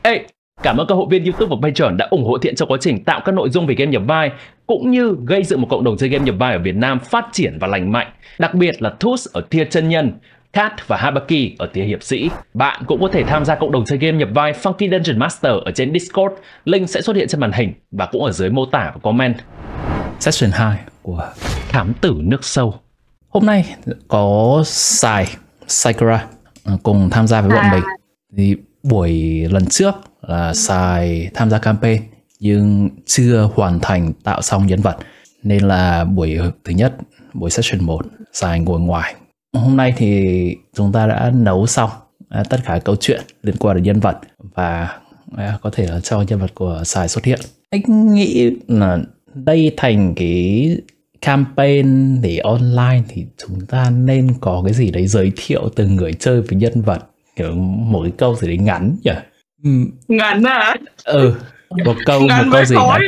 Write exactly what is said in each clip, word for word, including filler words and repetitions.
Ê, cảm ơn các hội viên YouTube và Patreon đã ủng hộ Thiện trong quá trình tạo các nội dung về game nhập vai, cũng như gây dựng một cộng đồng chơi game nhập vai ở Việt Nam phát triển và lành mạnh. Đặc biệt là Thus ở tier chân nhân, Kat và Habaki ở tier hiệp sĩ. Bạn cũng có thể tham gia cộng đồng chơi game nhập vai Funky Dungeon Master ở trên Discord. Link sẽ xuất hiện trên màn hình và cũng ở dưới mô tả và comment. Session hai của Thám Tử Nước Sâu. Hôm nay có Sai, Sakura cùng tham gia với bọn à. mình. Thì buổi lần trước là Sai tham gia campaign nhưng chưa hoàn thành tạo xong nhân vật, nên là buổi thứ nhất, buổi session một, Sai ngồi ngoài. Hôm nay thì chúng ta đã nấu xong à, tất cả câu chuyện liên quan đến nhân vật và à, có thể là cho nhân vật của Sai xuất hiện. Anh nghĩ là đây thành cái campaign để online thì chúng ta nên có cái gì đấy giới thiệu từng người chơi với nhân vật, kiểu một cái câu gì đấy ngắn nhỉ? Ừ. Ngắn à? Ừ, một câu ngắn một câu gì ngắn.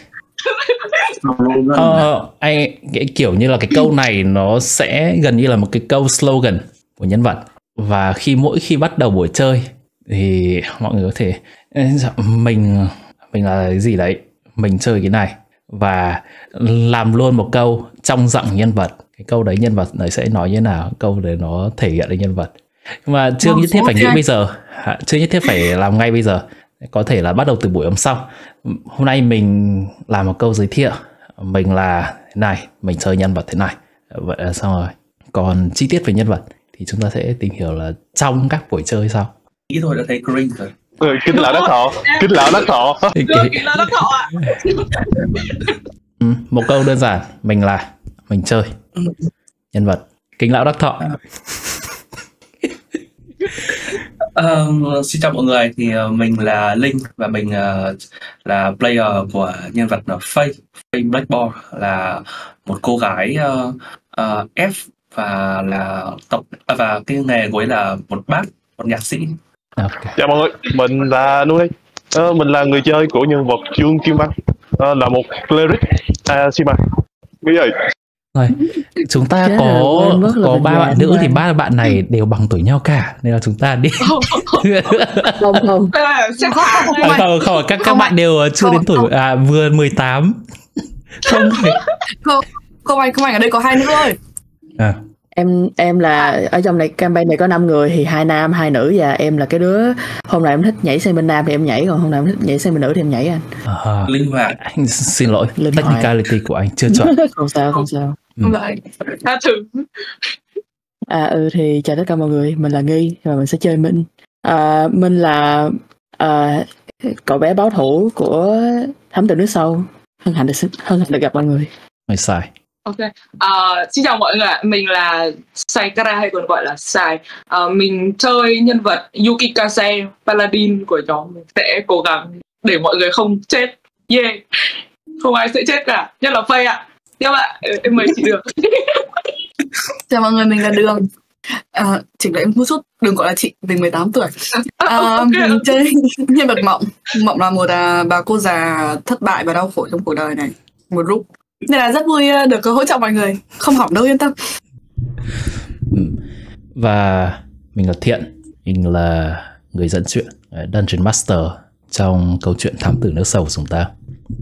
Ờ, anh cái kiểu như là cái câu này nó sẽ gần như là một cái câu slogan của nhân vật, và khi mỗi khi bắt đầu buổi chơi thì mọi người có thể mình mình là cái gì đấy, mình chơi cái này và làm luôn một câu trong giọng nhân vật. Cái câu đấy nhân vật này sẽ nói như nào, câu đấy nó thể hiện được nhân vật, nhưng mà chưa nhất thiết phải nghĩ bây giờ, chưa nhất thiết phải làm ngay bây giờ, có thể là bắt đầu từ buổi hôm sau. Hôm nay mình làm một câu giới thiệu, mình là thế này, mình chơi nhân vật thế này, vậy là xong rồi. Còn chi tiết về nhân vật thì chúng ta sẽ tìm hiểu là trong các buổi chơi sau. Nghĩ thôi đã thấy cringe rồi. Ừ, kính lão đắc thọ, kính lão đắc thọ. Kính lão đắc thọ ạ. Ừ, một câu đơn giản, mình là, mình chơi nhân vật kính lão đắc thọ. Uh, xin chào mọi người, thì uh, mình là Linh và mình uh, là player của nhân vật uh, Faye, Faye Blackboard, là một cô gái uh, uh, F và là tộc uh, và cái nghề của ấy là một bác, một nhạc sĩ. Okay. Chào mọi người, mình là Nuôi. Uh, mình là người chơi của nhân vật Trương Kim Văn, uh, là một cleric Ashima. Cái gì? Rồi, chúng ta Chết có có ba bạn nữ thì ba bạn này đều bằng tuổi nhau cả, nên là chúng ta đi. Không không. Không không, không các các bạn đều chưa không, đến tuổi không. À vừa mười tám. Không phải. Không, không anh, không anh ở đây có hai nữ thôi. À. Em em là ở trong này campaign này có năm người thì hai nam hai nữ, và em là cái đứa hôm nay em thích nhảy sang bên nam thì em nhảy, còn hôm nay em thích nhảy sang bên nữ thì em nhảy anh. À, linh hoạt. Anh xin lỗi, linh technicality hoạt của anh chưa chọn. Không sao không sao. Không phải. Tha thứ. À ừ thì chào tất cả mọi người, mình là Nghi và mình sẽ chơi Minh. À, Minh là à, cậu bé báo thủ của Thám Tử Nước Sâu. Hân hạnh được hân hạnh được gặp mọi người. Người Sai. Ok, uh, xin chào mọi người ạ, mình là Sakura hay còn gọi là Sai. Uh, mình chơi nhân vật Yukikase, Paladin của nhóm. Mình sẽ cố gắng để mọi người không chết. Yeah, không ai sẽ chết cả, nhất là Faye ạ. Tiếp ạ, em mời chị Đường. Chào mọi người, mình là Đường. À, chỉnh lại em hút sút, đừng gọi là chị, mình mười tám tuổi. À, okay. Mình chơi nhân vật Mộng. Mộng là một à, bà cô già thất bại và đau khổ trong cuộc đời này, một lúc. Nên là rất vui được hỗ trợ mọi người, không hỏng đâu, yên tâm. Và mình là Thiện, mình là người dẫn chuyện Dungeon Master trong câu chuyện Thám Tử Nước Sâu của chúng ta.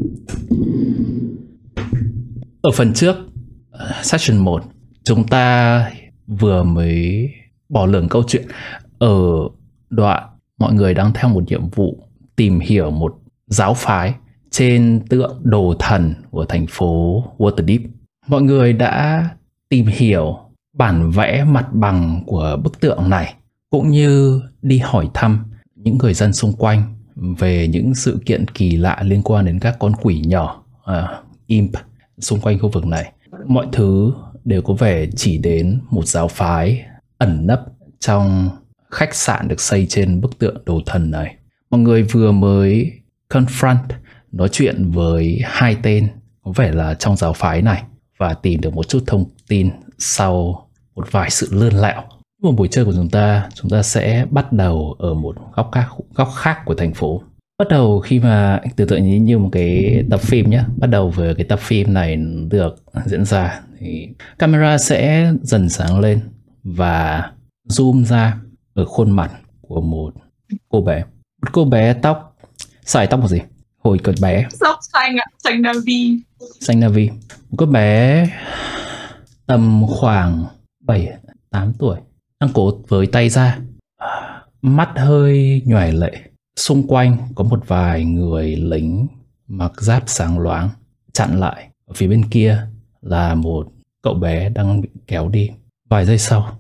Ở phần trước, Session một, chúng ta vừa mới bỏ lửng câu chuyện ở đoạn mọi người đang theo một nhiệm vụ tìm hiểu một giáo phái trên tượng đồ thần của thành phố Waterdeep. Mọi người đã tìm hiểu bản vẽ mặt bằng của bức tượng này, cũng như đi hỏi thăm những người dân xung quanh về những sự kiện kỳ lạ liên quan đến các con quỷ nhỏ, uh, imp xung quanh khu vực này. Mọi thứ đều có vẻ chỉ đến một giáo phái ẩn nấp trong khách sạn được xây trên bức tượng đồ thần này. Mọi người vừa mới confront, nói chuyện với hai tên có vẻ là trong giáo phái này và tìm được một chút thông tin sau một vài sự lươn lẹo. Một buổi chơi của chúng ta, chúng ta sẽ bắt đầu ở một góc khác, góc khác của thành phố. Bắt đầu khi mà tưởng tượng như, như một cái tập phim nhé, bắt đầu với cái tập phim này được diễn ra thì camera sẽ dần sáng lên và zoom ra ở khuôn mặt của một cô bé. Một cô bé tóc sải tóc là gì? Hồi còn bé. Tóc xanh ạ, xanh navy. Xanh navy. Một cô bé tầm khoảng bảy tám tuổi đang cố với tay ra, mắt hơi nhoẻn lệ. Xung quanh có một vài người lính mặc giáp sáng loáng chặn lại. Ở phía bên kia là một cậu bé đang bị kéo đi. Vài giây sau,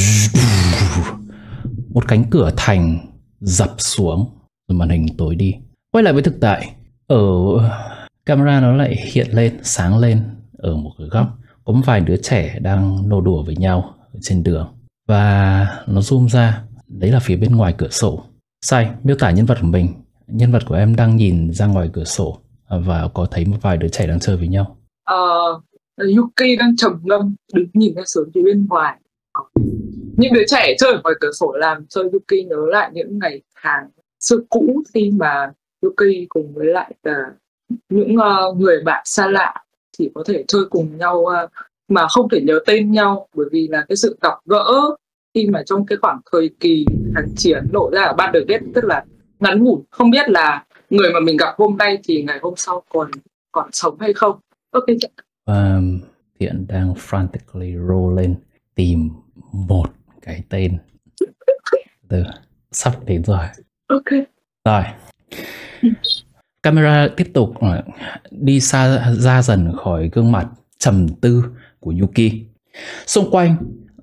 một cánh cửa thành dập xuống rồi màn hình tối đi. Quay lại với thực tại, ở camera nó lại hiện lên, sáng lên ở một cái góc. Có một vài đứa trẻ đang nô đùa với nhau ở trên đường. Và nó zoom ra, đấy là phía bên ngoài cửa sổ. Sai, miêu tả nhân vật của mình. Nhân vật của em đang nhìn ra ngoài cửa sổ và có thấy một vài đứa trẻ đang chơi với nhau. Uh, Yuki đang trầm ngâm đứng nhìn ra sớm phía bên ngoài. Những đứa trẻ chơi ở ngoài cửa sổ làm cho Yuki nhớ lại những ngày tháng xưa cũ, khi mà Yuki cùng với lại cả những uh, người bạn xa lạ chỉ có thể chơi cùng nhau uh, mà không thể nhớ tên nhau, bởi vì là cái sự gặp gỡ khi mà trong cái khoảng thời kỳ kháng chiến nổ ra ở ban đời ghét rất là ngắn ngủi, không biết là người mà mình gặp hôm nay thì ngày hôm sau còn còn sống hay không. Ok. Và Thiện đang frantically roll lên tìm một cái tên. Từ sắp đến rồi. Ok. Rồi. Camera tiếp tục đi xa ra dần khỏi gương mặt trầm tư của Yuki. Xung quanh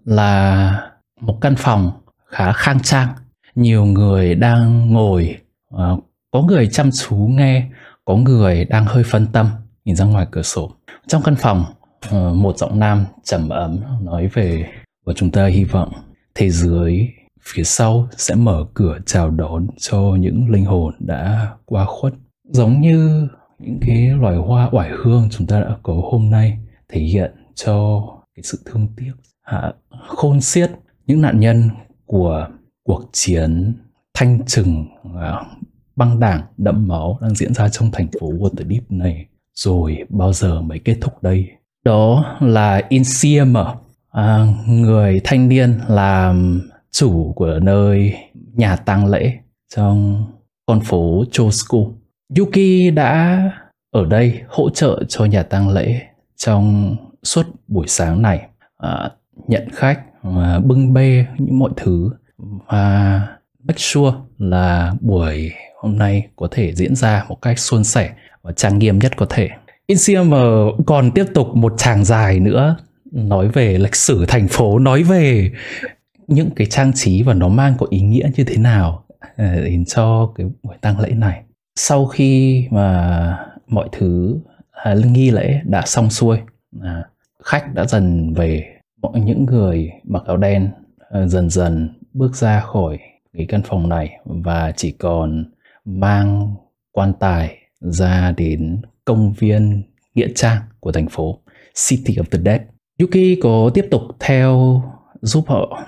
là một căn phòng khá khang trang. Nhiều người đang ngồi, có người chăm chú nghe, có người đang hơi phân tâm nhìn ra ngoài cửa sổ. Trong căn phòng, một giọng nam trầm ấm nói về: và chúng ta hy vọng thế giới phía sau sẽ mở cửa chào đón cho những linh hồn đã qua khuất. Giống như những cái loài hoa oải hương chúng ta đã có hôm nay, thể hiện cho cái sự thương tiếc à, khôn xiết những nạn nhân của cuộc chiến thanh trừng à, băng đảng đẫm máu đang diễn ra trong thành phố Waterdeep này. Rồi bao giờ mới kết thúc đây? Đó là Insieme, à, người thanh niên làm chủ của nơi nhà tang lễ trong con phố Chosku. Yuki đã ở đây hỗ trợ cho nhà tang lễ trong suốt buổi sáng này, à, nhận khách, à, bưng bê những mọi thứ và make sure là buổi hôm nay có thể diễn ra một cách suôn sẻ và trang nghiêm nhất có thể. Insieme còn tiếp tục một tràng dài nữa, nói về lịch sử thành phố, nói về những cái trang trí và nó mang có ý nghĩa như thế nào đến cho cái buổi tang lễ này. Sau khi mà mọi thứ à, nghi lễ đã xong xuôi, à, khách đã dần về. Mọi những người mặc áo đen à, dần dần bước ra khỏi cái căn phòng này và chỉ còn mang quan tài ra đến công viên nghĩa trang của thành phố City of the Dead. Yuki có tiếp tục theo giúp họ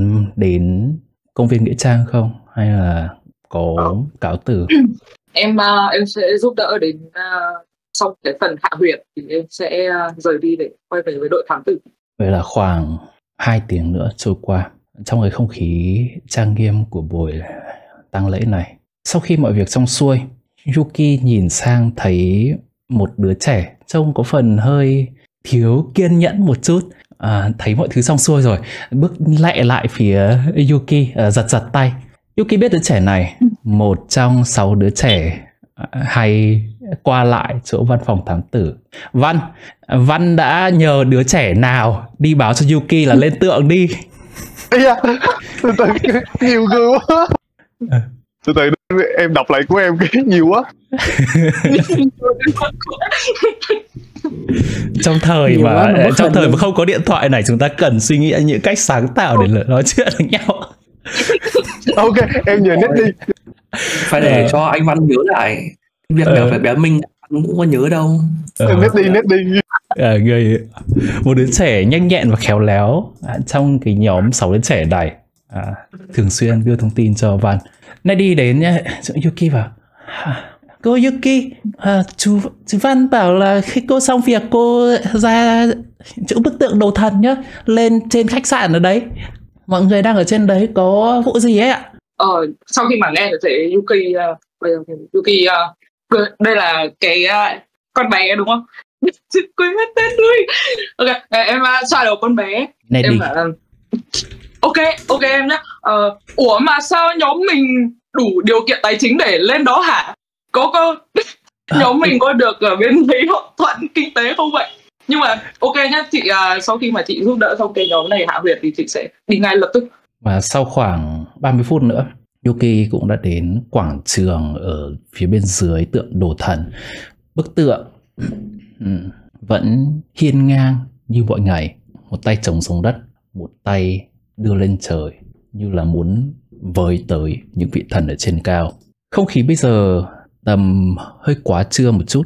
đến công viên nghĩa trang không, hay là có cáo từ? Em uh, em sẽ giúp đỡ đến uh, sau cái phần hạ huyệt thì em sẽ uh, rời đi để quay về với đội thám tử. Vậy là khoảng hai tiếng nữa trôi qua trong cái không khí trang nghiêm của buổi tang lễ này. Sau khi mọi việc xong xuôi, Yuki nhìn sang thấy một đứa trẻ trông có phần hơi thiếu kiên nhẫn một chút. À, thấy mọi thứ xong xuôi rồi, bước lẹ lại phía Yuki, à, giật giật tay. Yuki biết đứa trẻ này, một trong sáu đứa trẻ hay qua lại chỗ văn phòng thám tử. Văn, Văn đã nhờ đứa trẻ nào đi báo cho Yuki là lên tượng đi. Yeah, từ từ nhiều người quá. Từ từ em đọc lại của em cái nhiều quá. Trong thời Nhiều mà, mà trong thời mà không có điện thoại này, chúng ta cần suy nghĩ những cách sáng tạo để nói chuyện với nhau. Ok, em nhờ nét đi. Phải để ờ. cho anh Văn nhớ lại. Việc nào phải bé Minh anh cũng có nhớ đâu. Ờ. Nét đi, nét đi. À, người, một đứa trẻ nhanh nhẹn và khéo léo à, trong cái nhóm sáu đứa trẻ này à, thường xuyên đưa thông tin cho Văn. Nay đi đến nhá, Yuki vào. Cô Yuki, à, chú, chú Văn bảo là khi cô xong việc cô ra chỗ bức tượng đồ thần nhá, lên trên khách sạn ở đấy. Mọi người đang ở trên đấy, có vụ gì ấy ạ? ờ, sau khi mà nghe được thấy Yuki uh, bây giờ thì Yuki uh, đây là cái uh, con bé đúng không? Quên hết tên rồi. Ok, em uh, xoa đầu con bé. Này Em đi. bảo uh, ok, ok em nhé. Uh, ủa mà sao nhóm mình đủ điều kiện tài chính để lên đó hả? Có có nhóm mình có được ở bên đấy hậu thuẫn kinh tế không vậy? Nhưng mà ok nhá, chị uh, sau khi mà chị giúp đỡ xong cái nhóm này hạ huyệt thì chị sẽ đi ngay lập tức. Và sau khoảng ba mươi phút nữa, Yuki cũng đã đến quảng trường ở phía bên dưới tượng đồ thần. Bức tượng vẫn hiên ngang như mọi ngày, một tay chống xuống đất, một tay đưa lên trời như là muốn với tới những vị thần ở trên cao. Không khí bây giờ tầm hơi quá trưa một chút,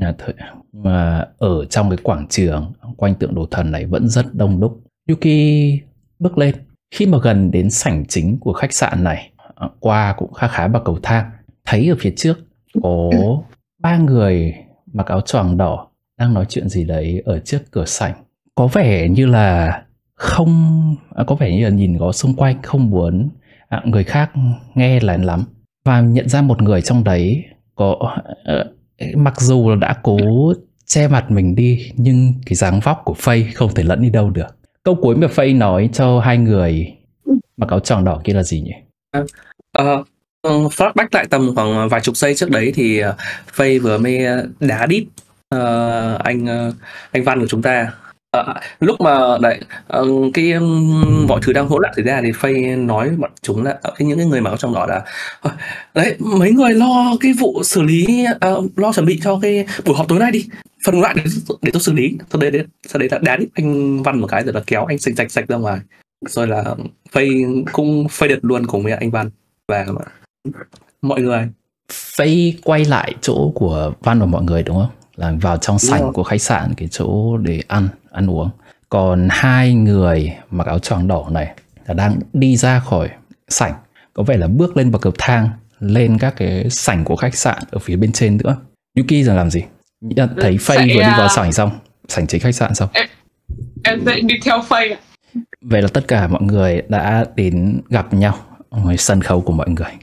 mà ở trong cái quảng trường quanh tượng đồ thần này vẫn rất đông đúc. Yuki bước lên. Khi mà gần đến sảnh chính của khách sạn này, qua cũng khá khá bằng cầu thang, thấy ở phía trước có ba người mặc áo choàng đỏ đang nói chuyện gì đấy ở trước cửa sảnh. Có vẻ như là không à, có vẻ như là nhìn có xung quanh, không muốn à, người khác nghe lén lắm. Và nhận ra một người trong đấy có uh, mặc dù là đã cố che mặt mình đi, nhưng cái dáng vóc của Faye không thể lẫn đi đâu được. Câu cuối mà Faye nói cho hai người mặc áo choàng đỏ kia là gì nhỉ? Uh, flashback lại tầm khoảng vài chục giây trước đấy thì uh, Faye vừa mới đá đít uh, anh uh, anh Văn của chúng ta. Uh, lúc mà đấy, uh, cái um, mọi thứ đang hỗn loạn xảy ra thì Faye nói bọn chúng là cái những cái người mặc áo choàng đỏ là uh, đấy, mấy người lo cái vụ xử lý, uh, lo chuẩn bị cho cái buổi họp tối nay đi, phần còn lại để, để tôi xử lý. Sau đấy, sau đấy là đá đít anh Văn một cái rồi là kéo anh sạch sạch sạch ra ngoài, rồi là Faye cũng Faye được luôn cùng với anh Văn và mọi người. Faye quay lại chỗ của Văn và mọi người đúng không? Là vào trong sảnh của khách sạn, cái chỗ để ăn ăn uống. Còn hai người mặc áo choàng đỏ này là đang đi ra khỏi sảnh, có vẻ là bước lên bậc cầu thang lên các cái sảnh của khách sạn ở phía bên trên nữa. Yuki giờ làm gì? Thấy Faye vừa đi vào sảnh xong, sảnh chính khách sạn xong. Em, em sẽ đi theo Faye. Vậy là tất cả mọi người đã đến gặp nhau ngoài sân khấu của mọi người.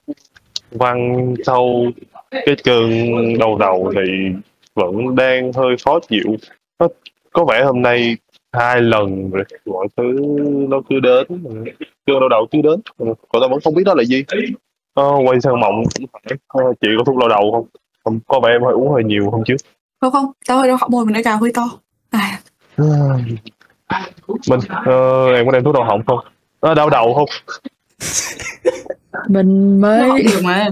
Văn sau cái cơn đau đầu thì vẫn đang hơi khó chịu. Có, có vẻ hôm nay hai lần rồi mọi thứ nó cứ đến, cơn đau đầu cứ đến, còn ta vẫn không biết đó là gì. Ờ, quay sang Mộng, ờ, chị có thuốc đau đầu không? không? Có vẻ em hơi uống hơi nhiều không chứ? Không không, tao hơi đau họng môi, mình đã cào hơi to. À. Mình, ờ, em có đem thuốc đau họng không? À, đau đầu không? Mình mới được mà.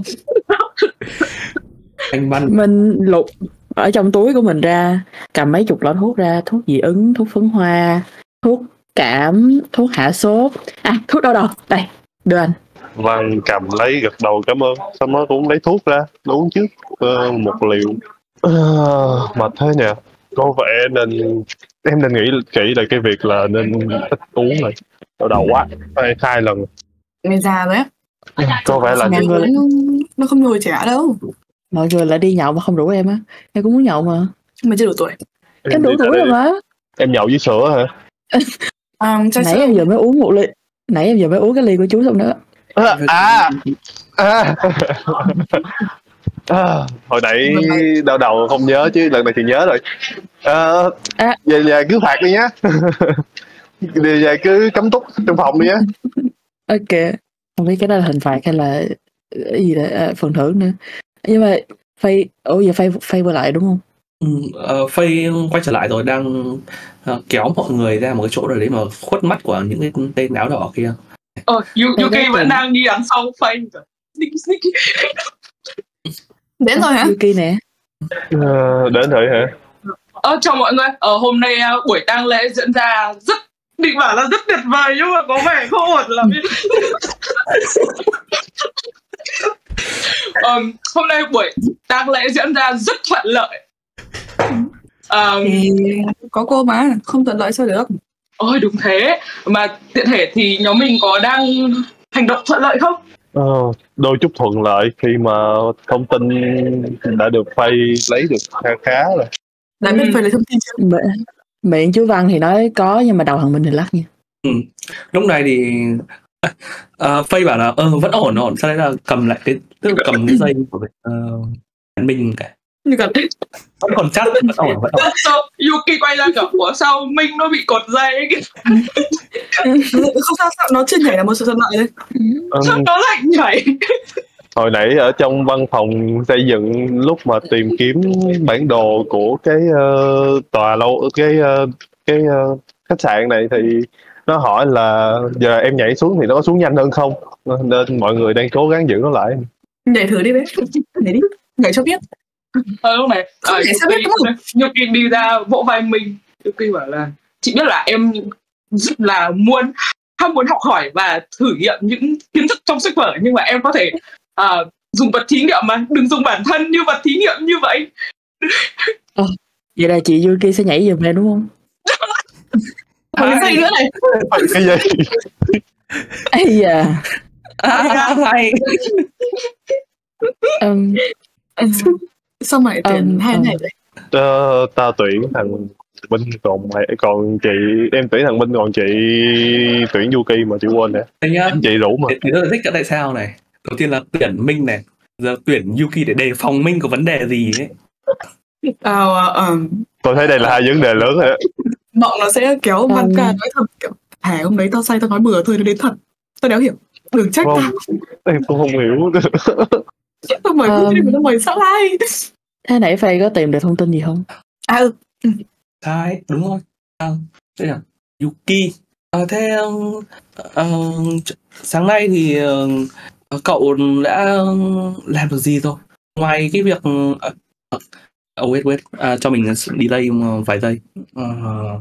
Anh Văn mình lục ở trong túi của mình ra, cầm mấy chục lọ thuốc ra, thuốc dị ứng, thuốc phấn hoa, thuốc cảm, thuốc hạ sốt, à thuốc đau đầu, đây đưa anh. Văn cầm lấy gật đầu cảm ơn, xong nó cũng lấy thuốc ra uống trước uh, một liều. Uh, mà thế nhỉ, có vẻ nên em nên nghĩ kỹ là cái việc là nên ít uống này, đau đầu quá, hai, hai lần. Người già rồi á. Có vẻ là mọi người nó không nhồi trẻ đâu. Mọi người lại đi nhậu mà không rủ em á, em cũng muốn nhậu mà. Mình chưa đủ tuổi. Em, em đủ tuổi rồi mà. Em nhậu với sữa hả? À, nãy sữa. Em vừa mới uống một ly, nãy em vừa mới uống cái ly của chú xong đó. À, à, à. À, hồi nãy đau đầu không nhớ chứ lần này thì nhớ rồi. À, à. Về nhà cứ phạt đi nhá. Về nhà cứ cấm túc trong phòng đi nhá. Ok, không biết cái đó là hình phạt hay là gì đó, à, phần thưởng nữa. Nhưng mà Faye, ủa giờ Faye Faye quay lại đúng không? Ừ, uh, Faye quay trở lại rồi, đang uh, kéo mọi người ra một cái chỗ rồi đấy mà khuất mắt của những cái tên áo đỏ kia. Ờ, uh, Yuki vẫn đang đi đằng sau Faye. Đến rồi hả? Yuki nè. Uh, đến rồi hả? Ờ, chào mọi người. Ở uh, hôm nay uh, buổi tang lễ diễn ra rất, định bảo là rất tuyệt vời nhưng mà có vẻ không ổn lắm. um, hôm nay buổi tang lễ diễn ra rất thuận lợi. Um, có cô mà không thuận lợi sao được? Ôi đúng thế, mà tiện thể thì nhóm mình có đang hành động thuận lợi không? Ờ, đôi chút thuận lợi khi mà thông tin đã được Faye lấy được khá khá rồi. Đã biết Faye lấy thông tin chưa? M- miệng chú Văn thì nói có nhưng mà đầu thằng mình thì lắc nha. Ừ. Lúc này thì À, Faye bảo là ờ vẫn ổn ổn, sau đấy là cầm lại cái tức là cầm cái dây của uh, mình cả như cả vẫn còn chắc, vẫn ổn vẫn ổn. Sao Yuki quay ra kiểu ủa sao Minh nó bị cột dây ấy kìa. không sao sao nó chưa nhảy là một sự thuận lợi đấy. Sao Ừm, nó lại nhảy. hồi nãy ở trong văn phòng xây dựng lúc mà tìm kiếm bản đồ của cái ờ, tòa lâu cái ờ, cái ờ, khách sạn này thì nó hỏi là giờ em nhảy xuống thì nó có xuống nhanh hơn không, nên mọi người đang cố gắng giữ nó lại. Nhảy thử đi bé, nhảy đi, nhảy cho biết. Ờ lúc này Không ờ, nhảy sao biết đúng không? Yuki đi ra vỗ vai Minh. Yuki bảo là chị biết là em rất là muốn ham muốn học hỏi và thử nghiệm những kiến thức trong sách vở, nhưng mà em có thể ờ, dùng vật thí nghiệm mà đừng dùng bản thân như vật thí nghiệm như vậy. Vậy là chị Yuki sẽ nhảy giùm em đúng không? Còn cái dây nữa này. Cái gì? Ây da. À, hay. Um, Sao mày tuyển Um, hai um. này vậy? Ờ, tao tuyển thằng Minh, còn mày còn chị em tuyển thằng Minh, còn chị tuyển Yuki mà chị quên nè. Đây nhá, Chị rủ mà. thì thì tôi giải thích cho tại sao này. Đầu tiên là tuyển Minh này, giờ tuyển Yuki để đề phòng Minh có vấn đề gì ấy. Ờ, ờ, Tôi thấy đây là hai vấn đề lớn rồi đó. Mộng nó sẽ kéo Văn Um. Ca nói thật kiểu thả hôm đấy tao say tao nói bừa thôi, nó đến thật. Tao đéo hiểu. Đừng trách Không, tao. em cũng không hiểu. Tao mời Um. um. mà tao mời sao ai? thế nãy Faye có tìm được thông tin gì không? À ừ. Sai, đúng rồi. À, đây là Yuki. À, thế uh, sáng nay thì uh, cậu đã làm được gì rồi? Ngoài cái việc uh, uh, oh, wait wait, à, cho mình delay vài giây. Uh,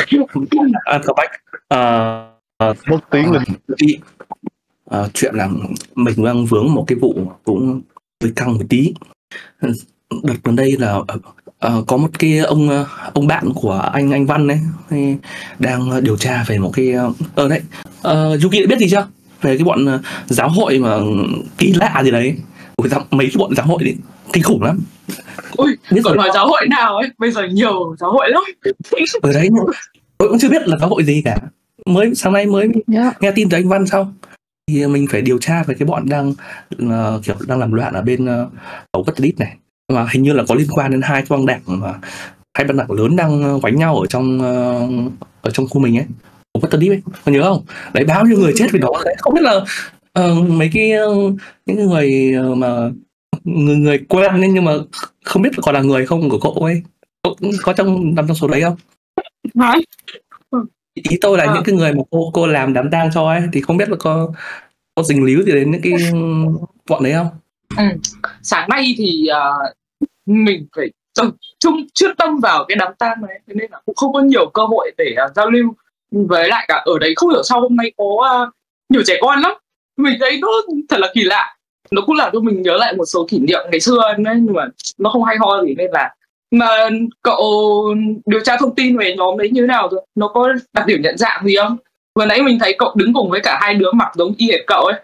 à, cậu Bách. Uh, Mất tiếng lên. đi. Uh, chuyện là mình đang vướng một cái vụ cũng hơi căng một tí. Đợt gần đây là uh, uh, có một cái ông uh, ông bạn của anh anh Văn ấy đang điều tra về một cái ờ uh, đấy uh, Yuki đã biết gì chưa về cái bọn uh, giáo hội mà kỳ lạ gì đấy. Ủa, mấy cái bọn giáo hội đấy kinh khủng lắm. Ui, biết còn rồi. nói giáo hội nào ấy, bây giờ nhiều giáo hội lắm. Ở đấy tôi cũng chưa biết là giáo hội gì cả, mới sáng nay mới Yeah. nghe tin từ anh Văn xong thì mình phải điều tra về cái bọn đang uh, kiểu đang làm loạn ở bên uh, ẩu Cất Lít này, mà hình như là có liên quan đến hai cái băng đảng mà hai băng đảng lớn đang quánh nhau ở trong uh, ở trong khu mình ấy, ẩu Cất Lít ấy, có nhớ không? Đấy, bao nhiêu người chết vì đó đấy, không biết là uh, mấy cái uh, những người uh, mà người người quen ấy, nhưng mà không biết còn là người không của cậu ấy, cậu có trong nằm trong số đấy không? Hả? Ý tôi là À. những cái người mà cô cô làm đám tang cho ấy thì không biết là có có dính líu gì đến những cái bọn đấy không? Ừ. Sáng nay thì uh, mình phải tập trung chuyên tâm vào cái đám tang này, thế nên là cũng không có nhiều cơ hội để uh, giao lưu. Với lại cả ở đấy không hiểu sao hôm nay có uh, nhiều trẻ con lắm, mình thấy nó thật là kỳ lạ. Nó cũng làm cho mình nhớ lại một số kỷ niệm ngày xưa ấy, nhưng mà nó không hay ho gì, nên là mà cậu điều tra thông tin về nhóm đấy như thế nào rồi? Nó có đặc điểm nhận dạng gì không? Vừa nãy mình thấy cậu đứng cùng với cả hai đứa mặc giống y hệt cậu ấy.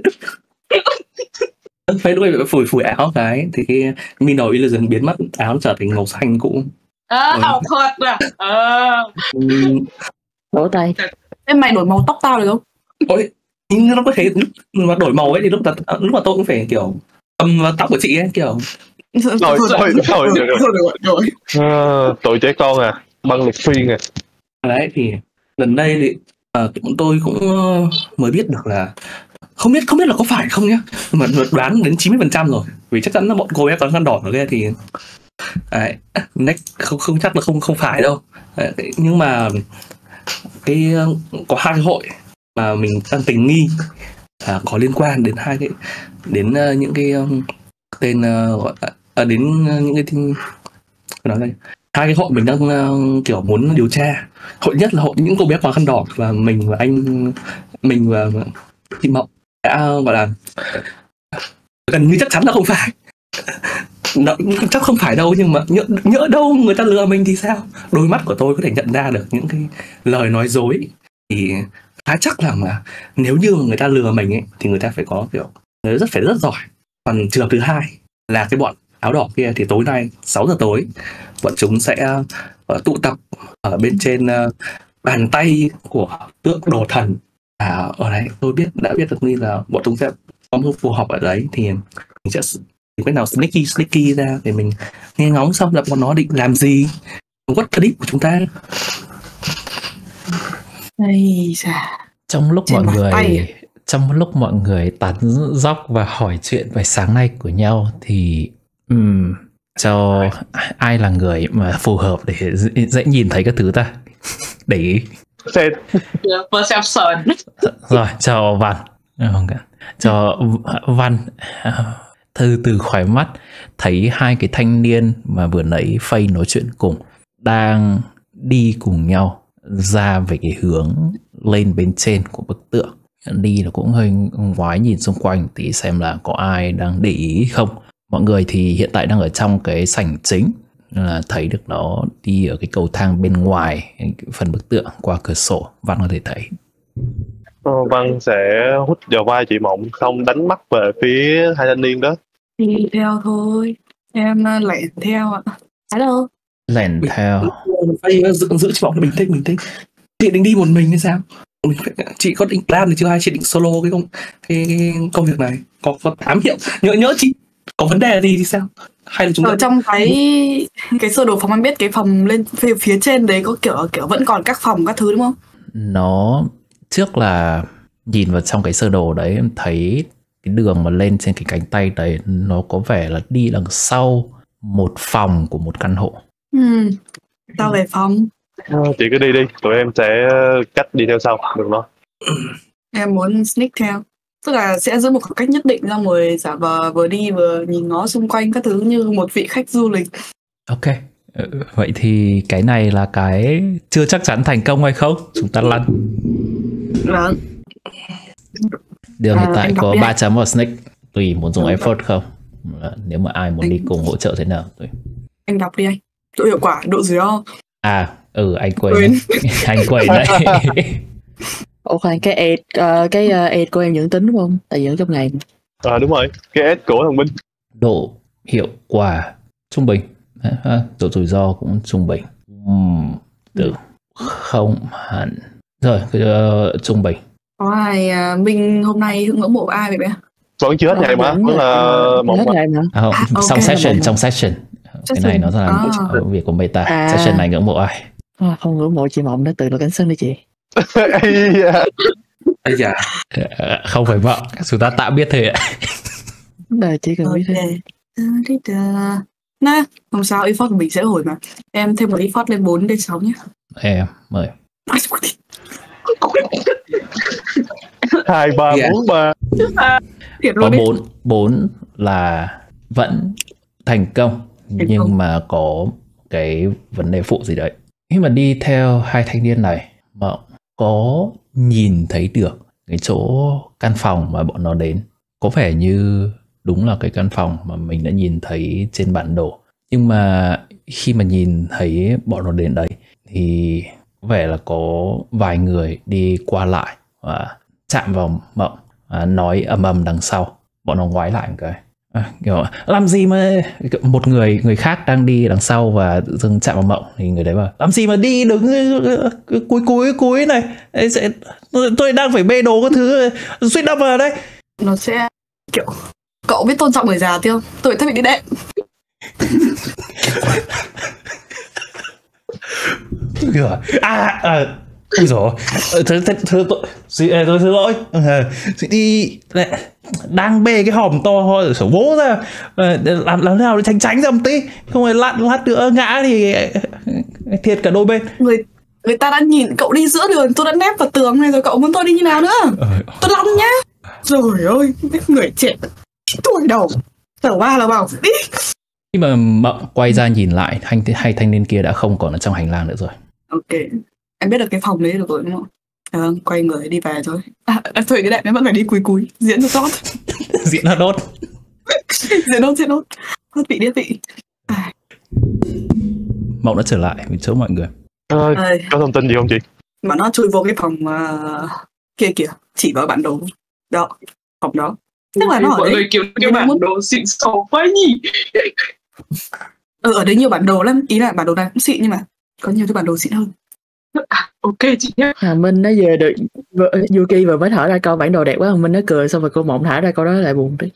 Phải lúc ấy phủi phủi áo cái thì cái Minor Illusion biến mất, áo nó trở thành màu xanh cũ. À, Ừ. ảo thuật à? À. Uhm, Vỗ tay. Em mày đổi màu tóc tao được không? ôi, nhưng nó có thể lúc mà đổi màu ấy thì lúc mà lúc mà tôi cũng phải kiểu cầm vào tóc của chị ấy kiểu Rồi, rồi, rồi, rồi, rồi. rồi, rồi. À, tụi trẻ con à, băng lục phiên à. đấy. Thì lần đây thì uh, bọn tôi cũng uh, mới biết được là không biết không biết là có phải không nhá, nhưng mà đoán đến chín mươi phần trăm rồi, vì chắc chắn là bọn cô bé có khăn đỏ ở kia thì đấy, next không không chắc là không không phải đâu. Đấy, nhưng mà cái có hai hội mà mình đang tình nghi là có liên quan đến hai cái đến uh, những cái um, tên uh, gọi là, uh, đến uh, những cái tin nói đây hai cái hội mình đang uh, kiểu muốn điều tra. Hội nhất là hội những cô bé có khăn đỏ, và mình và anh mình và chị Mộng đã gọi là gần như chắc chắn là không phải. Nó, chắc không phải đâu, nhưng mà nhỡ, nhỡ đâu người ta lừa mình thì sao? Đôi mắt của tôi có thể nhận ra được những cái lời nói dối, thì khá chắc là mà nếu như mà người ta lừa mình ấy thì người ta phải có kiểu người rất phải rất giỏi. Còn trường hợp thứ hai là cái bọn áo đỏ kia thì tối nay sáu giờ tối bọn chúng sẽ uh, tụ tập ở bên trên uh, bàn tay của tượng đồ thần À, ở đấy tôi biết đã biết được như là bọn chúng sẽ có một cuộc họp ở đấy, thì mình sẽ tìm cách nào sneaky sneaky ra để mình nghe ngóng xong là bọn nó định làm gì, what the deep của chúng ta. Ây da. Trong lúc Trên mọi bàn người tay. trong lúc mọi người tán dóc và hỏi chuyện về sáng nay của nhau thì ừm, cho ai là người mà phù hợp để dễ, dễ nhìn thấy các thứ ta? Để ý. Xem Perception. Rồi, cho Văn. Không cả. Cho Văn. Thư từ khỏi mắt thấy hai cái thanh niên mà vừa nãy Faye nói chuyện cùng đang đi cùng nhau ra về cái hướng lên bên trên của bức tượng. Đi là cũng hơi ngoái nhìn xung quanh tí xem là có ai đang để ý không. Mọi người thì hiện tại đang ở trong cái sảnh chính, là thấy được nó đi ở cái cầu thang bên ngoài phần bức tượng qua cửa sổ. Văn có thể thấy. ờ, Văn sẽ hút vào vai chị Mộng xong đánh mắt về phía hai thanh niên đó. Đi theo thôi. Em uh, lẻn theo ạ. Hello. Lẻn theo. Phải giữ, giữ cho bọn bình tĩnh bình tĩnh. Chị định đi một mình hay sao? Chị có định plan được chưa, hay chị định solo cái công cái, cái công việc này? Có có ám hiệu nhớ nhớ chị có vấn đề gì thì sao? Hay là chúng ta Ở trong cái cái sơ đồ phòng em biết cái phòng lên phía, phía trên đấy có kiểu kiểu vẫn còn các phòng các thứ đúng không? Nó trước là nhìn vào trong cái sơ đồ đấy em thấy cái đường mà lên trên cái cánh tay đấy nó có vẻ là đi đằng sau một phòng của một căn hộ. Ừ. Tao về phòng. Ờ, chị cứ đi đi, tụi em sẽ cách đi theo sau, được không? Em muốn sneak theo. Tức là sẽ giữ một khoảng cách nhất định, ra rồi giả vờ vừa đi vừa nhìn ngó xung quanh các thứ như một vị khách du lịch. Ok, ừ, vậy thì cái này là cái chưa chắc chắn thành công hay không? Chúng ta lăn. Vâng. Đường À, hiện tại em đọc có đi ba ạ. chấm vào Snake. Tùy muốn dùng Vâng. effort không. Nếu mà ai muốn Anh- đi cùng hỗ trợ thế nào tùy. Anh đọc đi anh. Độ hiệu quả, độ rủi ro. À, ừ anh quên. Quên. Anh quên đấy. Ủa khoan, cái aid, uh, cái uh, aid của em vẫn tính đúng không? Tại vì ở trong ngày. À đúng rồi, cái S của thằng Minh. Độ hiệu quả trung bình. À, độ rủi ro cũng trung bình. Uhm, từ không hẳn. Rồi, uh, trung bình. Có ai à, Minh hôm nay ngưỡng mộ ai vậy bé? Vẫn chưa hết ngày mà, vẫn là một hết mà. ngày mà. À, không, À, ok. trong session, trong session. Cái này nó là À. việc của meta. À. Session này ngưỡng mộ ai? À, không ngưỡng mộ chị Mộng đã tự là cánh sân đi chị. Ây da. Ây da. Ờ, không phải vợ, chúng ta tạm biết thôi ạ. Đời chỉ cần biết thôi. Ok. Nè, không sao, effort của mình sẽ hồi mà. Em thêm một effort lên bốn đến sáu nhé. Em mời. Hai ba Yeah. bốn ba. Thiệt Có luôn đi. bốn bốn là vẫn thành công, nhưng công. mà có cái vấn đề phụ gì đấy. Khi mà đi theo hai thanh niên này mà có nhìn thấy được cái chỗ căn phòng mà bọn nó đến, có vẻ như đúng là cái căn phòng mà mình đã nhìn thấy trên bản đồ. Nhưng mà khi mà nhìn thấy bọn nó đến đấy thì có vẻ là có vài người đi qua lại và chạm vào Mộng, à, nói ầm ầm đằng sau. Bọn nó ngoái lại một cái, à, kiểu làm gì mà một người người khác đang đi đằng sau và tự dưng chạm vào Mộng thì người đấy bảo làm gì mà đi đứng cuối cuối cuối này, sẽ tôi đang phải bê đồ các thứ suýt đâm vào đây. Nó sẽ kiểu cậu biết tôn trọng người già tiêu, tôi thiết bị đi đệm. À, à ôi dồi, thôi thôi tôi xin lỗi, đi đang bê cái hòm to thôi rồi vỗ ra, làm làm thế nào để tránh tránh ra một tí, không phải lát lát nữa ngã thì thiệt cả đôi bên. Người người ta đã nhìn cậu đi giữa đường, tôi đã nép vào tường này rồi, cậu muốn tôi đi như nào nữa? Tôi lăn nhá. Rồi ơi, người trẻ tuổi đầu tờ ba là bảo đi. Khi mà Mộng quay ra nhìn lại, hai, hai thanh niên kia đã không còn ở trong hành lang nữa rồi. Ok, em biết được cái phòng đấy được rồi đúng không? À, quay người đi về thôi. À, thôi cái đẹp em vẫn phải đi cúi cúi diễn cho tốt. Diễn nó đốt. Diễn đốt diễn đốt. Hết vị điếc vị. À. Mộng đã trở lại với chỗ mọi người. Ờ, Ơi, có thông tin gì không chị? mà nó chui vô cái phòng uh, kia kìa, chỉ vào bản đồ đó, phòng đó. Tức là nó ở Mọi đấy. người kiếm cái Nó bản muốn- đồ xịn xò quá nhỉ. Ừ, ở đấy nhiều bản đồ lắm, ý là bản đồ này cũng xịn nhưng mà có nhiều cái bản đồ xịn hơn. À, ok chị nhé. Thằng Minh nó vừa được vừa, Yuki vừa mới thở ra câu bản đồ đẹp quá, thằng Minh nó cười xong rồi cô Mộng thả ra câu đó lại buồn tí.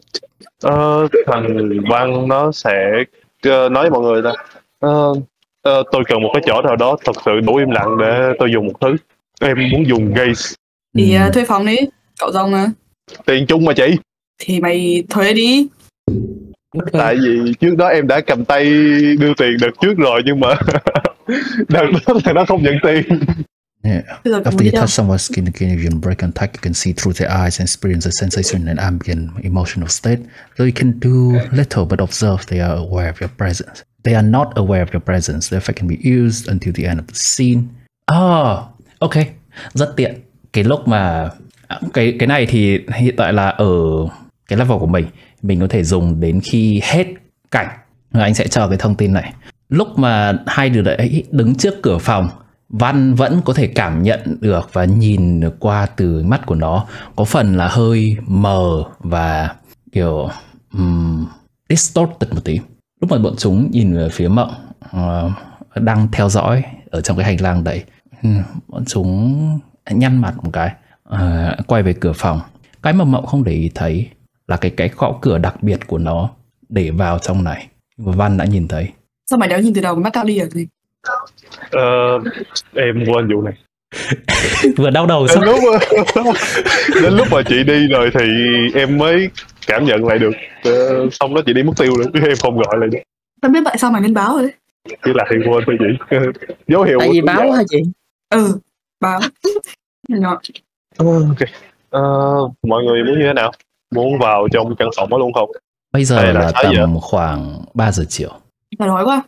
Ờ, thằng Văn nó sẽ uh, nói với mọi người là uh, uh, tôi cần một cái chỗ nào đó thật sự đủ im lặng để tôi dùng một thứ. Em muốn dùng gaze. Thì Ừ. uh, thuê phòng đi, cậu Rồng mà. Tiền chung mà chị. Thì mày thuê đi. Tại vì trước đó em đã cầm tay đưa tiền đợt trước rồi, nhưng mà đợt đó là nó không nhận tiền. Yeah. Bây giờ cậu After muốn you đi đâu? touch someone's skin again, if you break contact, you can see through their eyes and experience the sensation and ambient emotional state. So you can do little but observe they are aware of your presence. They are not aware of your presence. The effect can be used until the end of the scene. Oh, ok. Rất tiện. Cái lúc mà... Cái cái này thì hiện tại là ở cái level của mình. Mình có thể dùng đến khi hết cảnh. Anh sẽ cho cái thông tin này. Lúc mà hai đứa đấy đứng trước cửa phòng, Văn vẫn có thể cảm nhận được và nhìn được qua từ mắt của nó. Có phần là hơi mờ và kiểu um, distorted một tí. Lúc mà bọn chúng nhìn về phía Mộng uh, đang theo dõi ở trong cái hành lang đấy, um, bọn chúng nhăn mặt một cái, uh, quay về cửa phòng. Cái mà Mộng không để ý thấy là cái cái gõ cửa đặc biệt của nó để vào trong này. Và Văn đã nhìn thấy. Sao mày đéo nhìn từ đầu mà bắt tao đi à gì? Ờ, em quên vụ này. Vừa đau đầu Đến xong. lúc đến lúc mà chị đi rồi thì em mới cảm nhận lại được. Ờ, xong đó chị đi mất tiêu rồi, em không gọi lại được. Tao biết tại sao mày nên báo rồi đấy. Chỉ là thì quên thôi chị. Dấu hiệu. Tại vì báo hả chị? Ừ, báo. Nhỏ. Ok. Ờ, mọi người muốn như thế nào? Muốn vào trong căn phòng đó luôn không? Bây giờ Hay là là sáu tầm giờ? khoảng ba giờ chiều. Tao đói quá.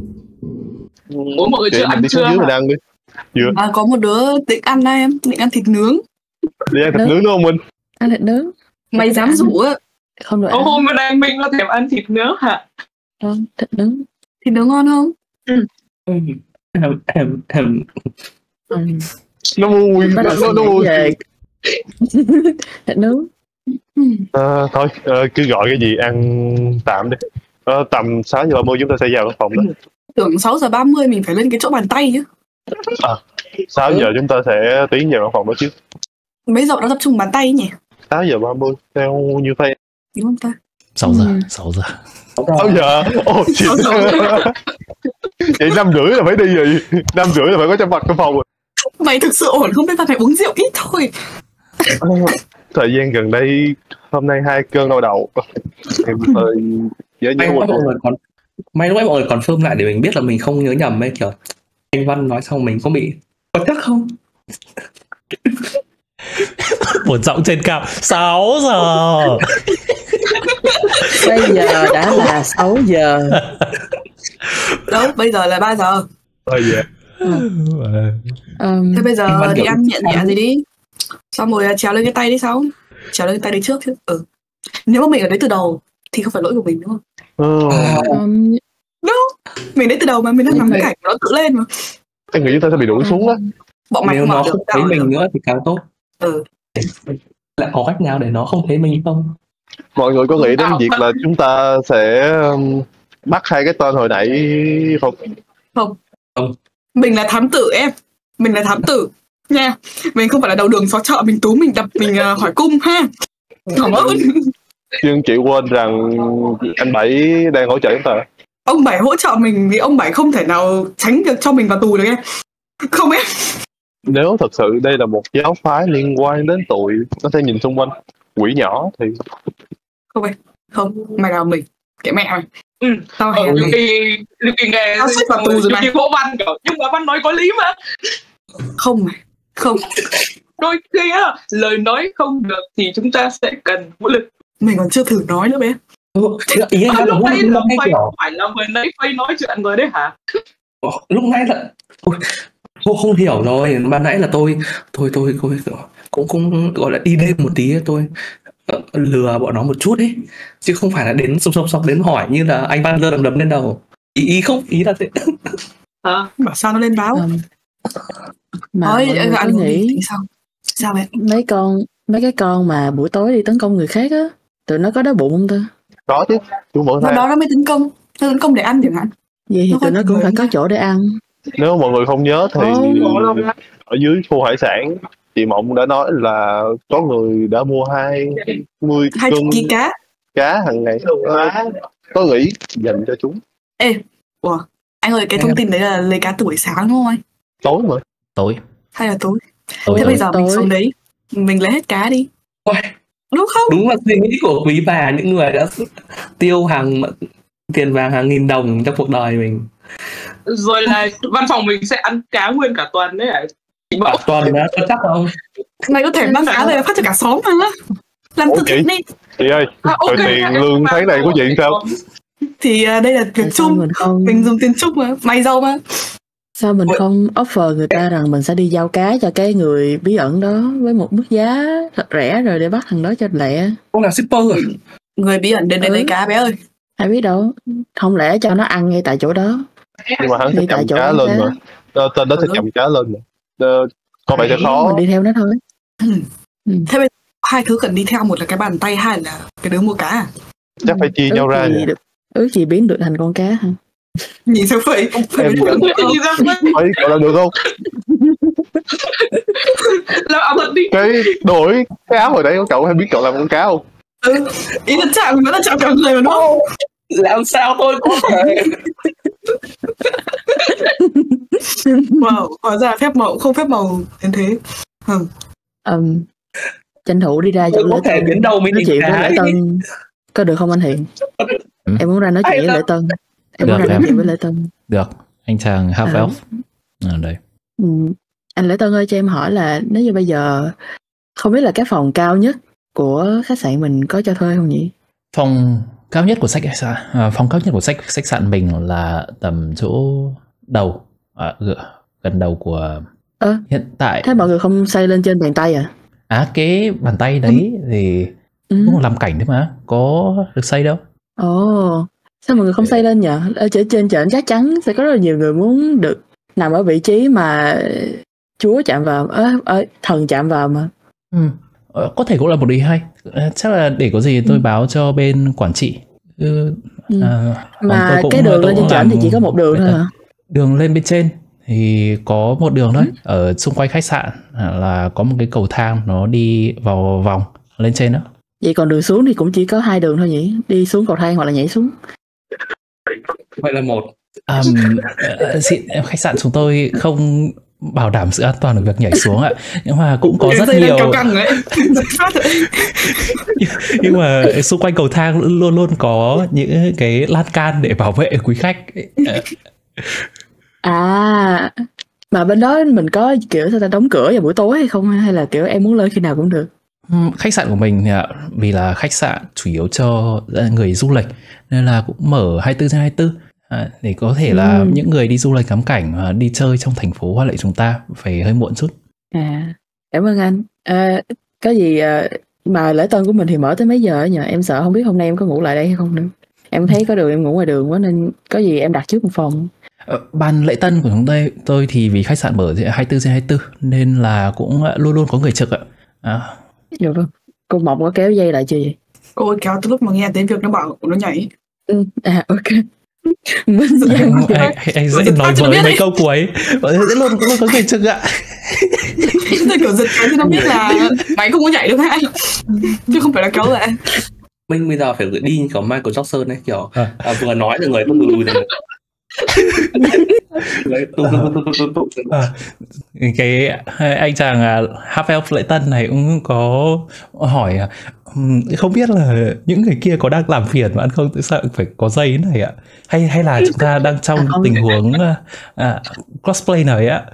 Ủa mọi người Chị chưa ăn đi xuống chưa dưới hả? mình ăn đi. Chưa. À, có một đứa định ăn đây em, định ăn thịt nướng. Đi ăn thịt Nướng. nướng đúng không Minh? Ăn thịt nướng. Mày dám rủ á? Không được Ô, ăn. hôm nay mình có thèm ăn thịt nướng hả? Không, thịt nướng. Thịt nướng ngon không? Em em em Ừ. Nó vui. Bắt Nó, đầu nó, suy nó nghĩ vui. về thịt nướng. Ờ, thôi ờ, cứ gọi cái gì ăn tạm đi. Ờ, tầm sáu giờ ba mươi chúng ta sẽ vào căn phòng đó. Tưởng sáu giờ ba mươi mình phải lên cái chỗ bàn tay chứ. sáu giờ chúng ta sẽ tiến vào căn phòng đó trước. Mấy giờ nó tập trung bàn tay ấy nhỉ? sáu giờ ba mươi theo như thế. Đúng không ta? Sáu giờ, Ừ. sáu giờ. sáu giờ. Ồ chị. Vậy năm rưỡi là phải đi rồi. Năm rưỡi là phải có trong mặt căn phòng rồi. Mày thực sự ổn không? Biết mà phải uống rượu ít thôi. Ờ, thời gian gần đây hôm nay hai cơn đau đầu. Em hơi dễ nhớ may quá một mọi người còn may quá mọi người còn confirm lại để mình biết là mình không nhớ nhầm ấy, kiểu anh Văn nói xong mình có bị có chắc không? Một giọng trên cao. Sáu giờ. Bây giờ đã là sáu giờ. Đâu, bây giờ là ba giờ. Thôi dạ. Um, Thế bây Anh giờ Văn đi kiểu- ăn nhẹ nhẹ gì đi. Xong rồi à, trèo lên cái tay đi sau. Trèo lên cái tay đi trước chứ. Ừ. Nếu mà mình ở đấy từ đầu thì không phải lỗi của mình đúng không? Ờ, um, Mình đấy từ đầu mà mình đang nắm cái cảnh của nó tự lên mà. em nghĩ chúng ta sẽ bị đuổi xuống đó. Bọn mày Nếu không nó mở được không tao thấy mở mình được. nữa thì càng tốt. Ừ. Lại có cách nào để nó không thấy mình không? Mọi người có nghĩ đến việc là chúng ta sẽ um, bắt hai cái tên hồi nãy không? Mình là thám tử em. Mình là thám tử. Nha. Mình không phải là đầu đường xó chợ mình tú mình đập mình uh, hỏi cung ha. Cảm ơn. Nhưng chị quên rằng anh Bảy đang hỗ trợ chúng ta. Ông Bảy hỗ trợ mình vì ông Bảy không thể nào tránh được cho mình vào tù được em. Không em. Nếu thật sự đây là một giáo phái liên quan đến tội, nó sẽ nhìn xung quanh quỷ nhỏ thì Không em. Không. Mày là mình. Kệ mẹ mày. Ừ. Tao Ờ, hèn mày. thì thì nghe Tao xách vào tù rồi này. thì vỗ Văn kiểu, nhưng mà Văn nói có lý mà. Không mày. Không. Đôi khi á, lời nói không được thì chúng ta sẽ cần vũ lực. Mình còn chưa thử nói nữa bé. Ý anh À, là lúc lúc nãy là nãy Phây kiểu phải là vừa nãy Phây nói chuyện rồi đấy hả? lúc nãy là Ôi, cô không hiểu rồi, ban nãy là tôi tôi tôi tôi cũng cũng gọi là đi đêm một tí ấy, tôi ờ, lừa bọn nó một chút ấy, chứ không phải là đến sông sông sông đến hỏi như là anh Văn lơ đầm đầm lên đầu. Ý, ý không ý là thế. À, Bảo sao nó lên báo. um, mà Nói mọi người có ăn nghĩ thì sao? Sao vậy? mấy con mấy cái con mà buổi tối đi tấn công người khác á, tụi nó có đói bụng không ta? có chứ. Chú mở Nó ra. đó nó mới tấn công. Nó tấn công để ăn chẳng hạn. Vậy thì Nó có tụi nó thể cũng người phải có nha. chỗ để ăn. Nếu mọi người không nhớ thì Ồ. ở dưới khu hải sản chị Mộng đã nói là có người đã mua hai mươi Hai chục cân ký cá. cá hàng ngày, ờ, có nghĩ dành cho chúng. Ê, ủa, anh ơi, cái thông tin đấy là lấy cá từ buổi sáng đúng không anh? Tối mà. Tối. Hay là tối? Tối, Thế tối. bây giờ mình Tối. xuống đấy, mình lấy hết cá đi. Ôi, Đúng không? đúng là suy nghĩ của quý bà, những người đã tiêu hàng tiền vàng hàng nghìn đồng trong cuộc đời mình. Rồi là văn phòng mình sẽ ăn cá nguyên cả tuần đấy ạ. Chị Mộng. Cả tuần đó, có chắc không? Mày có thể mang cá về phát cho cả xóm mà. Làm Ủa từ chị? thiện đi. Chị ơi, À, ok, rồi tiền em lương mang tháng này của chị về. sao? Thì à, đây là Tại việc sao chung. mình không Mình dùng tiền chung mà. Mày giàu mà. sao mình không offer người ta rằng mình sẽ đi giao cá cho cái người bí ẩn đó với một mức giá thật rẻ rồi để bắt thằng đó cho lẹ. Không là shipper à? Người bí ẩn đến đây Ừ. lấy cá bé ơi. Ai biết đâu, không lẽ cho nó ăn ngay tại chỗ đó. Nhưng mà hắn sẽ Đi tại cầm chỗ cá bán lên cá. mà. Ờ, tên đó sẽ Ừ. cầm cá lên mà. Ờ, có vẻ sẽ khó. Mình đi theo nó thôi. Ừ. Thế bây giờ hai thứ cần đi theo, một là cái bàn tay, hai là cái đứa mua cá à? Chắc phải chia ước nhau ra gì nhỉ? được, ước gì biến được thành con cá hả? Nhìn sao vậy? Phải Em biết được Cái gì ra vậy? Ấy, gọi là được không? Làm ảo thuật đi. Cái đổi cái áo hồi đấy của cậu hay biết cậu làm con cá không? Ừ. Ý là chạm vẫn là chạm cả người mà đúng không? Làm sao tôi có thể. Wow, hóa ra phép màu không phép màu đến thế. Ừ. Um, tranh thủ đi ra chỗ Tôi có Lễ thể Tân đến đâu mới nói nhìn chuyện với cá. Lễ Tân có được không anh Hiền? Ừ. Em muốn ra nói chuyện Hay với lắm. Lễ Tân. Em Được muốn ra nói em. chuyện với Lễ Tân. Được, anh chàng half Ừ. elf. Ở đây. Ừ. Anh Lễ Tân ơi, cho em hỏi là nếu như bây giờ không biết là cái phòng cao nhất của khách sạn mình có cho thuê không nhỉ? Phòng cao nhất của khách sạn, à, phòng cao nhất của khách khách sạn mình là tầm chỗ đầu, à, g- gần đầu của Ơ, hiện tại. thế mọi người không xây lên trên bàn tay à? À, cái bàn tay đấy thì Ừ. cũng làm cảnh đấy mà, có được xây đâu. Ồ, sao mọi người không xây lên nhỉ? Ở trên trên trển chắc chắn sẽ có rất là nhiều người muốn được nằm ở vị trí mà Chúa chạm vào, ơ, ơ, thần chạm vào mà. Ừ. Ờ, có thể cũng là một ý hay. Ờ, chắc là để có gì tôi Ừ. báo cho bên quản trị. Ừ. Ừ. À, còn Mà tôi cũng- cái đường tôi lên trên cũng trển làm thì chỉ có một đường vậy thôi thật. hả? Đường lên bên trên thì có một đường thôi. Ừ. Ở xung quanh khách sạn là có một cái cầu thang nó đi vào vòng lên trên đó. Vậy còn đường xuống thì cũng chỉ có hai đường thôi nhỉ? Đi xuống cầu thang hoặc là nhảy xuống. Vậy là một. Um, ờ, xin, khách sạn chúng tôi không bảo đảm sự an toàn của việc nhảy xuống ạ, nhưng mà cũng có rất Dây đang nhiều. kéo căng ấy. Phát rồi. Nhưng mà xung quanh cầu thang luôn luôn có những cái lan can để bảo vệ quý khách. Ờ, À, mà bên đó mình có kiểu sao ta đóng cửa vào buổi tối hay không, hay là kiểu em muốn lên khi nào cũng được? ừm, khách sạn của mình thì ạ, vì là khách sạn chủ yếu cho người du lịch nên là cũng mở hai mươi bốn trên hai mươi bốn. À, để có thể là Ừ. những người đi du lịch ngắm cảnh và đi chơi trong thành phố Hoa Lệ chúng ta phải hơi muộn chút. À, cảm ơn anh. À, có gì à, mà lễ tân của mình thì mở tới mấy giờ ấy nhờ? Em sợ không biết hôm nay em có ngủ lại đây hay không nữa. Em thấy có đường em ngủ ngoài đường quá nên có gì em đặt trước một phòng. Ờ, Ban lễ tân của chúng tôi, tôi thì vì khách sạn mở hai mươi bốn trên hai mươi bốn nên là cũng luôn luôn có người trực ạ. À, Được không? Cô Mộng có kéo dây lại chưa vậy? Cô ấy kéo từ lúc mà nghe đến việc nó bảo nó nhảy. Ừ. À, ok. Minh Giang. anh, anh, anh dễ Giật nói phát cho nó với biết mấy đi. câu cuối. Ờ, luôn luôn có người trực ạ. Tôi kiểu giật cái thì nó biết là mày không có nhảy được hay. Chứ không phải là kéo lại. Mình bây giờ phải gửi đi kiểu Michael Jackson ấy, kiểu À. à, vừa nói là người không lùi lùi được. Đấy, tung, tung, tung, tung, tung, tung, tung. À, cái anh chàng half elf lễ tân này cũng có hỏi à, ừm, không biết là những người kia có đang làm phiền mà ăn không, tại sao phải có dây thế này ạ, hay hay là chúng ta đang trong À, không. tình huống à, à, cosplay này ạ.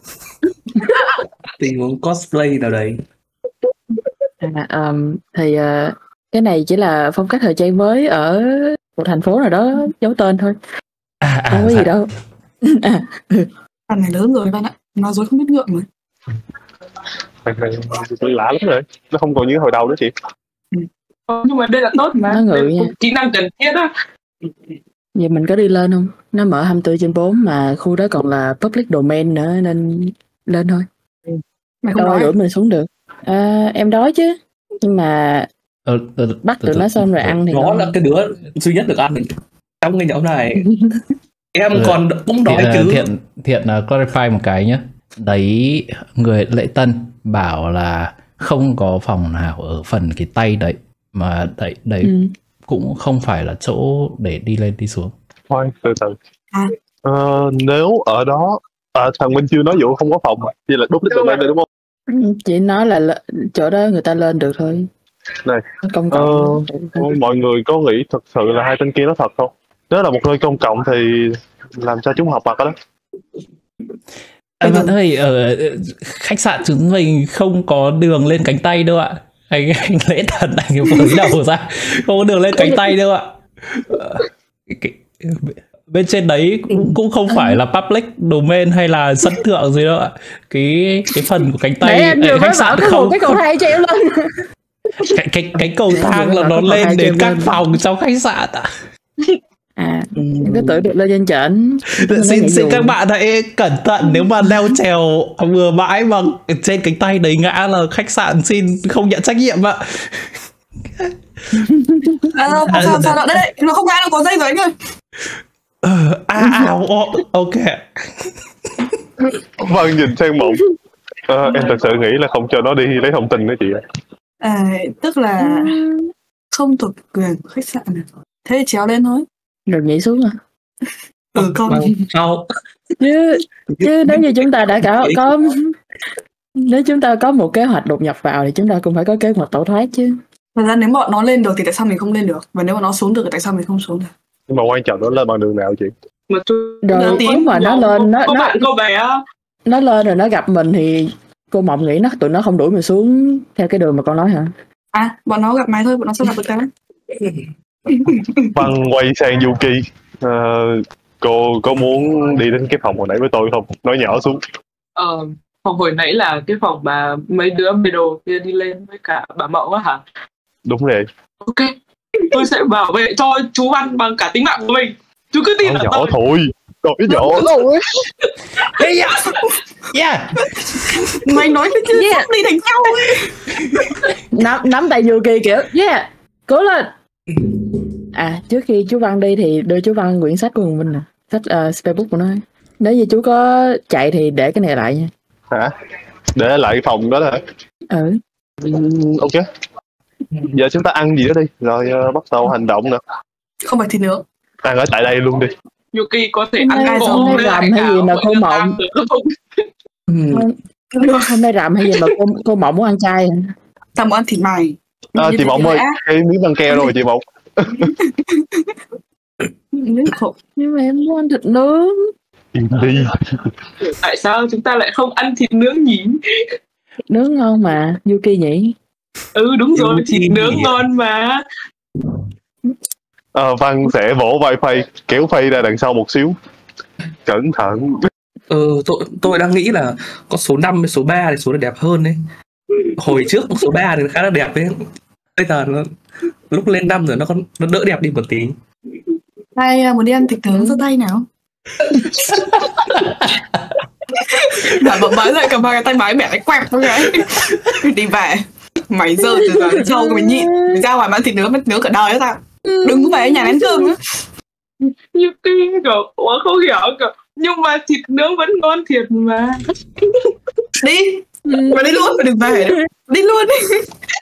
Tình huống cosplay nào đấy. À, um, thì uh, cái này chỉ là phong cách thời trang mới ở một thành phố nào đó giấu tên thôi, À, à, không có dạ. gì đâu. À, Thằng này lớn rồi bạn ạ. Nói dối không biết ngượng mà. Thằng này tôi lạ lắm rồi, nó không còn như hồi đầu nữa chị. Ờ, nhưng mà đây là tốt mà. Nó ngự Đây là nha. kỹ năng cần thiết á. vậy mình có đi lên không? Nó mở hai mươi bốn trên bốn mà khu đó còn là public domain nữa nên lên thôi. Mày không Đâu ai nói. đuổi mình xuống được. À, em đói chứ, nhưng mà Ờ, ờ, bắt từ tụi từ. nó xong rồi ăn thì Nó ngon. là cái đứa duy nhất được ăn trong cái nhóm này. Em Ừ. còn cũng đói Thiện, chứ. thiện thiện uh, clarify một cái nhé. Đấy, người lễ tân bảo là không có phòng nào ở phần cái tay đấy, mà đấy đấy Ừ. cũng không phải là chỗ để đi lên đi xuống. Khoan, từ từ. À. Ờ, nếu ở đó, à, thằng Minh chưa nói vụ không có phòng, vậy là đúng đích domain đây đúng không? Chỉ nói là lệ- chỗ đó người ta lên được thôi. Này, Công ờ, cộng. mọi người có nghĩ thật sự là hai tên kia nó thật không? Nếu là một nơi công cộng thì làm sao chúng học mặt ở đó? À, bạn ơi, ở khách sạn chúng mình không có đường lên cánh tay đâu ạ. Anh, anh lễ thần anh với đầu ra không có đường lên cánh tay đâu ạ. Ờ, cái- bên trên đấy cũng, cũng không phải là public domain hay là sân thượng gì đâu ạ. Cái cái phần của cánh tay Nãy em vừa ở mới khách bảo sạn có một không, cái cầu không thang treo lên. cái cái cái cầu Nãy em thang vừa là mới nó bảo có cầu lên thang đến treo các lên. phòng trong khách sạn ạ. À, em cứ tưởng được lên trên trển. Xin xin các bạn hãy cẩn thận, nếu mà leo trèo vừa mãi mà trên cánh tay đấy ngã là khách sạn xin không nhận trách nhiệm ạ. À, sao, sao, sao, đây, đây, nó không ngã đâu, có dây rồi anh ơi. Ờ, à, à, ô- ok. Vâng, nhìn sang Mộng. Ờ, em thật sự nghĩ là không cho nó đi lấy thông tin đó chị ạ. À, tức là không thuộc quyền của khách sạn này. Thế thì trèo lên thôi. Rồi nhảy xuống à. Ừ, con. Vâng, sau Chứ chứ nếu như chúng ta đã có có nếu chúng ta có một kế hoạch đột nhập vào thì chúng ta cũng phải có kế hoạch tẩu thoát chứ. Thật ra nếu bọn nó lên được thì tại sao mình không lên được? Và nếu mà nó xuống được thì tại sao mình không xuống được? Nhưng mà quan trọng nó lên bằng đường nào chị? Một chút Rồi tí nếu mà nó lên nó có nó bạn cô bé nó lên rồi nó gặp mình thì cô Mộng nghĩ nó tụi nó không đuổi mình xuống theo cái đường mà con nói hả? À, bọn nó gặp mày thôi, bọn nó sẽ gặp được tao. Văn quay sang Yuki. Ờ, cô có muốn đi đến cái phòng hồi nãy với tôi không? Nói nhỏ xuống. ờ, phòng hồi nãy là cái phòng bà mấy đứa mê đồ kia đi lên với cả bà Mậu á hả? Đúng rồi. Ok, tôi sẽ bảo vệ cho chú Văn bằng cả tính mạng của mình. Chú cứ tin Nói ở nhỏ tôi. thôi. Nói nhỏ thôi. Hey, yeah. Yeah. Mày nói cái chứ Yeah. sắp đi thành nhau ấy. nắm nắm tay Yuki kiểu yeah cố lên. À, trước khi chú Văn đi thì đưa chú Văn quyển sách của mình nè, sách uh, spellbook của nó. Nếu như chú có chạy thì để cái này lại nha. Hả? Để lại phòng đó hả? Ừ. Uhm, ok. Giờ chúng ta ăn gì đó đi, rồi uh, bắt đầu hành động nè. Không phải thịt nướng. Ăn ở tại đây luôn đi. Yuki có thể Hôm nay- ăn hôm cơm nay với rằm lại hay cả gì mà mọi cô người Mộng? ăn được không? Hôm, hôm nay rằm hay gì mà cô cô Mộng muốn ăn chay hả? Tao muốn ăn thịt mày. À, Như chị thế Mộng thì ơi, đã. cái miếng băng keo rồi chị Mộng. Miếng khổ. Nhưng mà em muốn ăn thịt nướng. Im đi. Tại sao chúng ta lại không ăn thịt nướng nhỉ? Thịt nướng ngon mà Yuki nhỉ. Ừ đúng rồi, Yuki. thịt nướng ngon mà. Ờ, Văn sẽ vỗ vai Phay, kéo Phay ra đằng sau một xíu. Cẩn thận. ừ, tôi, tôi đang nghĩ là có số năm với số ba thì số này đẹp hơn đấy. Hồi trước số ba thì khá là đẹp ấy. Bây giờ nó, lúc lên năm rồi nó còn nó đỡ đẹp đi một tí. Ai à, muốn đi ăn thịt nướng giơ tay nào. Bà bỗng bái dậy cầm hai cái tay máy mẹ lại quẹt với cái. Đi về. Mày dơ từ giờ đến trâu mình nhịn. Mình ra ngoài mà ăn thịt nướng, nướng cả đời đó tao. Đừng có về nhà ăn cơm nữa. Yuki kiểu ủa không hiểu kiểu nhưng mà thịt nướng vẫn ngon thiệt mà. Đi. Mà đi luôn, mà đừng về nữa. Đi luôn đi.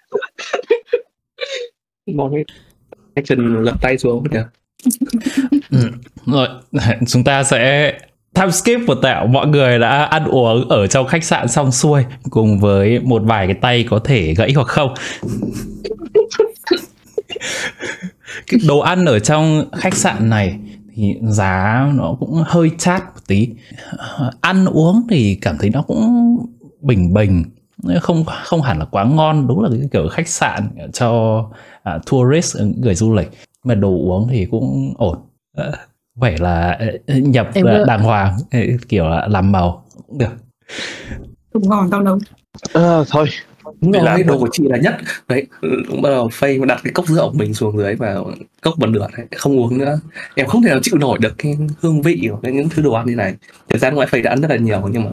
Ngon hết. Action gập tay xuống được. Ừ. Rồi, chúng ta sẽ time skip một tẹo. Mọi người đã ăn uống ở trong khách sạn xong xuôi, cùng với một vài cái tay có thể gãy hoặc không. Cái đồ ăn ở trong khách sạn này thì giá nó cũng hơi chát một tí. Ăn uống thì cảm thấy nó cũng bình bình, không không hẳn là quá ngon. Đúng là cái kiểu khách sạn cho uh, tourist, người du lịch. Mà đồ uống thì cũng ổn. Uh, vậy là uh, nhập Em uh, vừa- đàng hoàng, uh, kiểu là làm màu cũng được. Không ngon tao nấu. À, thôi. Đúng Đi rồi, làm đồ thôi. của chị là nhất. Đấy, cũng bắt đầu Phay đặt cái cốc rượu của mình xuống dưới và cốc bật lửa đấy, không uống nữa. Em không thể nào chịu nổi được cái hương vị của cái những thứ đồ ăn như này. Thời gian ngoại Phay đã ăn rất là nhiều nhưng mà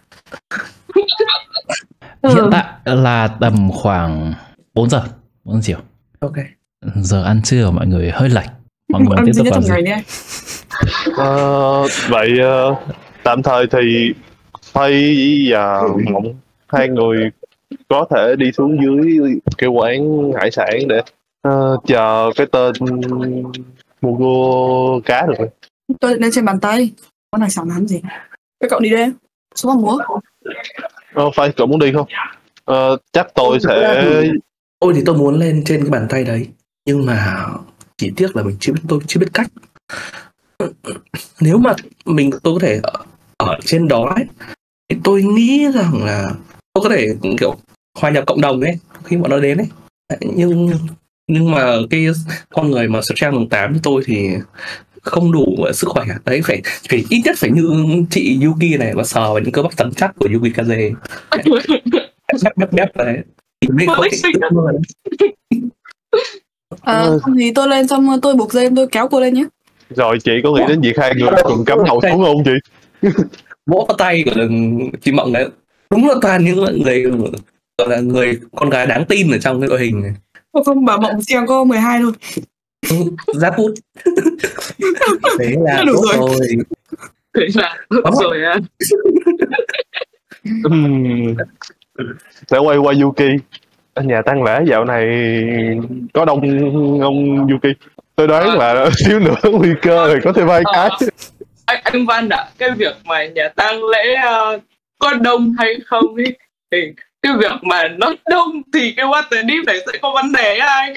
Hiện tại là tầm khoảng bốn giờ, bốn giờ chiều. ok. Giờ ăn trưa của mọi người hơi lạnh. Mọi người Ăn tiếp duy tục nhất làm trong gì? ngày nha. Ờ, vậy ờ, tạm thời thì Phay và Mộng hai người có thể đi xuống dưới cái quán hải sản để ờ, chờ cái tên mua cua cá được rồi. Tôi định lên trên bàn tay. Con này sản làm gì? Các cậu đi đây. Xuống bằng múa. Ờ, Phay cậu muốn đi không? Ờ, chắc tôi sẽ Ôi thì tôi muốn lên trên cái bàn tay đấy, nhưng mà chỉ tiếc là mình chưa biết tôi chưa biết cách. Nếu mà mình tôi có thể ở, ở trên đó ấy, thì tôi nghĩ rằng là tôi có thể kiểu hòa nhập cộng đồng ấy khi bọn nó đến ấy. Nhưng nhưng mà cái con người mà strength mùng tám như tôi thì không đủ sức khỏe đấy, phải phải ít nhất phải như chị Yuki này mà sờ vào những cơ bắp rắn chắc của Yuki Kaze, bép bép bép đấy thì mới có thể tự luôn. À, không thì tôi lên xong tôi buộc dây tôi kéo cô lên nhé. rồi. Chị có nghĩ đến việc hai người cùng cắm đầu xuống không chị? Vỗ vào tay của chị Mộng đấy, đúng là toàn những người gọi là người con gái đáng tin ở trong cái đội hình này. Không, không bà Mộng xem có mười hai thôi. Giáp hút. Thế là đủ tốt rồi. rồi. Thế là tốt rồi á. Ừm, sẽ quay qua Yuki. Ở nhà tang lễ dạo này có đông ông Yuki. Tôi đoán là xíu nữa nguy cơ thì có thêm hai cái. Anh, anh Văn ạ, cái việc mà nhà tang lễ uh, có đông hay không ấy, thì cái việc mà nó đông thì cái water deep này sẽ có vấn đề ai?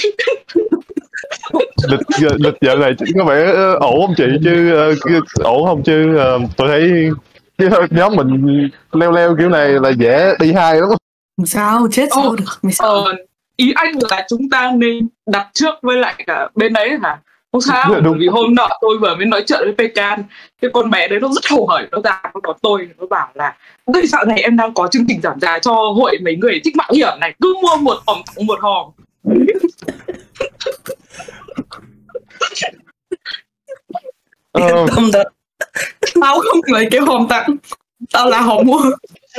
lịch lịch dạo này có vẻ ổn không chị, chứ uh, ổn không chứ uh, tôi thấy nhóm mình leo leo kiểu này là dễ đi hai lắm. Sao chết sao Ồ, được? Mày sao? Ờ, ý anh là chúng ta nên đặt trước với lại cả bên đấy hả? Không sao, Đúng. vì hôm nọ tôi vừa mới nói chuyện với Pecan, cái con bé đấy nó rất hổ hởi, nó ra nó đón tôi, nó bảo là đây dạo này em đang có chương trình giảm giá cho hội mấy người thích mạo hiểm này, cứ mua một hòm tặng một hòm. Yên tâm thật. Tao không lấy cái hòm tặng, tao là hòm mua.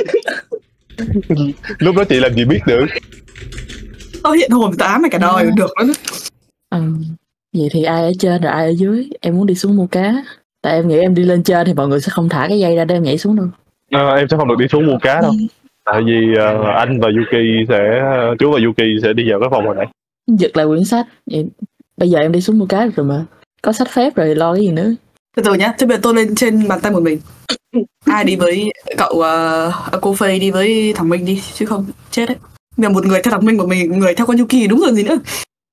Lúc đó chị làm gì biết được. Tao hiện hồn tám mày cả đời À. được đó. Ừ. Vậy thì ai ở trên rồi ai ở dưới? Em muốn đi xuống mua cá. Tại em nghĩ em đi lên trên thì mọi người sẽ không thả cái dây ra để em nhảy xuống đâu. À, em sẽ không được đi xuống mua cá đâu. Tại vì uh, anh và Yuki sẽ chú và Yuki sẽ đi vào cái phòng hồi nãy. Giật lại quyển sách. Vậy bây giờ em đi xuống mua cá được rồi mà. Có sách phép rồi lo cái gì nữa. Từ từ nhá, thế bây giờ tôi lên trên bàn tay một mình. Ai đi với cậu uh, cô Phây đi với thằng Minh đi, chứ không chết đấy. Bây giờ một người theo thằng Minh, một mình người theo con Yuki đúng rồi gì nữa.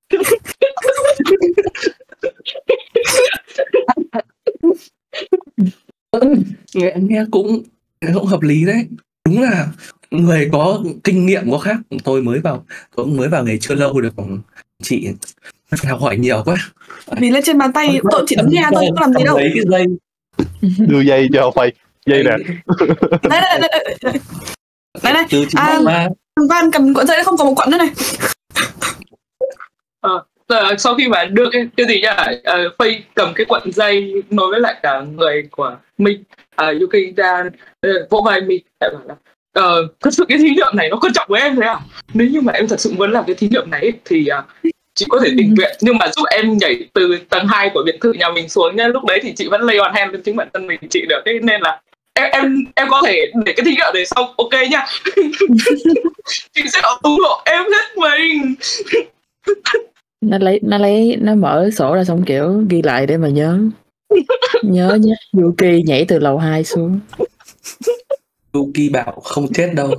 nghe, nghe cũng cũng hợp lý đấy. Đúng là người có kinh nghiệm có khác. Tôi mới vào tôi cũng mới vào nghề chưa lâu được, chị phải học hỏi nhiều quá. Vì lên trên bàn tay tôi chỉ đứng nghe thôi, có làm gì đâu. Lấy cái dây Đưa dây cho Phay. Dây nè. Đây đây đây đây đây đây. từ À, mà Văn cầm cuộn dây, không còn một cuộn nữa này. Ờ, sau khi mà đưa cái, cái gì nhá, uh, Phây cầm cái cuộn dây nối với lại cả người của mình, uh, Yuki ra uh, vỗ vai mình, lại bảo là uh, thật sự cái thí nghiệm này nó quan trọng với em thế à? Nếu như mà em thật sự muốn làm cái thí nghiệm này thì uh, chị có thể tình nguyện, nhưng mà giúp em nhảy từ tầng hai của biệt thự nhà mình xuống nhá. Lúc đấy thì chị vẫn lay on hand lên chính bản thân mình chị được, thế nên là em em em có thể để cái thí nghiệm đấy xong, ok nhá. Chị sẽ ủng hộ em hết mình. Nó lấy nó lấy nó mở sổ ra xong kiểu ghi lại để mà nhớ. Nhớ nhé, Yuki nhảy từ lầu hai xuống. Yuki bảo không chết đâu.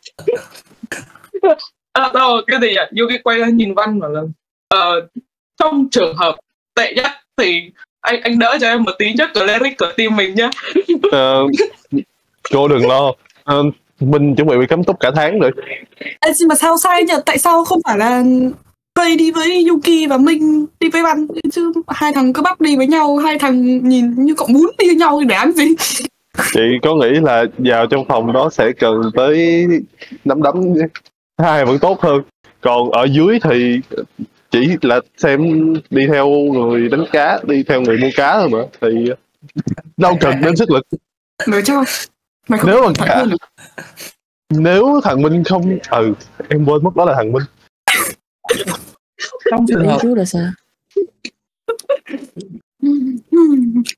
À, đâu, cái gì ạ? Yuki quay ra nhìn Văn bảo là uh, trong trường hợp tệ nhất thì anh anh đỡ cho em một tí nhất của lyric của team mình nhá. Uh, cô đừng lo. Uh, Minh chuẩn bị bị cấm túc cả tháng rồi. Ê, mà sao sai nhỉ? Tại sao không phải là Phây đi với Yuki và Minh đi với Văn, chứ hai thằng cứ bắp đi với nhau, hai thằng nhìn như cọng bún đi với nhau thì để làm gì? Chị có nghĩ là vào trong phòng đó sẽ cần tới nắm đấm hai vẫn tốt hơn. Còn ở dưới thì chỉ là xem đi theo người đánh cá, đi theo người mua cá thôi mà, thì đâu cần đến sức lực. Mày cho mày không Nếu mà cả nếu thằng Minh không ừ em quên mất đó là thằng Minh. Trong trường Ý hợp chú là sao?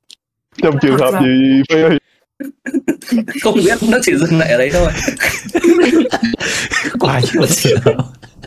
Trong trường hợp gì Phi ơi? Không biết, nó chỉ dừng lại ở đấy thôi. Quá nhiều trường hợp.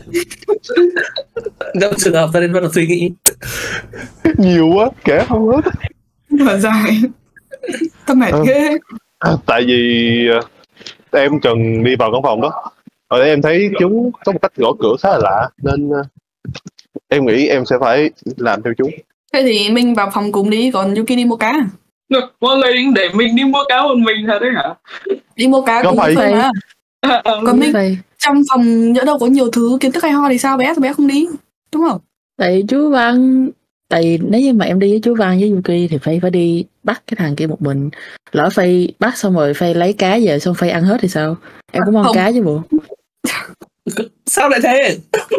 Trong trường hợp ta nên bắt đầu suy nghĩ. Nhiều quá, kể không hết. Mà dài. Tao mệt Ờ. ghê. À, tại vì uh, em cần đi vào căn phòng đó. Ở đây em thấy chúng có một cách gõ cửa khá là lạ, nên uh, em nghĩ em sẽ phải làm theo chúng. Thế thì mình vào phòng cùng đi, còn Yuki đi mua cá. Được, mọi người định để mình đi mua cá một mình thật đấy hả? Đi mua cá Không cùng phải. Phi mà. À, à, Còn mình Phi. trong phòng nhỡ đâu có nhiều thứ kiến thức hay ho thì sao bé, thì bé không đi, đúng không? Tại chú Văn, tại nếu như mà em đi với chú Văn với Yuki thì Phi phải đi bắt cái thằng kia một mình. Lỡ Phi bắt xong rồi Phi lấy cá về xong Phi ăn hết thì sao? Em cũng ăn Không. cá chứ bộ. Sao lại thế?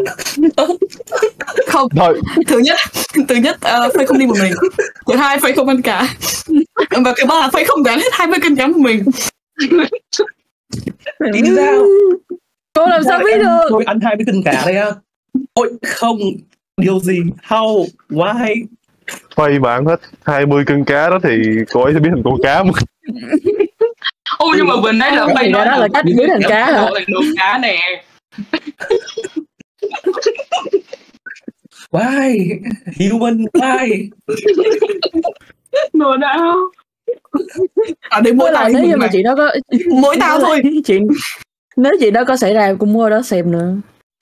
Không, Thôi, thứ nhất, thứ nhất uh, Phi không đi một mình. Thứ hai, Phi không ăn cá. Và thứ ba là Phi không gắn hết hai mươi cân cá một mình. Thì sao? Cô làm sao biết được? Tôi ăn hai mươi cân cá đây á. Ôi không, điều gì? How? Why? Phi mà ăn hết hai mươi cân cá đó thì cô ấy sẽ biến thành con cá mà. Ô nhưng mà vừa nãy là Cái Phi gì nói đó là cách biến thành cá hả? thành đồ cá nè. Why? Human, why? Đồ não. Ở đây mua Mỗi tao lần nếu như mà chị đó có mỗi tao thôi. Chuyện nếu chị đó có xảy ra em cũng mua đó xem nữa.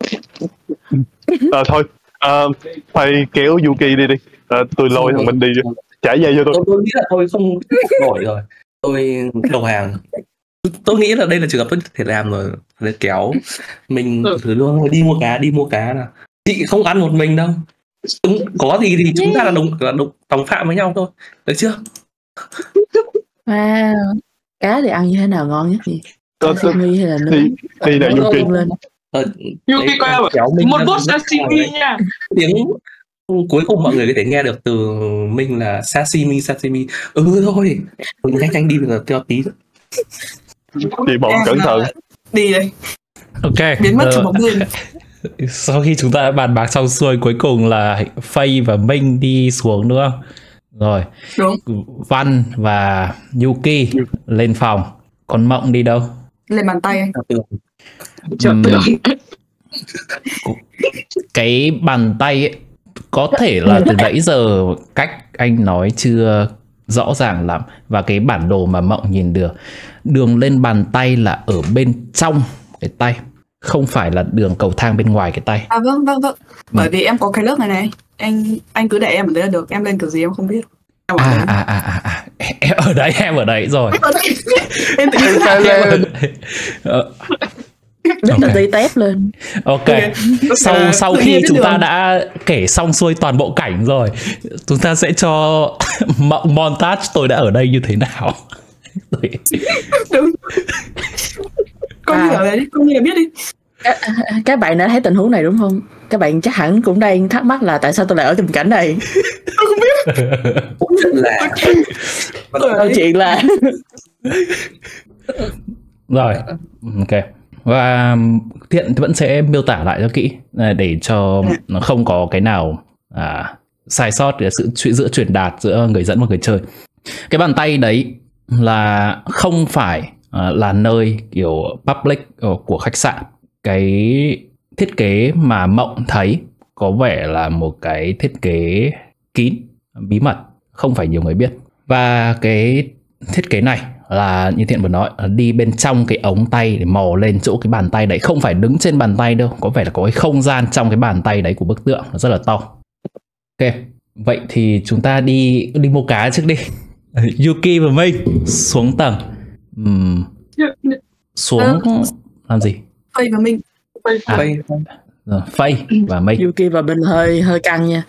À, thôi, à, Phi kéo Yuki đi đi. À, tôi lôi thằng Minh đi cho. Trả dây cho tôi. Tôi, tôi nghĩ là tôi không nổi rồi. Tôi đầu hàng. Tôi nghĩ là đây là trường hợp tôi thể làm rồi. Để kéo mình Ừ. thử luôn đi mua cá, đi mua cá nào. Chị không ăn một mình đâu. Chúng, có gì thì chúng ta là đồng là đồng, đồng phạm với nhau thôi. Được chưa? Wow. Cá thì ăn như thế nào ngon nhất gì? Tôi- tôi- Sashimi hay là nướng? Đi, đi nè Nướng Yuki. luôn lên. Ờ, Yuki đấy, coi kéo mình một ra- bút ra- sashimi nha. tiếng cuối cùng mọi người có thể nghe được từ mình là sashimi sashimi. Ừ thôi, tôi nhanh nhanh đi được cho tí. Chị bọn Em, cẩn thận. à, đi đây, Ok. biến mất ờ, trong bóng đêm. Sau khi chúng ta đã bàn bạc xong xuôi, cuối cùng là Faye và Minh đi xuống đúng không? Rồi. Đúng. Văn và Yuki lên phòng. Còn Mộng đi đâu? Lên bàn tay anh. Chợt Ừm, tưởng. cái bàn tay ấy, có thể là từ nãy giờ cách anh nói chưa rõ ràng lắm, và cái bản đồ mà Mộng nhìn được, đường lên bàn tay là ở bên trong cái tay, không phải là đường cầu thang bên ngoài cái tay. À vâng vâng vâng. Bởi vì em có cái lớp này này, anh anh cứ để em ở đấy là được, em lên kiểu gì em không biết. Em ở À đấy. à à à, à. Em ở đấy, em ở đấy rồi. Em ở đấy. Em tự nhiên Em Em ở lên. đấy. Ờ, Rất là Ok. tí tép lên. ok. Ok. Sau À, sau tự khi nhiên biết chúng ta đường. đã kể xong xuôi toàn bộ cảnh rồi, chúng ta sẽ cho Mộng montage tôi đã ở đây như thế nào. Đúng. Coi như À. ở đấy đi, coi như là biết đi. Các bạn đã thấy tình huống này đúng không? Các bạn chắc hẳn cũng đang thắc mắc là tại sao tôi lại ở tình cảnh này. Là Câu chuyện là Rồi, ok. Và Thiện vẫn sẽ miêu tả lại cho kỹ à, để cho nó không có cái nào à, sai sót để sự chuyện giữa truyền đạt giữa người dẫn và người chơi. Cái bàn tay đấy là không phải à, là nơi kiểu public ờ, của khách sạn. Cái thiết kế mà Mộng thấy có vẻ là một cái thiết kế kín, bí mật, không phải nhiều người biết. Và cái thiết kế này là như Thiện vừa nói, là đi bên trong cái ống tay để mò lên chỗ cái bàn tay đấy, không phải đứng trên bàn tay đâu, có vẻ là có cái không gian trong cái bàn tay đấy của bức tượng, nó rất là to. Ok, vậy thì chúng ta đi đi mua cá trước đi. Yuki và Minh xuống tầng. Ừm, xuống làm gì? Phi và mình. À, Phi. rồi, Faye và Minh. Yuki và Bình hơi hơi căng nha.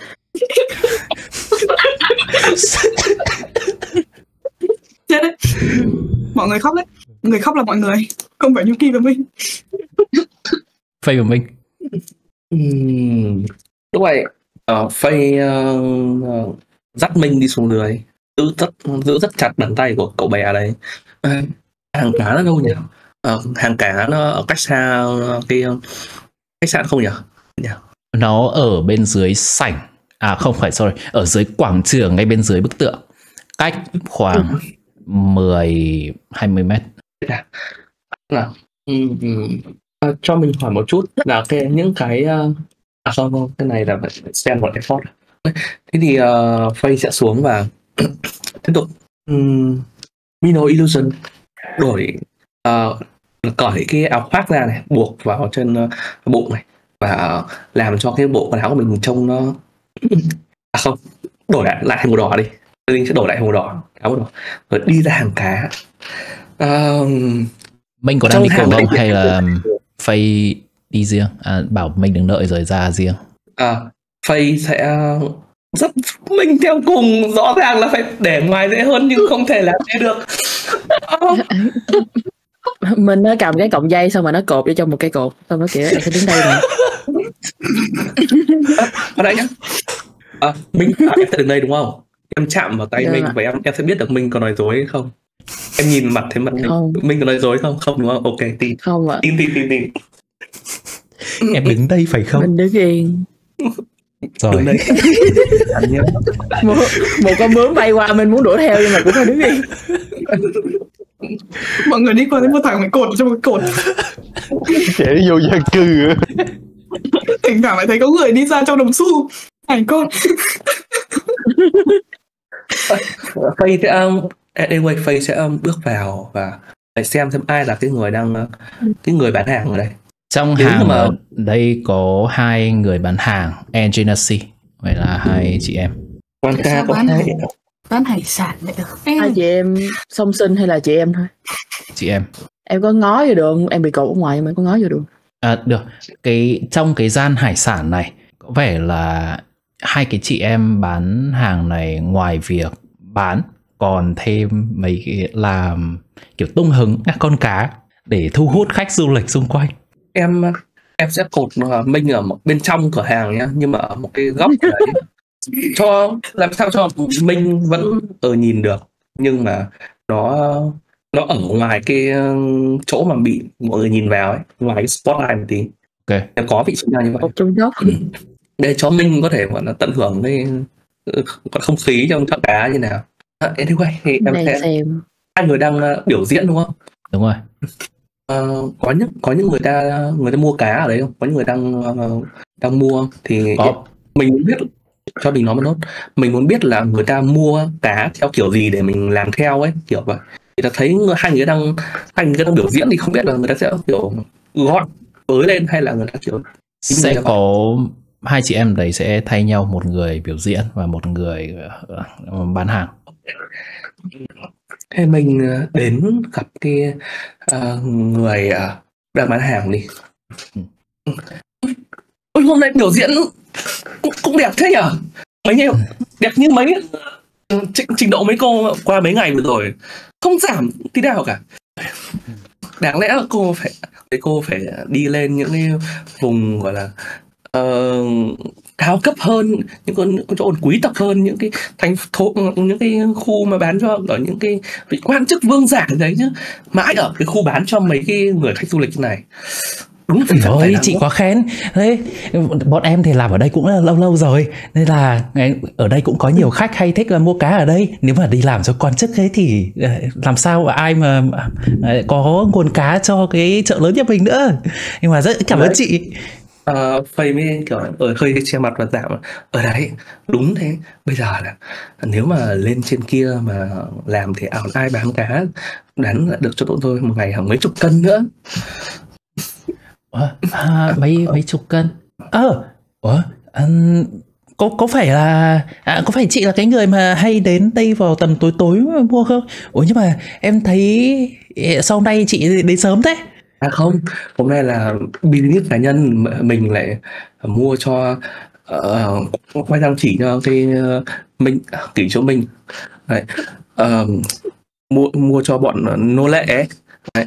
Chết đấy. Mọi người khóc đấy. Người khóc là mọi người, không phải Yuki và mình. Faye và Minh. Ừm, Lúc này uh, Faye uh, dắt Minh đi xuống dưới, giữ rất giữ rất chặt bàn tay của cậu bé đấy. À, hàng cá nó đâu nhỉ? Ờ, hàng cá nó ở cách xa uh, cái uh, khách sạn không nhỉ? nhỉ? Nó ở bên dưới sảnh. À không phải, sorry, ở dưới quảng trường ngay bên dưới bức tượng. cách khoảng mười hai mươi mét. Nào, ừ, ừ. À, cho mình hỏi một chút là cái những cái uh... à không không cái này là phải xem một effort. Thế thì uh, Faye sẽ xuống và tiếp tục um, Minor Illusion đổi uh, cởi cái áo khoác ra này, buộc vào trên uh, bụng này và uh, làm cho cái bộ quần áo của mình trông nó à không đổi lại lại màu đỏ đi. Linh sẽ đổi lại màu đỏ, áo màu đỏ rồi đi ra hàng cá. Uh, Mình có đang đi cùng không hay là Faye đi riêng? À, bảo mình đừng đợi rồi ra riêng. À, Faye sẽ rất mình theo cùng, rõ ràng là phải để ngoài dễ hơn nhưng không thể làm thế được. Mình nó cầm cái cọng dây xong mà nó cột vô trong một cây cột, xong nó kiểu em sẽ đứng đây này. Ở đây nhá. À, mình à, em sẽ đứng đây đúng không? Em chạm vào tay Được mình ạ. và em em sẽ biết được mình có nói dối hay không. Em nhìn mặt thấy mặt mình, Không. mình có nói dối không? Không đúng không? Ok, tin. Không ạ. Tin tin tin tin. Em đứng đây phải không? Mình đứng yên. Rồi. Đứng đây. Anh nhớ. Một, một con bướm bay qua mình muốn đuổi theo nhưng mà cũng phải đứng yên. Mọi người đi qua đến một thằng phải cột trong một cột. Trẻ vô gia cư. Thỉnh thoảng lại thấy có người đi ra trong đồng xu. Này con. Faye sẽ um, anyway, Faye sẽ um, bước vào và để xem xem ai là cái người đang uh, cái người bán hàng ở đây. Trong Nếu hàng mà- ở đây có hai người bán hàng, Angenasi, vậy là hai chị em. Quan Tại ca sao có bán hai hải bán hải sản lại được? Hai chị em song sinh hay là chị em thôi? Chị em. Em có ngó vô đường, em bị cột ở ngoài mà em có ngó vô đường. À, được. Cái trong cái gian hải sản này có vẻ là hai cái chị em bán hàng này ngoài việc bán còn thêm mấy cái làm kiểu tung hứng các con cá để thu hút khách du lịch xung quanh. em em sẽ cột uh, Minh ở một bên trong cửa hàng nhá, nhưng mà ở một cái góc đấy cho làm sao cho Minh vẫn ở nhìn được nhưng mà nó nó ở ngoài cái uh, chỗ mà bị mọi người nhìn vào ấy, ngoài cái spotlight một tí. Ok. Em có vị trí nào như vậy Cột trong góc. để cho Minh có thể gọi là tận hưởng cái uh, không khí trong chợ cá như nào. À, anyway thì em Đang sẽ xem. hai người đang uh, biểu diễn đúng không? Đúng rồi. Ờ, có những có những người ta người ta mua cá ở đấy không? Có những người đang uh, đang mua thì Có. mình muốn biết, cho mình nói một nốt, mình muốn biết là người ta mua cá theo kiểu gì để mình làm theo ấy, kiểu vậy. Thì ta thấy hai người đang hai người đang biểu diễn thì không biết là người ta sẽ kiểu gọn tới lên hay là người ta kiểu Sẽ có hai chị em đấy sẽ thay nhau, một người biểu diễn và một người uh, bán hàng. Thế mình uh, đến gặp cái uh, người uh, đang bán hàng đi. Ôi, hôm nay biểu diễn cũng, cũng đẹp thế nhở? Mấy nhiêu đẹp như mấy trình, trình độ mấy cô qua mấy ngày vừa rồi không giảm tí nào cả. Đáng lẽ là cô phải cô phải đi lên những cái vùng gọi là uh, cao cấp hơn, những con, những con chỗ quý tộc hơn, những cái thành phố, những cái khu mà bán cho ở những cái vị quan chức vương giả đấy chứ, mãi ở cái khu bán cho mấy cái người khách du lịch như này. Đúng phải phải Rồi, làm chị đó. quá khen. Đấy, bọn em thì làm ở đây cũng là lâu lâu rồi, nên là ở đây cũng có nhiều khách hay thích là mua cá ở đây. Nếu mà đi làm cho quan chức ấy thì làm sao mà ai mà có nguồn cá cho cái chợ lớn nhà mình nữa. Nhưng mà rất cảm ơn chị. Uh, Faye mới kiểu ở hơi che mặt và giảm ở đấy. Đúng thế, bây giờ là nếu mà lên trên kia mà làm thì ảo ai bán cá bán là được cho tụi tôi một ngày hàng mấy chục cân nữa. Ủa, à, mấy mấy chục cân. Ơ, ủa, à, có có phải là à, có phải chị là cái người mà hay đến đây vào tầm tối tối mà mua không? Ủa nhưng mà em thấy sau hôm nay chị đến sớm thế. À không, hôm nay là business cá nhân, mình lại mua cho uh, quay sang chỉ cho cái uh, mình chỉ cho mình đấy. Uh, mua mua cho bọn nô lệ ấy. Đấy.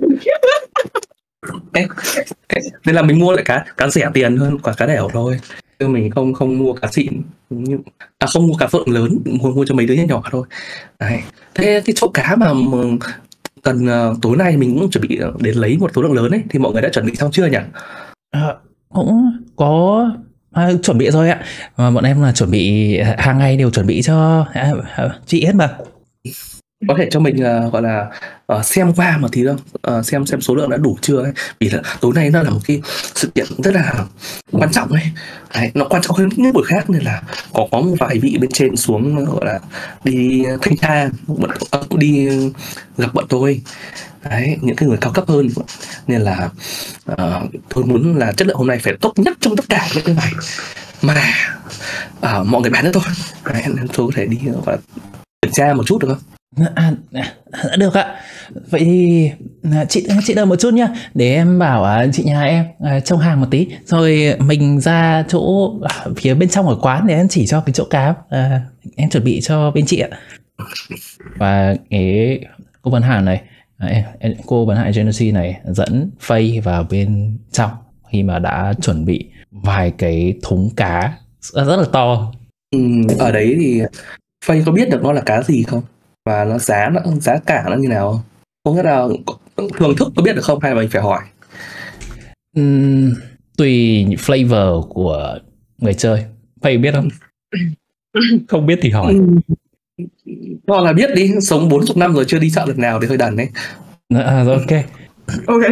Ê, ê, nên là mình mua lại cá cá rẻ tiền hơn quả cá đẻo thôi, chứ mình không không mua cá xịn, à không mua cá phượng lớn, mua mua cho mấy đứa nhỏ, nhỏ thôi. Đấy. Thế cái chỗ cá mà, mà cần uh, tối nay mình cũng chuẩn bị đến lấy một số lượng lớn ấy, thì mọi người đã chuẩn bị xong chưa nhỉ? À, cũng có À, chuẩn bị rồi ạ. Mà bọn em là chuẩn bị hàng ngày đều chuẩn bị cho à, à, chị hết mà. Có thể cho mình uh, gọi là uh, xem qua một tí không? Uh, xem xem số lượng đã đủ chưa ấy. Vì là tối nay nó là một cái sự kiện rất là quan trọng ấy. Đấy, nó quan trọng hơn những buổi khác nên là có có một vài vị bên trên xuống gọi là đi thanh tra, đi gặp bọn tôi. Đấy, những cái người cao cấp hơn nên là uh, tôi muốn là chất lượng hôm nay phải tốt nhất trong tất cả những cái này mà uh, mọi người bán cho tôi. Đấy, nên tôi có thể đi gọi là kiểm tra một chút được không? À, à, được ạ. Vậy thì à, chị chị đợi một chút nhá, để em bảo à, chị nhà em à, trông hàng một tí, rồi mình ra chỗ à, phía bên trong ở quán để em chỉ cho cái chỗ cá à, em chuẩn bị cho bên chị ạ. Và cái cô bán hàng này, à, em, em, cô bán hàng agency này dẫn Faye vào bên trong khi mà đã chuẩn bị vài cái thúng cá rất, rất là to. Ừ, ở đấy thì Faye có biết được nó là cá gì không? Và nó giá nó giá cả nó như nào không? Không biết là thưởng thức có biết được không hay là mình phải hỏi? Uhm, tùy flavor của người chơi. Phải biết không? Không biết thì hỏi. Cho là biết đi, sống bốn mươi năm rồi chưa đi chợ lần nào thì hơi đần đấy. À, rồi, ok. Ok.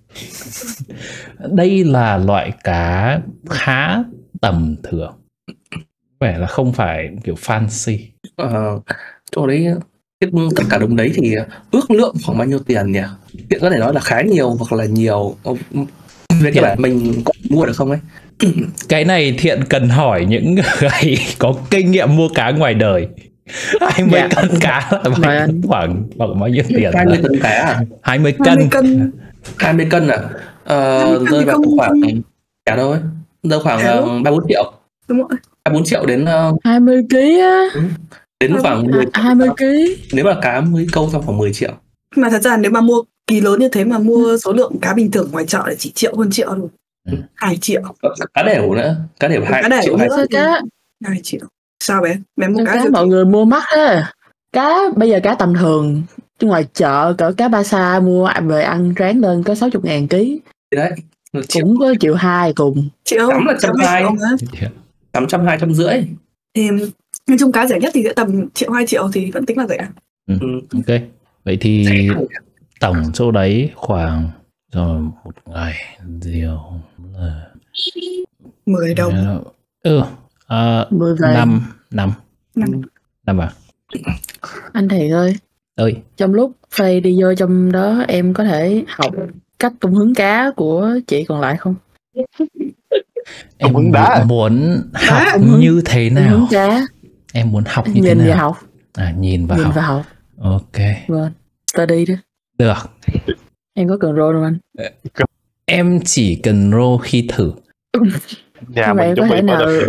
Đây là loại cá khá tầm thường, vẻ là không phải kiểu fancy. Ờ, chỗ đấy tất cả đồng đấy thì ước lượng khoảng bao nhiêu tiền nhỉ? Hiện có thể nói là khá nhiều hoặc là nhiều. Về cái bản mình có mua được không ấy? Cái này Thiện cần hỏi những người có kinh nghiệm mua cá ngoài đời. hai mươi Dạ. cân cá là bao nhiêu, khoảng khoảng bao nhiêu tiền? hai mươi cân cá à? hai mươi hai mươi cân. cân. hai mươi cân à? Ờ, hai mươi cân rơi thì vào không- khoảng cả thôi. Rơi khoảng Cả đâu? ba bốn triệu. Đúng rồi. ba bốn triệu đến ờ, hai mươi ký á. đến khoảng mười triệu. hai mươi ký. Nếu mà cá mới câu xong khoảng mười triệu. Mà thật ra nếu mà mua kỳ lớn như thế mà mua số lượng cá bình thường ngoài chợ là chỉ triệu hơn triệu rồi. Ừ. Hai triệu. Cá đều nữa, cá đều hai Cá đều triệu nữa. hai Sao cá, Hai triệu. Sao bé? Bé mua sao cá cá siêu mọi thị. người mua mắc á. Cá bây giờ cá tầm thường chứ ngoài chợ cỡ cá ba sa mua về ăn ráng lên có sáu mươi ngàn ký, Thì đấy, một triệu. cũng có triệu hai cùng. Triệu. Chấm là trăm Chấm hai. triệu mà. tám trăm hai trăm rưỡi. Thì nói chung cá rẻ nhất thì sẽ tầm triệu hai triệu thì vẫn tính là rẻ. Ừ. Ok. Vậy thì tổng chỗ đấy khoảng rồi một ngày điều là mười đồng. ừ à, Mười về. năm năm Năm. năm à Anh Thiện ơi, ơi trong lúc Faye đi vô trong đó em có thể học cách tung hứng cá của chị còn lại không? em Tung hứng đá à? muốn học Đá, tung hứng- như thế Tung hứng nào? cá, Em muốn học như thế nhìn và nào? học, À, nhìn và nhìn học. và học. Ok, Vâng, study đó. được. Em có cần roll không anh? Em chỉ cần roll khi thử. Nhà Nhưng mà mình em có chuẩn thể bị nào nào...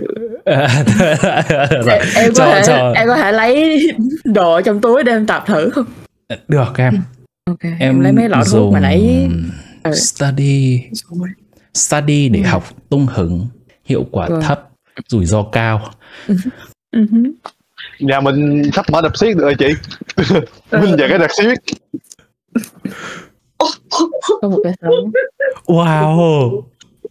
Rồi, em, em có cho- thể cho- em có thể lấy đồ trong túi để em tập thử không? được em. Ok, em, Em lấy mấy lọ thuốc dùng mà nãy. Ừ. study Rồi. study để Ừ. học tung hứng, hiệu quả Vâng. thấp, rủi ro cao. Ừ hứ. Nhà mình sắp mở đập xiết rồi chị. Mình về cái đập xiết. Có một cái sống. Wow.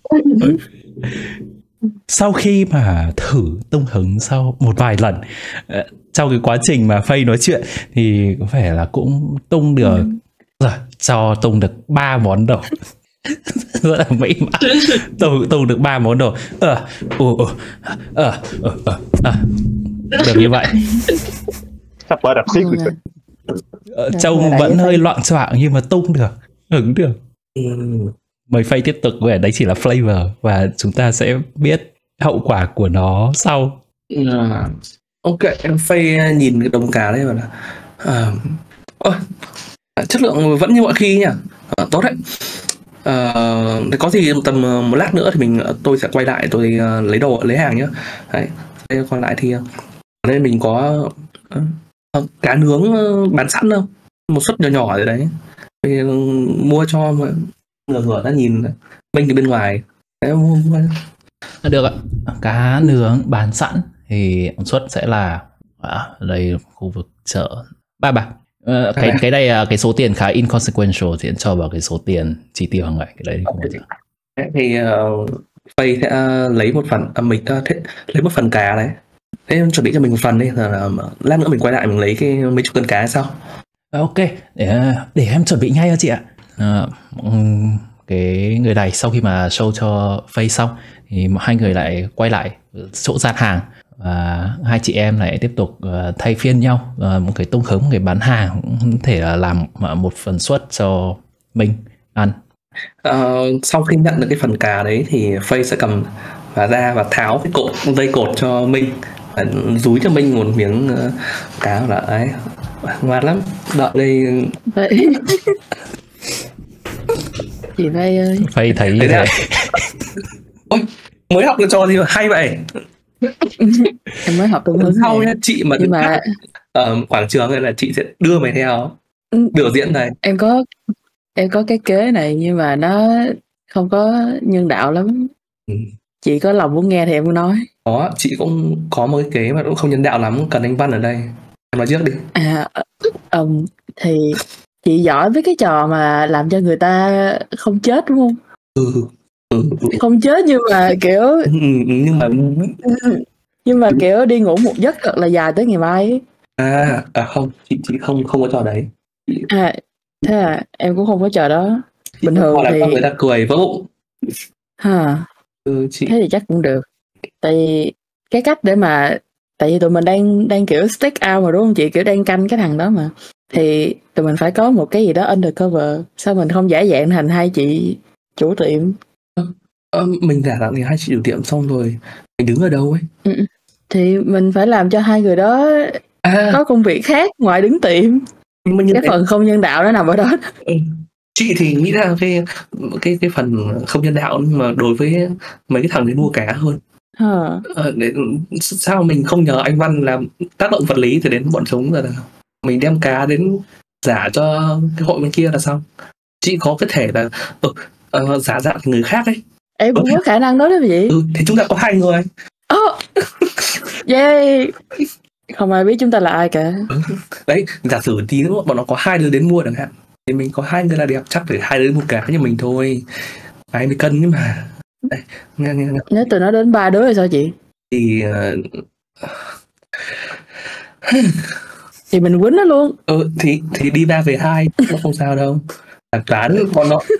Sau khi mà thử tung hứng sau một vài lần, ờ, trong cái quá trình mà Faye nói chuyện thì có vẻ là cũng tung được rồi, cho tung được ba món đồ. Rất là mỹ mãn. tung, tung được ba món đồ. Ờ, ờ, ờ, ờ, ờ, ờ. Được như vậy. Sắp mở đập xiết Vâng rồi. ạ. Ờ, Dạ, trông dạ, vẫn dạ. hơi loạng choạng nhưng mà tung được, hứng được. Ừ. Mời Faye tiếp tục, bởi đấy chỉ là flavor và chúng ta sẽ biết hậu quả của nó sau. À, ok, em Faye nhìn cái đồng cá đấy và là à, ôi, chất lượng vẫn như mọi khi nhỉ. À, tốt đấy. À, có gì tầm một lát nữa thì mình tôi sẽ quay lại tôi uh, lấy đồ lấy hàng nhé. Đấy, đây còn lại thì ở đây mình có uh, cá nướng uh, bán sẵn đâu, một suất nhỏ nhỏ rồi đấy. Thì, uh, mua cho mọi người ngửa ra nhìn bên từ bên ngoài. Đấy, mua, mua. Được ạ. Cá nướng bán sẵn thì suất sẽ là à, đây khu vực chợ Ba Bạc. Ờ, cái cái đây là cái số tiền khá inconsequential thì cho vào cái số tiền chi tiêu hàng ngày, cái đấy không có gì. Đấy, thì uh, Phây sẽ lấy một phần à, mình à, thế, lấy một phần cá đấy. Thế em chuẩn bị cho mình một phần đi, là, là lát nữa mình quay lại mình lấy cái mấy chục cân cá sau. À, ok, để, để em chuẩn bị ngay cho chị ạ. À, cái người này sau khi mà show cho Phây xong thì hai người lại quay lại chỗ gian hàng và hai chị em lại tiếp tục uh, thay phiên nhau. Uh, một người tung hứng, một người bán hàng cũng có thể là làm một phần suất cho mình ăn. Uh, sau khi nhận được cái phần cá đấy thì Phây sẽ cầm và ra và tháo cái cột dây cột cho Minh, và dúi cho Minh một miếng uh, cá là ấy ngoan lắm, đợi đây. Vậy chị Phây ơi, Phây thấy như thế. Ôi, mới học được trò gì mà hay vậy. Em mới học tung hứng sau nhá, chị mà nhưng mà ở uh, quảng trường này là chị sẽ đưa mày theo biểu diễn này. Em có em có cái kế này nhưng mà nó không có nhân đạo lắm. Ừ. Chị có lòng muốn nghe thì em muốn nói. Có, chị cũng có một cái kế mà cũng không nhân đạo lắm, cần anh Văn ở đây. Em nói trước đi. À, um, thì chị giỏi với cái trò mà làm cho người ta không chết đúng không? Ừ. Ừ. Không chết nhưng mà kiểu ừ, nhưng mà nhưng mà kiểu đi ngủ một giấc thật là dài tới ngày mai ấy. À, à không, chị chị không không có trò đấy. À, thế à, em cũng không có trò đó. Bình thường thì người ta cười vỡ bụng. Ha. Ừ, chị... Thế thì chắc cũng được. Tại vì cái cách để mà tại vì tụi mình đang đang kiểu stick out mà đúng không chị, kiểu đang canh cái thằng đó mà, thì tụi mình phải có một cái gì đó undercover. Sao mình không giả dạng thành hai chị chủ tiệm? Ờ, mình giả dạng thì hai chị chủ tiệm xong rồi mình đứng ở đâu ấy? Ừ. Thì mình phải làm cho hai người đó à. có công việc khác ngoài đứng tiệm. Cái thế... phần không nhân đạo nó nằm ở đó. Ừ. Chị thì nghĩ ra cái cái cái phần không nhân đạo nhưng mà đối với mấy cái thằng đấy mua cá hơn. Hờ. Ờ, để, sao mình không nhờ anh Văn làm tác động vật lý thì đến bọn chúng rồi là mình đem cá đến giả cho cái hội bên kia là xong. Chị có cái thể là ừ, uh, giả dạng người khác ấy. Em cũng có khả năng đó đó chị. Ừ, thì chúng ta có hai người. Oh. Yeah. Không ai biết chúng ta là ai cả. Ừ. Đấy, giả sử tí nữa bọn nó có hai đứa đến mua chẳng hạn, thì mình có hai người là đẹp, chắc để hai đứa mua cá như mình thôi. hai mươi cân nhưng mà đây, nghe, nghe, nghe. Nếu tụi nó đến ba đứa thì sao chị? Thì uh... thì mình quýnh nó luôn. Ừ, thì thì đi ba về hai nó không sao đâu. Thằng toán con nó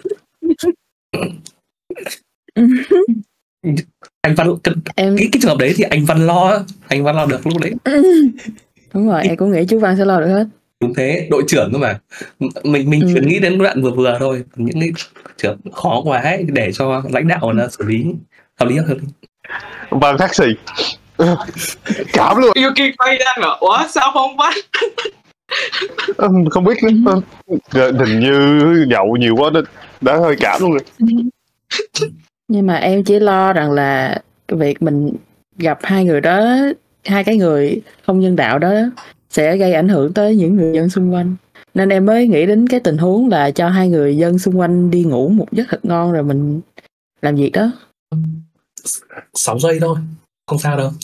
anh Văn em... cái, cái trường hợp đấy thì anh Văn lo, anh Văn lo được lúc đấy. Đúng rồi, em cũng nghĩ chú Văn sẽ lo được hết. Đúng thế, đội trưởng cơ mà. Mình mình ừ. chỉ nghĩ đến đoạn vừa vừa thôi, những cái trưởng khó quá ấy, để cho lãnh đạo là xử lý hợp lý hơn. Vâng, taxi. Cảm luôn. Yuki quay ra mà, ủa sao không bắt? Không biết nữa. Hình như nhậu nhiều quá nên đã hơi cảm luôn rồi. Nhưng mà em chỉ lo rằng là cái việc mình gặp hai người đó, hai cái người không nhân đạo đó sẽ gây ảnh hưởng tới những người dân xung quanh. Nên em mới nghĩ đến cái tình huống là cho hai người dân xung quanh đi ngủ một giấc thật ngon rồi mình làm việc đó. Sáu giây thôi, không sao đâu.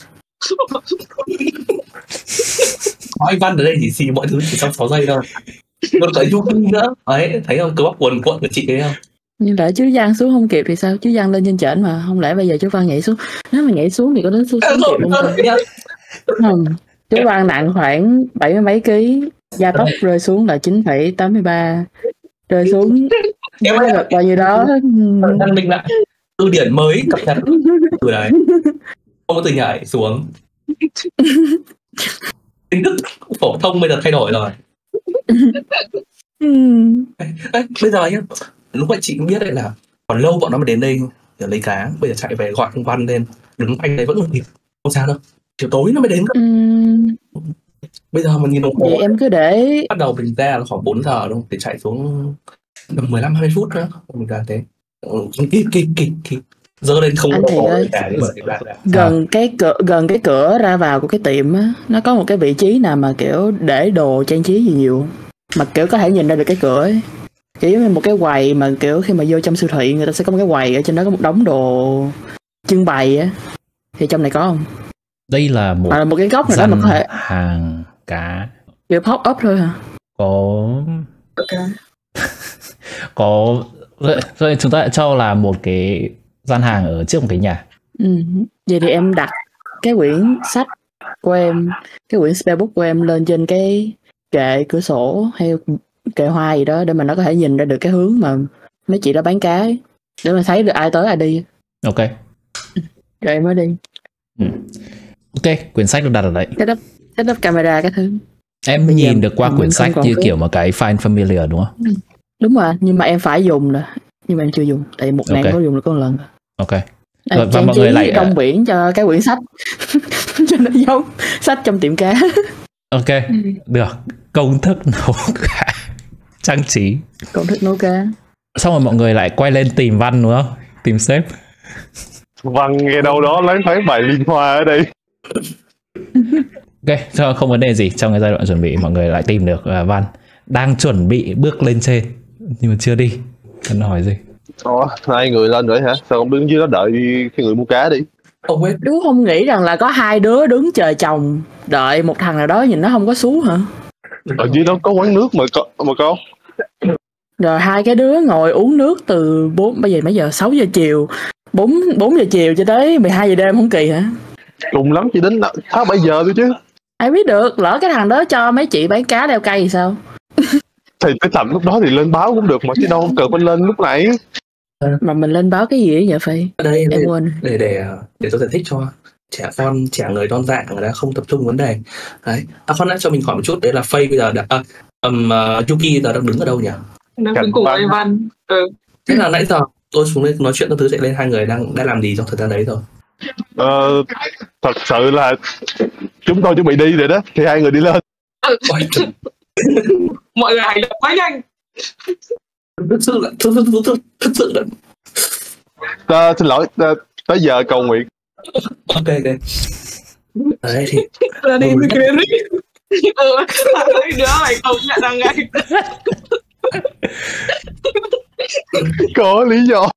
Có anh Văn ở đây thì xì mọi thứ chỉ trong sáu giây thôi. Còn tới Yuki nữa, ấy thấy không, cơ bắp quần cuộn của chị thấy không? Nhưng lỡ chú Giang xuống không kịp thì sao? Chú Giang lên trên trển mà, không lẽ bây giờ chú Văn nhảy xuống? Nếu mà nhảy xuống thì có đến xuống, xuống kịp không? Không. Chú Văn nặng khoảng bảy mươi mấy ký, gia tốc rơi xuống là chín phẩy tám mươi ba, rơi xuống được bao nhiêu đó. Đăng định lại từ điển mới cập nhật từ đấy, không có từ nhảy xuống. Tính thức phổ thông bây giờ thay đổi rồi. Ê, ê, bây giờ nhá, lúc vậy chị cũng biết đấy là còn lâu bọn nó mới đến đây để lấy cá, bây giờ chạy về gọi ông Văn lên đứng quanh đấy vẫn còn kịp, không sao đâu, chiều tối nó mới đến. Uhm. Bây giờ mà nhìn đồng hồ em cứ để bắt đầu mình ra là khoảng bốn giờ đúng không, thì chạy xuống tầm mười lăm hai mươi phút nữa mình ra thế. Kịp kịp kịp kịp dơ lên không. Anh Thiện ơi, gần cái cửa gần cái cửa ra vào của cái tiệm á, nó có một cái vị trí nào mà kiểu để đồ trang trí gì nhiều mà kiểu có thể nhìn ra được cái cửa ấy, kiểu giống như một cái quầy mà kiểu khi mà vô trong siêu thị người ta sẽ có một cái quầy ở trên đó có một đống đồ trưng bày á, thì trong này có không? Đây là một, à, là một cái góc nào đó mà có thể hàng cá kiểu pop up thôi hả? Có okay. Có rồi chúng ta lại cho là một cái gian hàng ở trước một cái nhà. Ừ. Vậy thì em đặt cái quyển sách của em, cái quyển spellbook của em lên trên cái kệ cửa sổ hay kệ hoa gì đó để mà nó có thể nhìn ra được cái hướng mà mấy chị đó bán cá ấy, để mà thấy được ai tới ai đi. Ok. Rồi em mới đi. Ừ. Ok, quyển sách được đặt ở đấy. Set up, set up camera cái thứ. Em Bây nhìn giờ được qua mình quyển không sách còn như cái- kiểu một cái find familiar đúng không? Đúng rồi, nhưng mà em phải dùng nè, nhưng mà em chưa dùng, tại một ngày Ok. có dùng được có một lần. Ok. À, Rồi, và trang mọi người trí lại- đông biển cho cái quyển sách cho nó giống sách trong tiệm cá. Ok, được. Công thức nấu cá, trang trí. Công thức nấu cá. Xong rồi mọi người lại quay lên tìm Văn đúng không? Tìm sếp. Văn nghe đâu đó lấy thấy bài liên hoa ở đây. Ok, cho không vấn đề gì. Trong cái giai đoạn chuẩn bị mọi người lại tìm được uh, Văn đang chuẩn bị bước lên trên nhưng mà chưa đi. Cần hỏi gì? Ủa, hai người lên rồi hả? Sao không đứng dưới đó đợi cái người mua cá đi? Ông biết Đứa không nghĩ rằng là có hai đứa đứng chờ chồng đợi một thằng nào đó nhìn nó không có xuống hả? Ở dưới đó có quán nước mà con, mà con. Rồi hai cái đứa ngồi uống nước từ bốn bây giờ mấy giờ sáu giờ chiều, bốn bốn giờ chiều cho tới mười hai giờ đêm không kỳ hả? Cùng lắm chỉ đến sáu bảy giờ thôi chứ. Ai biết được, lỡ cái thằng đó cho mấy chị bán cá leo cây thì sao? Thì cái tầm lúc đó thì lên báo cũng được mà chứ đâu cần phải lên lúc nãy. Mà mình lên báo cái gì ấy vậy Phi? ở đây Em để, quên. để để để tôi giải thích cho trẻ con, trẻ người non dạ người ta không tập trung vấn đề. Đấy. À, con đã cho mình hỏi một chút, đấy là Faye bây giờ đã, à, um, uh, Yuki giờ đang đứng ở đâu nhỉ? Nó Cảnh cuối cùng Văn. với Văn. Ừ. Thế là nãy giờ tôi xuống đây nói chuyện các thứ chạy lên, hai người đang đã làm gì trong thời gian đấy rồi? Ờ, thật sự là chúng tôi chuẩn bị đi rồi đó, thì hai người đi lên. Ôi, trời, Mọi người hành động quá nhanh. thực sự là thực sự thực, thực sự là Ờ, xin lỗi, ờ, tới giờ cầu nguyện. ok ok. Đấy thì Là đi Ừ. từ cái đi. Ừ, hai đứa mày không nhận ra ngay. Có lý do.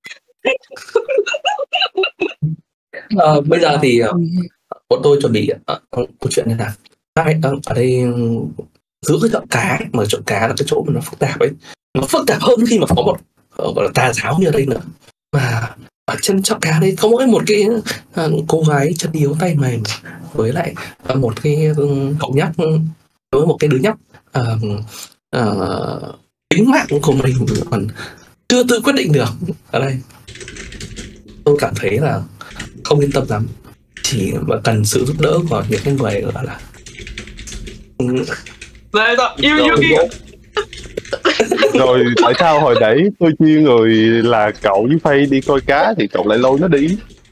ờ, bây giờ thì ờ, bọn tôi chuẩn bị uh, câu chuyện như nào? Hai, ờ, ở đây giữ cái chợ cá, mà chợ cá là cái chỗ mà nó phức tạp ấy, nó phức tạp hơn khi mà có một ờ, gọi là tà giáo như ở đây nữa. Mà ở chân chợ cá đấy có mỗi một cái ờ, cô gái chân yếu tay mềm, với lại ờ, một cái ừ, cậu nhóc, với một cái đứa nhóc ờ, ờ, tính mạng của mình còn chưa tự quyết định được. Ở đây tôi cảm thấy là không yên tâm lắm, chỉ mà cần sự giúp đỡ của những cái người gọi là ừ, Rồi rồi, yêu Rồi, Yuki. Rồi tại sao hồi nãy tôi chia người là cậu với Phay đi coi cá thì cậu lại lôi nó đi?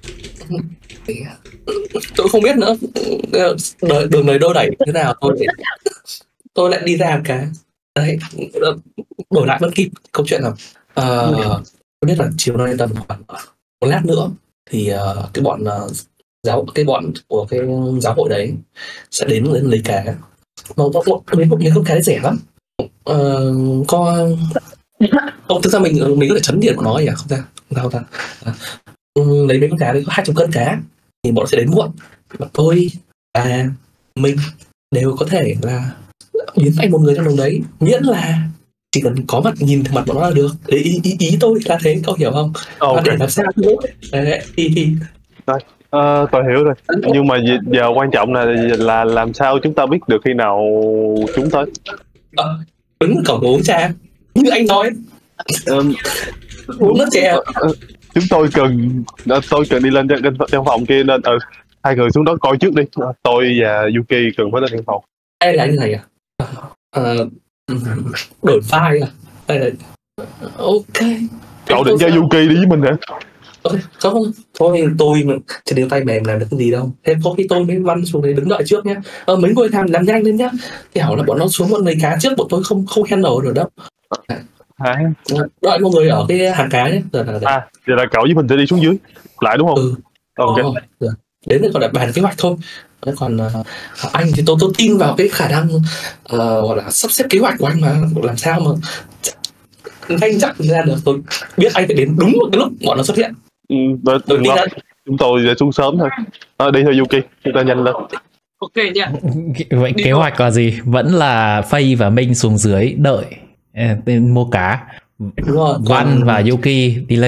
tôi không biết nữa, đời, đường này đôi đẩy thế nào tôi lại, tôi lại đi ra cái đấy, đổi lại vẫn kịp. Câu chuyện là ờ, tôi biết là chiều nay tầm khoảng một lát nữa thì ờ, cái bọn ờ, giáo cái bọn của cái giáo hội đấy sẽ đến đến lấy cá, mà bọn bọn mấy mấy con cá đấy rẻ lắm. Ờ, có không, thực ra mình mình có thể chấn điện của nó nhỉ, không ra không sao ta. À, ừ, lấy mấy con cá đấy có hai trăm cân cá thì bọn nó sẽ đến muộn, mà tôi và mình đều có thể là biến thành một người trong đồng đấy, miễn là chỉ cần có mặt nhìn thấy mặt bọn nó là được. Ý, ý, ý, ý tôi là thế, cậu hiểu không? Và Ok, để làm sao nữa đấy, thì, thì ờ, tôi hiểu rồi. Nhưng mà giờ, giờ quan trọng là là làm sao chúng ta biết được khi nào chúng tới. ờ, đứng ở cổng uống trà như anh nói, Ừm, uống nước chè. chúng tôi cần ờ, tôi cần đi lên trên văn phòng kia nên ừ, hai người xuống đó coi trước đi. Tôi và Yuki cần phải lên văn phòng. Hay là như này à? Ờ, đổi file à? Hay là ok. Cậu định cho Yuki đi với mình hả? Ôi, không, thôi tôi mà chân đều tay mềm làm được cái gì đâu. Thế có khi tôi với Văn xuống đấy đứng đợi trước nhá. Ờ, mấy người làm làm nhanh lên nhá. Thì hảo là bọn nó xuống bọn lấy cá trước, bọn tôi không không handle được đâu. Hả? Đợi mọi người ở cái hàng cá nhé. Giờ là À, giờ là cậu với mình sẽ đi xuống dưới lại đúng không? ừ, Ok. đó, rồi. Đến đây còn là bàn kế hoạch thôi. Đấy, còn uh, anh thì tôi tôi tin vào cái khả năng uh, gọi là sắp xếp kế hoạch của anh, mà làm sao mà nhanh chắc ra được. Tôi biết anh phải đến đúng một cái lúc bọn nó xuất hiện. Ừ, đừng Tôi tin lo. anh. Chúng tôi sẽ xuống sớm thôi. À, đi thôi Yuki, chúng ta nhanh lên. Ok nha. Vậy Đi kế thôi. hoạch là gì? Vẫn là Faye và Minh xuống dưới đợi ờ, tên mua cá. Đúng rồi. Văn còn- và Yuki đi lên.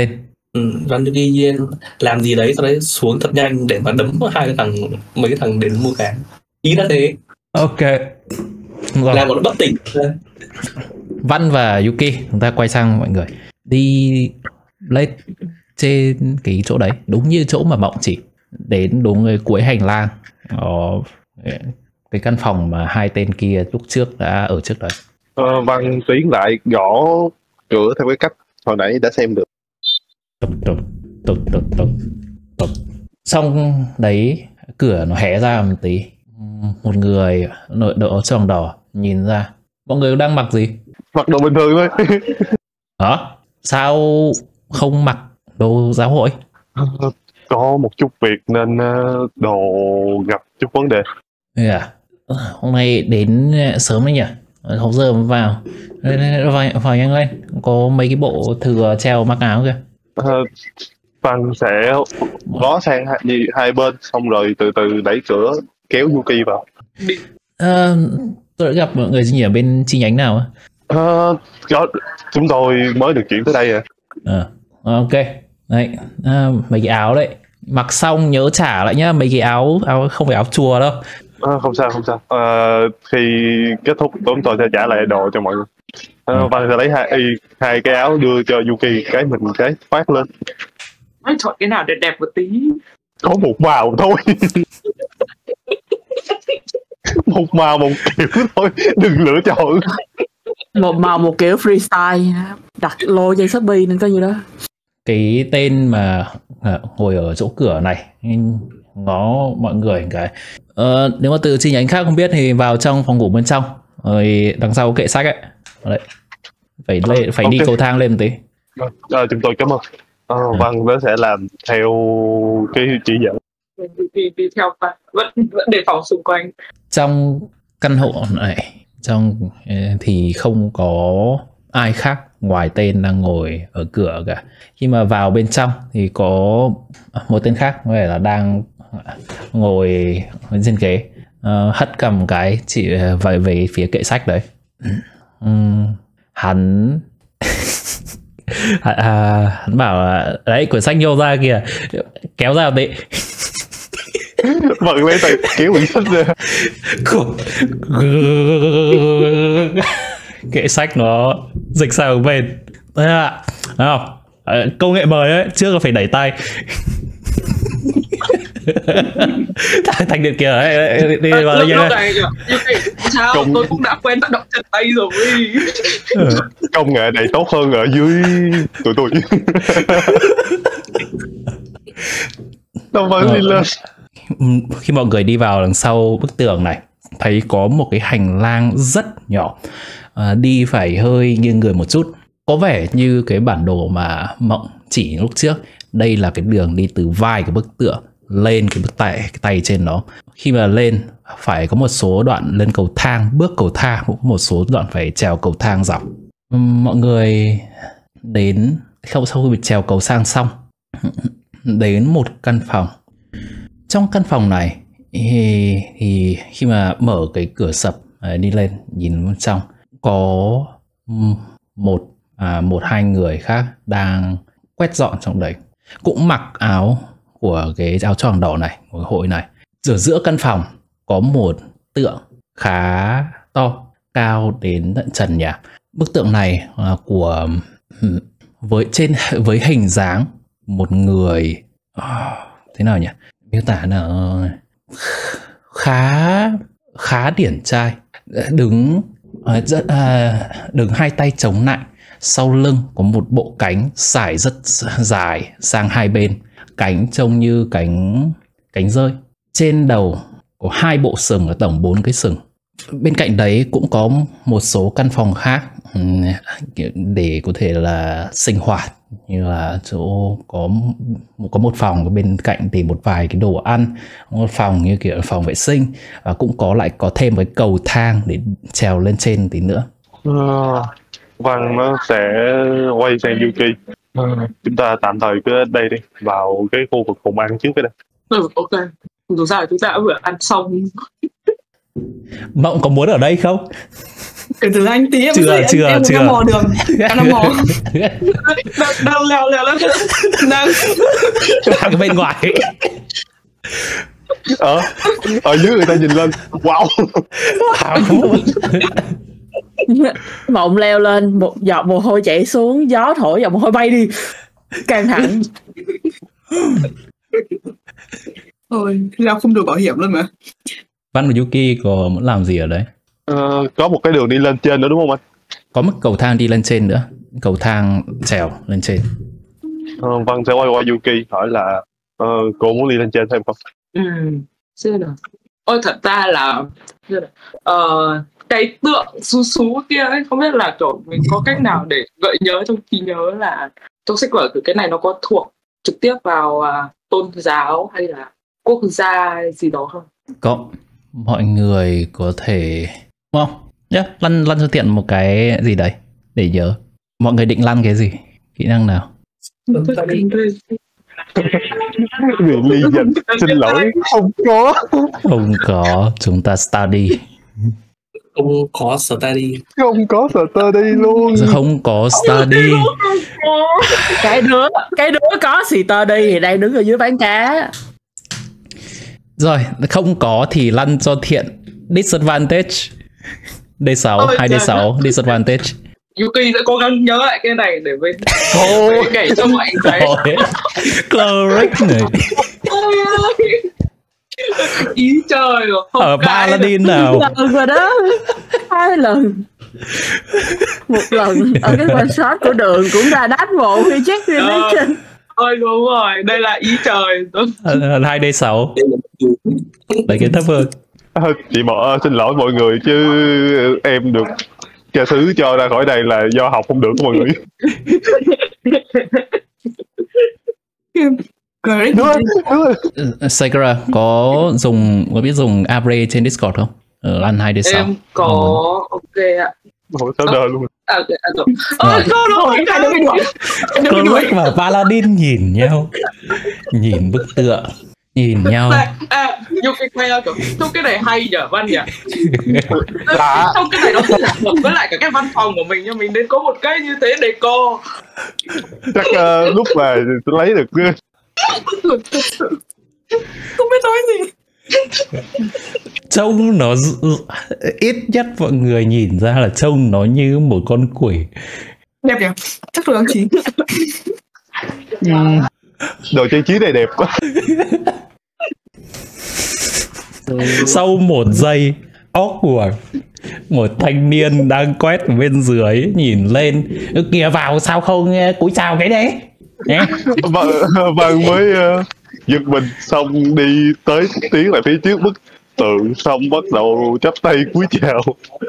Ừ, Văn Yuki làm gì đấy sau đấy xuống thật nhanh để mà đấm hai cái thằng mấy cái thằng đến mua cá. Ý là thế. Ok. Rồi. Làm một bất tỉnh. Văn và Yuki, chúng ta quay sang mọi người. Đi lên trên cái chỗ đấy, đúng như chỗ mà Mộng chỉ. Đến đúng cái cuối hành lang. Đó, cái căn phòng mà hai tên kia lúc trước đã ở trước đấy. Ờ, Văn tiến lại gõ cửa theo cái cách hồi nãy đã xem được. Tục tục tục tục tục tục. Xong đấy cửa nó hé ra một tí. Một người nội đội tròn đỏ nhìn ra. Mọi người đang mặc gì? Mặc đồ bình thường thôi. Hả? Sao không mặc đồ giáo hội? Có một chút việc nên đồ gặp chút vấn đề. Thế à? Hôm nay đến sớm đấy nhỉ? Không giờ mới vào. Vào, vào nhanh lên. Có mấy cái bộ thừa treo mắc áo kìa. Ờ, Văn sẽ ngó sang hai, hai bên xong rồi từ từ đẩy cửa kéo Yuki vào. À, tôi đã gặp mọi người gì ở bên chi nhánh nào á? Ờ, đó, chúng tôi mới được chuyển tới đây à. À, ok. Đấy, à, mấy cái áo đấy. Mặc xong nhớ trả lại nhá, mấy cái áo, áo không phải áo chùa đâu. À, không sao không sao. À, khi kết thúc chúng tôi sẽ trả lại đồ cho mọi người. À, ừ. Văn sẽ lấy hai hai cái áo đưa cho Yuki, cái mình cái khoác lên. Nói chọn cái nào đẹp đẹp một tí. Có một màu thôi. Một màu một kiểu thôi, đừng lựa chọn. Một màu một kiểu freestyle, đặt lô trên Shopee nên có gì đó. Cái tên mà à, ngồi ở chỗ cửa này ngó mọi người cái ờ, nếu mà từ chi nhánh khác không biết thì vào trong phòng ngủ bên trong rồi đằng sau kệ sách ấy. Đấy. Phải lên, phải okay. Đi cầu thang lên một tí. À, chúng tôi cảm ơn. À, Văn nó sẽ làm theo cái chỉ dẫn. Đi, đi theo vẫn vẫn đề phòng xung quanh. Trong căn hộ này trong thì không có ai khác ngoài tên đang ngồi ở cửa cả. Khi mà vào bên trong thì có một tên khác có vẻ là đang ngồi trên ghế, uh, hất cầm cái chỉ về về phía kệ sách đấy. uhm, hắn à, hắn bảo là đấy quyển sách nhô ra kìa, kéo ra một tí. Vận lên tay kéo quyển sách ra. Kệ sách nó dịch sang một bên. Thế à, không? Công nghệ mới ấy, trước là phải đẩy tay. Thành điện kia ấy, đi vào đây này. Sao Công... tôi cũng đã quen tác động chân tay rồi. Công nghệ này tốt hơn ở dưới tụi tôi. Đâu phải đi lên. Khi mọi người đi vào đằng sau bức tường này, thấy có một cái hành lang rất nhỏ, à, đi phải hơi nghiêng người một chút. Có vẻ như cái bản đồ mà Mộng chỉ lúc trước. Đây là cái đường đi từ vai cái bức tượng lên cái bức tay, cái tay trên đó. Khi mà lên phải có một số đoạn lên cầu thang, bước cầu thang, cũng có một số đoạn phải trèo cầu thang dọc. Mọi người đến sau sau khi trèo cầu thang xong đến một căn phòng. Trong căn phòng này thì, thì khi mà mở cái cửa sập đi lên nhìn bên trong có một à, một hai người khác đang quét dọn trong đấy, cũng mặc áo của cái áo choàng đỏ này của hội này. Ở giữa căn phòng có một tượng khá to, cao đến tận trần nhà. Bức tượng này là của với trên với hình dáng một người thế nào nhỉ, miêu tả là khá khá điển trai, đứng rất à, đứng hai tay chống lại, sau lưng có một bộ cánh sải rất dài sang hai bên, cánh trông như cánh cánh rơi. Trên đầu có hai bộ sừng, ở tổng bốn cái sừng. Bên cạnh đấy cũng có một số căn phòng khác để có thể là sinh hoạt, như là chỗ có có một phòng bên cạnh thì một vài cái đồ ăn, một phòng như kiểu phòng vệ sinh, và cũng có lại có thêm cái cầu thang để trèo lên trên tí nữa. Uh, Văn nó sẽ quay sang Yuki. Uh, chúng ta tạm thời cứ ở đây đi, vào cái khu vực phòng ăn trước cái đây. Ừ, ok. Dù sao chúng ta đã vừa ăn xong. Mộng có muốn ở đây không? Kể từ anh tí em Chưa, dưới, chưa, em, em chưa. đang mò đường. Em đang mò. đang, đang leo leo leo đang Đang bên ngoài. Ở ở dưới người ta nhìn lên, wow. Mộng leo lên, một giọt mồ hôi chảy xuống, gió thổi giọt mồ hôi bay đi. Căng thẳng. Ôi, leo không được bảo hiểm luôn mà. Văn và Yuki có muốn làm gì ở đấy? Ờ, có một cái đường đi lên trên nữa đúng không anh? Có một cầu thang đi lên trên nữa, cầu thang trèo lên trên. Ờ, Văn sẽ quay qua Yuki hỏi là ờ, cô muốn đi lên trên thêm không? ừ xem nào. Ôi thật ra là ờ, cái tượng xú xú kia ấy, không biết là kiểu mình có cách nào để gợi nhớ trong trí nhớ là trong sách vở cái này nó có thuộc trực tiếp vào uh, tôn giáo hay là quốc gia hay gì đó không? Có, mọi người có thể đúng không? Nhá, lăn lăn cho tiện một cái gì đấy để nhớ. Mọi người định lăn cái gì? Kỹ năng nào? Người ly dần, xin lỗi, không có. Không có, chúng ta study. Không có study. Không có study luôn. Không có study. Cái đứa, cái đứa có study thì đang đứng ở dưới bán cá. Rồi, không có thì lăn cho thiện. Disadvantage. D sáu, Ôi hai D sáu, disadvantage. Yuki sẽ cố gắng nhớ lại cái này để mình kể cho mọi người. Cleric này. Ôi ơi. Ý trời rồi. Không Ở cái. Paladin nào? Lần rồi đó. Hai lần. Một lần ở cái one shot của đường cũng ra đát bộ khi check relation. Ôi đúng rồi, đây là ý trời. hai D sáu. Đấy cái thấp hơn. À, chị bỏ xin lỗi mọi người chứ em được cha xứ cho ra khỏi đây là do học không được của mọi người. Great. Đúng rồi, đúng rồi. Sakura có dùng có biết dùng Abre trên Discord không? Ở lăn hai D sáu. Em có ok ạ. Ủa, sao đờ luôn. À, ok, à, rồi. Ôi, không đâu, hai đứa mình đuổi. Hai đứa mình đuổi. Cleric và Paladin nhìn nhau, nhìn bức tượng, nhìn nhau. À, à, Yuki quay ra kiểu, trong cái này hay nhở Văn nhỉ? Đã. Trong cái này nó rất là hợp với lại cả cái văn phòng của mình, nhưng mình nên có một cái như thế để co. Chắc uh, lúc mà tôi lấy được Không biết nói gì. Trông nó ít nhất mọi người nhìn ra là trông nó như một con quỷ. Đẹp nhỉ? Chắc là chín. đồ trang trí này đẹp quá. Sau một giây awkward, một thanh niên đang quét ở bên dưới nhìn lên, kìa vào sao không cúi chào cái đấy. Và, và mới uh, giật mình xong đi tới tiến lại phía trước bức tượng xong bắt đầu chắp tay cúi chào.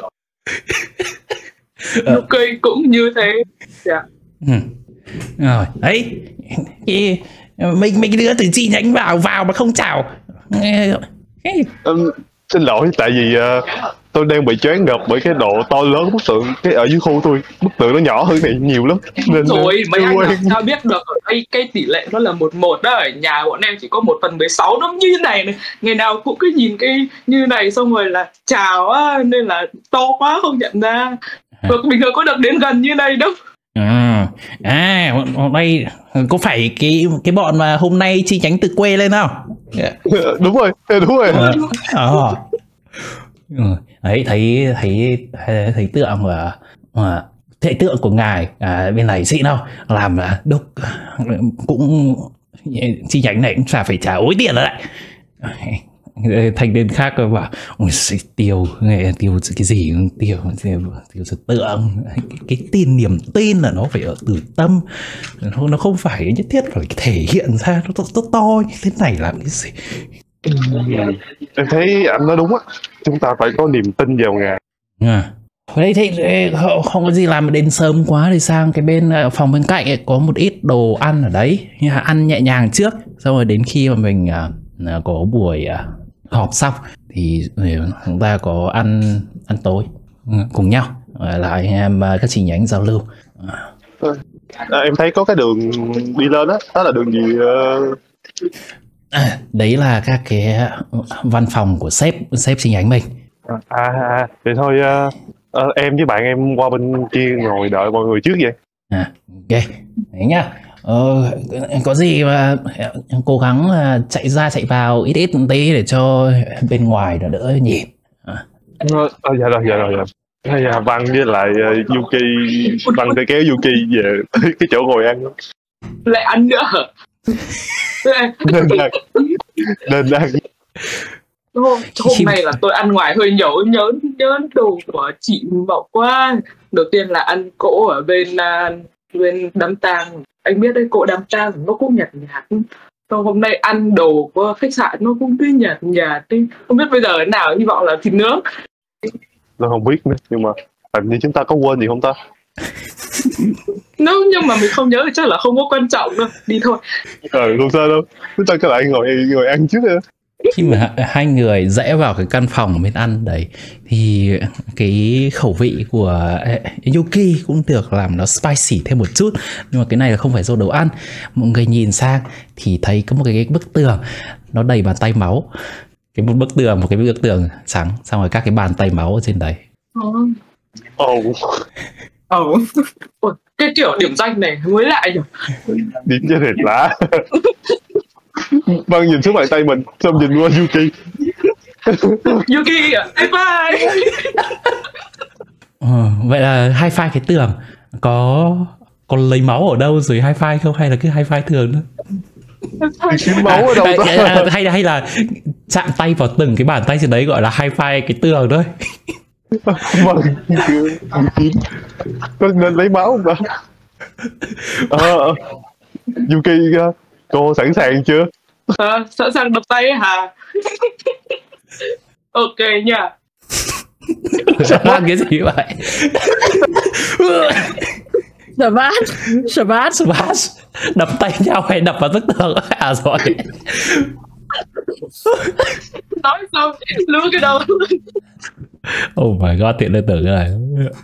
Yuki cũng như thế. Yeah. Ừ. Rồi đấy, cái, mấy mấy cái đứa từ chi nhánh vào vào mà không chào. Um, xin lỗi tại vì uh, tôi đang bị choáng ngợp bởi cái độ to lớn bức tượng cái ở dưới khu tôi, bức tượng nó nhỏ hơn này nhiều lắm nên Rồi mấy anh quen. làm sao biết được ở đây cái tỷ lệ nó là một một đó, ở nhà bọn em chỉ có một phần mười sáu nó như này này, ngày nào cũng cứ nhìn cái như này xong rồi là chào á, nên là to quá không nhận ra. Và bình thường có được đến gần như này đâu. À, à hôm nay có phải cái cái bọn mà hôm nay chi nhánh từ quê lên không? Đúng rồi, đúng rồi. Ờ. Ừ. Đấy thấy thấy thấy, thấy tượng và à, thấy tượng của ngài à, bên này xịn không? Làm là đúc cũng chi nhánh này cũng phải phải trả ối tiền rồi đấy. Thành niên khác bảo ôi tiêu nghe tiêu cái gì tiêu tiêu tiêu sự tượng cái, cái tin niềm tin là nó phải ở từ tâm, nó không phải nhất thiết phải thể hiện ra nó to, to, to như thế này làm cái gì. Em thấy anh nói đúng á, chúng ta phải có niềm tin vào ngài. À. Đấy thế không có gì làm đến sớm quá thì sang cái bên phòng bên cạnh ấy, có một ít đồ ăn ở đấy, ăn nhẹ nhàng trước, xong rồi đến khi mà mình uh, có buổi uh, họp xong thì chúng ta có ăn ăn tối cùng nhau lại em các chi nhánh giao lưu. À, em thấy có cái đường đi lên á, đó, đó là đường gì? Uh... À, đấy là các cái văn phòng của sếp sếp chi nhánh mình. À, à thì thôi uh, Ờ, em với bạn em qua bên kia ngồi đợi mọi người trước vậy. À, ok, đấy nhá. Ờ, có gì mà cố gắng chạy ra chạy vào ít ít một tí để cho bên ngoài nó đỡ nhìn. À. Ờ, ờ, dạ rồi, dạ rồi, dạ. Hay là Văn với lại uh, Yuki, Văn sẽ kéo Yuki về cái chỗ ngồi ăn. Lại ăn nữa hả? Nên ăn. Nên ăn. Hôm, hôm nay là tôi ăn ngoài hơi nhớ nhớ nhớ đồ của chị Mậu quá. Đầu tiên là ăn cỗ ở bên uh, bên đám tang. Anh biết đấy, cỗ đám tang nó cũng nhạt nhạt. Xong hôm nay ăn đồ của khách sạn nó cũng cứ nhạt nhạt. Không biết bây giờ thế nào, hy vọng là thịt nướng. Tôi không biết nữa, nhưng mà hình như chúng ta có quên gì không ta? No, nhưng mà mình không nhớ thì chắc là không có quan trọng đâu. Đi thôi. Ờ, không sao đâu. Chúng ta cứ lại ngồi ngồi ăn trước nữa. Khi mà hai người rẽ vào cái căn phòng bên ăn đấy thì cái khẩu vị của Yuki cũng được làm nó spicy thêm một chút, nhưng mà cái này là không phải do đồ ăn. Mọi người nhìn sang thì thấy có một cái, cái bức tường nó đầy bàn tay máu, cái một bức tường một cái bức tường trắng, xong rồi các cái bàn tay máu ở trên đấy. Ồ. Ồ. Ồ, cái kiểu điểm danh này mới lạ nhỉ. Điểm cho thiệt lạ. Vâng nhìn xuống bàn tay mình, xong nhìn qua Yuki. Yuki à, high five. Ờ, vậy là high five cái tường có còn lấy máu ở đâu rồi high five không, hay là cứ high five thường nữa? Kiếm máu ở đâu à, ta? à, hay là hay là chạm tay vào từng cái bàn tay trên đấy gọi là high five cái tường thôi. Vâng, có nên lấy máu không ta? Ờ, Yuki, cô sẵn sàng chưa? À, sẵn sàng đập tay hả? Ok nha. Sao cái gì vậy? Smash, Smash, Smash. Đập tay nhau hay đập vào bức tường? À rồi. Nói xong lướt cái đầu. Oh my god, tiện lên tưởng cái này.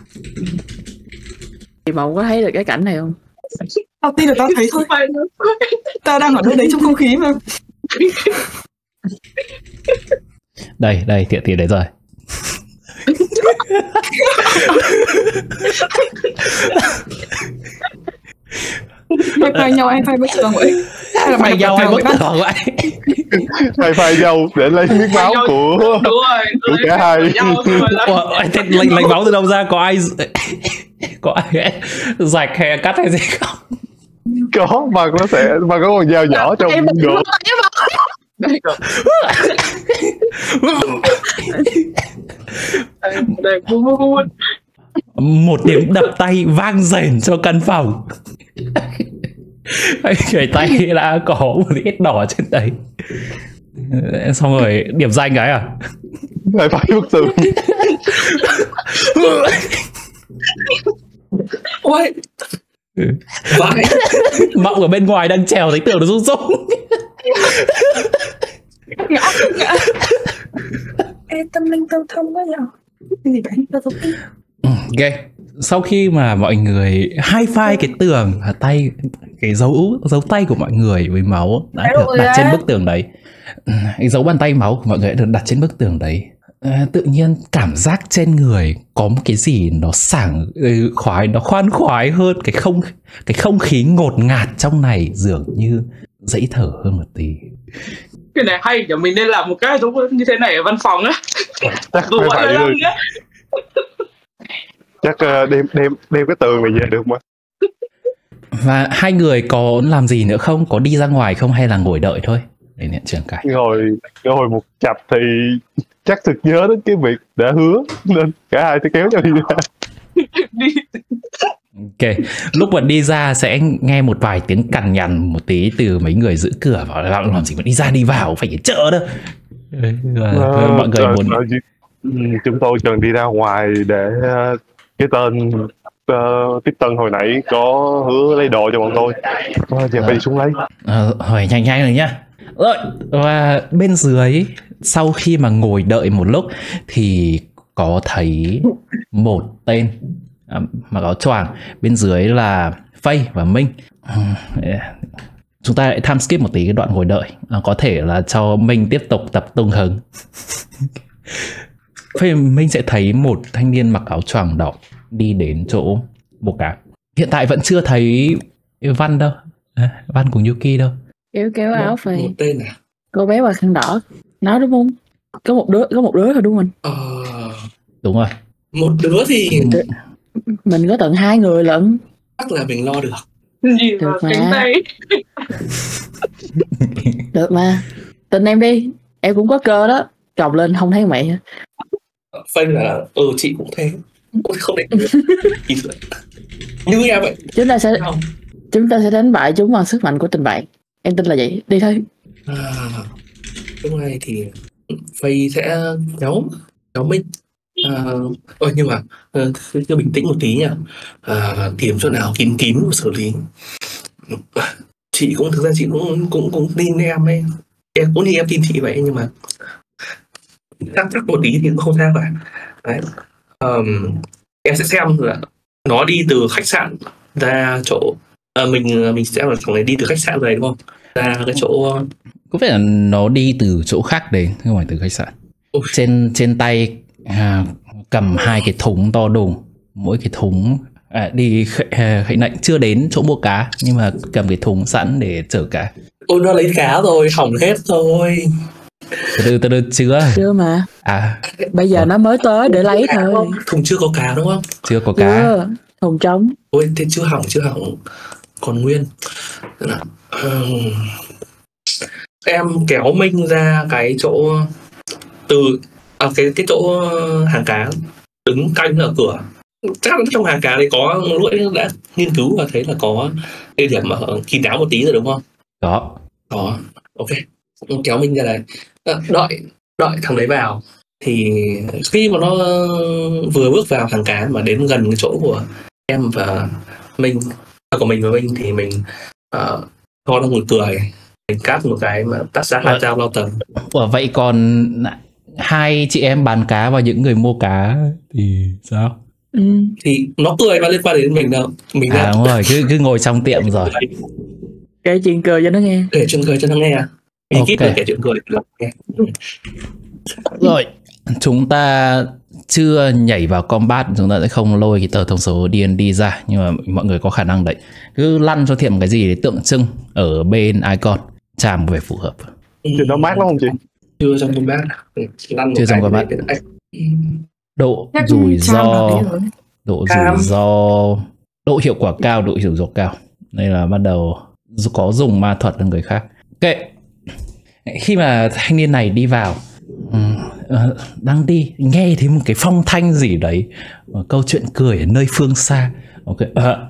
Chị Mậu có thấy được cái cảnh này không? Tao tin là tao thấy thôi. Tao đang ở nơi đấy trong không khí mà. Đây, đây, tiện tiện đấy rồi. Hai phai nhau, hai phai bất tường vậy. Hay là Phai nhau hay bất tường vậy? Hai phai nhau để lấy miếng máu của Đúng rồi, của cả hai. Ủa, thế lấy, lấy máu từ đâu ra? Có ai có ai rạch hay cắt hay gì không? Có, mà nó sẽ mà có con dao nhỏ trong đồ. Đây, bu bu bu. Một tiếng đập tay vang rền cho căn phòng. Người tay đã có một ít đỏ trên đấy. Xong rồi điểm danh cái à? Lại phải bức tường. Ôi. Mộng ở bên ngoài đang trèo thấy tường nó rung rung. Ngã, ngã. Ê, tâm linh tao thông quá nhở. Cái gì vậy? Tao thông tin. Ok, sau khi mà mọi người high five cái tường, tay cái dấu dấu tay của mọi người với máu đã được đặt trên bức tường đấy, cái dấu bàn tay máu của mọi người đã được đặt trên bức tường đấy, à, tự nhiên cảm giác trên người có một cái gì nó sảng khoái, nó khoan khoái hơn, cái không cái không khí ngột ngạt trong này dường như dễ thở hơn một tí. Cái này hay nhỉ, mình nên làm một cái giống như thế này ở văn phòng á. Chắc phải phải đi. Chắc uh, đem đem đem cái tường này về được mà. Và hai người có làm gì nữa không? Có đi ra ngoài không hay là ngồi đợi thôi? Để nhận trưởng cái. Ngồi ngồi một chập thì chắc thực nhớ đến cái việc đã hứa nên cả hai sẽ kéo nhau đi ra. Đi. Ok, lúc mà đi ra sẽ nghe một vài tiếng cằn nhằn một tí từ mấy người giữ cửa, bảo là làm gì mà đi ra đi vào, phải chợ đó. Và à, mọi người muốn à, chúng tôi cần đi ra ngoài để uh, cái tên uh, tiếp tân hồi nãy có hứa lấy đồ cho bọn tôi. À, giờ phải đi xuống lấy. À, hỏi nhanh nhanh rồi nhá. Rồi, và bên dưới sau khi mà ngồi đợi một lúc thì có thấy một tên à, mặc áo choàng, bên dưới là Faye và Minh. Chúng ta lại time skip một tí cái đoạn ngồi đợi, à, có thể là cho Minh tiếp tục tập tung hứng. Phê Minh sẽ thấy một thanh niên mặc áo choàng đỏ đi đến chỗ bồ cá. Hiện tại vẫn chưa thấy Văn đâu, à, Văn cùng Yuki đâu. Kéo kéo áo một, Phê. một tên à? Cô bé mặc khăn đỏ. Nó đúng không? Có một đứa, có một đứa thôi đúng không? Ờ, Đúng rồi. một đứa thì Mình có tận hai người lận. chắc là mình lo được. Nhìn Được vào mà. cánh tay. Được mà. Tin em đi. Em cũng có cơ đó. Chồng lên không thấy mẹ. Phanh là ừ chị cũng thế. Ôi, không để như em vậy. Chúng ta sẽ Không. chúng ta sẽ đánh bại chúng bằng sức mạnh của tình bạn. Em tin là vậy. Đi thôi. À, lúc này thì Phây sẽ kéo kéo Minh. À, ôi nhưng mà uh, cứ, cứ bình tĩnh một tí nha. À, tìm chỗ nào kín kín và xử lý. Chị cũng thực ra chị cũng cũng cũng tin em ấy. Em cũng như em tin chị vậy nhưng mà chắc chắc một tí thì cũng không sao cả. Đấy. Um, em sẽ xem là nó đi từ khách sạn ra chỗ à, mình mình sẽ là thằng này đi từ khách sạn về đúng không? Ra cái chỗ Có vẻ là nó đi từ chỗ khác đến, không phải từ khách sạn. Ôi. Trên trên tay à, cầm hai cái thúng to đùng, mỗi cái thúng à, đi khệ, à, khệ nạnh chưa đến chỗ mua cá nhưng mà cầm cái thúng sẵn để chở cá. ôi nó lấy cá rồi, hỏng hết rồi. Từ từ từ từ chưa? Chưa mà. À, Bây giờ nó mới tới để lấy thôi. Thùng chưa có cá đúng không? chưa có cá. Chưa. Thùng trống. Ôi thế chưa hỏng chưa hỏng còn nguyên. Ừm, em kéo Minh ra cái chỗ từ à, cái cái chỗ hàng cá đứng canh ở cửa. Chắc là trong hàng cá đấy có lũi đã nghiên cứu và thấy là có địa điểm mà kín đáo một tí rồi đúng không? Có. Đó, ok. Kéo Minh ra đây. À, đợi đợi thằng đấy vào thì khi mà nó vừa bước vào hàng cá mà đến gần cái chỗ của em và Minh à, của mình và Minh thì mình uh, cho nó một cười, mình cắt một cái mà tắt ra hai dao lao tầm. Ủa, vậy còn hai chị em bán cá và những người mua cá thì sao? Ừ. Thì nó cười mà liên quan đến mình đâu. Mình À đúng rồi, cứ cứ ngồi trong tiệm rồi. Kể chuyện cười cho nó nghe. Kể chuyện cười cho nó nghe. Mình Ok. kíp là kể chuyện cười cho nó nghe. Rồi, chúng ta chưa nhảy vào combat, chúng ta sẽ không lôi cái tờ thông số đê and đê ra, nhưng mà mọi người có khả năng đấy. Cứ lăn cho Thiệm cái gì để tượng trưng ở bên icon, chạm về phù hợp. Chị nó mát lắm không chị? Chưa trong combat. Lăn một Chưa trong cái combat. để- để- Độ Chắc rủi Sam ro, hợp lý rồi. độ Cam. rủi ro, độ hiệu quả cao, độ rủi ro cao. Đây là bắt đầu có dùng ma thuật lên người khác. Ok, khi mà thanh niên này đi vào, ừm, ờ, đang đi nghe thấy một cái phong thanh gì đấy, một câu chuyện cười ở nơi phương xa. Ok, ờ.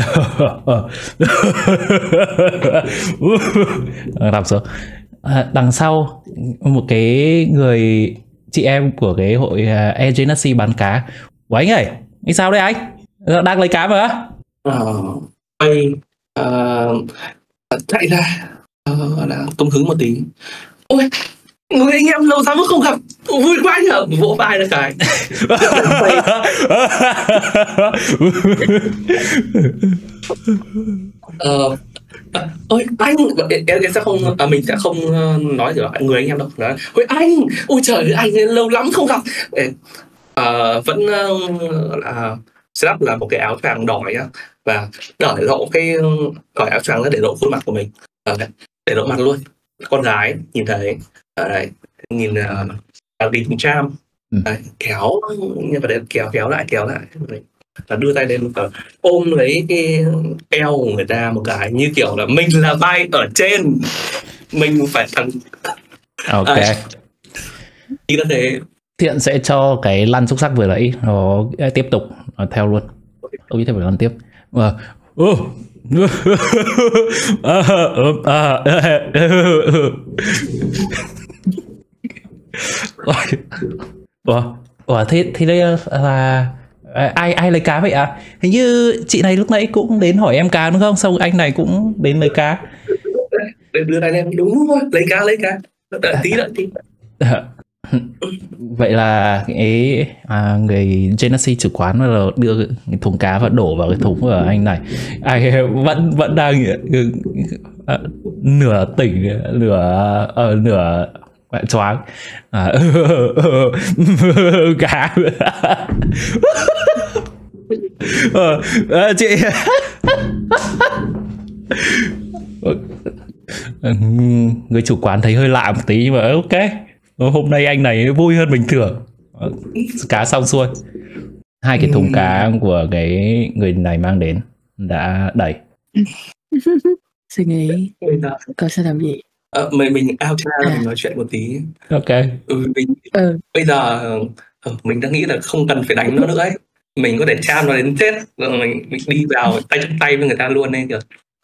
Đọc xuống. À, đằng sau một cái người chị em của cái hội uh, agency bán cá. Ủa anh ơi, anh sao đây anh? Đang lấy cá mà. Ờ, Phây ờ, chạy ra ờ, là tung hứng một tí. Ôi, người anh em lâu lắm không gặp, vui quá nhở, vỗ vai ra cái. Ờ, à, ôi anh em, em sẽ không à, mình sẽ không ờ, nói gì người anh em đâu, nói ôi anh, ôi trời ơi, anh lâu lắm không gặp. Ờ, vẫn uh, là setup là một cái áo choàng đỏ nhá, và đợi lộ cái cởi áo choàng ra để lộ khuôn mặt của mình. Ờ, để lộ mặt luôn, con gái nhìn thấy ở đây, nhìn uh, đi nhìn Tram. Ừ. Đấy, kéo nhưng mà kéo kéo lại kéo lại là đưa tay lên uh, ôm lấy cái eo của người ta một cái như kiểu là mình là bay ở trên, mình phải thằng Ok. à, ý là thế. Thiện sẽ cho cái lăn xúc sắc vừa nãy nó tiếp tục nó theo luôn. Ông ấy theo phải lăn tiếp. Ờ. Ô. Ủa, ủa thế thì đây là ai ai lấy cá vậy à? Hình như chị này lúc nãy cũng đến hỏi em cá đúng không? Xong anh này cũng đến lấy cá. Để đưa tay lên, đúng rồi, lấy cá lấy cá. Đợi tí đợi tí. Vậy là cái à, người Genesee chủ quán là đưa cái thùng cá và đổ vào cái thùng của anh này. Anh vẫn vẫn đang uh, nửa tỉnh nửa uh, nửa bạn choáng à, cá ờ, à, chị người chủ quán thấy hơi lạ một tí nhưng mà ok, hôm nay anh này vui hơn bình thường. Cá xong xuôi, hai cái thùng cá của cái người này mang đến đã đầy. Suy nghĩ Bây giờ coi sẽ làm gì. ờ, mình mình out ra mình nói chuyện một tí. Ok. Ừ, mình Ừ. bây giờ ờ, mình đang nghĩ là không cần phải đánh nó nữa ấy, mình có thể cham nó đến chết rồi mình, mình đi vào tay trong tay với người ta luôn ấy kìa.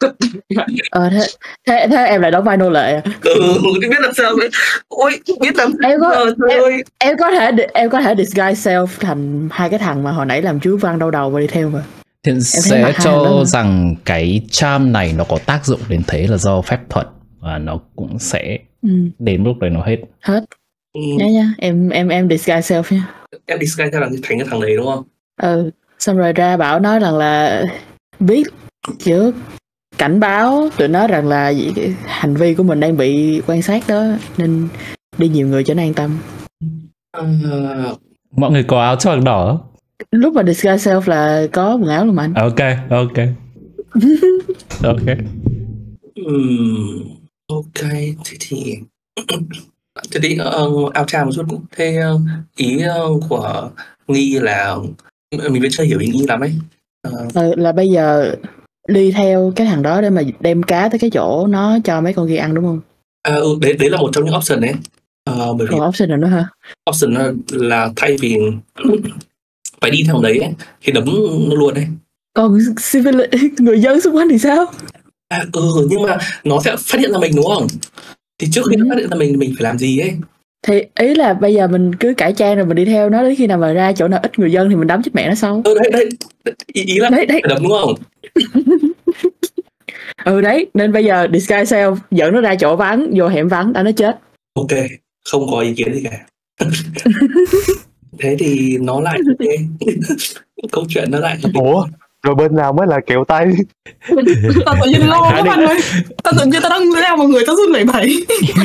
Ờ, thế, thế, thế em lại đóng vai nô lệ à? Ừ, biết làm sao vậy? Ôi, biết làm Em có ờ, thôi em, ơi. em có thể em có thể disguise self thành hai cái thằng mà hồi nãy làm chú Văn đau đầu và đi theo mà. Thì thấy sẽ mặt hai thằng đó cho hả? rằng cái charm này nó có tác dụng đến thế là do phép thuật và nó cũng sẽ Ừ, đến lúc đấy nó hết. hết Ừ, nha nha, em em em disguise self nha. em disguise theo là thành cái thằng đấy đúng không? Ừ, xong rồi ra bảo nói rằng là biết trước, cảnh báo tụi nó rằng là gì- cái hành vi của mình đang bị quan sát đó, nên đi nhiều người cho nó an tâm. Ờ, Mọi người có áo choàng đỏ không? Lúc mà disguise self là có quần áo luôn mà anh. Ok, ok. Ok. ừm, ok, thế thì thế thì uh, ao tra một chút cũng thế. ờ, ý ờ, của Nghi là mình vẫn chưa hiểu ý Nghi lắm ấy. Ờ, Ừ, là bây giờ đi theo cái thằng đó để mà đem cá tới cái chỗ nó cho mấy con kia ăn đúng không? à, ừ, đấy đấy là một trong những option đấy. Ờ, bởi vì Còn option nào nữa hả? option là, là thay vì phải đi theo thằng đấy ấy, thì đấm nó luôn đấy. Còn civil người dân xung quanh thì sao? À, ừ, nhưng mà nó sẽ phát hiện ra mình đúng không? Thì trước khi Ừ. nó phát hiện ra mình thì mình phải làm gì ấy? Thì ý là bây giờ mình cứ cải trang rồi mình đi theo nó, đến khi nào mà ra chỗ nào ít người dân thì mình đấm chết mẹ nó sau. Ừ, đấy, đấy, ý, ý là Đấy đấy. phải đấm đúng không? Ừ đấy, nên bây giờ disguise self dẫn nó ra chỗ vắng, vô hẻm vắng, đã nó chết. Ok, không có ý kiến gì cả. Thế thì nó lại thế. Câu chuyện nó lại Ủa, rồi bên nào mới là kẹo tay? Tao tự nhiên lo các bạn ơi. Tao tự nhiên tao đang leo vào người tao run lẩy bẩy.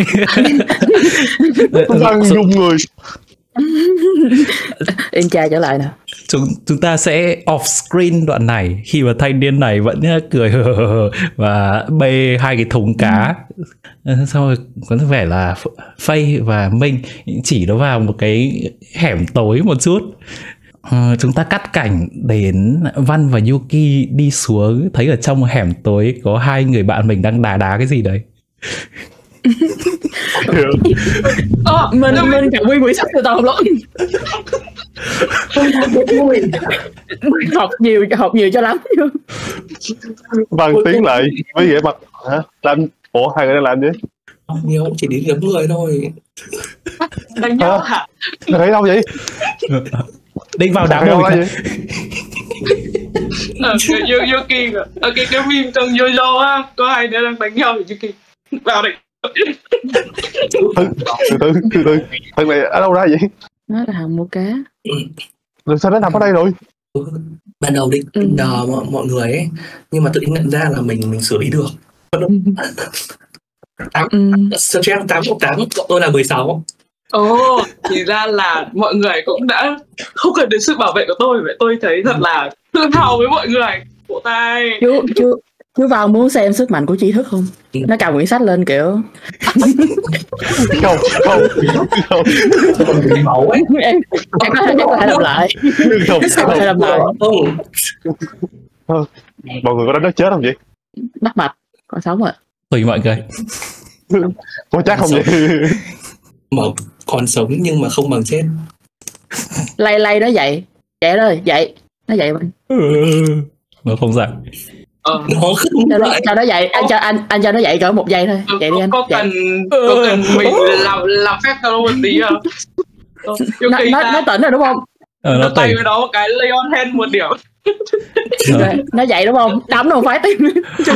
Tôi đang rung người. Em tra trở lại nè. Chúng chúng ta sẽ off screen đoạn này khi mà thanh niên này vẫn cười hờ hờ hờ và bê hai cái thùng cá. Xong rồi có vẻ là Faye và Minh chỉ nó vào một cái hẻm tối một chút. Ờ, chúng ta cắt cảnh đến Văn và Yuki đi xuống, thấy ở trong một hẻm tối có hai người bạn mình đang đá đá cái gì đấy. Ờ, Mình nhưng mà- mình cả nguyên quỷ sách từ tao không lắm. Học nhiều học nhiều cho lắm. Văn tiến lại với vẻ mặt hả? Làm ủa hai người đang làm gì? nhiều chỉ đến đấm người thôi. đánh nhau hả? Mày thấy đâu vậy? Đi vào đá Mày đâu mồi ra kìa. Ờ, cái Yu- Yuki kìa. Ờ, cái cái meme trong Yoyo á, có hai đứa đang đánh nhau thì Yuki vào đây. từ từ từ từ từ thằng này ở đâu ra vậy? Nó là thằng mua cá. Rồi sao nó nằm ở đây rồi? Ban đầu định Ừ. đờ mọi, mọi người ấy, nhưng mà tự nhiên nhận ra là mình mình xử lý được. Ừ. Strength tám cộng tám, cộng tôi là mười sáu. Ồ, thì ra là mọi người cũng đã không cần đến sự bảo vệ của tôi. Vậy tôi thấy thật là tự hào với mọi người. Vỗ tay. Chú chú chú vào muốn xem sức mạnh của tri thức không? Nó cầm quyển sách lên kiểu Không, không, không, Mình máu ấy. em em có thể em có thể làm lại. không, Em có thể làm lại. Không, mọi người có đánh nó chết không vậy? Bắt mạch còn sống rồi. Tùy mọi người. Có chắc không vậy? mà còn sống nhưng mà không bằng chết. Lay lay nó dậy, dậy rồi dậy, nó dậy mình. Nó không dậy. Ờ. Nó không Cho nó, dậy. cho nó dậy, anh cho anh anh cho nó dậy cỡ một giây thôi. Dậy đi anh. Có Dậy. cần có cần mình làm làm phép cho nó một tí không? Ờ, Nó, Yuki nó, ta nó tỉnh rồi đúng không? Ờ, nó nó tay tỉnh. với đó một cái lay on hand một điểm. Ờ. Nó dậy đúng không? Đấm nó một phát tim.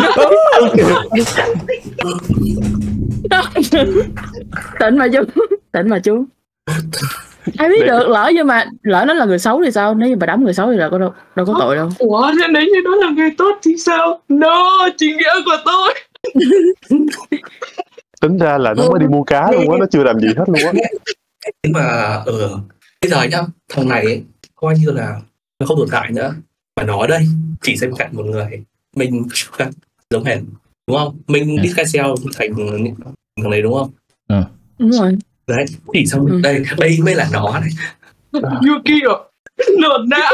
Tỉnh mà chú, tỉnh mà chú. Ai biết được, lỡ nhưng mà lỡ nó là người xấu thì sao? Nếu như mà đấm người xấu thì là có đâu đâu có tội đâu. Ủa, thế nếu như nó là người tốt thì sao? No, chính nghĩa của tôi. Tính ra là nó mới đi mua cá luôn á, nó chưa làm gì hết luôn á. Nhưng mà ở bây giờ nhá, thằng này ấy, coi như là nó không tồn tại nữa, mà nó ở đây chỉ xem cạnh một người mình giống hệt, đúng không? Mình Ừ. đi khai xeo thành thằng này đúng không? Ừ. Đúng rồi. Đấy, chỉ xong Ừ. đây đây mới là nó này. Yuki à? Nổn não.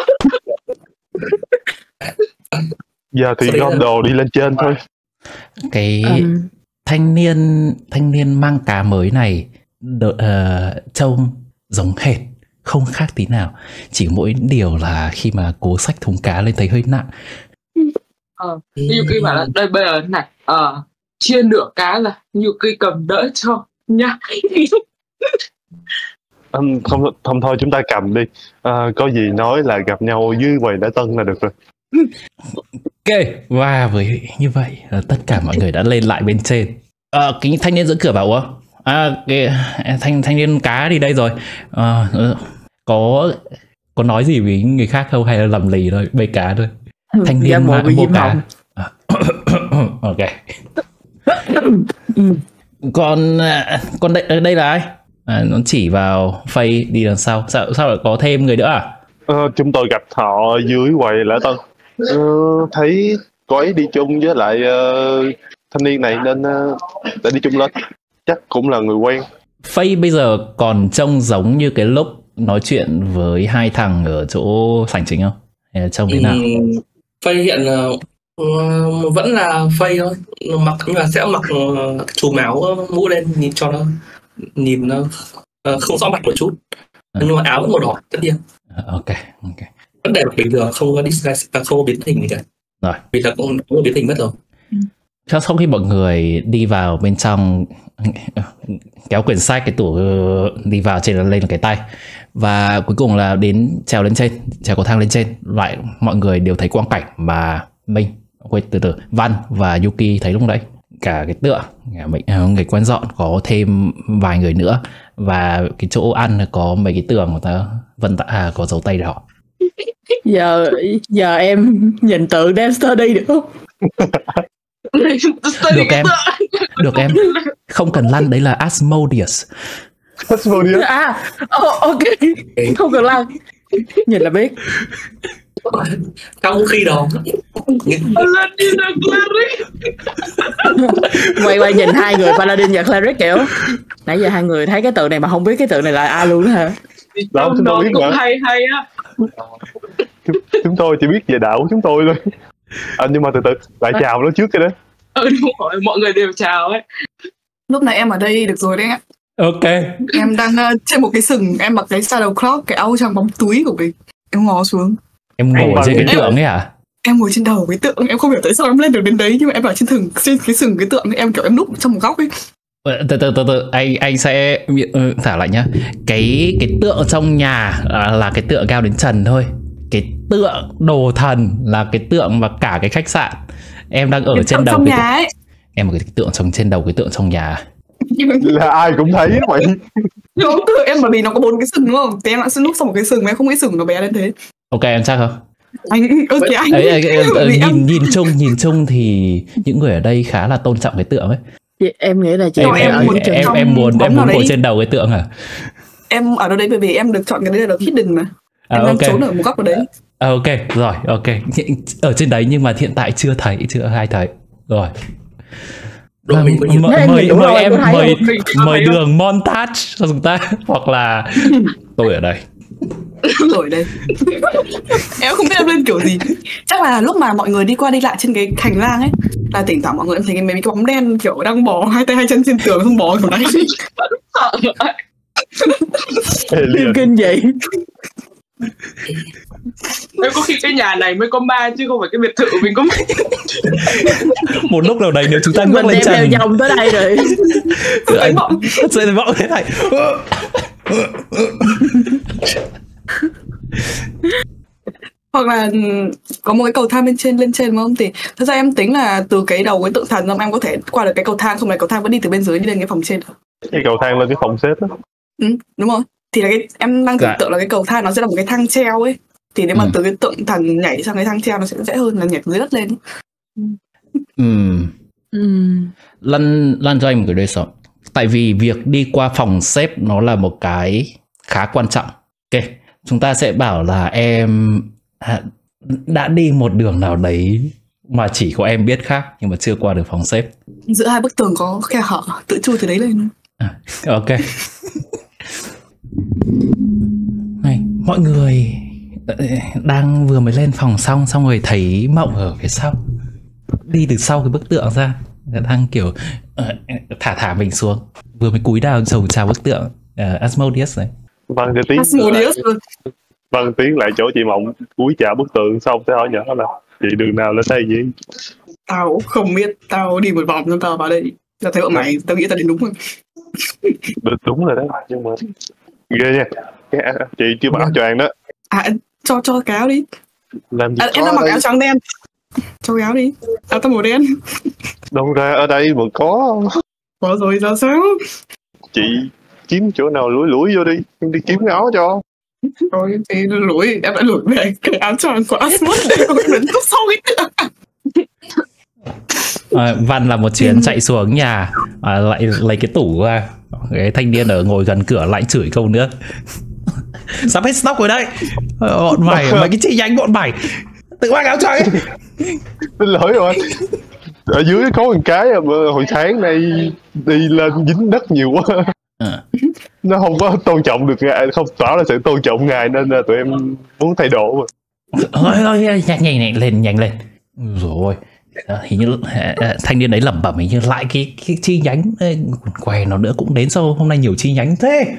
Giờ thì Sau đấy gom là- đồ đi lên trên thôi. Cái Um, thanh niên thanh niên mang cá mới này đ- ờ, trông giống hệt, không khác tí nào, chỉ mỗi điều là khi mà cố xách thùng cá lên thấy hơi nặng. Ờ, Yuki bảo là đây bây giờ thế này, ờ, chia nửa cá ra, Yuki cầm đỡ cho nha. Anh không không thôi chúng ta cầm đi. À, có gì nói là gặp nhau dưới quầy lễ tân là được rồi. Ok, và với như vậy là tất cả mọi người đã lên lại bên trên. Ờ, cái thanh niên giữa cửa bảo ủa, à, cái thanh thanh niên cá đi đây rồi. Ờ, ờ, có có nói gì với người khác không hay là lầm lì thôi, bê cá thôi. Thanh da niên mồ mà bị mua diễm cá. hồng. À, ok. Ừ. Còn à, còn đây đây là ai? À, nó chỉ vào Faye đi đằng sau. Sao sao lại có thêm người nữa à? Ờ, chúng tôi gặp họ dưới quầy lễ tân. Ờ, thấy cô ấy đi chung với lại ờ, thanh niên này nên uh, đã đi chung lên. Chắc cũng là người quen. Faye bây giờ còn trông giống như cái lúc nói chuyện với hai thằng ở chỗ sảnh chính không? Hay là trông thế nào? Phây hiện là uh, vẫn là phây thôi, mặc nhưng mà sẽ mặc uh, chùm áo mũ lên nhìn cho nó nhìn nó uh, không rõ mặt một chút, Ừ. nhưng mà áo vẫn màu đỏ tất nhiên, À, ok, ok. vẫn đẹp bình thường, không có disguise, à, không có biến hình gì cả. Rồi. Vì là cũng không có biến hình mất rồi. Cho sau khi mọi người đi vào bên trong, kéo quyển sách, cái tủ đi vào trên là lên một cái tay, và cuối cùng là đến trèo lên trên, trèo cầu thang lên trên, lại mọi người đều thấy quang cảnh mà Minh, quên từ từ Văn và Yuki thấy lúc đấy. Cả cái tượng cả mấy người quen dọn có thêm vài người nữa, và cái chỗ ăn có mấy cái tường người ta vân tạ à, có dấu tay đỏ. Giờ giờ em nhìn tượng Dexter đi được không? Được em, được em, không cần lăn, đấy là Asmodeus. Asmodeus. À, oh, ok, không cần lăn, nhìn là biết. Cao vũ khí đâu. Paladin là Cleric. Quay qua nhìn hai người Paladin và Cleric kiểu nãy giờ hai người thấy cái tượng này mà không biết cái tượng này là ai luôn đó hả? Đó, chúng tôi biết cũng mà. hay hay á. Chúng, chúng tôi chỉ biết về đạo của chúng tôi thôi. À, nhưng mà từ từ lại chào nó trước cái đó. Ừ đúng rồi, mọi người đều chào ấy. Lúc này em ở đây được rồi đấy ạ. Ok. Em đang uh, trên một cái sừng, em mặc cái Shadow Cloak, cái áo trong bóng túi của mình. Em ngó xuống. Em ngồi Anh trên cái em- tượng ấy à? Em ngồi trên đầu cái tượng, em không hiểu tại sao em lên được đến đấy, nhưng mà em ở trên thừng trên cái sừng cái tượng, em kiểu em núp trong một góc ấy. Ờ, từ từ từ từ anh anh sẽ ừ, thả lại nhá. Cái cái tượng trong nhà là, là cái tượng cao đến trần thôi. Cái tượng đồ thần là cái tượng mà cả cái khách sạn. Em đang ở Cái trên tượng đầu trong cái nhà tượng, ấy. em ở cái tượng trong trên đầu cái tượng trong nhà. Là ai cũng thấy vậy. Đúng tượng em, bởi vì nó có bốn cái sừng đúng không? Thì em đã sẽ núp sau một cái sừng mà em không nghĩ sừng nó bé đến thế. Ok em chắc không? Anh ơ kìa anh. Ấy, ấy, ấy, Bởi vì nhìn em- nhìn chung nhìn chung thì những người ở đây khá là tôn trọng cái tượng ấy. Chị- em nghĩ là chị Em Rồi, em em ở muốn em trên em, trong em muốn bóng em nào muốn ngồi đấy. trên đầu cái tượng à? Em ở đâu đấy bởi vì em được chọn cái đấy là được hidden mà. À, Em đang ok. trốn ở một góc ở đấy. À, ok rồi ok, ở trên đấy nhưng mà hiện tại chưa thấy, chưa ai thấy rồi. Đội mình có nhìn mời Em mời, nhìn đủ mời rồi, em em có thấy mời không? Mình có mời thấy không? đường montage cho chúng ta hoặc là tôi ở đây. Rồi đây. Em không biết em lên kiểu gì. Chắc là lúc mà mọi người đi qua đi lại trên cái hành lang ấy, là thỉnh thoảng mọi người em thấy cái mấy cái bóng đen kiểu đang bò hai tay hai chân trên tường, không bò kiểu này. Sợ vậy. Alien. kinh dị. Nếu có khi cái nhà này mới có ma chứ không phải cái biệt thự mình có ma. Một lúc nào đấy nếu chúng ta ngước Mình lên đem theo trần vòng tới đây rồi. Thấy bọng. sẽ vọng thế này. Hoặc là ừ, có một cái cầu thang bên trên lên trên đúng không? Thì thật ra em tính là từ cái đầu cái tượng thần xong em có thể qua được cái cầu thang, không là cầu thang vẫn đi từ bên dưới đi lên cái phòng trên. Cái cầu thang lên cái phòng xếp đó. Ừ, đúng rồi. Thì là cái em đang tưởng Dạ. tượng là cái cầu thang nó sẽ là một cái thang treo ấy. Thì nếu mà Ừ. từ cái tượng thần nhảy sang cái thang treo nó sẽ dễ hơn là nhảy từ dưới đất lên. Ừm, Ừm. lăn lăn cho anh một cái đôi sống. tại vì việc đi qua phòng xếp nó là một cái khá quan trọng. Ok, chúng ta sẽ bảo là em đã đi một đường nào đấy mà chỉ có em biết khác nhưng mà chưa qua được phòng xếp. Giữa hai bức tường có khe hở, tự chui từ đấy lên. À, ok. Này, mọi người đang vừa mới lên phòng xong xong rồi thấy Mộng ở phía sau đi từ sau cái bức tượng ra, đang kiểu uh, thả thả mình xuống, vừa mới cúi đầu chào chào bức tượng uh, Asmodeus này. Vâng, thì tiến Asmodeus luôn. Vâng, tiến lại chỗ chị Mộng cúi chào bức tượng xong sẽ hỏi nhỏ là chị đường nào lên đây vậy? Tao không biết, tao đi một vòng xong tao vào đây. Tao thấy bọn mày, tao nghĩ tao đến đúng rồi. Được, đúng rồi đó, nhưng mà ghê nha. Cái, chị chưa bảo choàng đó. À, cho cho cái áo đi. Làm gì À, em đang mặc áo trắng đen. Cho cái áo đi. Áo tao màu đen. Đâu ra ở đây mà có. Có rồi sao sao? Chị kiếm chỗ nào lủi lủi vô đi, em đi kiếm áo cho. Rồi thì lủi, em đã lủi về cái áo tròn của Asmod để có đến lúc sau ấy. À, Văn là một chuyến chạy xuống nhà, à, lại lấy cái tủ ra. Cái thanh niên ở ngồi gần cửa lại chửi câu nữa. Sắp hết stock rồi đấy. Bọn mày, mấy cái chi nhánh bọn mày tự mang áo choàng ấy. Xin lỗi rồi. Ở dưới có một cái hồi sáng nay đi lên dính đất nhiều quá. À. Nó không có tôn trọng được ngài, không tỏ là sự tôn trọng ngài nên là tụi em muốn thay đổi mà. Thôi thôi nhanh nhanh nhanh lên nhanh lên. Rồi hình như thanh niên đấy lẩm bẩm hình như lại cái, cái chi nhánh què nào nữa cũng đến sau hôm nay nhiều chi nhánh thế.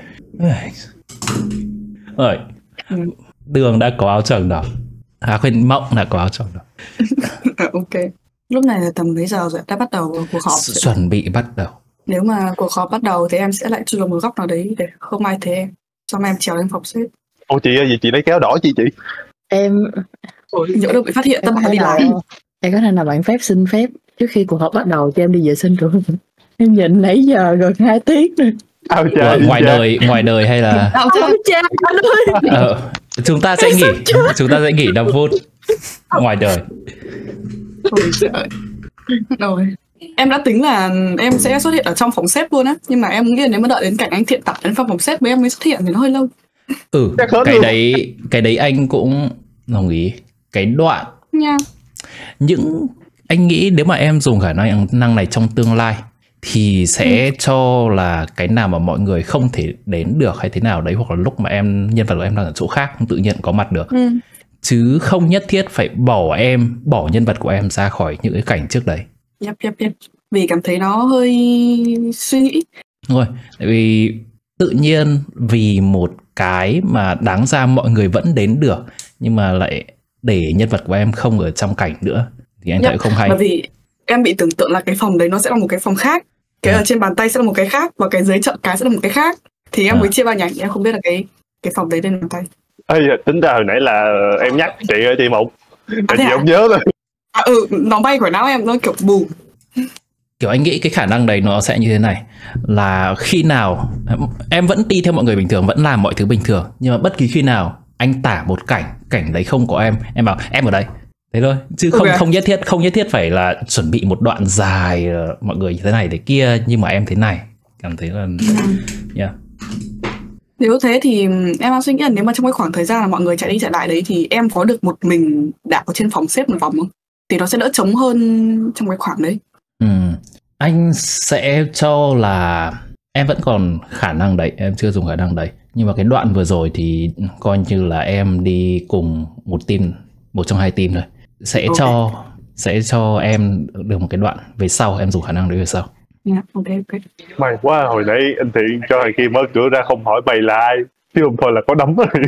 Rồi Đường đã có áo choàng đỏ, à quên Mộng đã có áo choàng đỏ. Ok, lúc này là tầm mấy giờ rồi, đã bắt đầu cuộc họp rồi. Chuẩn bị bắt đầu. Nếu mà cuộc họp bắt đầu thì em sẽ lại chui vào một góc nào đấy để không ai thấy em, xong em trèo lên phòng xếp. Ô chị ơi, chị lấy kéo đỏ chi chị? Em nhỡ đâu bị phát hiện, tâm hồn đi lại. Em có thể nào bạn phép xin phép trước khi cuộc họp bắt đầu cho em đi vệ sinh rồi. Em nhịn nãy giờ gần hai tiếng rồi. À, ngoài, ngoài đời ngoài đời hay là Ôi cha ơi. Ờ, chúng ta sẽ nghỉ chúng ta sẽ nghỉ năm phút ngoài đời. Ôi trời. Rồi. Em đã tính là em sẽ xuất hiện ở trong phòng xếp luôn á, nhưng mà em nghĩ là nếu mà đợi đến cảnh anh Thiện Tặc đến phòng xếp với em mới xuất hiện thì nó hơi lâu. Ừ, cái đấy cái đấy anh cũng đồng ý. Cái đoạn nha. Những anh nghĩ nếu mà em dùng khả năng năng này trong tương lai thì sẽ ừ. cho là cái nào mà mọi người không thể đến được hay thế nào đấy, hoặc là lúc mà em nhân vật của em đang ở chỗ khác không tự nhiên có mặt được. Ừ. Chứ không nhất thiết phải bỏ em, bỏ nhân vật của em ra khỏi những cái cảnh trước đấy. Yep, yep, yep. Vì cảm thấy nó hơi suy nghĩ. Đúng rồi, tại vì tự nhiên vì một cái mà đáng ra mọi người vẫn đến được nhưng mà lại để nhân vật của em không ở trong cảnh nữa thì anh yep. thấy không hay. Bởi vì em bị tưởng tượng là cái phòng đấy nó sẽ là một cái phòng khác, cái à. ở trên bàn tay sẽ là một cái khác, và cái dưới trận cái sẽ là một cái khác, thì em à. mới chia ba nhánh, em không biết là cái cái phòng đấy lên bàn tay. Ê, tính ra hồi nãy là em nhắc chị ơi, chị Mộng, à, chị không nhớ thôi. À, ừ, nó bay khỏi não em, nó kiểu bù. Kiểu anh nghĩ cái khả năng đấy nó sẽ như thế này, là khi nào em vẫn đi theo mọi người bình thường, vẫn làm mọi thứ bình thường, nhưng mà bất kỳ khi nào anh tả một cảnh, cảnh đấy không có em, em bảo em ở đây, thế thôi, chứ không okay. không nhất thiết không nhất thiết phải là chuẩn bị một đoạn dài mọi người như thế này thế kia, nhưng mà em thế này, cảm thấy là yeah. Nếu thế thì em đang suy nghĩ là nếu mà trong cái khoảng thời gian là mọi người chạy đi chạy lại đấy thì em có được một mình đạp ở trên phòng xếp một vòng không? Thì nó sẽ đỡ trống hơn trong cái khoảng đấy. Ừ. Anh sẽ cho là em vẫn còn khả năng đấy, em chưa dùng khả năng đấy. Nhưng mà cái đoạn vừa rồi thì coi như là em đi cùng một team, một trong hai team rồi. Sẽ okay. cho sẽ cho em được một cái đoạn về sau, em dùng khả năng đấy về sau. Yeah, okay, okay. May quá, hồi nãy anh Thiện cho thằng kia mở cửa ra không hỏi bày là ai, chứ không thôi là có đấm rồi.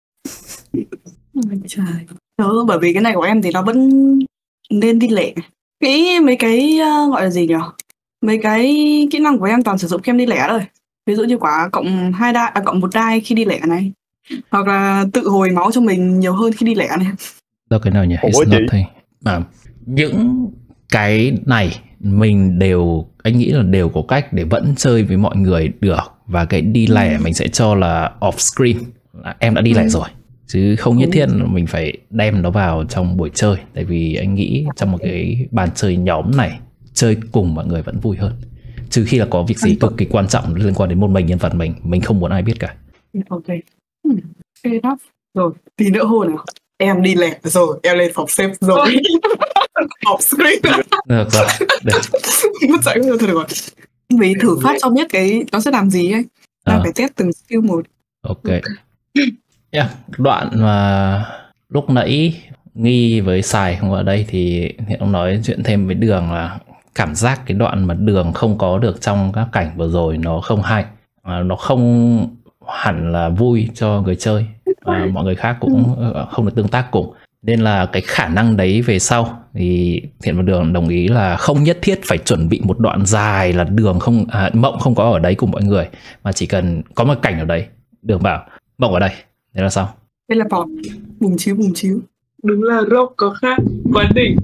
Trời. Đó, bởi vì cái này của em thì nó vẫn nên đi lẻ. Cái mấy cái uh, gọi là gì nhỉ? Mấy cái kỹ năng của em toàn sử dụng khi em đi lẻ thôi. Ví dụ như quả cộng hai đai, à, cộng một đai khi đi lẻ này, hoặc là tự hồi máu cho mình nhiều hơn khi đi lẻ này. Đâu cái nào nhỉ? À, những cái này mình đều, anh nghĩ là đều có cách để vẫn chơi với mọi người được. Và cái đi lẻ ừ. mình sẽ cho là off screen, là em đã đi ừ. lẻ rồi, chứ không nhất thiết là mình phải đem nó vào trong buổi chơi. Tại vì anh nghĩ trong một cái bàn chơi nhóm này, chơi cùng mọi người vẫn vui hơn. trừ khi là có việc gì cực kỳ quan trọng liên quan đến một mình nhân vật mình, mình không muốn ai biết cả. Ok. Hmm. Enough. Rồi, tí nữa hồi nào. Em đi lẹt rồi, em lên phòng xếp rồi. Off screen. Được rồi. Được. Mất dạy rồi, thôi được rồi. Vì thử phát cho biết cái nó sẽ làm gì ấy. Đang À. phải test từng skill một. Ok. Yeah. Đoạn mà lúc nãy Nghi với Sài không ở đây thì hiện ông nói chuyện thêm với Đường là cảm giác cái đoạn mà Đường không có được trong các cảnh vừa rồi nó không hay, à, nó không hẳn là vui cho người chơi, à, mọi người khác cũng không được tương tác cùng, nên là cái khả năng đấy về sau thì Thiện và Đường đồng ý là không nhất thiết phải chuẩn bị một đoạn dài là Đường không à, Mộng không có ở đấy cùng mọi người, mà chỉ cần có một cảnh ở đấy Đường bảo Mộng ở đây, thế là xong. Đây là bọt. Bùng chiếu, bùng chiếu. Đúng là rock có khác, quá đỉnh.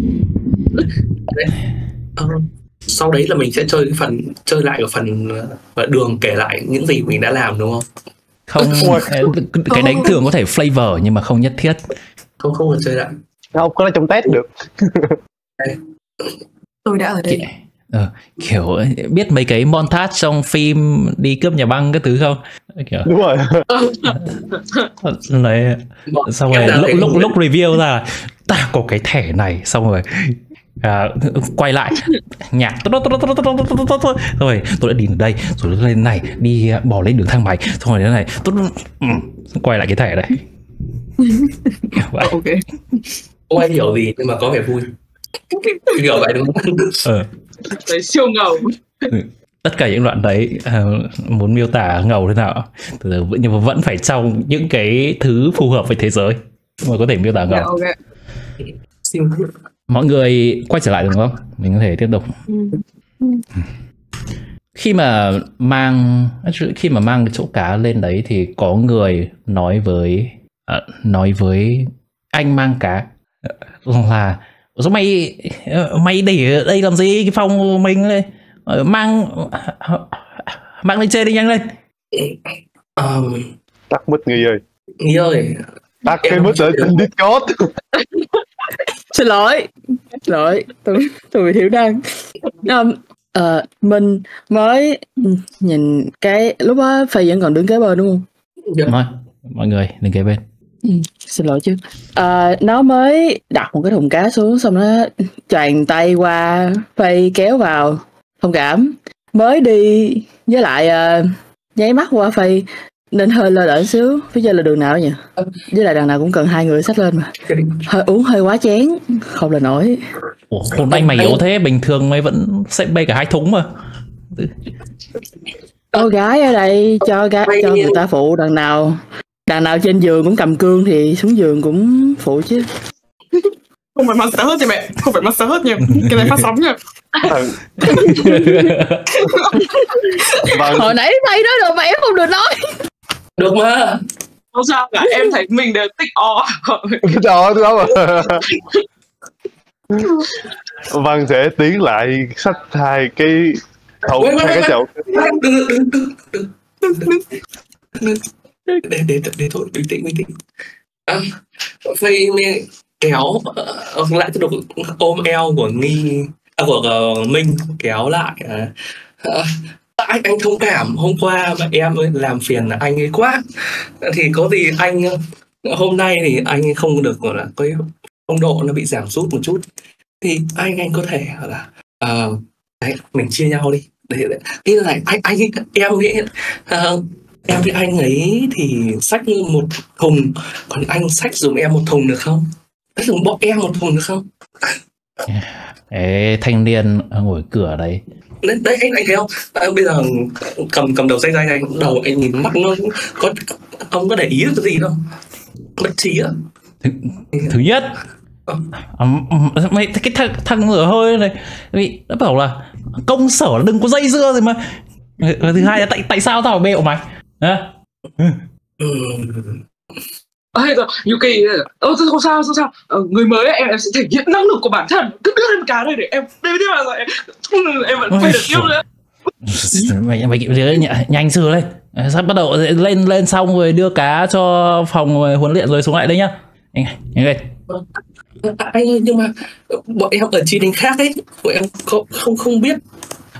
Ờ, sau đấy là mình sẽ chơi cái phần chơi lại cái phần ờ, Đường kể lại những gì mình đã làm đúng không? Không, cái đấy thường có thể flavor nhưng mà không nhất thiết. Không không cần chơi lại. Không có trong test được. Tôi đã ở đây. Ki- ờ, kiểu biết mấy cái montage trong phim đi cướp nhà băng cái thứ không, kiểu Đúng rồi. này xong rồi Em là lúc cái- lúc lúc review ra là ta có cái thẻ này, xong rồi à, quay lại nhạc rồi tôi đã đi đến đây rồi lên này đi bỏ lên đường thang máy xong rồi thế này tôi quay lại cái thẻ đây. Kiểu vậy. Ok. Không ai hiểu gì nhưng mà có vẻ vui. Kiểu vậy đúng không? Ờ. Đấy siêu ngầu. Tất cả những đoạn đấy à, muốn miêu tả ngầu thế nào từ từ, nhưng mà vẫn phải trong những cái thứ phù hợp với thế giới mà có thể miêu tả ngầu. Dạ, ok. Siêu thích. Mọi người quay trở lại được không? Mình có thể tiếp tục. Khi mà mang khi mà mang cái chỗ cá lên đấy thì có người nói với à, nói với anh mang cá là sao mày mày để ở đây làm gì, cái phòng của mình đây mang mang lên trên đi, nhanh lên. Um, Tắt mic Nghi ơi. Nghi ơi, Tắt cái Em mic ở trên Discord. Xin lỗi, xin lỗi, tôi tôi bị thiểu năng. Um, ờ, mình mới nhìn cái lúc đó Phi vẫn còn đứng kế bên đúng không? Thôi, mọi người đừng kế bên. Ừ, xin lỗi chứ. Ờ, nó mới đặt một cái thùng cá xuống xong nó choàng tay qua Phi kéo vào, thông cảm. Mới đi với lại uh, nháy mắt qua Phi nên hơi lơ đễnh xíu. Phía trên là đường nào nhỉ? Với lại đằng nào cũng cần hai người xách lên mà. Hơi uống hơi quá chén, không là nổi. Ủa, hôm nay mày yếu thế, bình thường mày vẫn sẽ bê cả hai thúng mà. Cô gái ở đây cho gái, cho người ta phụ, đằng nào đằng nào trên giường cũng cầm cương thì xuống giường cũng phụ chứ. Không phải master hết nha mẹ. Không phải master hết nha. Cái này phát sóng nha. Vâng. Hồi nãy mày nói được mà em không được nói. được mà. Không sao cả, em thấy mình đều tích o. Trời ơi, tôi đâu mà. Văn sẽ tiến lại xách hai cái thùng, Quên, quên, hai cái quên. chậu. Đừng đừng đừng đừng đừng đừng đừng để để để thôi, bình tĩnh bình tĩnh. À, Phi nghe kéo ờ, lại tiếp tục ôm eo của Nghi à, của uh, Minh kéo lại. À, à, anh anh thông cảm hôm qua mà em ấy làm phiền anh ấy quá, thì có gì anh hôm nay thì anh ấy không được gọi là cái phong độ nó bị giảm sút một chút, thì anh anh có thể gọi là uh, đấy, mình chia nhau đi. Đấy, đấy. Thế là anh anh em nghĩ uh, em với anh ấy thì xách một thùng, còn anh xách dùng em một thùng được không? Xách dùng bọn em một thùng được không? Ê, thanh niên ngồi cửa đấy. Đấy, đấy anh, anh thấy không? À, bây giờ cầm cầm đầu dây dây này, đầu anh nhìn mắt nó có không có để ý được cái gì đâu, bất trí á. Thứ, thứ nhất à, mày cái thằng thằng ở hơi này vì nó bảo là công sở đừng có dây dưa rồi mà. Thứ hai là tại tại sao tao phải bêu mày à? Ừ. Ê, rồi, Yuki, ơ không sao, không sao. Ờ, người mới ấy, em em sẽ thể hiện năng lực của bản thân. Cứ đưa lên cá đây để em, đây thế mà rồi em, em vẫn phải được yêu nữa. Mày mày kiểu nhanh, nhanh sư lên, sắp bắt đầu lên lên xong rồi đưa cá cho phòng huấn luyện rồi xuống lại đây nhá. Nhanh nhanh lên. À, anh ơi, nhưng mà bọn em ở chi nhánh khác ấy, bọn em không không không biết.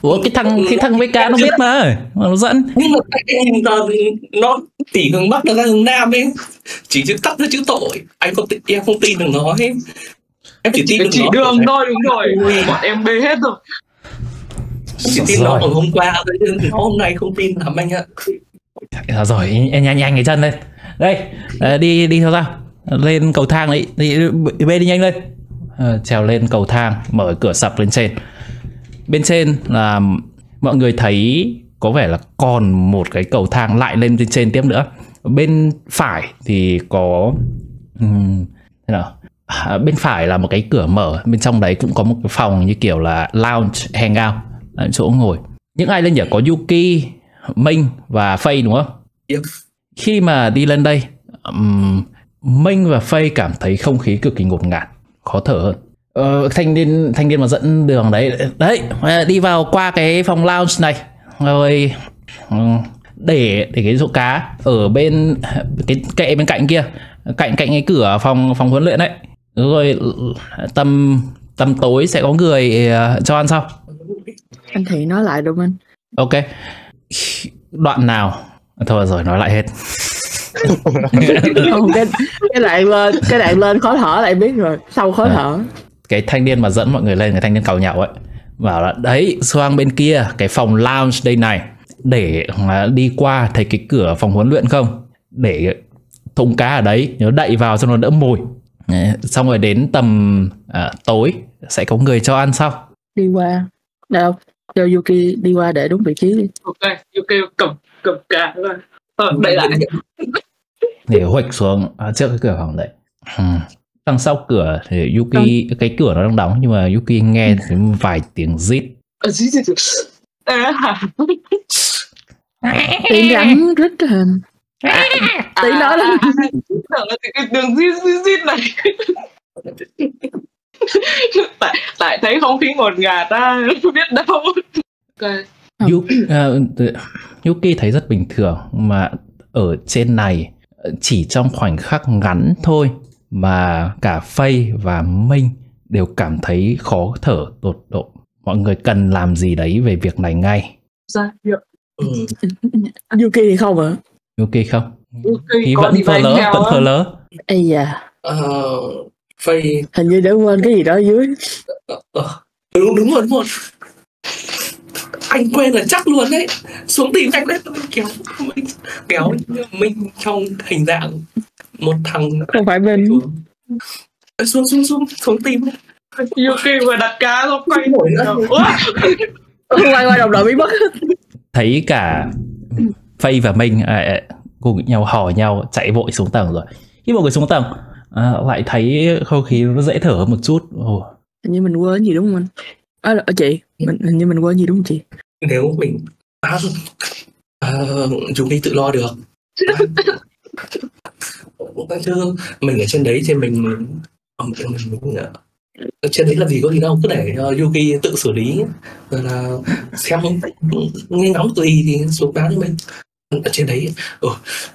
Ủa cái thằng cái thằng vê ca nó biết mà, nó dẫn. Nhưng mà anh nhìn vào nó tỉ hướng Bắc nó ra hướng Nam ấy, chỉ chữ tắt ra chữ tội, anh không em không tin được nó ấy. Em chỉ tin được chỉ nó đường thôi, đúng rồi. Bọn em bê hết rồi. Chỉ tin nó còn hôm qua thôi, chứ hôm nay không tin lắm anh ạ. À, rồi nhanh nhanh nhanh cái chân lên đây, à, đi đi theo tao lên cầu thang đấy, đi bê đi nhanh lên, à, trèo lên cầu thang, mở cửa sập lên trên. Bên trên là mọi người thấy có vẻ là còn một cái cầu thang lại lên trên trên tiếp nữa. Bên phải thì có um, thế nào? À, bên phải là một cái cửa mở, bên trong đấy cũng có một cái phòng như kiểu là lounge, hangout, chỗ ngồi. Những ai lên nhỉ? Có Yuki, Minh và Faye đúng không? Yep. Khi mà đi lên đây, um, Minh và Faye cảm thấy không khí cực kỳ ngột ngạt, khó thở hơn. Ờ, thanh niên thanh niên mà dẫn đường đấy đấy đi vào qua cái phòng lounge này rồi, để để cái chỗ cá ở bên cái kệ bên cạnh kia, cạnh cạnh cái cửa phòng phòng huấn luyện đấy. Rồi tầm tầm tối sẽ có người cho ăn sau. Anh Thị nói lại được anh. Ok. Đoạn nào thôi rồi nói lại hết. Không, cái cái đoạn lên cái đoạn lên khó thở lại biết rồi, sau khó thở. Cái thanh niên mà dẫn mọi người lên, cái thanh niên càu nhậu ấy, bảo là đấy xoang bên kia cái phòng lounge đây này, để đi qua thấy cái cửa phòng huấn luyện không, để thùng cá ở đấy nhớ đậy vào cho nó đỡ mùi. Xong rồi đến tầm à, tối sẽ có người cho ăn sau. Đi qua đâu cho Yuki đi qua để đúng vị trí đi. Ok, Yuki cầm cầm cá rồi, ờ, đậy lại để huệch xuống à, trước cái cửa phòng đấy. Hmm. Đằng sau cửa thì Yuki ừ. cái cửa nó đang đóng nhưng mà Yuki nghe thấy vài tiếng rít. Rít rít tiếng rắn rít hình. Tí nói đó. Cái đường rít rít rít này. tại tại thấy không khí ngột ngạt ta không biết đâu. Okay. Yuki, uh, Yuki thấy rất bình thường, mà ở trên này chỉ trong khoảnh khắc ngắn thôi mà cả Faye và Minh đều cảm thấy khó thở tột độ. Mọi người cần làm gì đấy về việc này ngay. Dạ, dạ. Ừ. Yuki thì không hả? Yuki không? Yuki vẫn phờ lớ, vẫn phờ lớ. Ây da. Ờ, Faye hình như đã quên cái gì đó ở dưới. Ờ, đúng đúng rồi đúng rồi. Anh quên là chắc luôn đấy. Xuống tìm anh đấy, kéo mình kéo mình trong hình dạng một thằng. Không phải bên xuống xuống xuống xuống tìm. Yuki vừa đặt cá rồi quay nổi nữa. Quay qua đồng đội bị mất. Thấy cả Faye và Minh à, cùng nhau hò nhau chạy vội xuống tầng rồi. Khi mọi người xuống tầng à, lại thấy không khí nó dễ thở một chút. Ồ. Hình như mình quên gì đúng không anh? À, à chị, mình, hình như mình quên gì đúng không chị? Nếu mình à, à, chúng đi tự lo được. À, chứ mình ở trên đấy thì mình, mình, mình, mình ở trên đấy là gì có gì đâu, cứ để uh, Yuki tự xử lý, rồi là xem nghe ngóng gì thì xuống báo cho mình. Ở trên đấy uh,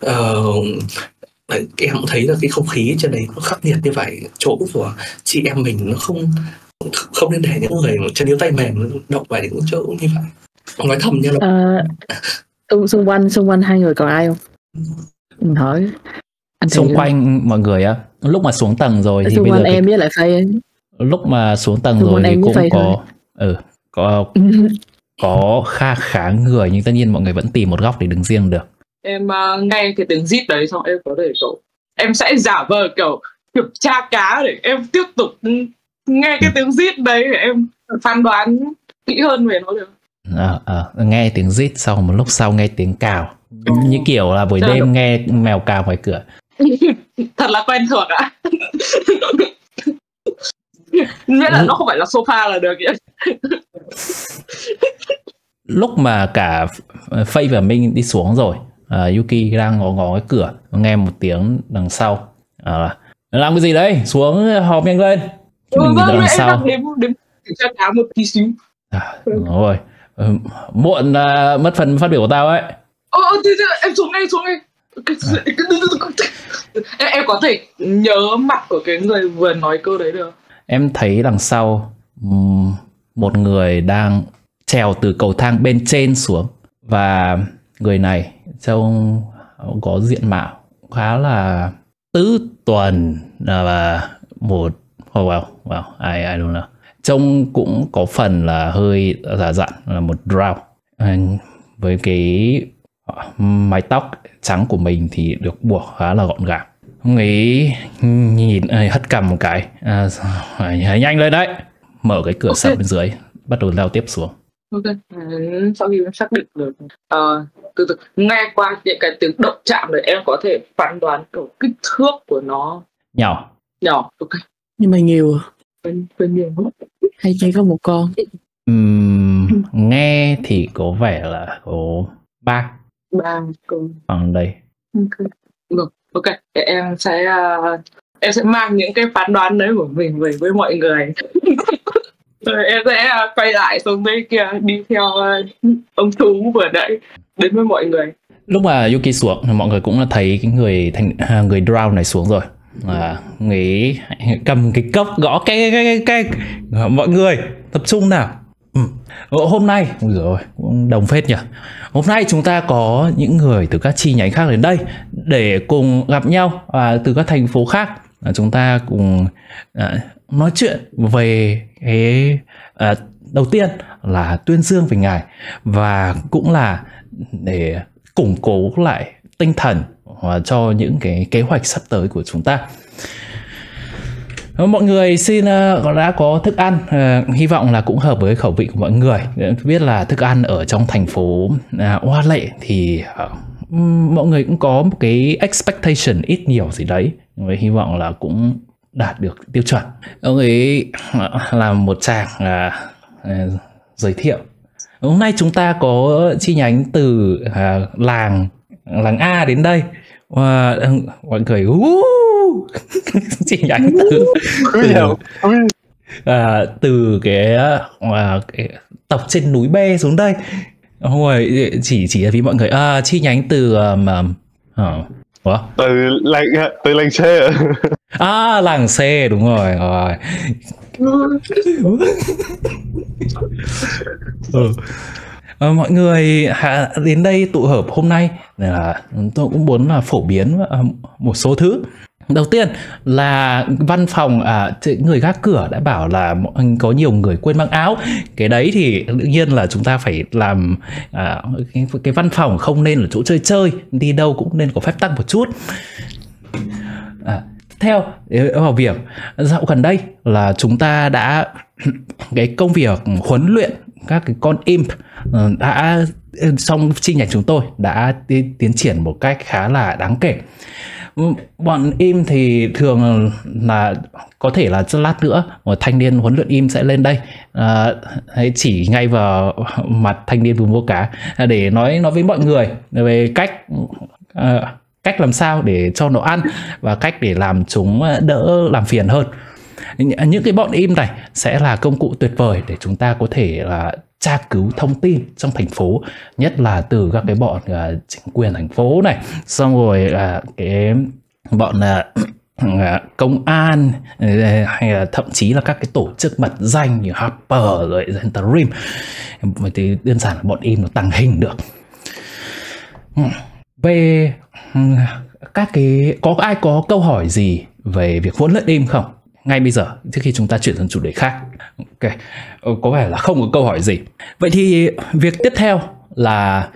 uh, em cũng thấy là cái không khí trên đấy nó khắc nghiệt như vậy, chỗ của chị em mình nó không không nên để những người chân yếu tay mềm động vào những chỗ như vậy. Nói thầm nha. Uh, xung quanh xung quanh hai người còn ai không? Mình hỏi. Anh xung quanh mọi người á, lúc mà xuống tầng rồi thì xung bây quanh giờ em cái... với lại Faye. Lúc mà xuống tầng xung rồi thì cũng có thôi. ừ, có có kha khá người, nhưng tất nhiên mọi người vẫn tìm một góc để đứng riêng được. Em uh, nghe cái tiếng rít đấy xong em có thể kiểu em sẽ giả vờ kiểu kiểm tra cá để em tiếp tục nghe cái tiếng rít đấy để em phán đoán kỹ hơn về nó được. À, à, nghe tiếng rít, sau một lúc sau nghe tiếng cào, ừ. Như kiểu là buổi đêm nghe mèo cào ngoài cửa. Thật là quen thuộc ạ. Nghĩa là ừ. Nó không phải là sofa là được vậy. Lúc mà cả Faye và Minh đi xuống rồi, uh, Yuki đang ngó ngó cái cửa, nghe một tiếng đằng sau. À, làm cái gì đấy? Xuống họp nhanh lên. Ừ, vâng, đằng em sau. Đang đếm, đếm kiểm tra cá một tí xíu. À, đúng rồi. Ừ, muộn uh, mất phần phát biểu của tao ấy. Ờ, thì, thì, em xuống ngay, xuống ngay. À. Em, em có thể nhớ mặt của cái người vừa nói câu đấy được. Em thấy đằng sau một người đang trèo từ cầu thang bên trên xuống. Và người này trông có diện mạo khá là tứ tuần và một oh wow wow I I don't know, trông cũng có phần là hơi giả dặn, là một drow. Với cái mái tóc trắng của mình thì được buộc khá là gọn gàng. Ông ấy nhìn hất cằm một cái, à, hãy nhanh lên đấy, mở cái cửa sắt bên dưới, bắt đầu leo tiếp xuống. Ok, sau khi em xác định được uh, từ từ nghe qua những cái tiếng động chạm rồi em có thể phán đoán kiểu kích thước của nó. Nhỏ. Nhỏ, ok. Nhưng mà nhiều. Bên, bên nhiều không? Hay chỉ có một con? Uhm, nghe thì có vẻ là có ba. Ba con. Khoảng đây. Ok. Được, ok. Em sẽ uh, em sẽ mang những cái phán đoán đấy của mình về với mọi người. Rồi em sẽ uh, quay lại xuống dưới kia đi theo uh, ông chú vừa nãy đến với mọi người. Lúc mà Yuki xuống, mọi người cũng là thấy cái người thành người drow này xuống rồi. À, người cầm cái cốc gõ cái cái cái, cái, cái. Mọi người tập trung nào. Ừ. Hôm nay, ôi giời ơi, cũng đồng phết nhỉ. Hôm nay chúng ta có những người từ các chi nhánh khác đến đây để cùng gặp nhau, và từ các thành phố khác à, chúng ta cùng à, nói chuyện về cái à, đầu tiên là tuyên dương về ngài, và cũng là để củng cố lại tinh thần cho những cái kế hoạch sắp tới của chúng ta. Mọi người xin uh, đã có thức ăn, uh, hy vọng là cũng hợp với khẩu vị của mọi người. Biết là thức ăn ở trong thành phố uh, Hoa Lệ thì uh, mọi người cũng có một cái expectation ít nhiều gì đấy, với hy vọng là cũng đạt được tiêu chuẩn. Ông ấy uh, làm một tràng uh, uh, giới thiệu. Hôm nay chúng ta có chi nhánh từ uh, làng làng A đến đây. Và uh, mọi người uh, chi nhánh từ từ, uh, từ cái, uh, cái tộc trên núi B xuống đây. Rồi chỉ chỉ vì mọi người uh, chi nhánh từ um, uh, từ làng từ làng C. À, làng C, đúng rồi rồi. ừ. À, mọi người đến đây tụ họp hôm nay là tôi cũng muốn là phổ biến một số thứ. Đầu tiên là văn phòng, à, người gác cửa đã bảo là có nhiều người quên mang áo. Cái đấy thì tự nhiên là chúng ta phải làm, à, cái, cái văn phòng không nên là chỗ chơi chơi, đi đâu cũng nên có phép tắc một chút. À, theo vào việc dạo gần đây là chúng ta đã cái công việc huấn luyện các cái con imp đã trong chi nhánh chúng tôi đã tiến triển một cách khá là đáng kể. Bọn im thì thường là có thể là rất lát nữa một thanh niên huấn luyện im sẽ lên đây, à, chỉ ngay vào mặt thanh niên vùng mua cá để nói nói với mọi người về cách à, cách làm sao để cho nó ăn và cách để làm chúng đỡ làm phiền hơn. Những cái bọn im này sẽ là công cụ tuyệt vời để chúng ta có thể là tra cứu thông tin trong thành phố, nhất là từ các cái bọn uh, chính quyền thành phố này, xong rồi uh, cái bọn uh, công an, uh, hay là thậm chí là các cái tổ chức mật danh như Harper rồi Zentarim, thì đơn giản là bọn im nó tăng hình được. Về uh, các cái có ai có câu hỏi gì về việc huấn luyện im không? Ngay bây giờ trước khi chúng ta chuyển sang chủ đề khác. Ok, có vẻ là không có câu hỏi gì. Vậy thì việc tiếp theo là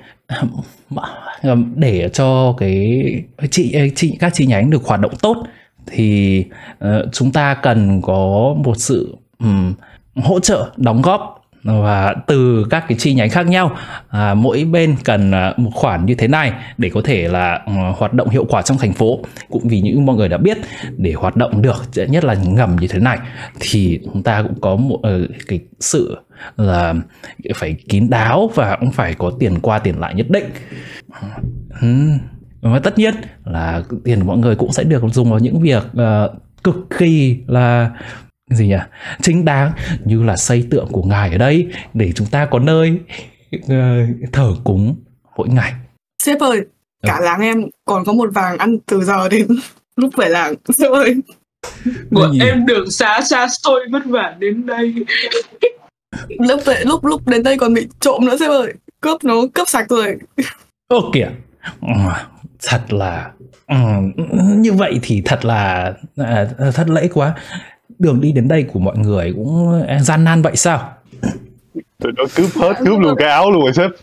để cho cái chị, chị các chi nhánh được hoạt động tốt thì uh, chúng ta cần có một sự um, hỗ trợ đóng góp và từ các cái chi nhánh khác nhau. À, mỗi bên cần uh, một khoản như thế này để có thể là uh, hoạt động hiệu quả trong thành phố. Cũng vì những mọi người đã biết, để hoạt động được, nhất là ngầm như thế này, thì chúng ta cũng có một uh, cái sự là phải kín đáo và cũng phải có tiền qua tiền lại nhất định. uhm. Và tất nhiên là tiền của mọi người cũng sẽ được dùng vào những việc uh, cực kỳ là gì nhỉ, chính đáng, như là xây tượng của ngài ở đây để chúng ta có nơi uh, thờ cúng mỗi ngày. Sếp ơi, cả ừ. làng em còn có một vàng ăn từ giờ đến lúc về làng. Sếp ơi, bọn em đường xá xa xôi vất vả đến đây. lúc lúc lúc đến đây còn bị trộm nữa sếp ơi, cướp nó cướp sạch rồi. Ô kìa, thật là như vậy thì thật là à, thất lễ quá. Đường đi đến đây của mọi người cũng gian nan vậy sao? Tụi nó cướp hết, cướp luôn cái áo luôn rồi sếp.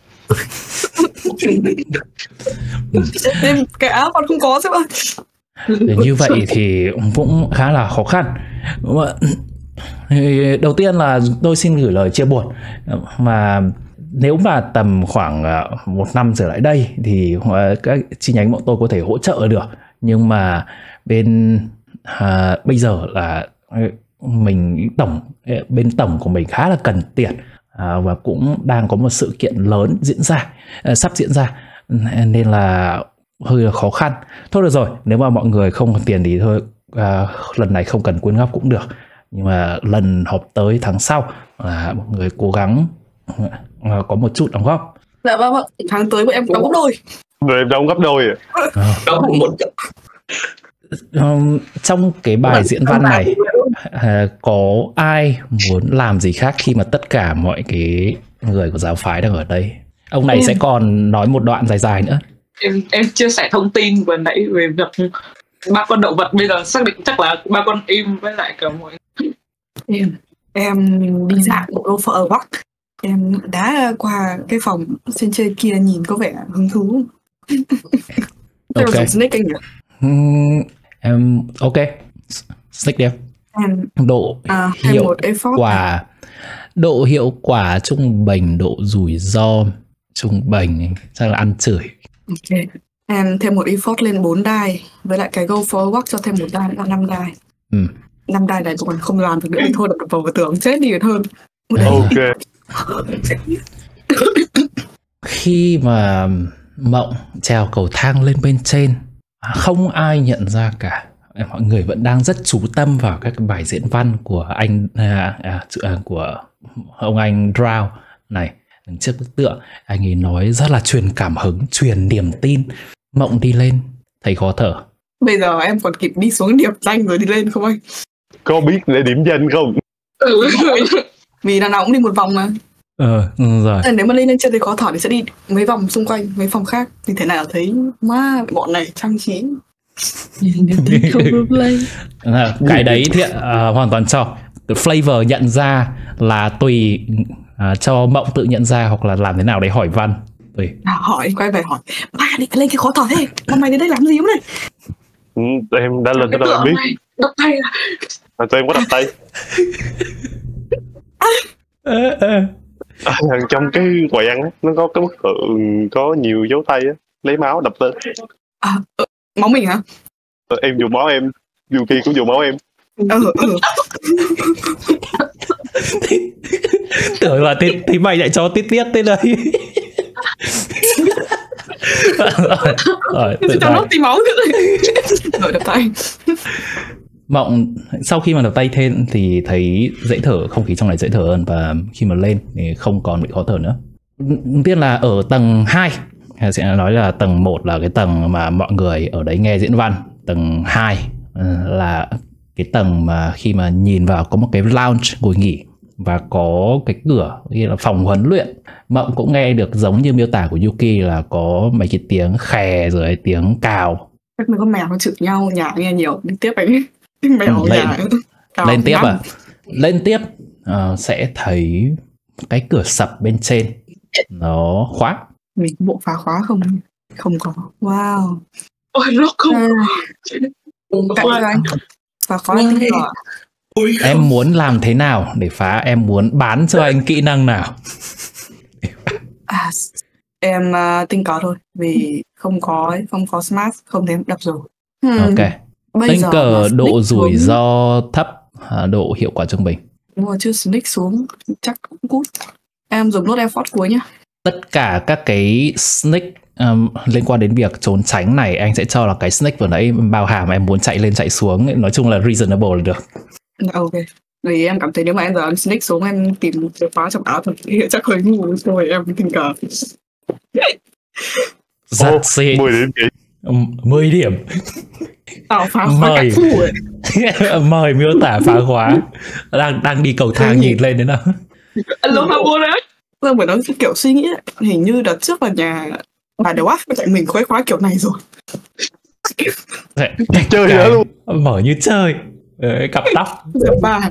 Cái áo còn không có sếp ơi. Như vậy thì cũng khá là khó khăn. Đầu tiên là tôi xin gửi lời chia buồn, mà nếu mà tầm khoảng một năm trở lại đây thì các chi nhánh bọn tôi có thể hỗ trợ được, nhưng mà bên à, bây giờ là mình tổng bên tổng của mình khá là cần tiền, à, và cũng đang có một sự kiện lớn diễn ra à, sắp diễn ra, nên là hơi là khó khăn. Thôi được rồi, nếu mà mọi người không có tiền thì thôi, à, lần này không cần quyên góp cũng được, nhưng mà lần họp tới tháng sau là mọi người cố gắng à, có một chút đóng góp. Dạ vâng vâng, tháng tới bọn em đóng gấp đôi. Rồi em đóng gấp đôi à? Đóng một Um, trong cái bài diễn văn này à, có ai muốn làm gì khác khi mà tất cả mọi cái người của giáo phái đang ở đây? Ông này sẽ còn nói một đoạn dài dài nữa. Em em chia sẻ thông tin vừa nãy về việc ba con động vật, bây giờ xác định chắc là ba con im với lại cả mọi em em đi dạo bộ đô phở ở Bắc, em đã qua cái phòng trên chơi kia nhìn có vẻ hứng thú. Ok. Snake anh nhỉ? Um, em ok. Snake đi em. Em Độ à, hiệu một effort quả, độ hiệu quả trung bình, độ rủi ro trung bình, chắc là ăn chửi. Ok. Em thêm một effort lên bốn đai, với lại cái go forward cho thêm một đai là năm đai. Ừ. năm đai này còn không làm được nữa thì thôi, đập vào vào tường chết đi hơn. Ok. Khi mà Mộng trèo cầu thang lên bên trên, không ai nhận ra cả. Mọi người vẫn đang rất chú tâm vào các bài diễn văn của anh à, à, à, của ông anh Drow này. Trước bức tượng, anh ấy nói rất là truyền cảm hứng, truyền niềm tin. Mộng đi lên thấy khó thở. Bây giờ em còn kịp đi xuống điểm danh rồi đi lên không anh? Có biết để điểm danh không? Ừ. Vì đằng nào cũng đi một vòng mà. Ờ, rồi. Nếu mà lên lên trên thì khó thở thì sẽ đi mấy vòng xung quanh, mấy phòng khác. Thì thế nào thấy má bọn này trang trí. Cái đấy thì uh, hoàn toàn cho Flavor nhận ra là tùy uh, cho Mộng tự nhận ra, hoặc là làm thế nào để hỏi văn tùy. À, hỏi, quay về hỏi ba đi lên cái khó thở thế, hôm nay đến đây làm gì này? Ừ, em đã lên cái đó em biết. Đập tay à? À, tụi em có đập tay. À, trong cái quẹn á, nó có cái bức tượng có nhiều dấu tay á, lấy máu đập lên. À, ừ, máu mình hả? Ờ, em dùng máu em, Yuki cũng dùng máu em. Ừ, ừ. Tưởng là thì, thì mày lại cho tiết tiết tới đây. Rồi, rồi tự cho nó tí máu rồi đập tay. Mộng sau khi mà đập tay thêm thì thấy dễ thở, không khí trong này dễ thở hơn, và khi mà lên thì không còn bị khó thở nữa. Đầu tiên là ở tầng hai, sẽ nói là tầng một là cái tầng mà mọi người ở đấy nghe diễn văn, tầng hai là cái tầng mà khi mà nhìn vào có một cái lounge ngồi nghỉ và có cái cửa như là phòng huấn luyện. Mộng cũng nghe được giống như miêu tả của Yuki là có mấy cái tiếng khè rồi tiếng cào. Các mấy con mèo nó chửi nhau, nhả nghe nhiều. Đi tiếp anh. Mèo lên, nhả. Lên tiếp à? Lên tiếp uh, sẽ thấy cái cửa sập bên trên nó khóa. Mình có bộ phá khóa không? Không có. Wow. Ôi nó không. À. Cạnh rồi anh. Phá khóa anh thế. Em muốn làm thế nào để phá? Em muốn bán cho anh kỹ năng nào? À, em uh, tình cờ thôi, vì không có không có smart, không thể đập rồi. Hmm. Ok. Tình cờ độ rủi ro thấp, độ hiệu quả trung bình. Đúng rồi, chứ sneak xuống chắc cũng cút. Em dùng nốt effort cuối nhá. Tất cả các cái sneak um, liên quan đến việc trốn tránh này anh sẽ cho là cái sneak vừa nãy bao hàm em muốn chạy lên chạy xuống, nói chung là reasonable là được. Ok. Vì em cảm thấy nếu mà em giờ em sneak xuống em tìm một cái khóa trong áo thật thì chắc hơi ngu, rồi em tình cờ. Rất xịn. mười điểm kỹ. mười điểm. Tao phá khóa cả khu rồi. Mời miêu tả phá khóa. Đang đang đi cầu thang nhìn lên đấy nào. Aloha bố đấy. Giờ bởi nó kiểu suy nghĩ ấy, hình như đợt trước là nhà bà đầu áp tại mình khuấy khóa kiểu này rồi. Chơi nữa luôn. Mở như chơi. Đấy, cặp tóc. Giờ ba.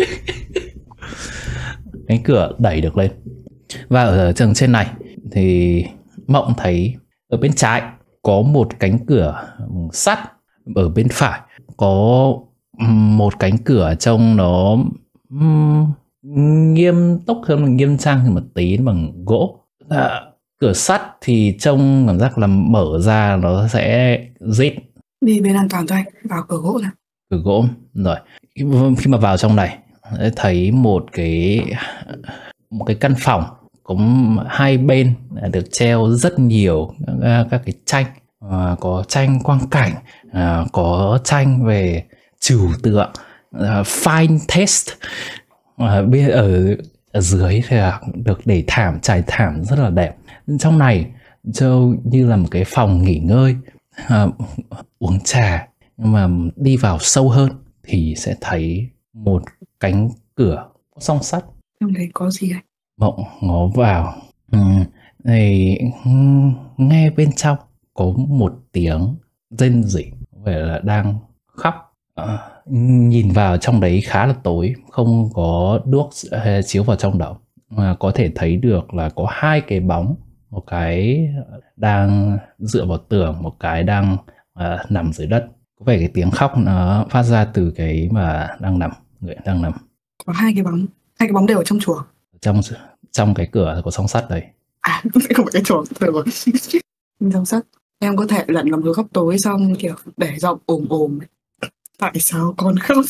Cánh cửa đẩy được lên. Và ở tầng trên này thì Mộng thấy ở bên trái có một cánh cửa sắt, ở bên phải có một cánh cửa trông nó um, nghiêm túc hơn, mình nghiêm trang hơn một tí bằng gỗ. À, cửa sắt thì trông cảm giác là mở ra nó sẽ rít. Đi bên an toàn cho anh, vào cửa gỗ này. Cửa gỗ rồi. Khi mà vào trong này thấy một cái một cái căn phòng có hai bên được treo rất nhiều các cái tranh, à, có tranh quang cảnh, à, có tranh về trừu tượng, à, fine taste. À, bên ở, ở dưới thì được để thảm, trải thảm rất là đẹp. Trong này trông như là một cái phòng nghỉ ngơi, à, uống trà. Nhưng mà đi vào sâu hơn thì sẽ thấy một cánh cửa song sắt. Trong đấy có gì anh? Mộng ngó vào, ừ, thì nghe bên trong có một tiếng rên rỉ, vẻ là đang khóc. À, nhìn vào trong đấy khá là tối, không có đuốc chiếu vào trong đầu, mà có thể thấy được là có hai cái bóng, một cái đang dựa vào tường, một cái đang uh, nằm dưới đất. Có vẻ cái tiếng khóc nó phát ra từ cái mà đang nằm, người đang nằm. Có hai cái bóng, hai cái bóng đều ở trong chùa. Trong trong cái cửa có song sắt đấy. À, không phải cái chùa, rồi. Song sắt. Em có thể lẩn vào góc tối xong kiểu để giọng ồm ồm. Tại sao con khóc?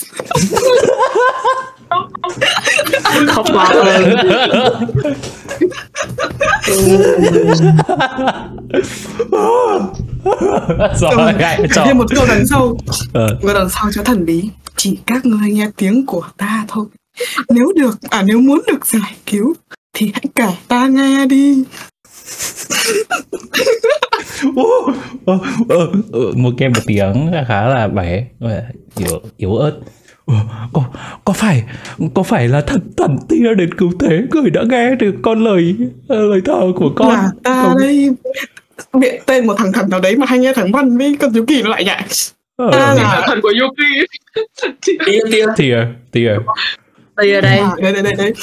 Khóc quá rồi. Rồi, gãy cho. Thêm một câu đằng sau. Ờ. Câu đằng sau cho thần bí. Chỉ các ngươi nghe tiếng của ta thôi. Nếu được, à nếu muốn được giải cứu thì hãy kể ta nghe đi. uh, uh, uh, uh, một kem một tiếng khá là bé, yếu, yếu ớt. Uh, có có phải có phải là thần thần tia đến cứu thế, người đã nghe được con lời lời thơ của con? Là ta không? Đây biện tên một thằng thần nào đấy mà hay nghe thằng Văn với con Yuki nó lại nhảy. Ờ, ta là thần của Yuki. Tia tia tia tia tia đây. À, đây đây đây đây.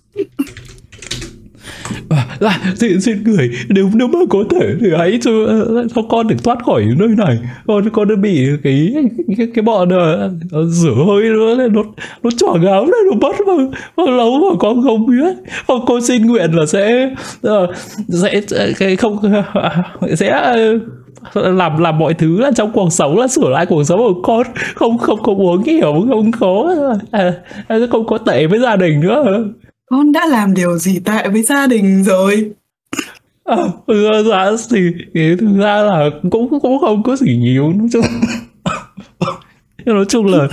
À, là xin, xin người, nếu nếu mà có thể thì hãy cho, cho con được thoát khỏi nơi này. Con con đã bị cái cái, cái bọn uh, rửa hơi nó nó nó choàng áo này, nó bắt mà, mà lâu mà con không biết. Con, con xin nguyện là sẽ uh, sẽ cái không uh, sẽ uh, làm làm mọi thứ là trong cuộc sống là sửa lại cuộc sống của con, không không không uống nhiều, không có à, không có tệ với gia đình nữa. Con đã làm điều gì tệ với gia đình rồi? À, thực ra thì, thì thực ra là cũng cũng không có gì nhiều, nói chung nói chung là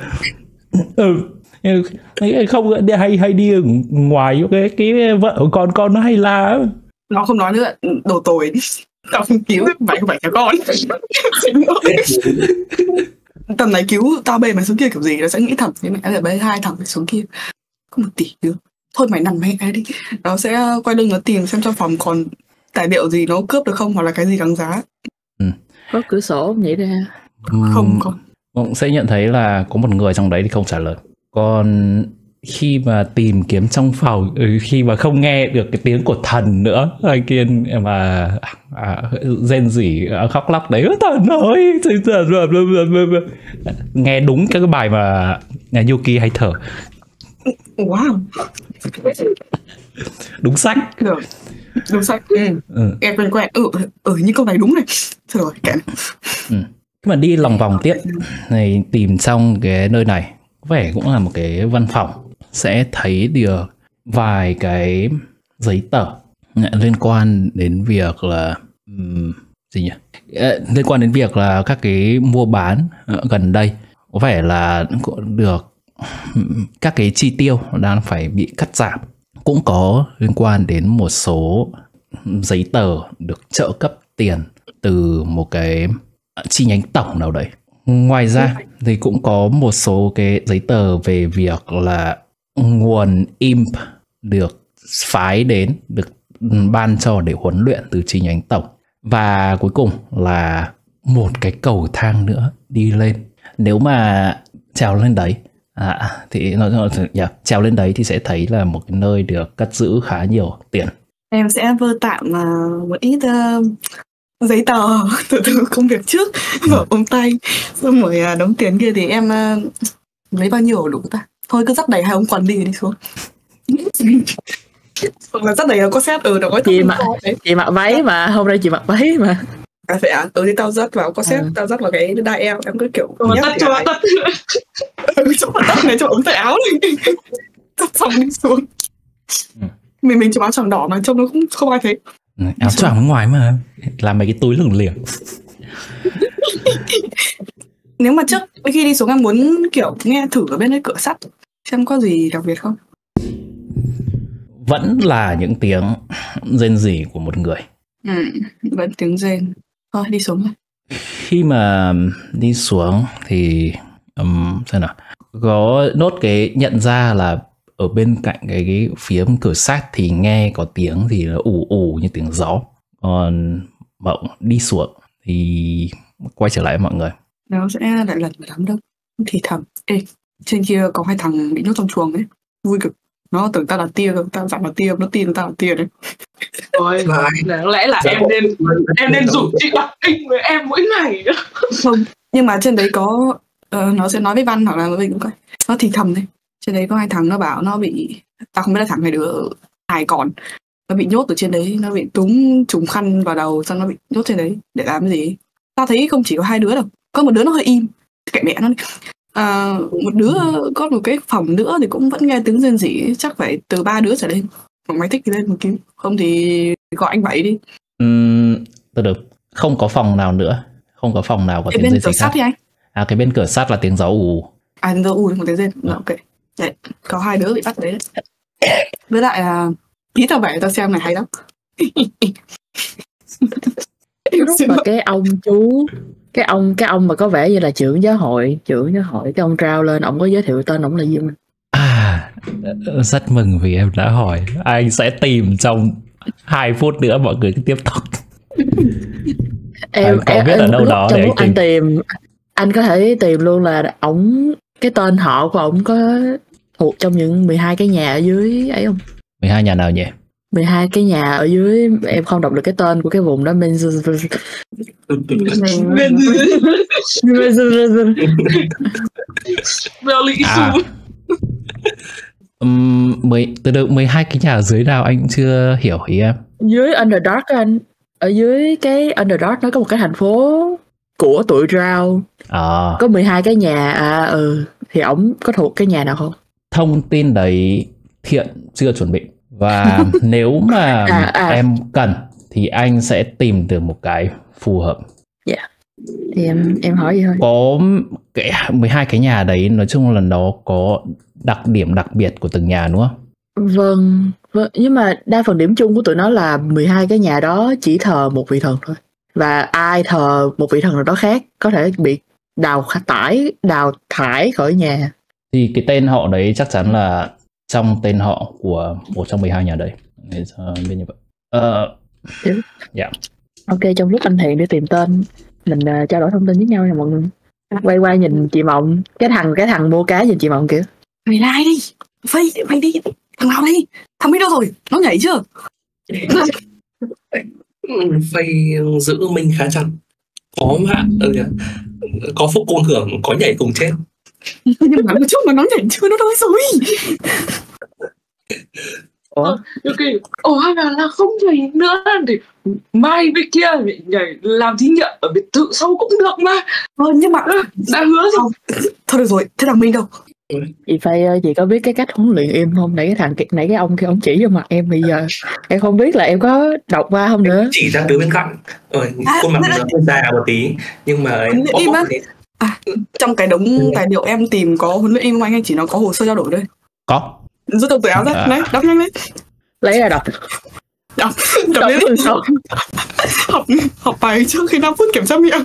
ừ, không hay hay đi ở ngoài cái cái vợ của con con nó hay la. Nó không nói nữa, đồ tồi. Tao không cứu vậy không phải cho con. Tầm này cứu tao bê mày xuống kia kiểu gì nó sẽ nghĩ thầm với mẹ là bê hai thằng xuống kia có một tỷ nữa. Thôi mày nằm mẹ đi. Nó sẽ quay lưng nó tìm xem trong phòng còn tài liệu gì nó cướp được không, hoặc là cái gì đáng giá. Ừ. Có cửa sổ nhảy ra. Không không. Cũng sẽ nhận thấy là có một người trong đấy thì không trả lời. Còn khi mà tìm kiếm trong phòng, khi mà không nghe được cái tiếng của thần nữa, anh Kiên mà à, rên rỉ khóc lóc đấy, thần ơi, nghe đúng cái bài mà nhà Yuki hay thở. Wow. Đúng sách. Được. Đúng sách. Ừ. Ừ. Em quen quen. Ừ, ừ, những câu này đúng này. Thôi rồi, kệ. Ừ. Khi mà đi lòng vòng tiếp này, tìm xong cái nơi này, có vẻ cũng là một cái văn phòng, sẽ thấy được vài cái giấy tờ liên quan đến việc là um, gì nhỉ? Liên quan đến việc là các cái mua bán gần đây có vẻ là được các cái chi tiêu đang phải bị cắt giảm. Cũng có liên quan đến một số giấy tờ được trợ cấp tiền từ một cái chi nhánh tổng nào đấy. Ngoài ra thì cũng có một số cái giấy tờ về việc là nguồn imp được phái đến, được ban cho để huấn luyện từ chi nhánh tổng. Và cuối cùng là một cái cầu thang nữa đi lên. Nếu mà trèo lên đấy à, thì nó, nó yeah, trèo lên đấy thì sẽ thấy là một cái nơi được cất giữ khá nhiều tiền. Em sẽ vơ tạm uh, một ít uh, giấy tờ từ từ công việc trước vào ống tay, xong rồi uh, đống tiền kia thì em uh, lấy bao nhiêu đủ ta? Thôi cứ dắt đầy hai ống quần đi đi xuống. Hoặc là dắt đầy là có set ở đó. Chị mặc chị mặc váy mà hôm nay chị mặc váy mà. À phải à? Ừ thì tao dắt vào có set, ừ. Tao dắt vào cái đai eo, em cứ kiểu ừ, tắt cho tắt. Ừ, cho tắt này cho ống tay áo này. Tắt xong đi xuống. Ừ. Mình mình chụp áo choàng đỏ mà trông nó cũng không ai thấy. Ừ, áo choàng ở ngoài mà làm mấy cái túi lửng liềng. Nếu mà trước khi đi xuống em muốn kiểu nghe thử ở bên cái cửa sắt xem có gì đặc biệt không? Vẫn là những tiếng rên rỉ của một người. Ừ, vẫn tiếng rên. Thôi đi xuống thôi. Khi mà đi xuống thì um, xem nào, có nốt cái nhận ra là ở bên cạnh cái, cái phía cửa sắt thì nghe có tiếng gì là ù ù như tiếng gió. Còn Mộng đi xuống thì quay trở lại với mọi người. Nó sẽ lại lần vào đám đông thì thầm. Ê, trên kia có hai thằng bị nhốt trong chuồng ấy. Vui cực. Nó tưởng ta là tia, tao dặn là tia, nó tin ta là tia đấy. Ôi, đáng lẽ là em nên em nên rủ chị đọc kinh với em mỗi ngày. Không, nhưng mà trên đấy có uh, nó sẽ nói với Văn hoặc là với mình cũng coi. Nó thì thầm đấy. Trên đấy có hai thằng nó bảo nó bị, tao không biết là thằng này đứa ai còn, nó bị nhốt ở trên đấy, nó bị túm trùng khăn vào đầu xong nó bị nhốt trên đấy để làm cái gì. Tao thấy không chỉ có hai đứa đâu, có một đứa nó hơi im kệ mẹ nó. À, một đứa có một cái phòng nữa thì cũng vẫn nghe tiếng rên rỉ, chắc phải từ ba đứa trở lên. Còn mày thích thì lên một cứu, không thì gọi anh Bảy đi. Uhm, từ được, không có phòng nào nữa, không có phòng nào có cái tiếng rên rỉ khác. Thì anh? À cái bên cửa sắt là tiếng gió ù. À tiếng gió ù một tiếng rên, ừ. Ok. Đấy, có hai đứa bị bắt đấy. Với lại là ý tao Bảy tao xem này hay lắm. Mà cái ông chú cái ông cái ông mà có vẻ như là trưởng giáo hội trưởng giáo hội cái ông trao lên, ông có giới thiệu tên ông là gì không? À, rất mừng vì em đã hỏi. Anh sẽ tìm trong hai phút nữa, mọi người cứ tiếp tục. Em có em, biết em, ở đâu lúc, đó trong để lúc anh anh tìm. tìm anh có thể tìm luôn là ổng, cái tên họ của ổng có thuộc trong những mười hai cái nhà ở dưới ấy không? mười hai nhà nào nhỉ? mười hai cái nhà ở dưới, em không đọc được cái tên của cái vùng đó. Men à, um, mười, từ được mười hai cái nhà ở dưới nào anh chưa hiểu ý em. Dưới Underdark anh, ở dưới cái Underdark nó có một cái thành phố của tụi Drow, à. Có mười hai cái nhà. À ừ, thì ổng có thuộc cái nhà nào không? Thông tin đấy Thiện chưa chuẩn bị. Và nếu mà à, à. em cần thì anh sẽ tìm được một cái phù hợp. Dạ yeah. Thì em em hỏi gì thôi. Có cái mười hai cái nhà đấy, nói chung là nó có đặc điểm đặc biệt của từng nhà đúng không? Vâng, vâng, nhưng mà đa phần điểm chung của tụi nó là mười hai cái nhà đó chỉ thờ một vị thần thôi. Và ai thờ một vị thần nào đó khác có thể bị đào tải, đào thải khỏi nhà. Thì cái tên họ đấy chắc chắn là trong tên họ của một trong mười hai nhà đấy. Nên như vậy. Ờ, dạ. Yeah. Ok, trong lúc anh Thiện đi tìm tên, mình uh, trao đổi thông tin với nhau nha mọi người. Quay qua nhìn chị Mộng, cái thằng cái thằng mua cá nhìn chị Mộng kìa. Mày lai đi, Phây, mày đi, thằng nào đây? Thằng biết đâu rồi, nó nhảy chưa? Phây giữ Minh khá chặt. Có mà, ừ, có phúc cùng hưởng, có nhảy cùng chết. Nhưng mà một chút mà nó nhảy chưa, nó đôi rồi. Ủa? Ok, ủa là, là không nhảy nữa thì mai bên kia nhảy làm thí nghiệm ở biệt thự sau cũng được mà. Ờ, nhưng mà đã hứa rồi. Thôi được rồi, thế thằng Minh đâu? Chị Phây ơi, chị có biết cái cách huấn luyện im không? Nãy cái thằng nãy cái ông kia ông chỉ vô mặt em, bây giờ em không biết là em có đọc qua không nữa. Chỉ ra đứa bên cạnh, ờ, à, khuôn mặt nó hơi già một tí, nhưng mà im á. À, trong cái đống tài liệu em tìm có huấn luyện im không anh? Anh chỉ nó có hồ sơ trao đổi thôi. Có. Rút tờ áo ra, à. Đấy, đọc nhanh lên. Lấy ra đọc. Đọc, đọc, đọc đến sau. học, học bài trước khi năm phút kiểm tra miệng.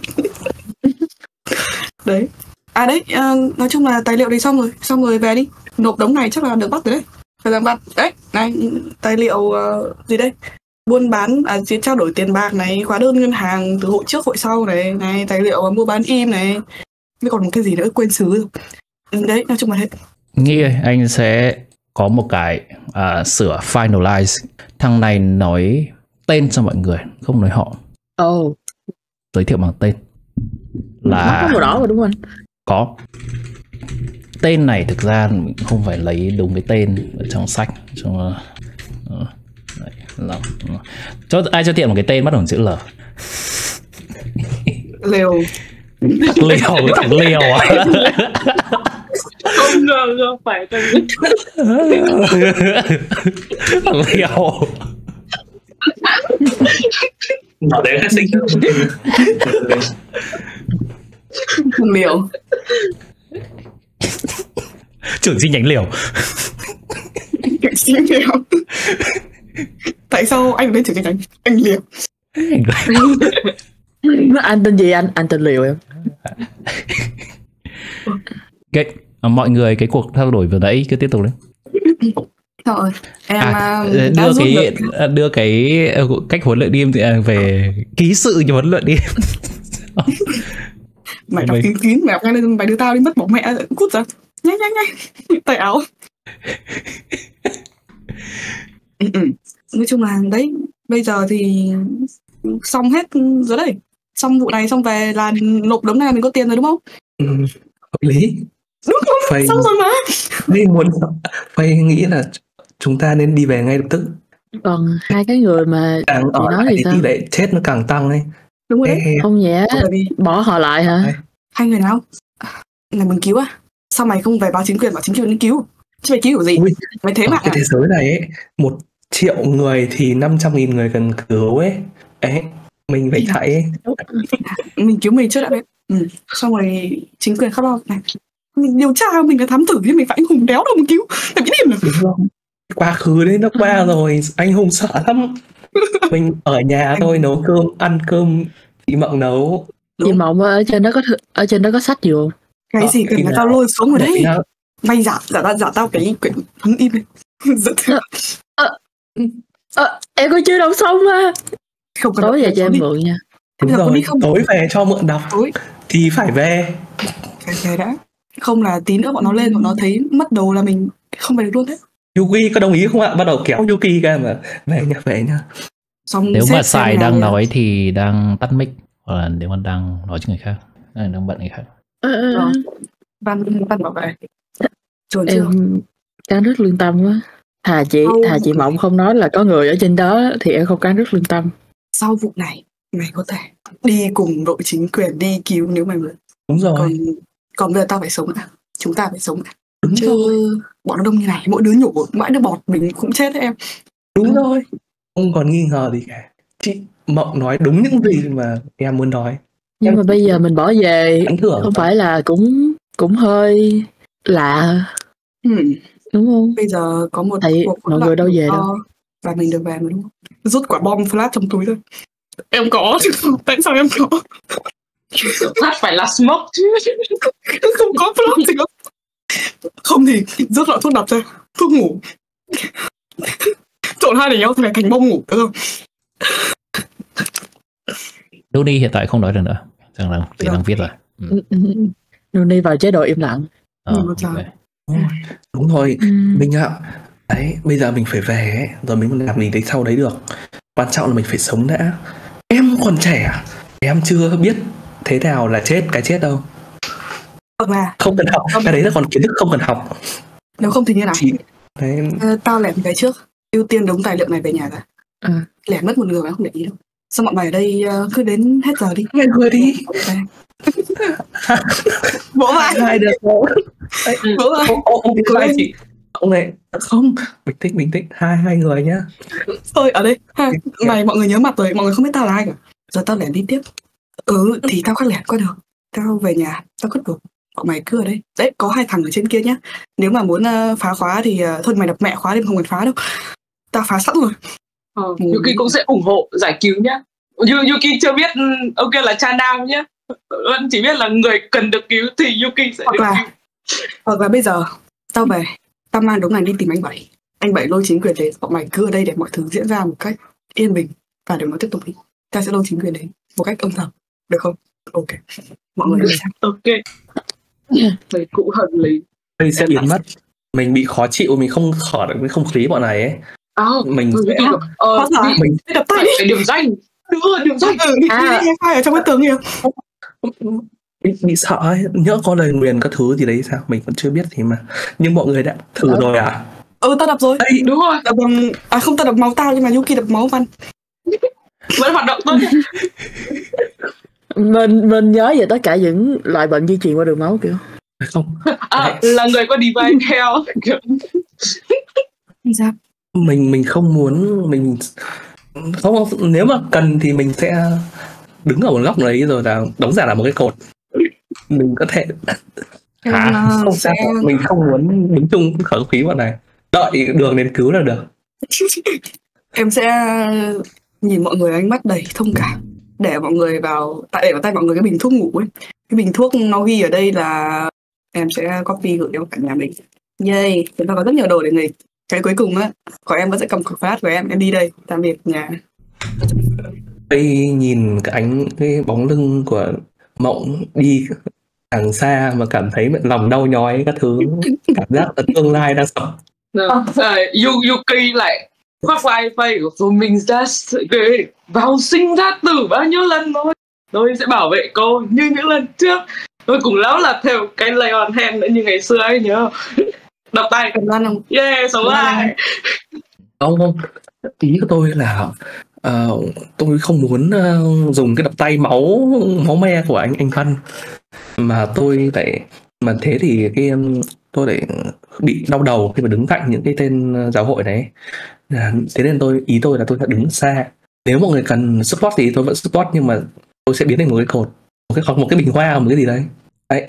Đấy. À đấy, uh, nói chung là tài liệu thì xong rồi, xong rồi về đi. Nộp đống này chắc là được bắt rồi đấy. thời gian bắt đấy này, tài liệu uh, gì đây, buôn bán à, trao đổi tiền bạc này, hóa đơn ngân hàng từ hội trước hội sau này, này tài liệu uh, mua bán im này, mới còn một cái gì nữa quên xứ rồi. Đấy, nói chung là hết. Nghĩ ơi, anh sẽ có một cái uh, sửa finalize. Thằng này nói tên cho mọi người, không nói họ. Oh. Giới thiệu bằng tên. Là nó có màu đỏ rồi đúng không anh? Có. Tên này thực ra mình không phải lấy đúng cái tên ở trong sách. Trong, uh, đấy, là, uh. cho ai cho tiện một cái tên bắt đầu bằng chữ L. Liều. Thằng Liều, thằng Liều à? Không ngờ không phải tôi biết. Thằng Liều. Nó đấy là sinh. Liều. Trưởng chi nhánh Liều. Trưởng chi nhánh Liều. Tại sao anh đến trưởng chi nhánh? Anh Liều. Anh tên gì anh? Anh tên Liều em. Okay. À, mọi người cái cuộc trao đổi vừa nãy cứ tiếp tục lên. Rồi, em à, uh, đưa cái được. đưa cái cách huấn luyện đêm về ký sự như huấn luyện đêm. Mày đọc kín kín, mày đọc ngay lên, mày đưa tao đi mất bố mẹ cút ra. Nhanh nhanh nhanh. Tay áo. ừ, ừ. Nói chung là đấy, bây giờ thì xong hết rồi đấy. Xong vụ này xong về là nộp đống này là mình có tiền rồi đúng không? Ừ, hợp lý. Đúng không? Phải, xong rồi mà. Phải muốn phải nghĩ là chúng ta nên đi về ngay lập tức. Còn hai cái người mà càng ở nói lại thì tỷ lệ chết nó càng tăng ấy. Đúng rồi đấy. Ê, không nhẹ bỏ họ lại hả? Đấy. Hai người nào? Là mình cứu à? Sao mày không về báo chính quyền, bảo chính quyền đến cứu? Chứ mày cứu kiểu gì? Ui, mày thế mà cái à? Thế giới này ấy, một triệu người thì năm trăm nghìn người cần cứu ấy. Ấy, mình phải chạy ấy. Mình cứu mình trước đã đấy. Ừ. Xong rồi chính quyền khắp bao này. Mình điều tra, mình là thám tử thì mình phải anh hùng đéo đâu mà cứu. Mày biết điểm được. Đúng không? Quá khứ đấy nó qua rồi, anh hùng sợ lắm. Mình ở nhà thôi, nấu cơm, ăn cơm chị Mộng nấu. Chị Mộng ở trên đó có th- ở trên đó có sách gì không? Cái gì cần là tao lôi xuống rồi đấy. Mày giả giả tao giả tao cái quyển phấn in này. Giật thế. Ờ, ờ, em có chưa đọc xong mà. Không cần tối về cho em mượn nha. Đúng rồi, không? Tối về cho mượn đọc tối. Thì phải về. Phải về đã. Không là tí nữa bọn nó lên, bọn nó thấy mất đồ là mình không về được luôn đấy. Yuki có đồng ý không ạ? Bắt đầu kéo Yuki ra mà về nha, về nha. Xong nếu mà Sài đang nói thì đang tắt mic, hoặc là nếu mà đang nói cho người khác, đang bận người khác. Ờ, Văn Văn bảo vệ. Chuẩn em cán rất lương tâm quá. Thà chị oh, thà chị Mộng không nói là có người ở trên đó thì em không cán rất lương tâm. Sau vụ này mày có thể đi cùng đội chính quyền đi cứu nếu mày muốn. Đúng rồi. Còn còn bây giờ tao phải sống à? Chúng ta phải sống à? Đúng chứ rồi. Bọn nó đông như này, mỗi đứa nhổ mãi đứa bọt mình cũng chết đấy em. Đúng ừ. rồi. Không còn nghi ngờ gì cả. Chị Mộng nói đúng những gì mà em muốn nói. Nhưng em... mà bây giờ mình bỏ về không phải là cũng cũng hơi lạ. Ừ. Đúng không? Bây giờ có một Thầy, mọi người đâu về đâu. Và mình được về mà đúng không? Rút quả bom flash trong túi thôi. Em có chứ không? Tại sao em có? Flash phải là smoke chứ. Không có flash thì không. Không thì rút lọ thuốc độc ra. Thuốc ngủ. Trộn hai để nhau thì lại thành bom ngủ được không? Đô hiện tại không nói được nữa. Chẳng là chỉ đang viết rồi. Ừ. Đô vào chế độ im lặng. Ờ, okay. Đúng rồi, ừ. Mình ạ. Đấy, bây giờ mình phải về ấy, rồi mình làm gì đấy sau đấy được. Quan trọng là mình phải sống đã. Em còn trẻ, em chưa biết thế nào là chết, cái chết đâu. À. Không cần học, cái đấy là còn kiến thức không cần học. Nếu không thì như nào? Chị... Đấy. À, tao lẻn cái trước, ưu tiên đống tài liệu này về nhà ra. Ừ. Lẻn mất một người mà không để ý đâu. Xong mọi mày ở đây uh, cứ đến hết giờ đi. Hai người đi. Vỗ vai. Hai được vỗ. Vỗ vai. Ông này chị. Ông này không, bình tĩnh bình tĩnh, hai hai người nhá. Thôi ở đây, hai mày mọi người nhớ mặt rồi, mọi người không biết tao là ai cả. Giờ tao lẻn đi tiếp. Ừ thì tao có lẻn qua được. Tao về nhà, tao cất đồ. Bọn mày cứ ở đây. Đấy, có hai thằng ở trên kia nhá. Nếu mà muốn uh, phá khóa thì uh, thôi mày đập mẹ khóa đi, không cần phá đâu. Tao phá sẵn rồi. Ờ, Yuki cũng sẽ ủng hộ giải cứu nhá. Yuki chưa biết ok là cha nam nhá. Vẫn chỉ biết là người cần được cứu thì Yuki sẽ hoặc được là, cứu. Hoặc là bây giờ tao về, tao mang đống này đi tìm anh Bảy. anh Bảy lôi chính quyền đến, bọn mày cứ ở đây để mọi thứ diễn ra một cách yên bình và để nó tiếp tục đi. Ta sẽ lôi chính quyền đến một cách âm thầm, được không? Ok, mọi người đi. Ok, vậy cũng hợp lý. Đây sẽ biến mất. Mình bị khó chịu, mình không thở được cái không khí bọn này ấy. À, mình sẽ Khó ờ, thở. bị, mình Đập tay đi. phải điểm danh. Đúng rồi, điểm danh. Ừ, đi, À. đi, đi, ai ở trong cái tường kìa. bị, bị sợ ấy, nhỡ có lời nguyền các thứ gì đấy sao mình vẫn chưa biết thì mà. Nhưng mọi người đã thử Đó. rồi à? Ừ, tao đập rồi. Đây, Đúng rồi, Đập bằng... À không, tao đập máu tao nhưng mà Yuki đập máu Văn. vẫn hoạt động tốt. Mình mình nhớ về tất cả những loại bệnh di truyền qua đường máu kiểu. không, À, là người có divine theo. Kiểu, Sao? mình mình không muốn mình không, không nếu mà cần thì mình sẽ đứng ở một góc đấy rồi là đóng giả là một cái cột. Mình có thể Hả? không sao, mình không muốn đứng chung khẩu khí bọn này, đợi đường đến cứu là được. Em sẽ nhìn mọi người ánh mắt đầy thông cảm, để mọi người vào tại để vào tay mọi người cái bình thuốc ngủ ấy. Cái bình thuốc nó ghi ở đây là em sẽ copy gửi cho cả nhà mình. Yay, chúng ta có rất nhiều đồ để nghịch. Cái cuối cùng á, có em vẫn sẽ cầm cục phát của em, em đi đây, tạm biệt nhà. Đây nhìn cái ánh cái bóng lưng của Mộng đi càng xa mà cảm thấy lòng đau nhói các thứ, cảm giác là tương lai đang sập. rồi, Yu, Yuki lại khoác vai phây của rồi mình ra sự ghê vào sinh ra tử bao nhiêu lần thôi. Tôi sẽ bảo vệ cô như những lần trước. Tôi cùng lắm là theo cái lay on hand nữa như ngày xưa ấy, nhớ không? Đập tay. Cảm ơn không? Yeah, sống lại. Không không, ý của tôi là uh, tôi không muốn uh, dùng cái đập tay máu máu me của anh anh Văn, mà tôi lại mà thế thì cái um, tôi lại bị đau đầu khi mà đứng cạnh những cái tên uh, giáo hội này. À, thế nên tôi ý tôi là tôi sẽ đứng xa. Nếu mọi người cần support thì tôi vẫn support, nhưng mà tôi sẽ biến thành một cái cột, một cái hoặc một cái bình hoa, một cái gì đấy. Đấy.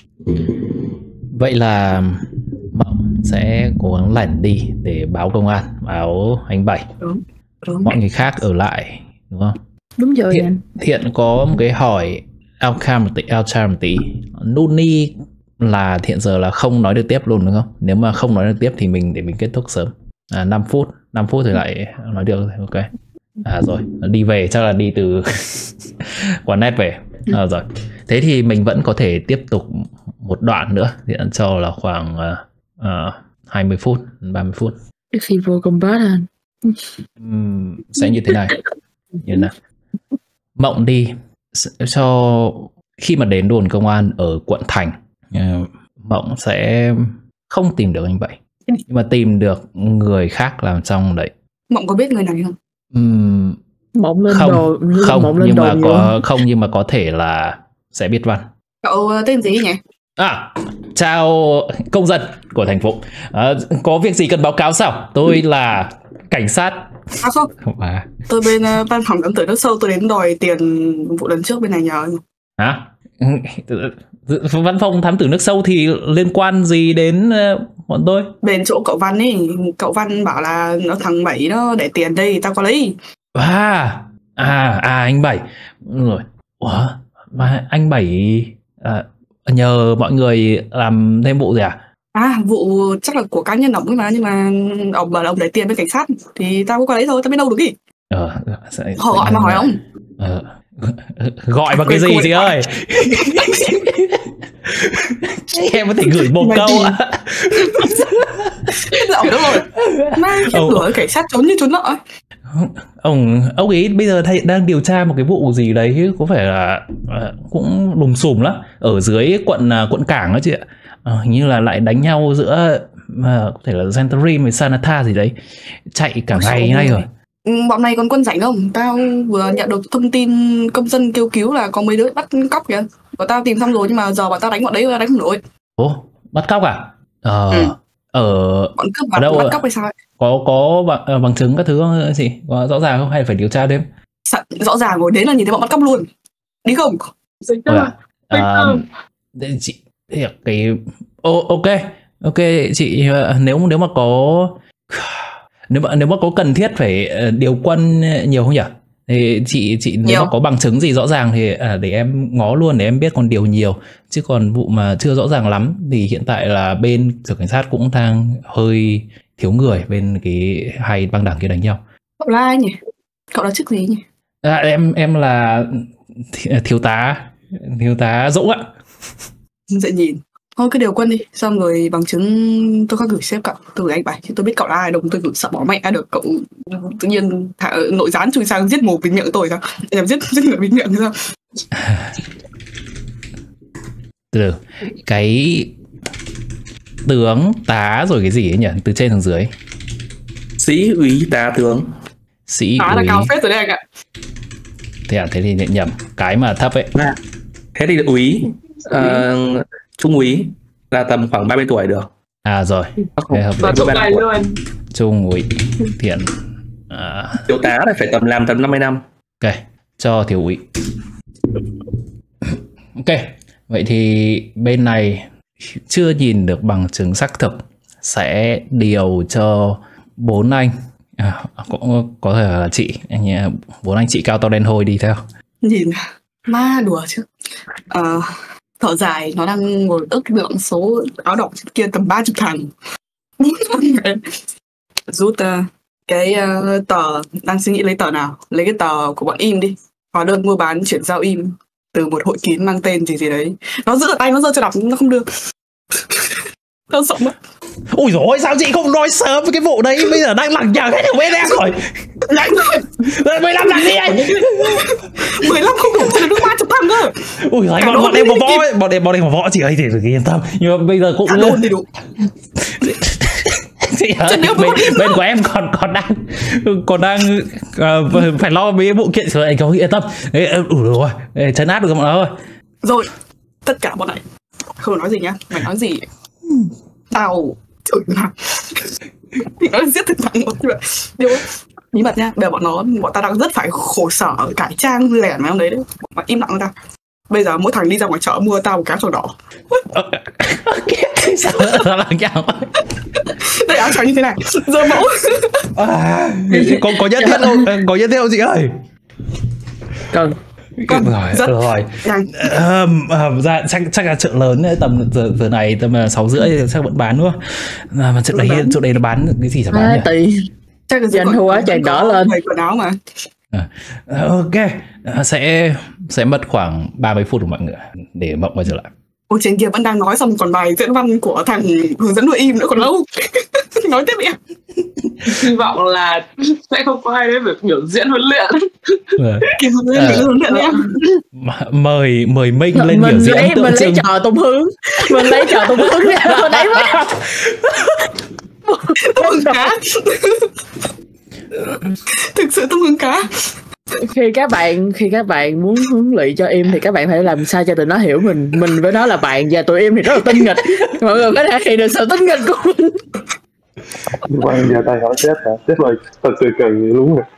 Vậy là Mộng sẽ cố gắng lẻn đi để báo công an, báo anh Bảy. Đúng, đúng. Mọi người khác ở lại, đúng không? Đúng rồi anh. Thiện, Thiện có một cái hỏi outcome một tí, outcome một tí. Nuni là hiện giờ là không nói được tiếp luôn đúng không? Nếu mà không nói được tiếp thì mình để mình kết thúc sớm. À, năm phút, năm phút thì lại nói được, ok. À rồi, đi về chắc là đi từ quán net về. À, rồi. Thế thì mình vẫn có thể tiếp tục một đoạn nữa, hiện cho là khoảng uh, uh, hai mươi phút, ba mươi phút. Khi vô combat anh. Uhm, sẽ như thế này. Như nào? Mộng đi cho khi mà đến đồn công an ở quận Thành, uh, Mộng sẽ không tìm được anh Bảy, nhưng mà tìm được người khác làm trong đấy. Mộng có biết người này không? Uhm, Mộng lên không, đồ, không, mộng lên nhưng đồ mà nhiều. có không nhưng mà có thể là sẽ biết văn. Cậu tên gì nhỉ? À, chào công dân của thành phố. À, có việc gì cần báo cáo sao? Tôi là cảnh sát. À không, À, tôi bên uh, văn phòng đám tử nước sâu, tôi đến đòi tiền vụ lần trước bên này nhờ. hả? Văn phòng thám tử nước sâu thì liên quan gì đến uh, bọn tôi? Bên chỗ cậu Văn ấy, cậu Văn bảo là nó thằng Bảy nó để tiền đây, tao có lấy. À, à, à anh Bảy. Rồi. Ủa, mà anh Bảy à, nhờ mọi người làm thêm vụ gì à? À, vụ chắc là của cá nhân ông ấy mà, nhưng mà ông bảo là ông để tiền bên cảnh sát thì tao cũng có lấy thôi, tao biết đâu được gì. Ờ, sẽ, Họ gọi mà hỏi ông. Ờ, gọi bằng cái gì chị ơi? Em có thể gửi một Mà câu gì? ạ. Ông đúng rồi. Mai khiếp Ông- đuổi cảnh sát trốn như trốn nợ. Ông ông ấy bây giờ thầy đang điều tra một cái vụ gì đấy chứ có phải là à, cũng lùm xùm lắm ở dưới quận à, quận cảng đó chị ạ. Ờ, hình như là lại đánh nhau giữa à, có thể là Century với Sanata gì đấy, chạy cả Ôi ngày trời nay ơi. rồi. Ừ, bọn này còn quân rảnh không? Tao vừa nhận được thông tin công dân kêu cứu là có mấy đứa bắt cóc kìa. Và tao tìm xong rồi nhưng mà giờ bọn tao đánh bọn đấy đánh không nổi. Ồ, bắt cóc à? Ờ, Ừ. ở Bọn cướp Ở bắt, đâu bắt ạ? cóc hay sao ấy. có có bằng, à, bằng chứng các thứ không chị? Có rõ ràng không hay phải điều tra thêm? Sợ- Rõ ràng rồi, đến là nhìn thấy bọn bắt cóc luôn. Đi không? Giấy Ôi tờ. à, Giấy à, tờ. thế chị thế cái ô, ok ok chị, ờ, nếu nếu mà có nếu mà nếu mà có cần thiết phải ờ, điều quân nhiều không nhỉ? Thì chị chị nếu Nhiều. mà có bằng chứng gì rõ ràng thì à, để em ngó luôn để em biết còn điều nhiều, chứ còn vụ mà chưa rõ ràng lắm thì hiện tại là bên sở cảnh sát cũng đang hơi thiếu người bên cái hai băng đảng kia đánh nhau. Cậu là ai nhỉ? Cậu là chức gì nhỉ? À, em em là thiếu tá thiếu tá Dũng ạ. Dễ nhìn. Thôi cứ điều quân đi, xong rồi bằng chứng tôi có gửi sếp cậu, tôi gửi anh bài, chứ tôi biết cậu là ai đâu, tôi gửi sợ bỏ mẹ được cậu tự nhiên thả nội gián chui sang giết mồm bình miệng tôi sao? Em giết giết người bình miệng sao? Từ cái tướng tá rồi cái gì ấy nhỉ, từ trên xuống dưới. Sĩ úy tá tướng. Sĩ Tá là úy. cao phết rồi đấy anh ạ. Thế à, thế thì nhận nhầm cái mà thấp ấy. À, thế thì úy, uh, trung úy là tầm khoảng ba mươi tuổi được. À rồi, thế hợp Và lý. chỗ này luôn. Trung úy thiện. À, Thiếu tá là phải tầm làm tầm năm mươi năm. ok, cho thiếu úy. Ok, vậy thì bên này chưa nhìn được bằng chứng xác thực, sẽ điều cho bốn anh, à, cũng có thể là chị, anh bốn anh chị cao to đen hôi đi theo. Nhìn ma đùa chứ. Ờ, thở dài, nó đang ngồi ước lượng số áo đỏ trên kia tầm ba mươi thằng. Rút uh, cái uh, tờ, đang suy nghĩ lấy tờ nào, lấy cái tờ của bọn im đi, hóa đơn mua bán chuyển giao im từ một hội kín mang tên gì gì đấy. Nó giữ ở tay, nó giơ cho đọc, nó không được. Nó sợ mất. Ôi dồi ôi, sao chị không nói sớm với cái vụ đấy, bây giờ đang lằng nhằng hết ở bên em rồi. Nhanh rồi. mười lăm lằng đi anh. mười lăm không đủ, nó được ba mươi thằng cơ. Ui giời, bọn, bọn em có võ ấy, bọn em bọn em có võ chị ơi thì yên tâm. Nhưng mà bây giờ cũng Cả đồn thì đủ. chị ơi, bên, bên của em còn còn đang còn đang uh, phải lo mấy vụ kiện rồi, anh có yên tâm. Ê, đủ rồi, Ê, chấn áp được bọn nó rồi. Rồi, tất cả bọn này không nói gì nhá, mày nói gì tao chửi nào thì nó giết thằng thằng một điều bí mật nha. Bây giờ bọn nó bọn ta đang rất phải khổ sở cải trang lẻn mấy ông đấy đấy, mà im lặng người ta. Bây giờ mỗi thằng đi ra ngoài chợ mua tao một cái sổ đỏ. Sao nó lằng nhằng vậy? Đây áo trắng như thế này, giờ mẫu. À, có có nhất thiết không? Có nhất thiết không chị ơi? Cần. Cần. Rồi, Rất rồi. Um, um, dạ, chắc, chắc là chợ lớn ấy, tầm giờ, giờ này tầm sáu rưỡi chắc vẫn bán đúng không? À, mà chỗ đấy chỗ đấy nó bán cái gì chả bán nhỉ? Tùy. Chắc là Doanh thu á chạy đỏ lên. Thầy quần áo mà. À, ok, à, sẽ sẽ mất khoảng ba mươi phút của mọi người để Mộng quay trở lại. Ôi trên kia vẫn đang nói xong còn bài diễn văn của thằng hướng dẫn nuôi im nữa còn lâu. Nói tiếp đi em. Hy vọng là sẽ không có ai đấy phải biểu diễn huấn luyện. Kiểu huấn luyện huấn luyện em. Mời mời Minh lên biểu diễn lấy, tượng mình trưng. lấy trò tung hướng, mình lấy trò tung hướng ra đấy quá. Tung hướng cá. Thực sự tung hướng cá. Khi các bạn khi các bạn muốn huấn luyện cho em thì các bạn phải làm sao cho tụi nó hiểu mình mình với nó là bạn, và tụi em thì rất là tinh nghịch. Mọi người có thể hiện được sự tinh nghịch của mình. Quang giờ tay hỏi sếp hả? Sếp ơi, thật sự cần gì luôn rồi.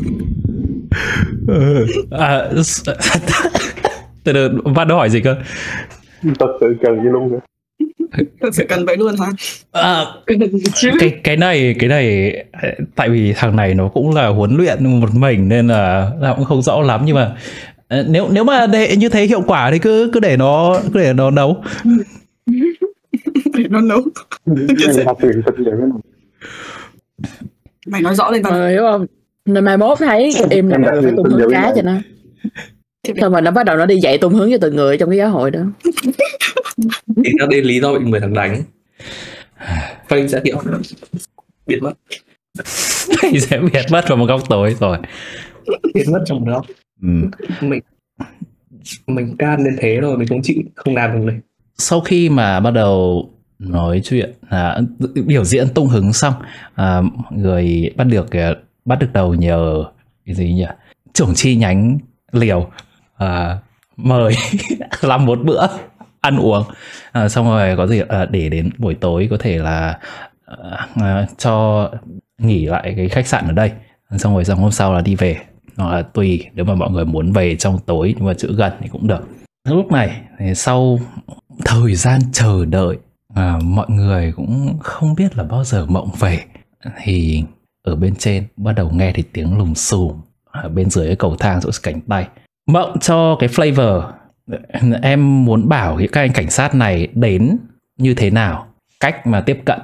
À, từ từ, Văn nó hỏi gì cơ? Thật sự cần gì luôn rồi. Thật sự cần vậy luôn hả? À, cái cái này cái này tại vì thằng này nó cũng là huấn luyện một mình nên là nó cũng không rõ lắm, nhưng mà nếu nếu mà để như thế hiệu quả thì cứ cứ để nó cứ để nó nấu. Để nó nấu. Học tiền thật vậy nào. Mày nói rõ lên Văn. Rồi, hiểu không? Nên mai mốt thấy em là mọi người phải tung hướng cá cho nó. Thôi mà nó bắt đầu nó đi dạy tung hướng cho từng người trong cái giáo hội đó. Thì nó đến lý do bị người thằng đánh. Phanh sẽ kiểu biết mất. Thì sẽ biệt mất vào một góc tối rồi. Biết mất trong đó. Ừ. Mình mình can đến thế rồi mình cũng chịu không làm được này. Sau khi mà bắt đầu nói chuyện à, biểu diễn tung hứng xong, à, mọi người bắt được bắt được đầu nhờ cái gì nhỉ, trưởng chi nhánh liều à, mời làm một bữa ăn uống, à, xong rồi có gì à, để đến buổi tối có thể là à, à, cho nghỉ lại cái khách sạn ở đây, xong rồi xong hôm sau là đi về, hoặc là tùy nếu mà mọi người muốn về trong tối nhưng mà chữ gần thì cũng được. Lúc này thì sau thời gian chờ đợi, à, mọi người cũng không biết là bao giờ Mộng về, thì ở bên trên bắt đầu nghe thấy tiếng lùm xùm ở bên dưới cái cầu thang chỗ cánh tay. Mộng cho cái flavor, em muốn bảo các anh cảnh sát này đến như thế nào, cách mà tiếp cận.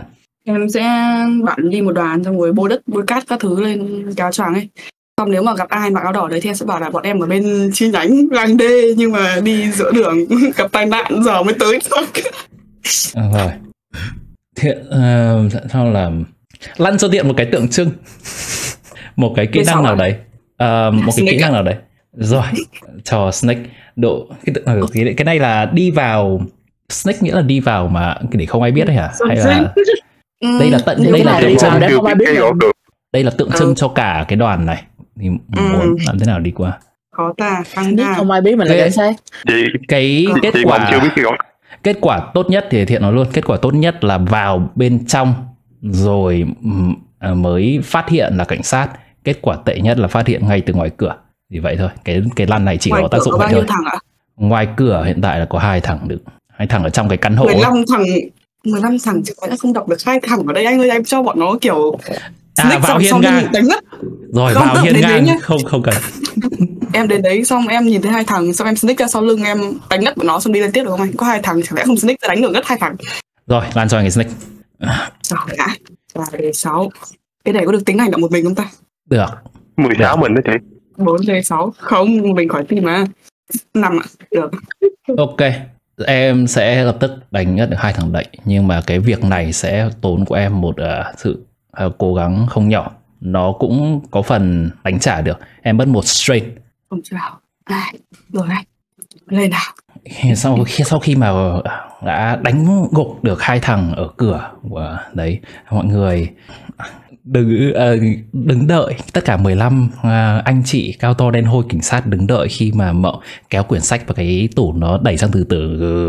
Em sẽ bản đi một đoàn xong rồi bôi đất, bôi cát các thứ lên cái áo choàng ấy. Xong nếu mà gặp ai mặc áo đỏ đấy thì em sẽ bảo là bọn em ở bên chi nhánh làng D nhưng mà đi giữa đường gặp tai nạn giờ mới tới. À, rồi. Thiện uh, sao là lăn cho Thiện một cái tượng trưng, một cái kỹ năng nào đấy, uh, một cái kỹ năng nào đấy. Rồi cho Snake độ cái, cái cái này là đi vào. Snake nghĩa là đi vào mà để không ai biết đấy hả? Hay là đây là tận đây là tượng trưng đấy, không ai biết được. Đây là tượng trưng cho cả cái đoàn này. Thì muốn làm thế nào đi qua? Có ta, căng ta. Không ai biết mình là cảnh sát. Cái kết quả kết quả tốt nhất thì Thiện nói luôn, kết quả tốt nhất là vào bên trong rồi mới phát hiện là cảnh sát. Kết quả tệ nhất là phát hiện ngay từ ngoài cửa. Thì vậy thôi, cái cái lăn này chỉ ngoài có tác dụng vậy thôi. Ngoài cửa hiện tại là có hai thằng được, hai thằng ở trong cái căn hộ. mười lăm thằng, mười lăm thằng chứ có lẽ không đọc được hai thằng ở đây anh ơi, em cho bọn nó kiểu à, vào hiên ngang rồi không vào hiên ngang không không cần. Em đến đấy xong em nhìn thấy hai thằng xong em sneak ra sau lưng em đánh ngất bọn nó xong đi lên tiếp được không anh? Có hai thằng chẳng lẽ không sneak ra đánh được ngất hai thằng? Rồi lan cho anh cái sneak. Rồi đã ba đề sáu. Cái này có được tính hành động một mình không ta? Được. Mười sáu mình đó chị. Bốn đề sáu không, mình khỏi tin mà. Năm ạ. Được. Ok, em sẽ lập tức đánh ngất được hai thằng đậy, nhưng mà cái việc này sẽ tốn của em một uh, sự uh, cố gắng không nhỏ. Nó cũng có phần đánh trả được. Em mất một straight. Không sao. À, rồi này. Lên nào. Sau khi sau khi mà đã đánh gục được hai thằng ở cửa của đấy, mọi người đứng uh, đứng đợi, tất cả mười lăm uh, anh chị cao to đen hôi cảnh sát đứng đợi khi mà Mậu kéo quyển sách vào cái tủ nó đẩy sang từ từ.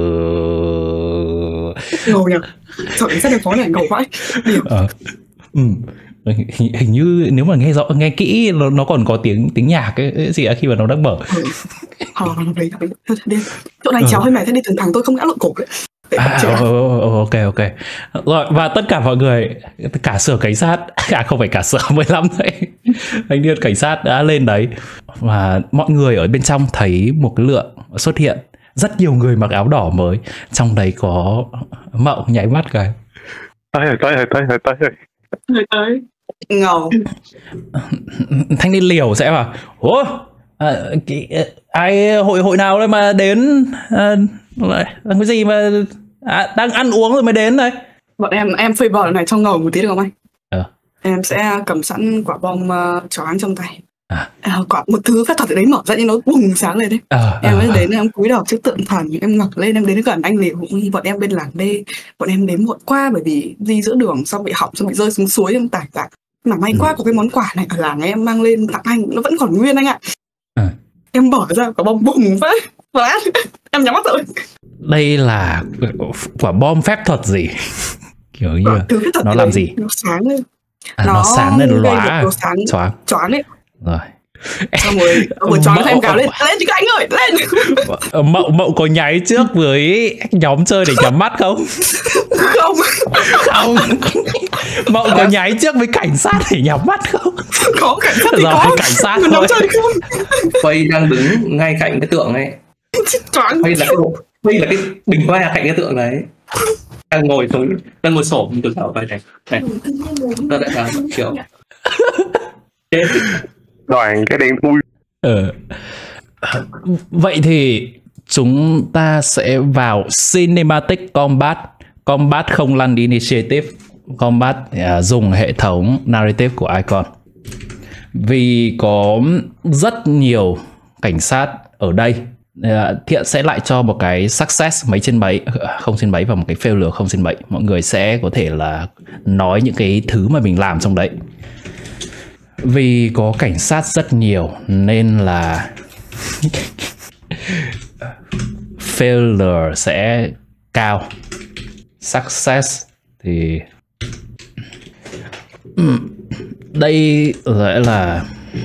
Ngầu nhỉ? Sợ cảnh sát đường phố này ngầu vãi. Ờ. Ừ. Hình, hình như nếu mà nghe rõ nghe kỹ nó, nó còn có tiếng tiếng nhạc cái, cái gì khi mà nó đang mở. Ờ, đấy, đấy. Chỗ này chéo hơi mày thế đi thường thằng tôi không ngã lộn cổ đấy. À, ok ok rồi, và tất cả mọi người, cả sở cảnh sát, à không phải cả sở mười lăm đấy, anh niên cảnh sát đã lên đấy và mọi người ở bên trong thấy một cái lượng xuất hiện rất nhiều người mặc áo đỏ mới, trong đấy có Mậu nháy mắt cái tới rồi tới rồi tới rồi tới rồi người tới ngầu. Thanh niên liều sẽ bảo ủa à, cái, ai hội hội nào đấy mà đến à, làm cái gì mà à, đang ăn uống rồi mới đến đây. Bọn em em phơi bò này cho ngầu một tí được không anh? Ờ. Em sẽ cầm sẵn quả bom uh, choáng trong tay. À. À, quả một thứ phép thuật ở đấy mở ra nhưng nó bùng sáng lên đấy. À, em mới à, đến em cúi đầu trước tượng thần, em ngẩng lên em đến gần anh liều. Bọn em bên làng D, bọn em đến muộn qua bởi vì đi giữa đường xong bị hỏng xong bị rơi xuống suối em tải tải. Mà may quá có cái món quà này ở làng em mang lên tặng anh nó vẫn còn nguyên anh ạ. À. Em bỏ ra quả bom bùng phát phát em nhắm mắt rồi. Đây là quả bom phép thuật gì? Kiểu như nó làm gì? Nó sáng lên. À, nó, nó sáng lên lóa choáng choáng ấy. Rồi. Xong rồi vừa choáng em cào lên lên chứ anh ơi lên. Mậu Mậu có nháy trước với nhóm chơi để nhắm mắt không? Không không. Mậu có nháy trước với cảnh sát để nhắm mắt không? Có cảnh sát thì rồi, có cảnh sát thôi. Phây đang đứng ngay cạnh cái tượng này. Choáng. Phây là cái Phây là cái bình hoa cạnh cái tượng đấy. Đang ngồi xuống đang ngồi xổm từ đầu vai này này nó lại là kiểu chết đoàn cái đen thui. Ờ. Vậy thì chúng ta sẽ vào Cinematic Combat. Combat không lăn initiative. Combat uh, dùng hệ thống narrative của Icon. Vì có rất nhiều cảnh sát ở đây, uh, Thiện sẽ lại cho một cái success mấy trên mấy, không trên mấy và một cái failure không trên mấy. Mọi người sẽ có thể là nói những cái thứ mà mình làm trong đấy. Vì có cảnh sát rất nhiều nên là failure sẽ cao. Success thì đây lại là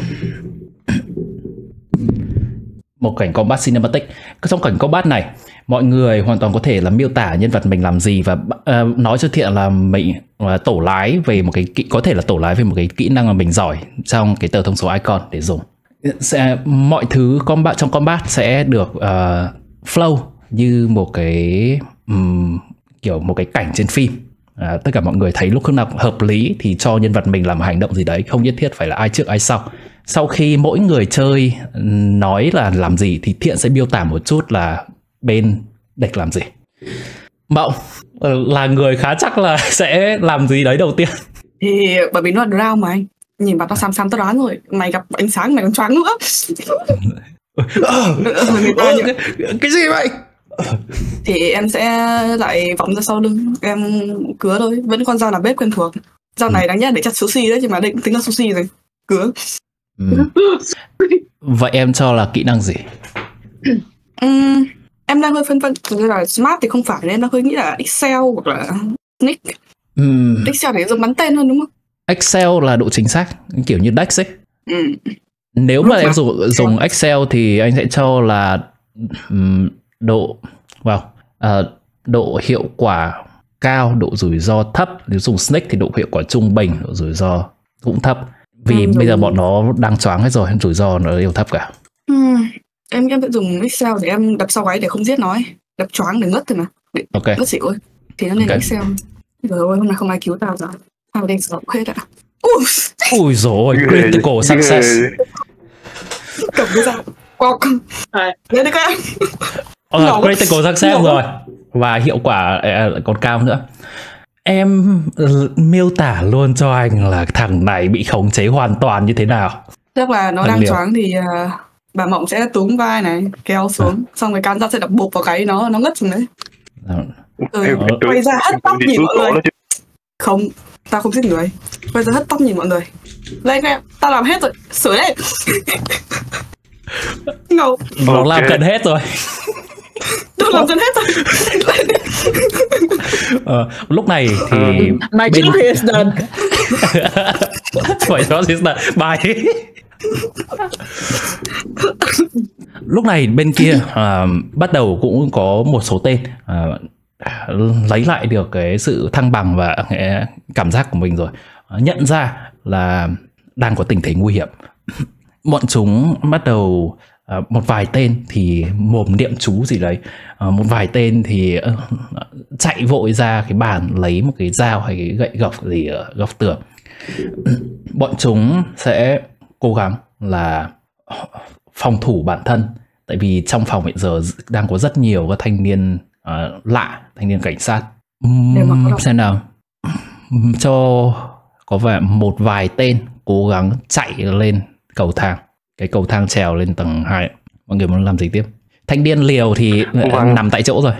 một cảnh combat cinematic. Trong cảnh combat này, mọi người hoàn toàn có thể là miêu tả nhân vật mình làm gì và uh, nói cho Thiện là mình uh, tổ lái về một cái kỹ, có thể là tổ lái về một cái kỹ năng mà mình giỏi trong cái tờ thông số icon để dùng. Sẽ, mọi thứ combat trong combat sẽ được uh, flow như một cái um, kiểu một cái cảnh trên phim. à, tất cả mọi người thấy lúc nào hợp lý thì cho nhân vật mình làm hành động gì đấy, không nhất thiết phải là ai trước ai sau. Sau khi mỗi người chơi nói là làm gì thì Thiện sẽ miêu tả một chút là bên địch làm gì. Mộng là người khá chắc là sẽ làm gì đấy đầu tiên. Thì bởi vì nó là round mà anh, nhìn mặt nó xám xám tao đoán rồi, mày gặp ánh sáng mày còn choáng nữa. cái, cái gì vậy? Thì em sẽ lại vòng ra sau lưng, em cứa thôi, vẫn con dao là bếp quen thuộc. Dao này đáng nhẽ để chặt sushi đấy, nhưng mà định tính là sushi rồi, cứa. Ừ. Vậy em cho là kỹ năng gì? uhm, em đang hơi phân vân, thực ra là smart thì không phải nên nó hơi nghĩ là Excel hoặc là Sneak. uhm. Excel thì giống bắn tên hơn đúng không? Excel là độ chính xác kiểu như Dex ấy. Ừ. Nếu mà em dùng dùng Excel thì anh sẽ cho là um, độ wow, uh, độ hiệu quả cao, độ rủi ro thấp. Nếu dùng Snake thì độ hiệu quả trung bình, độ rủi ro cũng thấp. Vì em bây dùng... giờ bọn nó đang choáng hết rồi, rủi ro nó đều thấp cả. uhm. Em em sẽ dùng Excel để em đập sau gáy để không giết nó ấy. Đập choáng để ngất thôi mà, để okay. ngất xỉu ấy. Thì nó lên okay. Excel. Rồi ơi, hôm nay không ai cứu tao rồi. Tao đen sợ hết ạ. Ui, Ui dồi, critical success. Cầm cái dao. Quọc. Lên đi các em. Ờ, critical success rồi. Và hiệu quả uh, còn cao nữa. Em uh, miêu tả luôn cho anh là thằng này bị khống chế hoàn toàn như thế nào. Chắc là nó Thằng đang liều. choáng thì uh, bà Mộng sẽ túm vai này, kéo xuống, à. Xong rồi can ra sẽ đập bụp vào cái nó, nó ngất xuống đấy. À. Ừ, quay ra hất tóc nhìn mọi người. Không, tao không giết người. Quay ra hất tóc nhìn mọi người. Lên em, tao làm hết rồi, sửa lên. Ngầu. Nó okay. làm gần hết rồi. Tôi làm gần hết rồi. ờ, lúc này thì My bên... job is done. My job is done. Bye. Lúc này bên kia uh, bắt đầu cũng có một số tên uh, lấy lại được cái sự thăng bằng và cái cảm giác của mình rồi, uh, nhận ra là đang có tình thế nguy hiểm. Bọn chúng bắt đầu uh, một vài tên thì mồm niệm chú gì đấy, uh, một vài tên thì uh, chạy vội ra cái bàn lấy một cái dao hay cái gậy gộc gì ở góc tường. Bọn chúng sẽ cố gắng là phòng thủ bản thân, tại vì trong phòng hiện giờ đang có rất nhiều các thanh niên uh, lạ, thanh niên cảnh sát. Uhm, xem nào, cho có vẻ một vài tên cố gắng chạy lên cầu thang, cái cầu thang trèo lên tầng hai. Mọi người muốn làm gì tiếp? Thanh niên liều thì vâng. nằm tại chỗ rồi.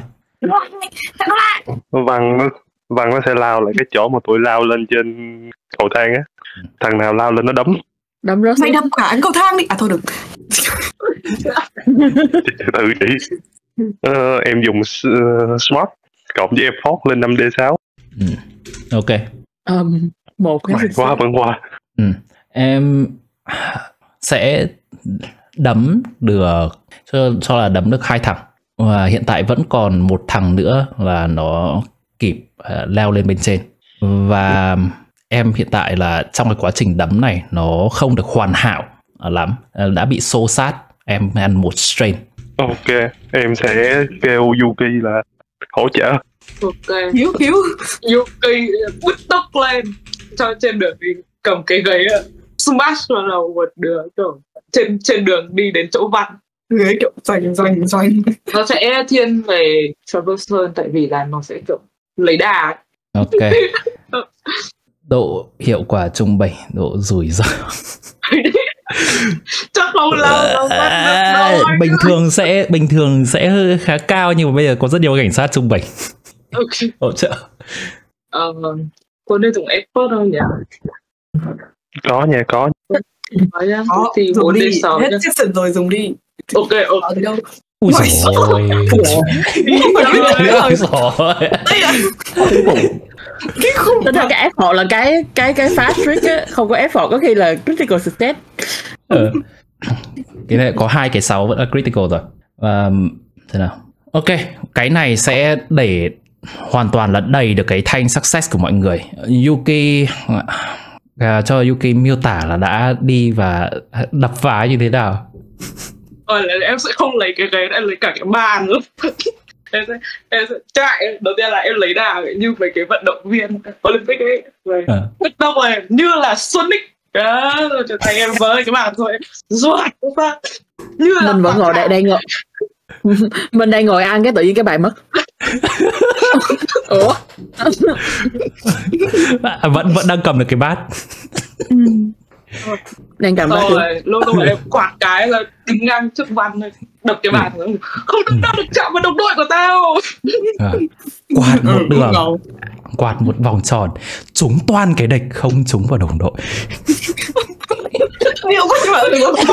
Văn Văn nó sẽ lao lại cái chỗ mà tụi lao lên trên cầu thang á. Thằng nào lao lên nó đấm. Đấm rớt. Mày đâm cả anh cầu thang đi. À thôi đừng. Từ chị. Ờ, em dùng uh, Smart cộng với Effort lên năm D sáu. Ừ. Ok. Um, một cái Mày quá vẫn qua. Ừ. Em sẽ đấm được cho, cho là đấm được hai thằng. Và hiện tại vẫn còn một thằng nữa là nó kịp uh, leo lên bên trên. Và em hiện tại là trong cái quá trình đấm này nó không được hoàn hảo lắm, đã bị xô sát. Em ăn một strain. Ok, em sẽ kêu Yuki là hỗ trợ. Ok. Hiếu hiếu Yuki bứt tóc lên cho trên đường đi cầm cái ghế smash vào đầu một đứa kiểu trên trên đường đi đến chỗ Văn. Ghế kiểu doanh doanh doanh. Nó sẽ thiên về Traverse hơn tại vì là nó sẽ kiểu lấy đà ấy. Ok. Độ hiệu quả trung bình, độ rủi ro chắc không lâu đâu, à, bình thường sẽ bình thường sẽ khá cao, nhưng mà bây giờ có rất nhiều cảnh sát trung bình. Okay. Hỗ trợ. Ờ, có nên dùng expert không nhỉ? Có nha, có. Có nhá. Thì bốn D sáu hết section rồi dùng đi. Ok, ok. Đâu? Ui dồi ôi. Ui dồi. Cái khung tính ra cái ép một là cái cái cái fast trick á, không có ép một có khi là critical success. Ừ. Cái này có hai cái sáu vẫn là critical rồi. Um, thế nào? Ok, cái này sẽ để hoàn toàn là đầy được cái thanh success của mọi người. Yuki uh, cho Yuki miêu tả là đã đi và đập phá như thế nào. Ờ, em sẽ không lấy cái ghế, em lấy cả cái bàn nữa. em sẽ, em sẽ chạy. Đầu tiên là em lấy đà như mấy cái vận động viên Olympic ấy, rồi À. bất động rồi như là Sonic đó, rồi trở thành em với cái bàn thôi ruột phát như là Mình vẫn ngồi đây đang ngồi mình đang ngồi ăn cái tự nhiên cái bài mất. Ủa? À, vẫn vẫn đang cầm được cái bát. Đang cầm bát. rồi lúc lúc em quạt cái là tính ngang trước văn rồi đập cái bàn rồi. Không được đâu được chạm vào đồng đội của tao. À. Quạt một Ừ, đường, ngầu. quạt một vòng tròn, trúng toan cái địch, không trúng vào đồng đội. Nhiều quá nhưng mà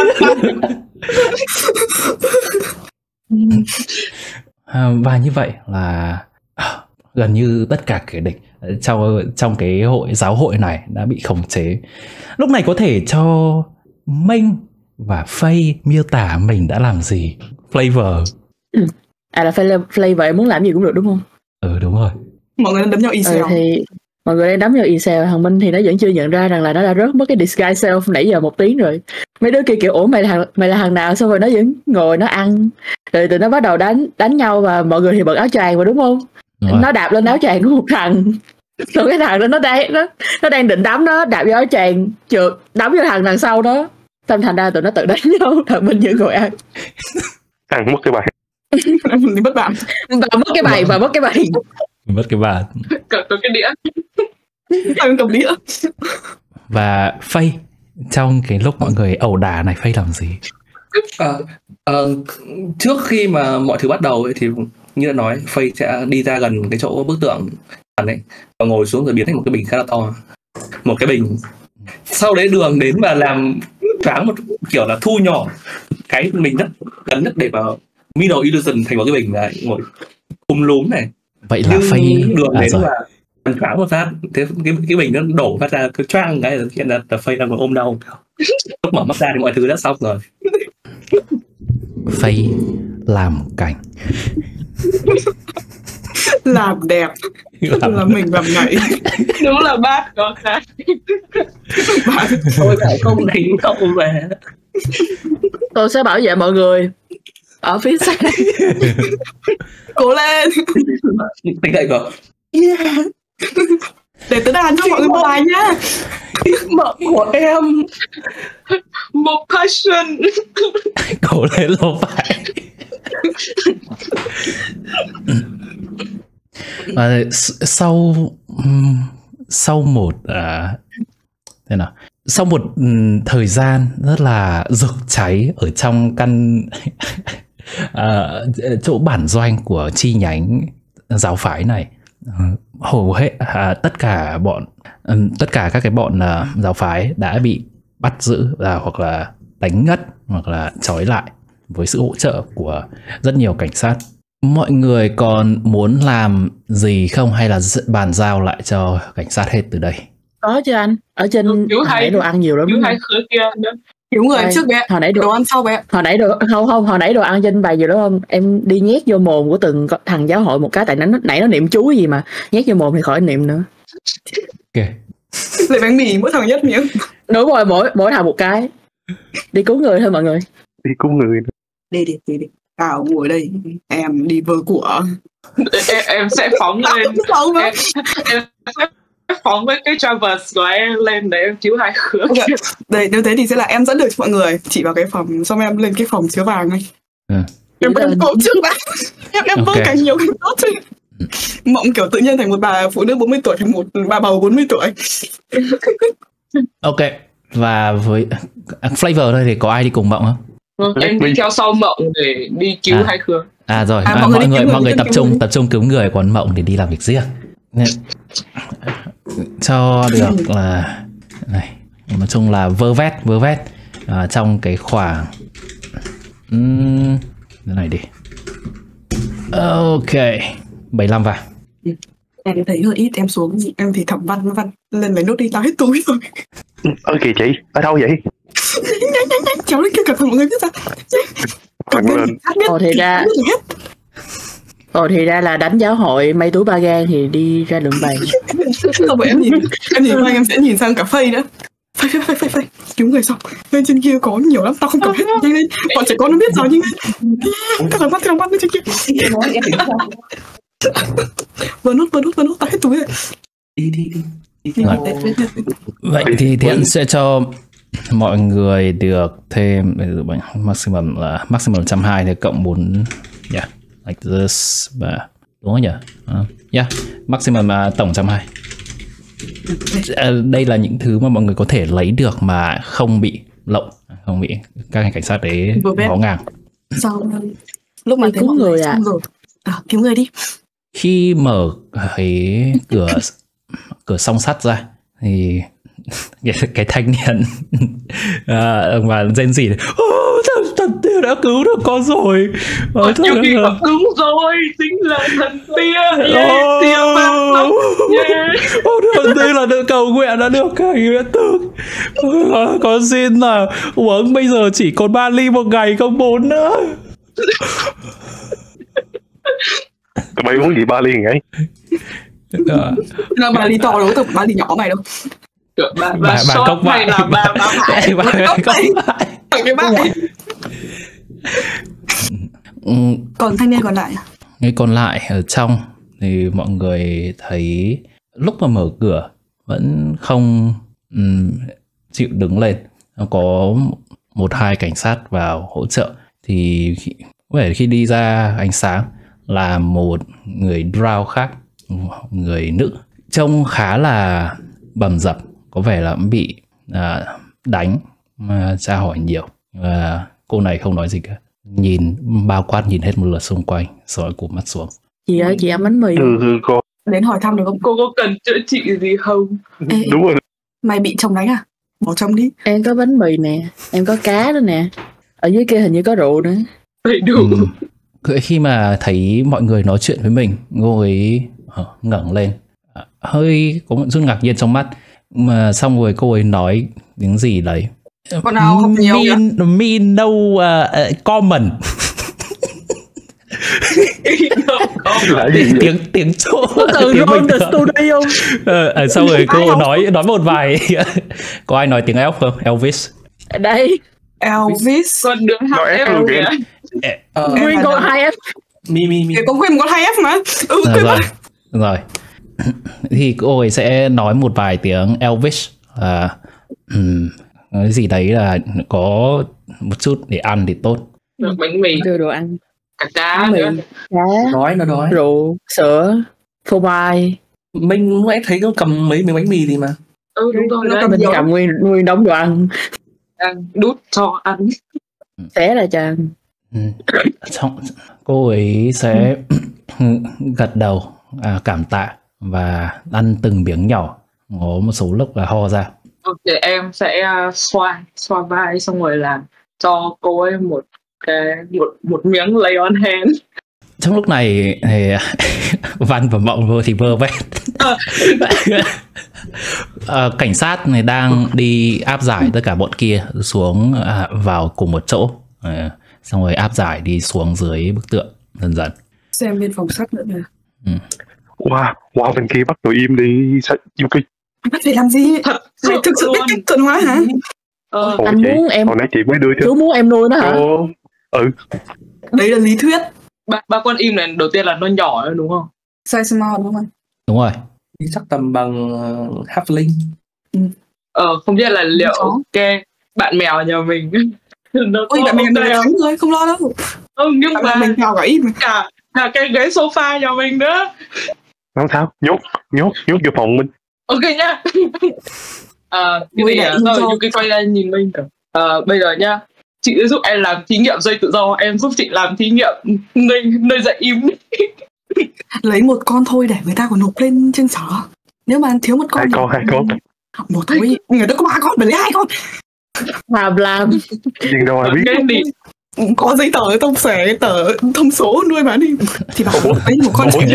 À, và như vậy là à, gần như tất cả kẻ địch trong trong cái hội giáo hội này đã bị khống chế. Lúc này có thể cho Minh và Faye miêu tả mình đã làm gì. Flavor. À là Flavor, Flavor em muốn làm gì cũng được đúng không? Ừ đúng rồi. mọi người đang đấm nhau y Ừ, xèo. thì mọi người đang đấm vào e-cell. Thằng Minh thì nó vẫn chưa nhận ra rằng là nó đã rớt mất cái disguise self nãy giờ một tiếng rồi. Mấy đứa kia kiểu ủa mày là thằng, mày là thằng nào, xong rồi nó vẫn ngồi nó ăn. Rồi tụi nó bắt đầu đánh đánh nhau và mọi người thì bật áo choàng mà đúng không? Đúng rồi. Nó đạp lên áo choàng của một thằng. Rồi cái thằng đó nó đang nó nó đang định đấm nó, đạp vô áo choàng trượt đấm vô thằng đằng sau đó. Xong thành ra tụi nó tự đánh nhau, thằng Minh vẫn ngồi ăn. Ăn mất cái bài. Em đi bất bạn. Và mất cái bài và mất cái bài. Mất cái bàn. Cầm cầm cái đĩa. Em cầm đĩa. Và Faye, trong cái lúc mọi người ẩu đả này, Faye làm gì? Ờ, ờ, trước khi mà mọi thứ bắt đầu ấy, thì như đã nói, Faye sẽ đi ra gần cái chỗ bức tượng ấy và ngồi xuống rồi biến thành một cái bình khá là to, một cái bình. Sau đấy Đường đến và làm choáng một kiểu là thu nhỏ cái mình rất gần nhất để vào middle illusion thành một cái bình là ngồi cung lúm này. Vậy là Nhưng Faye Đường à, đến rồi. và làm choáng một phát, thế cái cái bình nó đổ phát ra cứ choang cái là hiện là Faye đang ôm đau. Lúc mở mắt ra thì mọi thứ đã xong rồi. Faye làm cảnh. Làm đẹp. Làm- Là mình làm nhảy. Đúng là bát có cái. Thôi phải không đánh không về. Tôi sẽ bảo vệ mọi người ở phía sau. Cố lên. Tỉnh dậy rồi. Để tớ đàn cho mọi người một bài nhá. Mợ của em. Một passion. Cố lên lâu phải. Và s- sau ừm, sau một à, thế nào sau một ừm, thời gian rất là rực cháy ở trong căn à, chỗ bản doanh của chi nhánh giáo phái này, ờ, hầu hết à, tất cả bọn ừm, tất cả các cái bọn à, giáo phái đã bị bắt giữ à, hoặc là đánh ngất hoặc là trói lại với sự hỗ trợ của rất nhiều cảnh sát. Mọi người còn muốn làm gì không hay là d- bàn giao lại cho cảnh sát hết từ đây? Có chứ anh, ở trên Kiểu hồi hay- nãy đồ ăn nhiều lắm. Chứ hai khứa kia nữa. Cứu người Đây, trước bé. hồi nãy đồ Đồ ăn sau bé. hồi nãy đồ không không hồi nãy đồ ăn trên bài gì đó không, em đi nhét vô mồm của từng con- thằng giáo hội một cái, tại nó nãy nó niệm chú gì mà nhét vô mồm thì khỏi niệm nữa. Ok. Lấy bánh mì mỗi thằng nhất miếng. Đúng rồi, mỗi mỗi thằng một cái. Đi cứu người thôi mọi người. Đi cứu người. Đi đi đi đi. Tao ngồi đây. Em đi vơ của. em, em sẽ phóng lên. Không em, em sẽ phóng với cái Traverse của em lên để em cứu hai khứa. Ok. Đây, nếu thế thì sẽ là em dẫn được cho mọi người chỉ vào cái phòng, xong em lên cái phòng chứa vàng này. Ừ. Em Vậy là- em cố trước vàng. Em em vơ Ok. càng nhiều càng tốt chứ. Mộng kiểu tự nhiên thành một bà phụ nữ bốn mươi tuổi thành một bà bầu bốn mươi tuổi. Ok. Và với à, Flavor đây thì có ai đi cùng Mộng không? Vâng, em đi theo sau Mộng để đi cứu À. hai khứa. À rồi, À, à, mọi người mọi đi người cứu người, mọi người đi tập cứu trung người. tập trung cứu người, còn Mộng thì đi làm việc riêng. Nên- cho được là này, nói chung là vơ vét vơ vét à, trong cái khoảng um, cái này đi. Ok, bảy mươi lăm vàng. Em thấy hơi ít, em xuống em thì thẩm văn văn lên lấy nốt đi, tao hết túi rồi. Ơ kìa chị, ở đâu vậy? Nhanh nhanh nhanh, kéo lên kia cẩn thận mọi người biết ra. Còn lên. Ồ thì ra Ồ thì ra là đánh giáo hội mấy túi ba gan thì đi ra đường bày. Không phải em nhìn em nhìn qua em sẽ nhìn sang cả Faye nữa. Phây phây phây phây phây cứu người xong bên trên kia có nhiều lắm, tao không cầm hết, nhanh lên, bọn trẻ con nó biết rồi, nhanh lên. Các thằng bắt, các thằng bắt bên trên kia. Vừa nút vừa nút vừa nút, tao hết túi rồi. Đi đi đi. đi. Rồi. Vậy thì Thiện sẽ cho mọi người được thêm maximum là maximum một trăm hai mươi thì cộng bốn, yeah, like this, và đúng không nhỉ? Uh, yeah, maximum uh, tổng một trăm hai mươi. Uh, đây là những thứ mà mọi người có thể lấy được mà không bị lộng, không bị các cảnh sát đấy ngó ngàng. Sau lúc mà thấy cứu người à? rồi. À, cứu người đi. Khi mở cái cửa cửa song sắt ra thì cái, cái thanh niên à, và rên rỉ thần, thần tiên đã cứu được con rồi. Ôi, Yuki là... đúng rồi, chính là thần tiên. Yeah, oh, siêu vang lắm. Yeah. Oh, thần tiên là được cầu nguyện đã được cái hiện thực. Uh, con xin là uống bây giờ chỉ còn ba ly một ngày, không bốn nữa. Tụi bay uống gì ba ly ngày? Là ba ly to đâu, tụi ba ly nhỏ mày đâu. Bà, bà, bà shot hay là bà bà phải bà cốc vải. Cái bác này. Còn thanh niên còn lại à? Người còn lại ở trong thì mọi người thấy lúc mà mở cửa vẫn không um, chịu đứng lên. Có một hai cảnh sát vào hỗ trợ. Thì có vẻ khi đi ra ánh sáng là một người drow khác, một người nữ, trông khá là bầm dập, có vẻ là bị à, đánh, mà tra hỏi nhiều. Và cô này không nói gì cả, nhìn bao quát nhìn hết một lượt xung quanh rồi cụp mắt xuống. Chị ơi, chị ăn bánh mì. Ừ, ừ, cô. Đến hỏi thăm được không? Cô có cần chữa trị gì không? Ê, đúng rồi. Mày bị chồng đánh à? Bỏ chồng đi. Em có bánh mì nè, em có cá nữa nè. Ở dưới kia hình như có rượu nữa. Đầy đủ. Ừ. Khi mà thấy mọi người nói chuyện với mình, cô ấy ngẩng lên, hơi có một chút ngạc nhiên trong mắt, mà xong rồi cô ấy nói tiếng gì đấy. Con nào học nhiều mean, vậy? mean no uh, uh, common. tiếng tiếng chỗ từ tiếng Ron the Studio. Ờ, xong rồi cô nói nói một vài. Có ai nói tiếng Elf không? Elvis. Đây. Elvis. Con đường hát F kìa. Nguyên con hai F. Mi mi mi. Có quên một con hai F mà. Ừ, à, rồi. Rồi. Thì cô ấy sẽ nói một vài tiếng Elvis. À, um, cái gì đấy là có một chút để ăn thì tốt. Được bánh mì. Đưa đồ ăn. Cả cá nữa. Cá. Đói nó đói. Rượu, sữa, phô mai. Mình lúc nãy thấy nó cầm mấy miếng bánh mì gì mà. Ừ đúng rồi. Nó mình cầm nguyên nguyên đống đồ ăn. Đang đút cho ăn. Xé ra cho ăn. Xong, cô ấy sẽ gật đầu à, cảm tạ và ăn từng miếng nhỏ, có một số lúc là ho ra. Ok, em sẽ uh, xoa xoa vai xong rồi là cho cô ấy một cái một một miếng lay on hand. Trong lúc này thì Văn và Mộng vô thì vơ vét. À, cảnh sát này đang đi áp giải tất cả bọn kia xuống à, vào cùng một chỗ, à, xong rồi áp giải đi xuống dưới bức tượng dần dần. Xem bên phòng sắt nữa nè. Ừ. Wow, wow, bên kia bắt tụi im đi sao Yuki? Bắt phải làm gì? Thật mày thực sự biết cách thuần hóa hả? Ờ, Ồ, anh chị, muốn em hồi nãy chị mới đưa cho. chú muốn em nuôi nó hả? Ồ, ừ. Đấy là lý thuyết. ba, ba con im này đầu tiên là nó nhỏ nữa đúng không? Size small đúng không? Đúng rồi. Thì chắc tầm bằng uh, halfling. Ừ. Ờ, không biết là liệu ok bạn mèo nhà mình nó ôi bạn mình okay thắng rồi, không lo đâu. Ừ, nhưng bạn mà mình mèo cả ít mà. cả cả cái ghế sofa nhà mình nữa. Không sao, nhốt, nhốt, nhốt vô phòng mình. Ok nhá. À, cái gì à? Rồi Yuki quay ra nhìn mình. À, bây giờ nhá, chị sẽ giúp em làm thí nghiệm dây tự do, em giúp chị làm thí nghiệm nơi nơi dạy im. Lấy một con thôi để người ta còn nộp lên trên sở. Nếu mà thiếu một con hai thì... con hai con một thôi, người ta có ba con phải lấy hai con. Hòa làm nhưng đâu ai biết. Đi. Có giấy tờ thông xẻ tờ thông số nuôi bán đi thì bảo lấy một con chỉ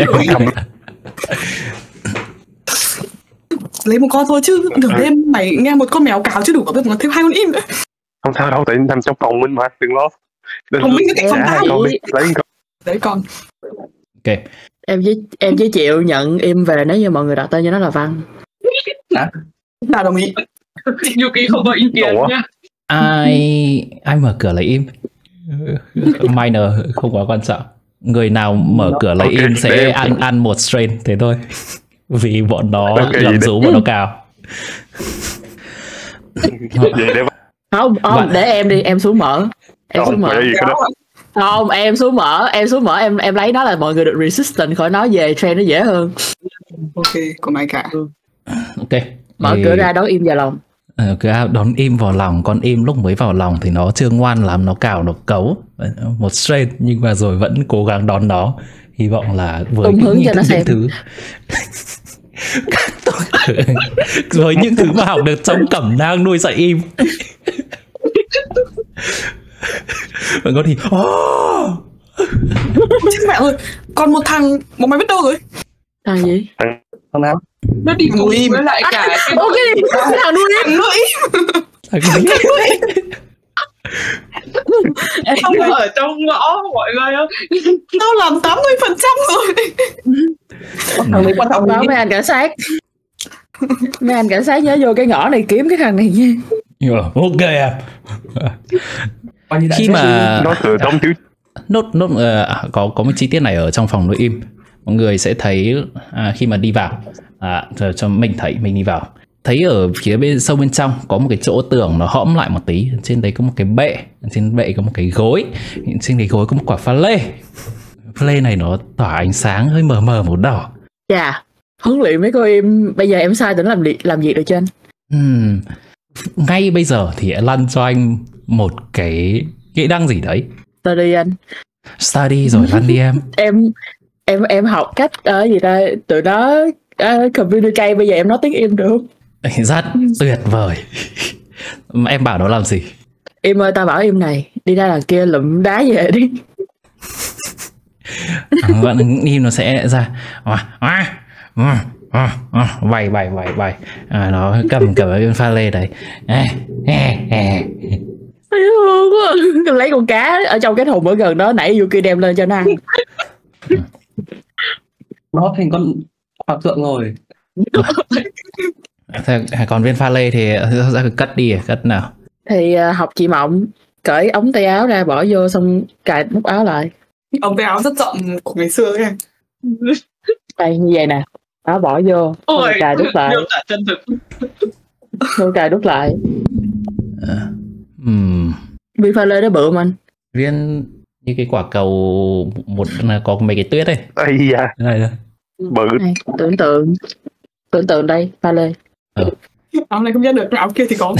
lấy một con thôi chứ nửa đêm mày nghe một con mèo cào chứ đủ có biết mà thêm hai con im nữa. Không sao đâu, tại nằm trong phòng mình mà, đừng lo. Không biết cái phòng hai con đi, lấy con. Đấy con. Ok. Em với em với chịu nhận im về nếu như mọi người đặt tên cho nó là Văn. Hả? Nào đồng ý. Yuki không có ý kiến Ủa? nha. Ai ai mở cửa lấy im? Minor không quá quan trọng. Người nào mở cửa lấy Ok, im sẽ để em- ăn ăn một strain thế thôi. Vì bọn nó Ok, vậy gầm để- rú, bọn nó cào. Vậy để Không, không, Bạn- để em đi, em xuống mở. Em xuống không mở. phải gì cái đó. Không, em xuống mở, em xuống mở, em em lấy nó là mọi người được resistant khỏi nó về train nó dễ hơn. Ok, của mày cả. Ok. Mở Thì- cửa ra đón im vào lòng. Ờ, cứ đón im vào lòng. Con im lúc mới vào lòng thì nó chưa ngoan lắm, nó cào, nó cấu một strain, nhưng mà rồi vẫn cố gắng đón nó. Hy vọng là với Tung hướng những, cho nó những xem. thứ với những thứ mà học được trong cẩm nang nuôi dạy im. Bạn có thì oh! Chết mẹ ơi, còn một thằng, một mày biết đâu rồi? Thằng gì? Thằng nào? Nó đi cùng Nuôi im. với lại cả cái Ok, thằng nuôi im. Thằng nữa Thằng ấy. không ở trong ngõ mọi người ơi. tao làm tám mươi phần trăm rồi. Thằng này quan trọng Báo gì? mấy anh cảnh sát. Mấy anh cảnh sát nhớ vô cái ngõ này kiếm cái thằng này nha. Ờ, ok em. Coi như đã Khi chết mà Nó từ trong thứ nốt nốt ờ, có có một chi tiết này ở trong phòng nuôi im, mọi người sẽ thấy à, khi mà đi vào, à, cho, cho mình thấy mình đi vào, thấy ở phía bên sâu bên trong có một cái chỗ tường nó hõm lại một tí, trên đấy có một cái bệ, trên bệ có một cái gối, trên cái gối có một quả pha lê. Pha lê này nó tỏa ánh sáng hơi mờ mờ màu đỏ. Dạ, huấn luyện mấy cô em bây giờ em sai tính làm li- làm việc được cho anh. Ừm, ngay bây giờ thì hãy lăn cho anh một cái kỹ năng gì đấy. Tôi đi anh. Study rồi lăn đi em. Em em em học cách ở gì ta, tụi nó uh, communicate, bây giờ em nói tiếng em được không? Rất tuyệt vời. Mà em bảo nó làm gì? Em ơi, tao bảo em này, đi ra đằng kia lụm đá về đi. À, bạn im nó sẽ ra à, à, à, à, à, vầy vầy vầy vầy à, nó cầm cầm cái pha lê đấy à, à, à. Thấy thương quá. Lấy con cá ở trong cái thùng ở gần đó nãy Yuki đem lên cho nó ăn. Nó thành con hòa thượng rồi. Thế, còn viên pha lê thì ra cất đi, cất nào. Thì uh, học chị Mộng cởi ống tay áo ra bỏ vô xong cài nút áo lại. Ông tay áo rất rộng của ngày xưa ấy. Đây như vậy nè, áo bỏ vô xong rồi Ôi, cài nút lại, miêu tả chân thực. xong cài nút lại. À, um, Viên pha lê đó bự mà anh. viên như cái quả cầu một có mấy cái tuyết đây. Ây da, Thế này thôi. bự. Này, tưởng tượng tưởng tượng đây pha lê. Áo này không nhớ được, áo kia thì có.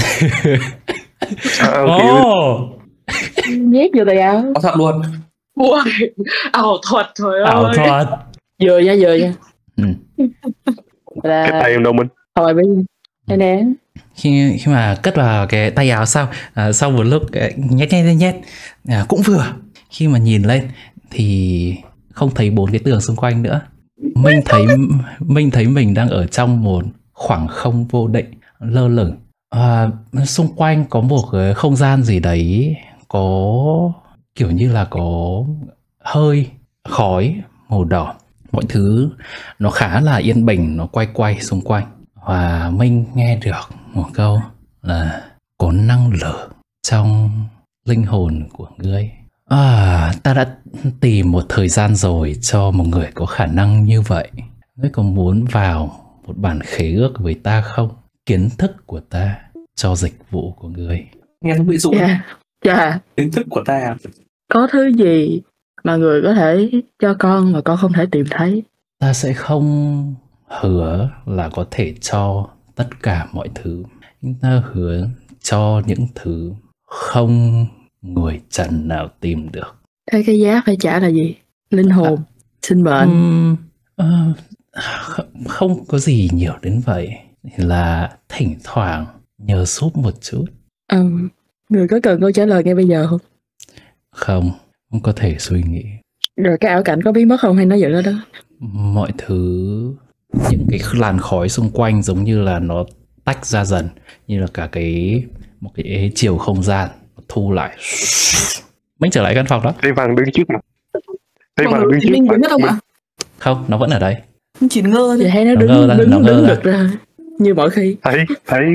À, kiểu Oh, Nhét vô tay áo. Có thật luôn. Ui, ảo thuật trời ảo ơi. thuật. Vừa nha, vừa nha. Ừ. cái Là tay em đâu Minh. thôi bây đây nè. khi khi mà cất vào cái tay áo sau, à, sau một lúc cái nhét nhét nhét, nhét à, cũng vừa. Khi mà nhìn lên thì không thấy bốn cái tường xung quanh nữa. Mình thấy mình thấy mình đang ở trong một khoảng không vô định lơ lửng. À, xung quanh có một cái không gian gì đấy, có kiểu như là có hơi khói màu đỏ. Mọi thứ nó khá là yên bình, nó quay quay xung quanh. Và mình nghe được một câu là có năng lượng trong linh hồn của ngươi. À, ta đã tìm một thời gian rồi cho một người có khả năng như vậy. Ngươi có muốn vào một bản khế ước với ta không? Kiến thức của ta cho dịch vụ của ngươi. Nghe nó bị dụ. Dạ. Dạ. Kiến thức của ta. Có thứ gì mà người có thể cho con mà con không thể tìm thấy? Ta sẽ không hứa là có thể cho tất cả mọi thứ, nhưng ta hứa cho những thứ không người trần nào tìm được. Thế cái giá phải trả là gì? Linh hồn, sinh mệnh. Uhm, ờ, kh- không có gì nhiều đến vậy, là thỉnh thoảng nhờ giúp một chút. Ừ. Người có cần câu trả lời ngay bây giờ không? Không, không có thể suy nghĩ. Rồi cái ảo cảnh có biến mất không hay nó giữ ở đó? Mọi thứ, những cái làn khói xung quanh giống như là nó tách ra dần, như là cả cái một cái chiều không gian thu lại. Mình trở lại căn phòng đó. Thấy Văn đứng trước mặt. Thấy Mọi Văn người đứng thì trước mình mặt. biến mất không ạ? Không, nó vẫn ở đây. Chỉ ngơ Thì thôi. thấy nó Nó đứng ngơ ra, đứng nó ngơ đứng ra. được ra như mọi khi. Thấy thấy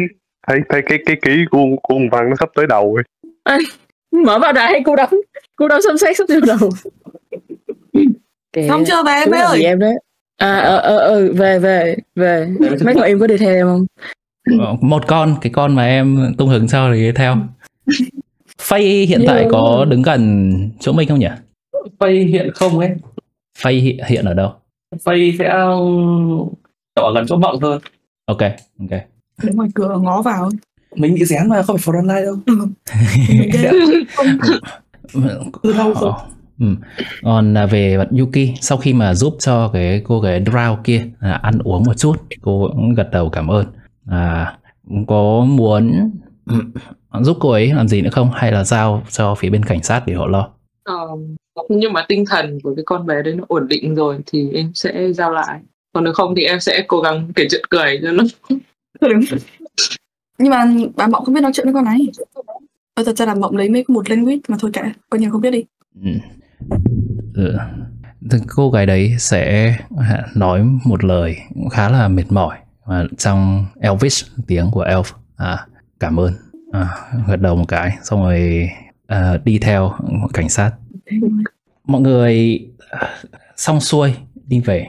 thấy thấy cái cái ký của của ông Văn nó sắp tới đầu rồi. À, mở vào đài hay cô đóng cô đóng xâm xét sắp tới đầu. Xong chưa bé bé ơi? Em đấy. À ờ ờ ờ về về về. Mấy con em có đi theo em không? Một con, cái con mà em tung hứng cho thì theo. Faye hiện tại có đứng gần chỗ mình không nhỉ? Faye hiện không ấy. Faye hiện, hiện ở đâu? Faye sẽ ở gần chỗ Mộng hơn. Ok, ok. Đứng ngoài cửa ngó vào. Mình bị dán mà không phải frontline đâu. Từ lâu rồi. Ừ. Còn về bạn Yuki, sau khi mà giúp cho cái cô gái Drow kia à, ăn uống một chút, cô cũng gật đầu cảm ơn. À, có muốn giúp cô ấy làm gì nữa không, hay là giao cho phía bên cảnh sát để họ lo? Um, nhưng mà tinh thần của cái con bé đấy nó ổn định rồi thì em sẽ giao lại, còn nếu không thì em sẽ cố gắng kể chuyện cười cho nó. Nhưng mà bà Mộng không biết nói chuyện với con này. Ờ, thật ra là Mộng lấy mấy một language mà thôi kệ, coi như không biết đi. Ừ. Ừ. Cô gái đấy sẽ nói một lời cũng khá là mệt mỏi và trong Elvish, tiếng của Elf. À, cảm ơn. À, gật đầu một cái xong rồi à, đi theo cảnh sát. Mọi người xong xuôi đi về.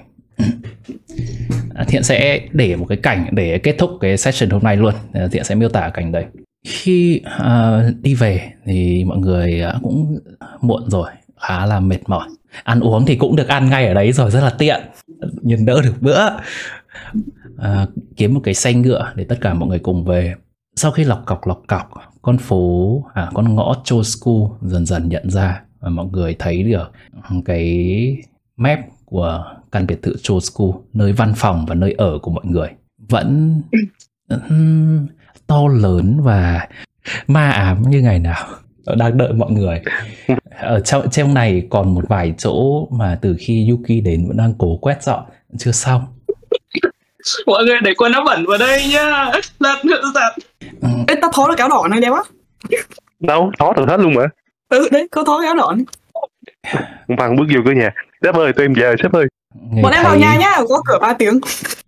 Thiện sẽ để một cái cảnh để kết thúc cái session hôm nay luôn. Thiện sẽ miêu tả cảnh đấy. Khi uh, đi về thì mọi người cũng muộn rồi, khá là mệt mỏi. Ăn uống thì cũng được ăn ngay ở đấy rồi, rất là tiện, nhìn đỡ được bữa. Uh, kiếm một cái xe ngựa để tất cả mọi người cùng về. Sau khi lọc cọc lọc cọc, con phố, à, con ngõ Chosku dần dần nhận ra và mọi người thấy được cái map của căn biệt thự Chosku, nơi văn phòng và nơi ở của mọi người vẫn um, to lớn và ma ám như ngày nào, đang đợi mọi người. Ở trong, trong này còn một vài chỗ mà từ khi Yuki đến vẫn đang cố quét dọn, chưa xong. Mọi người để quần áo bẩn vào đây nhá. Lật nữa giặt. Ừ. Ê, tao thó được áo đỏ này đẹp á. Đâu, thó được hết luôn mà. Ừ, đấy, có thó áo đỏ này. Ông Văn bước vô cửa nhà. Sếp ơi, tụi em về, sếp ơi. Người bọn em vào nhà nhá, có cửa ba tiếng.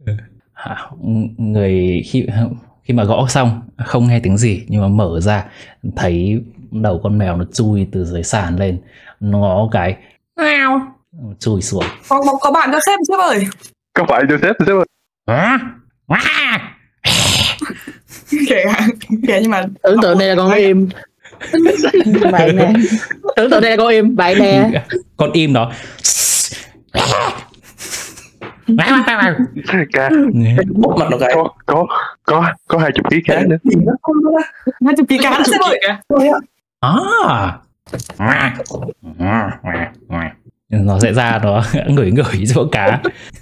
Người khi khi mà gõ xong không nghe tiếng gì, nhưng mà mở ra thấy đầu con mèo nó chui từ dưới sàn lên, nó ngó cái chui xuống. Có, có, có bạn cho sếp sếp ơi. Có phải cho sếp sếp ơi. À? Kể kể nhưng mà tưởng tượng này là con im. Bạn nè, tưởng tượng đây là con im, bạn nè. Con im đó. Ca Bốc mặt nó cái. có có có có hai chục ký cá nữa. Hai chục ký cá nữa sếp ơi. À, nó sẽ ra nó ngửi ngửi chỗ cá.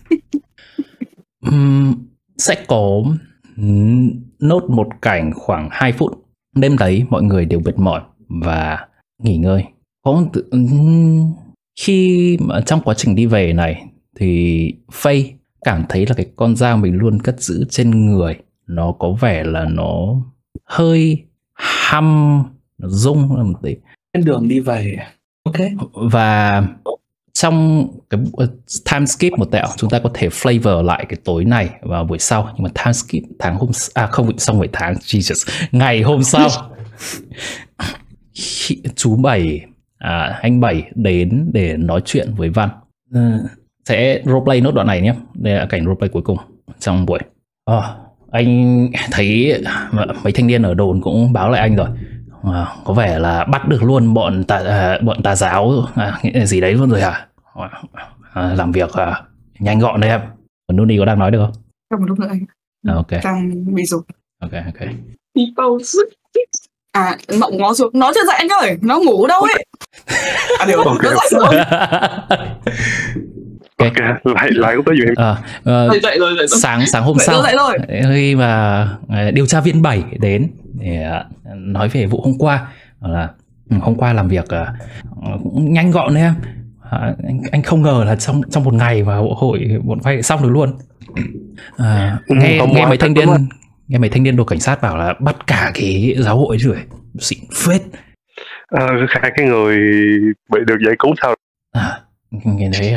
uhm, sẽ có nốt một cảnh khoảng hai phút. Đêm đấy mọi người đều mệt mỏi và nghỉ ngơi. Có tự... khi mà trong quá trình đi về này thì Faye cảm thấy là cái con dao mình luôn cất giữ trên người nó có vẻ là nó hơi hăm, nó rung là một tí. Trên đường đi về. Ok. Và trong cái time skip một tẹo, chúng ta có thể flavor lại cái tối này vào buổi sau. Nhưng mà time skip tháng hôm à không xong buổi tháng Jesus ngày hôm sau. Chú Bảy à, anh Bảy đến để nói chuyện với Văn. Sẽ roleplay nốt đoạn này nhé. Đây là cảnh roleplay cuối cùng trong buổi. à, Anh thấy mấy thanh niên ở đồn cũng báo lại anh rồi. À, có vẻ là bắt được luôn bọn tà, à, bọn tà giáo à, gì đấy luôn rồi hả? À, làm việc à, nhanh gọn đấy em. Còn Nuni có đang nói được không? Không, một lúc nữa anh. À, ok. Đang bị rụt. Ok, ok. À, Mộng ngó xuống. Nó chưa dậy anh ơi. Nó ngủ đâu ấy. À, điều Ok. nó dậy rồi. Ok, lại lại cũng tới chuyện. À, uh, dậy rồi, dậy rồi. Sáng sáng hôm Dậy sau rồi, dậy rồi. khi mà uh, điều tra viên Bảy đến để uh, nói về vụ hôm qua là uh, hôm qua làm việc uh, cũng nhanh gọn đấy em. Uh, anh, anh không ngờ là trong trong một ngày mà hội bọn vay xong được luôn. Uh, nghe ừ, nghe mấy thanh niên nghe mấy thanh niên đội cảnh sát bảo là bắt cả cái giáo hội rồi, xịn phết. À, hai cái người bị được giải cứu sao? À, nghe thấy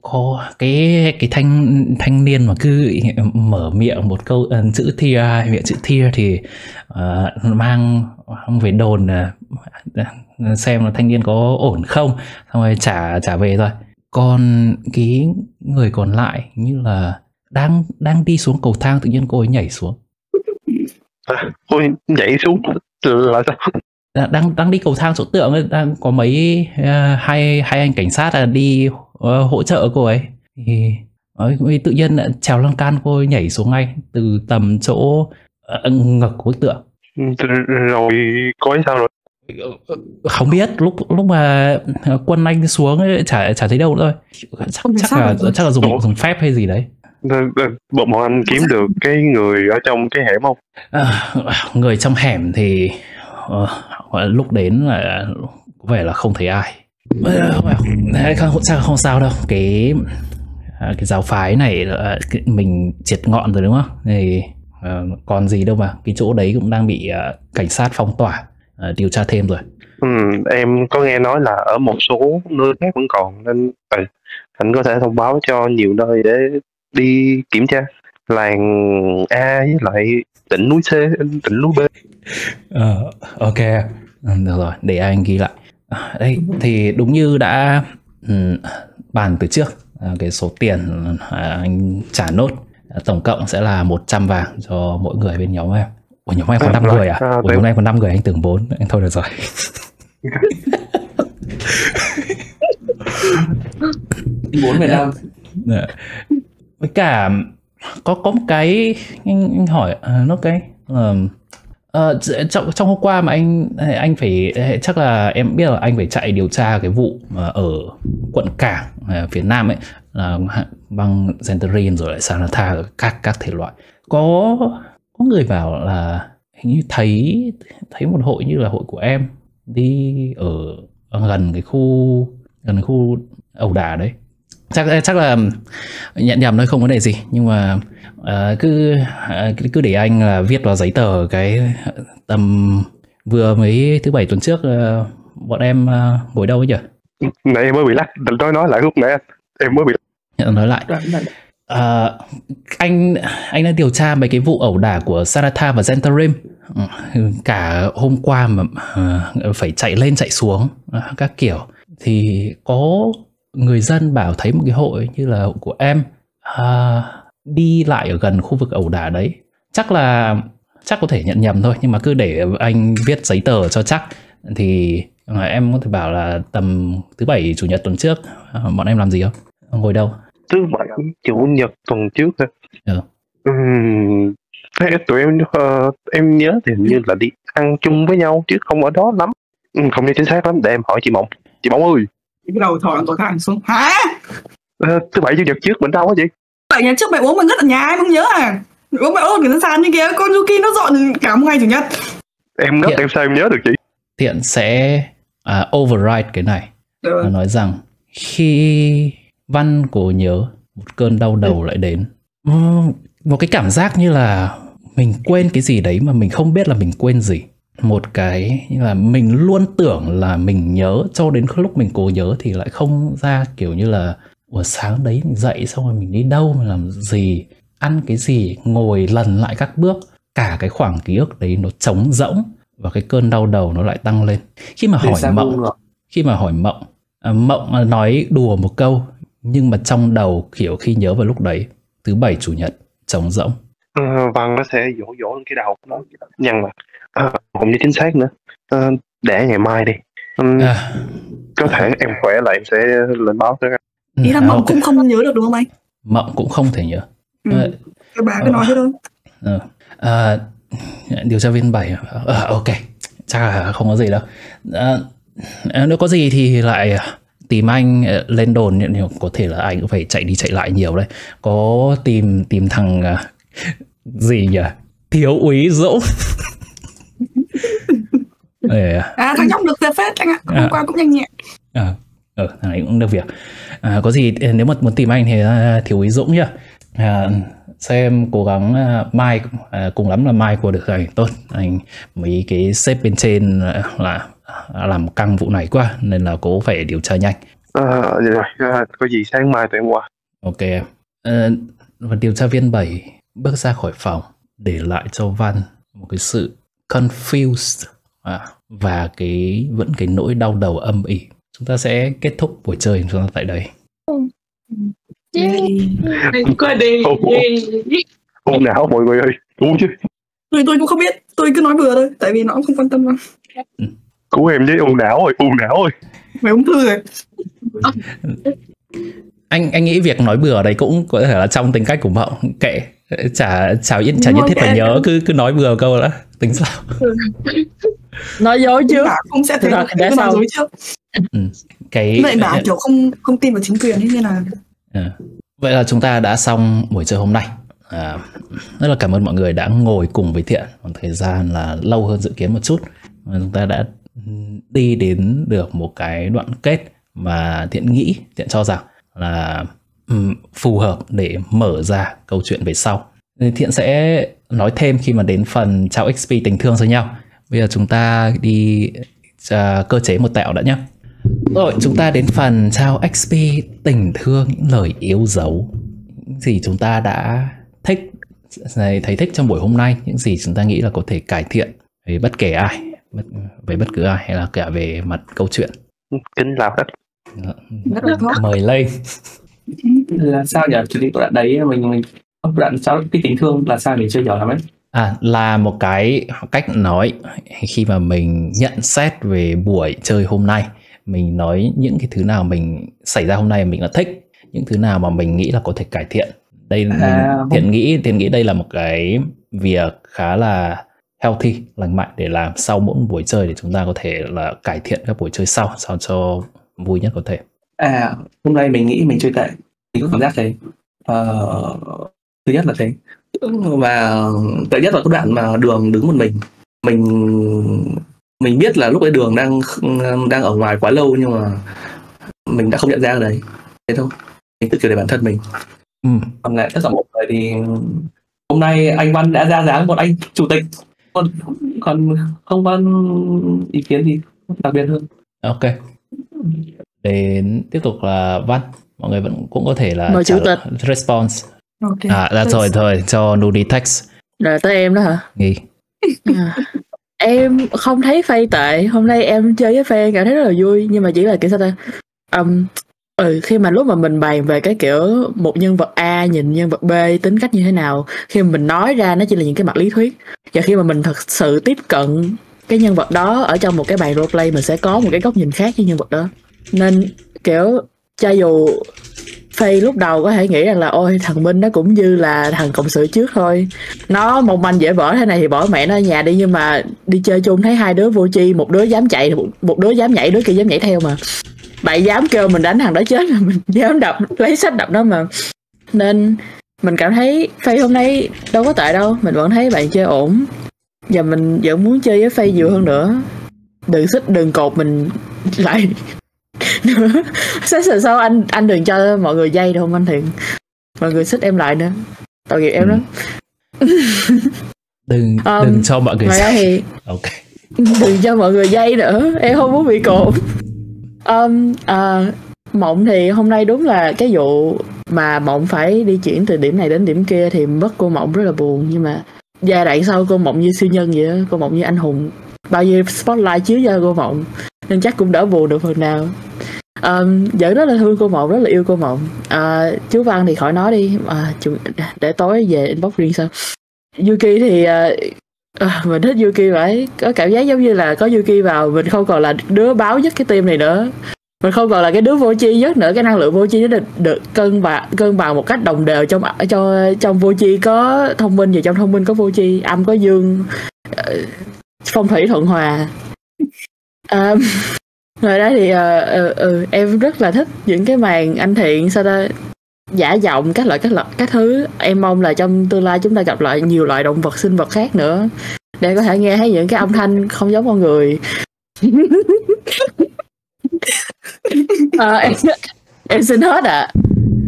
có cái cái thanh thanh niên mà cứ mở miệng một câu uh, chữ tia miệng chữ tia thì uh, mang mang về đồn uh, xem là thanh niên có ổn không, xong rồi trả trả về thôi. Còn cái người còn lại như là đang đang đi xuống cầu thang, tự nhiên cô ấy nhảy xuống. À, cô ấy nhảy xuống là sao? đang đang đi cầu thang chỗ tượng ấy, đang có mấy uh, hai hai anh cảnh sát là đi uh, hỗ trợ cô ấy thì uh, tự nhiên uh, trèo lan can cô ấy nhảy xuống ngay từ tầm chỗ uh, ngực của bức tượng. Rồi cô ấy sao rồi? Không biết, lúc lúc mà Quân Anh xuống ấy, chả chả thấy đâu nữa thôi. Chắc chắc là chắc là dùng dùng phép hay gì đấy. Bọn bọn anh kiếm được cái người ở trong cái hẻm không? À, người trong hẻm thì uh, lúc đến là có vẻ là không thấy ai. Không, không, không sao đâu. Cái cái giáo phái này mình triệt ngọn rồi đúng không? Thì uh, còn gì đâu mà cái chỗ đấy cũng đang bị uh, cảnh sát phong tỏa, uh, điều tra thêm rồi. Ừ, em có nghe nói là ở một số nơi khác vẫn còn, nên ừ, anh có thể thông báo cho nhiều nơi để đi kiểm tra. Làng A với lại tỉnh núi C, tỉnh núi B. Ờ, ok, được rồi, để anh ghi lại. À, đây thì đúng như đã um, bàn từ trước, à, cái số tiền à, anh trả nốt à, tổng cộng sẽ là một trăm vàng cho mỗi người bên nhóm em. Ủa nhóm em có năm người à? à Ủa nhóm em có năm người, anh tưởng bốn. Anh thôi được rồi. bốn mươi năm. Với cả có có một cái anh, anh hỏi uh, nó cái uh, uh, trong trong hôm qua mà anh anh phải chắc là em biết là anh phải chạy điều tra cái vụ mà ở quận Cảng uh, phía Nam ấy, là băng Zenterin rồi lại Sanatha các các thể loại. Có có người bảo là hình như thấy thấy một hội như là hội của em đi ở, ở gần cái khu gần cái khu ẩu đả đấy. Chắc chắc là nhận nhầm thôi, không vấn đề gì, nhưng mà uh, cứ uh, cứ để anh là viết vào giấy tờ cái tầm vừa mấy thứ bảy tuần trước uh, bọn em uh, ngồi đâu ấy nhỉ? Nãy em mới bị lắc, nói nói lại lúc nãy em mới bị lắc. Nói lại. Uh, anh anh đã điều tra mấy cái vụ ẩu đả của Sanatha và Zentarim. Cả hôm qua mà uh, phải chạy lên chạy xuống uh, các kiểu, thì có người dân bảo thấy một cái hội như là hội của em à, đi lại ở gần khu vực ẩu đả đấy. Chắc là chắc có thể nhận nhầm thôi, nhưng mà cứ để anh viết giấy tờ cho chắc. Thì em có thể bảo là tầm thứ bảy chủ nhật tuần trước bọn em làm gì không? Ngồi đâu? Thứ bảy chủ nhật tuần trước hả? Ừ. Uhm, thế tụi em uh, em nhớ thì hình như là đi ăn chung với nhau chứ không ở đó lắm. Ừ, không nhớ chính xác lắm, để em hỏi chị Mộng. Chị Mộng ơi, cái đầu thổi có thằng xuống hả? À, thứ bảy chủ nhật trước mình đâu hả chị? Bảy ngày trước mày uống mình rất là nhà, em không nhớ à? Mày uống mày uống cái sàn như kia, con Yuki nó dọn cả một ngày chủ nhật. Em ngất, em sao em nhớ được chị? Thiện sẽ uh, override cái này. Nó nói rằng khi Văn Cố nhớ, một cơn đau đầu ừ. lại đến. uhm, Một cái cảm giác như là mình quên cái gì đấy mà mình không biết là mình quên gì. Một cái như là mình luôn tưởng là mình nhớ, cho đến lúc mình cố nhớ thì lại không ra, kiểu như là ủa sáng đấy mình dậy xong rồi mình đi đâu, mình làm gì, ăn cái gì, ngồi lần lại các bước. Cả cái khoảng ký ức đấy nó trống rỗng, và cái cơn đau đầu nó lại tăng lên. Khi mà hỏi Mộng Khi mà hỏi Mộng à, Mộng nói đùa một câu, nhưng mà trong đầu kiểu khi nhớ vào lúc đấy, thứ bảy chủ nhật trống rỗng. Ừ, Văn nó sẽ dỗ dỗ lên cái đầu nó nhăn mặt. À, không như chính xác nữa. À, để ngày mai đi. Um, à, có thể à, em khỏe lại em sẽ lên báo tới. Ý là Mộng à, cũng không nhớ được đúng không anh? Mộng cũng không thể nhớ. Ừ. À, cái bà cứ nói thế thôi. À, à, điều tra viên bảy. À, ok, chắc là không có gì đâu. À, nếu có gì thì lại tìm anh lên đồn, nhưng có thể là anh cũng phải chạy đi chạy lại nhiều đấy. Có tìm tìm thằng gì nhỉ? Thiếu úy Dũng. À, thằng nhóc được việc phết anh ạ. Hôm à, qua cũng nhanh nhẹn. À, ừ, thằng ấy cũng được việc. À, có gì nếu mà muốn tìm anh thì uh, Thiếu úy Dũng nhá. À, xem cố gắng uh, mai uh, cùng lắm là mai của được rồi. Tốt, anh mấy cái sếp bên trên uh, là uh, làm căng vụ này quá nên là cố phải điều tra nhanh. À, vậy rồi, à, có gì sáng mai tụi em qua. Ok em. Ờ, và điều tra viên bảy bước ra khỏi phòng, để lại cho Văn một cái sự confused à, và cái vẫn cái nỗi đau đầu âm ỉ. Chúng ta sẽ kết thúc buổi chơi chúng ta tại đây. Đừng qua đi. U não mọi người ơi, cứu chứ. Tôi tôi cũng không biết, tôi cứ nói bừa thôi, tại vì nó cũng không quan tâm lắm. Cứu em với u não ơi, u não ơi. Mày ung thư rồi. Anh anh nghĩ việc nói bừa ở đây cũng có thể là trong tính cách của Mộng. Kệ, chả chả yên chả nhất thiết phải nhớ, cứ cứ nói bừa câu đó tính sao. Nói dối chứ. Không sẽ thấy để nói sau dối trước. Ừ, cái Vậy bảo kiểu không không tin vào chính quyền ấy nên là. À, vậy là chúng ta đã xong buổi chơi hôm nay. À, rất là cảm ơn mọi người đã ngồi cùng với Thiện một thời gian là lâu hơn dự kiến một chút. Và chúng ta đã đi đến được một cái đoạn kết mà Thiện nghĩ, Thiện cho rằng là um, phù hợp để mở ra câu chuyện về sau. Thiện sẽ nói thêm khi mà đến phần trao ích pê tình thương cho nhau. Bây giờ chúng ta đi uh, cơ chế một tẹo đã nhé. Rồi chúng ta đến phần trao ích pê tình thương, những lời yêu dấu, những gì chúng ta đã thích, thấy thích trong buổi hôm nay, những gì chúng ta nghĩ là có thể cải thiện về bất kể ai, bất, về bất cứ ai hay là cả về mặt câu chuyện. Kính làm hết. Mời lên. Là sao nhỉ? Chủ định của đoạn đấy mình mình đoạn trao cái tình thương là sao mình chưa hiểu lắm ấy. À, là một cái cách nói khi mà mình nhận xét về buổi chơi hôm nay. Mình nói những cái thứ nào mình xảy ra hôm nay mình là thích, những thứ nào mà mình nghĩ là có thể cải thiện. Đây à, Thiện nghĩ Thiện nghĩ đây là một cái việc khá là healthy, lành mạnh để làm sau mỗi buổi chơi, để chúng ta có thể là cải thiện các buổi chơi sau sao cho vui nhất có thể. À, hôm nay mình nghĩ mình chơi tệ, mình có cảm giác thế. Ờ, thứ nhất là thế, và tệ nhất là cái đoạn mà Đường đứng một mình. Mình mình biết là lúc ấy Đường đang đang ở ngoài quá lâu, nhưng mà mình đã không nhận ra đấy, thế thôi. Mình tự kỷ để bản thân mình. Ừ. Còn lại tất cả mọi người thì hôm nay anh Văn đã ra dáng một anh chủ tịch, còn còn không có ý kiến gì đặc biệt hơn. Ok. Đến tiếp tục là Văn, mọi người vẫn cũng có thể là mời chủ tịch response. Okay. À đã rồi thôi cho Nudi text. Rồi tới em đó hả? Nghi. À, em không thấy Faye tệ. Hôm nay em chơi với Faye cảm thấy rất là vui, nhưng mà chỉ là kiểu sao ta, um, ừ, khi mà lúc mà mình bàn về cái kiểu một nhân vật A nhìn nhân vật B tính cách như thế nào, khi mà mình nói ra nó chỉ là những cái mặt lý thuyết, và khi mà mình thật sự tiếp cận cái nhân vật đó ở trong một cái bài roleplay, mình sẽ có một cái góc nhìn khác với nhân vật đó. Nên kiểu cho dù Faye lúc đầu có thể nghĩ rằng là ôi thằng Minh nó cũng như là thằng cộng sự trước thôi, nó mong manh dễ vỡ thế này thì bỏ mẹ nó ở nhà đi, nhưng mà đi chơi chung thấy hai đứa vô tri, một đứa dám chạy, một đứa dám nhảy, đứa kia dám nhảy theo, mà bạn dám kêu mình đánh thằng đó chết là mình dám đập, lấy sách đập nó mà. Nên mình cảm thấy Faye hôm nay đâu có tệ đâu, mình vẫn thấy bạn chơi ổn, và mình vẫn muốn chơi với Faye nhiều hơn nữa. Đừng xích, đừng cột mình lại nữa. Session sau anh anh đừng cho mọi người dây đâu anh Thiện, mọi người xích em lại nữa, tội nghiệp em lắm. Đừng um, đừng cho mọi người dây. Thì ok, đừng cho mọi người dây nữa, em không muốn bị cột. Um, uh, Mộng thì hôm nay đúng là cái vụ mà Mộng phải đi chuyển từ điểm này đến điểm kia thì mất cô Mộng rất là buồn, nhưng mà giai đoạn sau cô Mộng như siêu nhân vậy đó, cô Mộng như anh hùng, bao nhiêu spotlight chiếu cho cô Mộng nên chắc cũng đỡ buồn được phần nào. Um, vẫn rất là thương cô Mộng, rất là yêu cô Mộng. Uh, chú Văn thì khỏi nói đi, uh, để tối về inbox riêng sao. Yuki thì uh, uh, mình thích Yuki vậy, có cảm giác giống như là có Yuki vào mình không còn là đứa báo nhất cái team này nữa, mình không còn là cái đứa vô tri nhất nữa, cái năng lượng vô tri nó được, được cân bằng cân bằng một cách đồng đều, trong cho trong vô tri có thông minh và trong thông minh có vô tri, âm có dương, uh, phong thủy thuận hòa. Um, rồi đó thì uh, uh, uh, em rất là thích những cái màn anh Thiện sao ta giả giọng các loại các loại các thứ. Em mong là trong tương lai chúng ta gặp lại nhiều loại động vật sinh vật khác nữa để có thể nghe thấy những cái âm thanh không giống con người. À, em, em xin hết ạ. À.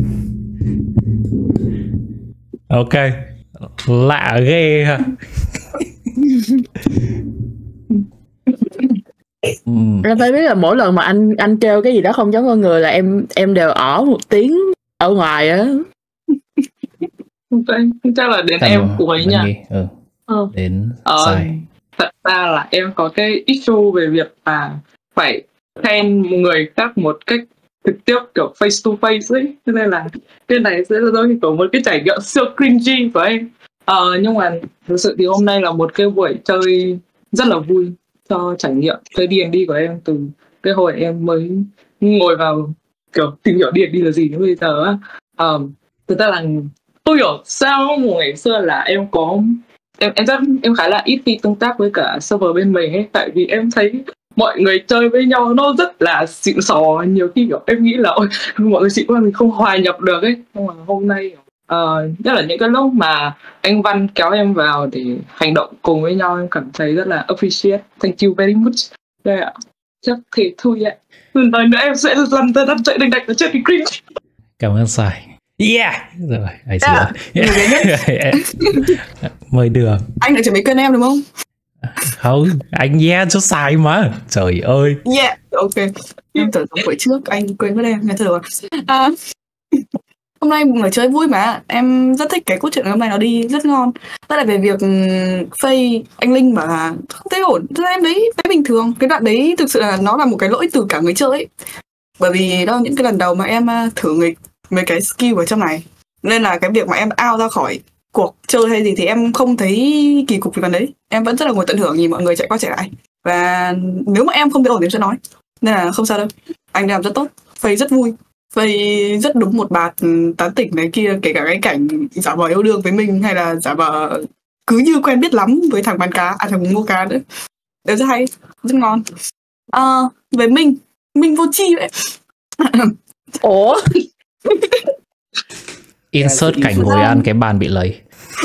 Ok, lạ ghê ha. uhm. Em phải biết là mỗi lần mà anh anh kêu cái gì đó không giống con người là em em đều ở một tiếng ở ngoài á. Chắc là đến Cảm em ơn, cuối Văn nha. Nghi. Ừ. Ờ. Đến Ờ, sai. thật ra là em có cái issue về việc là phải khen một người khác một cách trực tiếp, kiểu face to face ấy, cho nên là cái này sẽ là giống như kiểu một cái trải nghiệm siêu cringy của em. Ờ, nhưng mà thực sự thì hôm nay là một cái buổi chơi rất là vui cho trải nghiệm chơi đê and đê của em từ cái hồi em mới ngồi vào kiểu tìm hiểu đê and đê là gì đến bây giờ á. Ờ, thực ra là tôi hiểu sao một ngày xưa là em có em em rất em khá là ít khi tương tác với cả server bên mình ấy, tại vì em thấy mọi người chơi với nhau nó rất là xịn sò, nhiều khi kiểu em nghĩ là ôi mọi người xịn quá mình không hòa nhập được ấy. Nhưng mà hôm nay uh, nhất là những cái lúc mà anh Văn kéo em vào để hành động cùng với nhau, em cảm thấy rất là appreciate, thank you very much. Đây ạ, chắc thì thôi ạ, nói nữa em sẽ làm ra đắp chạy đành đạch ở trên cái cringe. Cảm ơn Sai. Yeah. Rồi, ai xin Yeah. lỗi. Mời Đường. Anh đã chuẩn bị kênh em đúng không? Không, anh yeah cho Sai mà. Trời ơi. Yeah, ok. Em tưởng giống buổi trước, anh quên mất em, nghe thử rồi. À, hôm nay mọi người chơi vui mà. Em rất thích cái cốt truyện hôm nay, nó đi rất ngon. Đó là về việc Faye, anh Linh bảo là không thấy ổn. Thế em thấy thấy bình thường. Cái đoạn đấy thực sự là nó là một cái lỗi từ cả người chơi ấy. Bởi vì đó là những cái lần đầu mà em thử nghịch mấy cái skill ở trong này, nên là cái việc mà em out ra khỏi cuộc chơi hay gì thì em không thấy kỳ cục vì phần đấy. Em vẫn rất là ngồi tận hưởng nhìn mọi người chạy qua chạy lại, và nếu mà em không thấy ổn thì em sẽ nói, nên là không sao đâu. Anh làm rất tốt, Faye rất vui, Faye rất đúng một bạt tán tỉnh này kia, kể cả cái cảnh giả vờ yêu đương với mình hay là giả vờ cứ như quen biết lắm với thằng bán cá, à thằng mua cá nữa, đều rất hay, rất ngon. À, về Minh, Minh vô tri vậy. Ủa? Insert cảnh ngồi ăn cái bàn bị lấy.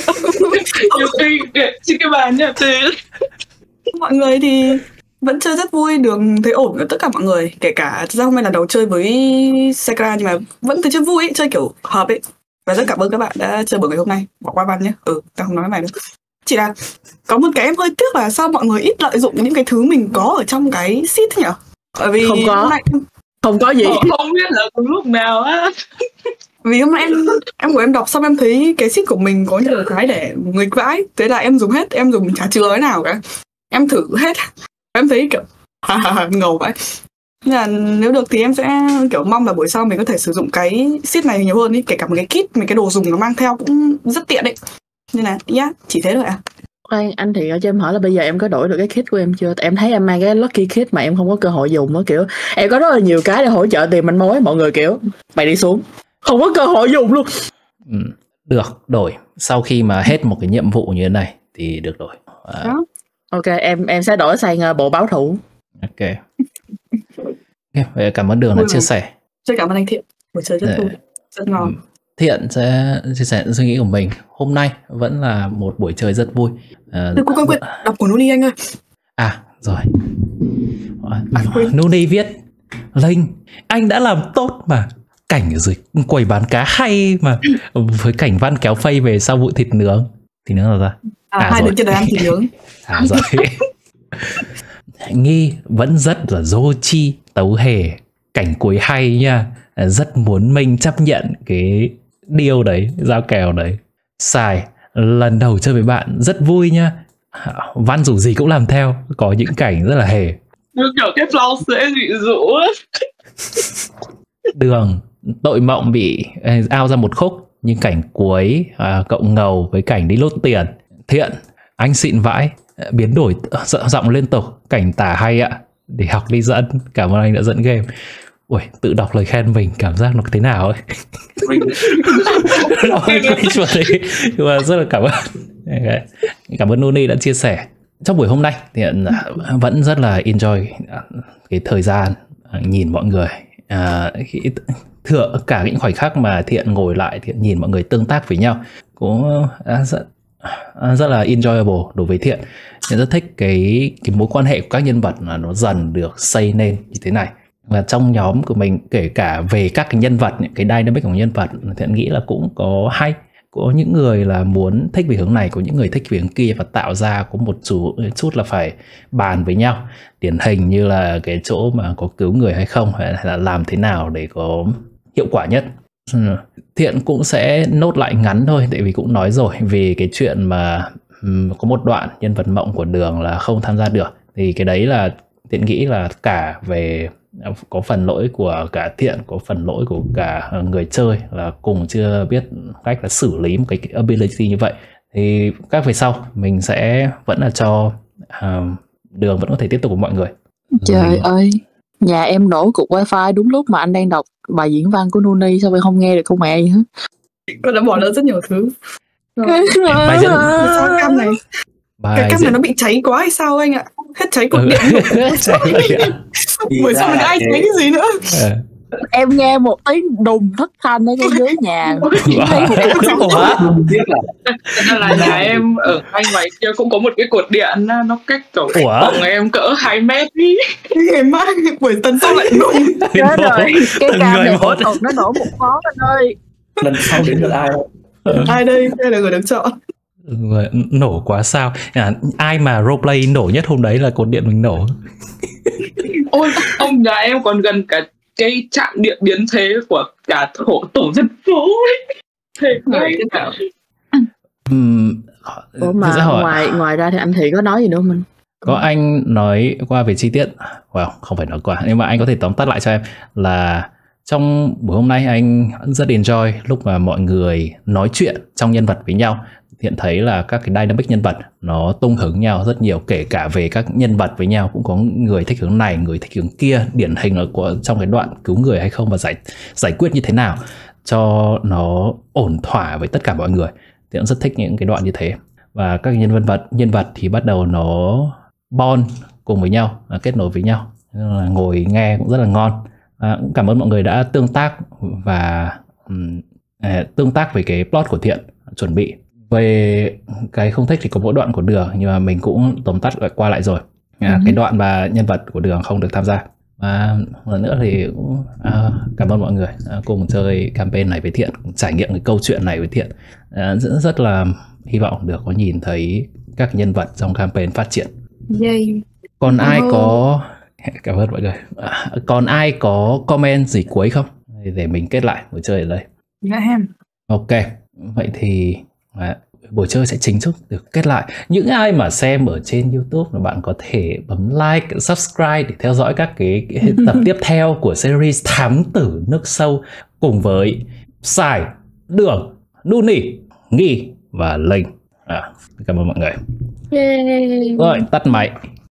Xin cái bàn nha. Mọi người thì vẫn chơi rất vui, Đường thấy ổn ở tất cả mọi người, kể cả thực ra hôm nay là đầu chơi với Sekra nhưng mà vẫn thấy chơi vui ấy, chơi kiểu hợp ấy. Và rất cảm ơn các bạn đã chơi buổi ngày hôm nay. Bỏ qua Văn nhé. Ừ, tao không nói này nữa. Chỉ là có một cái em hơi tiếc là sao mọi người ít lợi dụng những cái thứ mình có ở trong cái seed thế nhở? Bởi vì Không có. hôm nay Không có gì. Không biết là từ lúc nào á. Vì hôm nay em em của em đọc xong em thấy cái seed của mình có nhiều cái để nghịch vãi, thế là em dùng hết, em dùng chả chừa cái nào cả. Em thử hết, em thấy kiểu ha ha ha ngầu vậy. Nên là nếu được thì em sẽ kiểu mong là buổi sau mình có thể sử dụng cái seed này nhiều hơn ý, kể cả một cái kit, mấy cái đồ dùng nó mang theo cũng rất tiện đấy. Nên là yeah, chỉ thế thôi à. Khoan, anh thì cho em hỏi là bây giờ em có đổi được cái kit của em chưa? Tại em thấy em mang cái lucky kit mà em không có cơ hội dùng á, kiểu em có rất là nhiều cái để hỗ trợ tiền manh mối, mọi người kiểu mày đi xuống không có cơ hội dùng luôn. Ừ, được, đổi. Sau khi mà hết một cái nhiệm vụ như thế này thì được đổi. À, Đó. Ok, em em sẽ đổi sang uh, bộ báo thủ. ok. Okay, vậy cảm ơn Đường đã Vui chia mà. sẻ. Rất cảm ơn anh Thiện, buổi chơi rất Dạ. vui, rất ngon. Thiện sẽ chia sẻ suy nghĩ của mình. Hôm nay vẫn là một buổi chơi rất vui. À, Đừng quên quên, đọc của Nuni anh ơi. à rồi. À, Nuni viết: Linh, anh đã làm tốt mà. Cảnh ở dưới quầy bán cá hay mà. Với cảnh Văn kéo Faye về sau vụ thịt nướng. Thịt nướng là ra. À, À, hai rồi. đứa trên đời ăn thịt nướng. À rồi. Nghi vẫn rất là dô chi tấu hề. Cảnh cuối hay nha. Rất muốn mình chấp nhận cái deal đấy, giao kèo đấy. Sai, lần đầu chơi với bạn rất vui nha. Văn rủ gì cũng làm theo. Có những cảnh rất là hề. Như kiểu cái flow sẽ bị rũ á. Đường, tội mộng bị ao ra một khúc. Nhưng cảnh cuối à, cậu ngầu với cảnh đi lốt tiền. Thiện, anh xịn vãi. Biến đổi giọng liên tục. Cảnh tả hay ạ. Để học đi dẫn. Cảm ơn anh đã dẫn game. Ui, tự đọc lời khen mình cảm giác nó thế nào ấy. Nhưng mà rất là cảm ơn. Cảm ơn Nuni đã chia sẻ. Trong buổi hôm nay thì vẫn rất là enjoy cái thời gian nhìn mọi người. À, thừa cả những khoảnh khắc mà Thiện ngồi lại, Thiện nhìn mọi người tương tác với nhau cũng rất, rất là enjoyable đối với Thiện. Thiện rất thích cái, cái mối quan hệ của các nhân vật là nó dần được xây nên như thế này. Và trong nhóm của mình, kể cả về các cái nhân vật, những cái dynamic của nhân vật, Thiện nghĩ là cũng có hay. Có những người là muốn thích về hướng này, có những người thích về hướng kia, và tạo ra có một chút, chút là phải bàn với nhau. Điển hình như là cái chỗ mà có cứu người hay không, hay là làm thế nào để có hiệu quả nhất. Thiện cũng sẽ nốt lại ngắn thôi, tại vì cũng nói rồi về cái chuyện mà um, có một đoạn nhân vật mộng của Đường là không tham gia được. Thì cái đấy là Thiện nghĩ là cả về có phần lỗi của cả Thiện, có phần lỗi của cả người chơi là cùng chưa biết cách là xử lý một cái ability như vậy. Thì các về sau mình sẽ vẫn là cho uh, Đường vẫn có thể tiếp tục với mọi người. Trời mình... ơi, nhà em nổ cục wifi đúng lúc mà anh đang đọc bài diễn văn của Nuni, sao em không nghe được câu mẹ gì hết. Con đã bỏ lỡ rất nhiều thứ. Bài diễn... Sao cam này? Bài cái cam diễn... này nó bị cháy quá hay sao anh ạ? Hết cháy cục điện. Buổi sau mình ai cháy cái gì nữa? À. Em nghe một tiếng đùng thất thanh ở bên dưới nhà. Nên là nhà em ở ngay ngoài kia cũng có một cái cột điện, nó cách cổng em cỡ hai mét đi. Ngày mai buổi tấn sau lại nổ. Chết rồi, cái cam này mỗi tuần nó nổ một món anh ơi. Lần sau đến được ai không? Ai đây? Đây là người được chọn. Nổ quá sao? À, ai mà roleplay nổ nhất hôm đấy là cột điện mình nổ. Ôi, ông nhà em còn gần cả cái trạm điện biến thế của cả tổ, tổ dân phố ấy. Thế này thế nào? Uhm, Ủa mà hỏi... ngoài ngoài ra thì anh Thị có nói gì nữa không anh? Có, anh nói qua về chi tiết. Well, không phải nói qua, nhưng mà anh có thể tóm tắt lại cho em là trong buổi hôm nay anh rất enjoy lúc mà mọi người nói chuyện trong nhân vật với nhau. Hiện thấy là các cái dynamic nhân vật nó tung hứng nhau rất nhiều, kể cả về các nhân vật với nhau, cũng có người thích hướng này, người thích hướng kia. Điển hình là của trong cái đoạn cứu người hay không và giải giải quyết như thế nào cho nó ổn thỏa với tất cả mọi người. Thì cũng rất thích những cái đoạn như thế. Và các nhân vật nhân vật thì bắt đầu nó bond cùng với nhau, kết nối với nhau, nên là ngồi nghe cũng rất là ngon. À, cũng cảm ơn mọi người đã tương tác và um, tương tác về cái plot của Thiện chuẩn bị. Về cái không thích thì có mỗi đoạn của Đường, nhưng mà mình cũng tóm tắt lại qua lại rồi. À, ừ. Cái đoạn mà nhân vật của Đường không được tham gia. Và lần nữa thì cũng à, cảm ơn mọi người à, cùng chơi campaign này với Thiện, trải nghiệm cái câu chuyện này với Thiện. À, rất, rất là hy vọng được có nhìn thấy các nhân vật trong campaign phát triển. Yay. Còn oh. ai có cảm ơn mọi người. À, còn ai có comment gì cuối không? Để mình kết lại buổi chơi ở đây. Dạ em. Ok, vậy thì à, buổi chơi sẽ chính thức được kết lại. Những ai mà xem ở trên YouTube là bạn có thể bấm like, subscribe để theo dõi các cái, cái tập tiếp theo của series Thám Tử Nước Sâu cùng với Sai, Đường, Nuni, Nghi và Linh. À, cảm ơn mọi người. Yay. Rồi, tắt máy.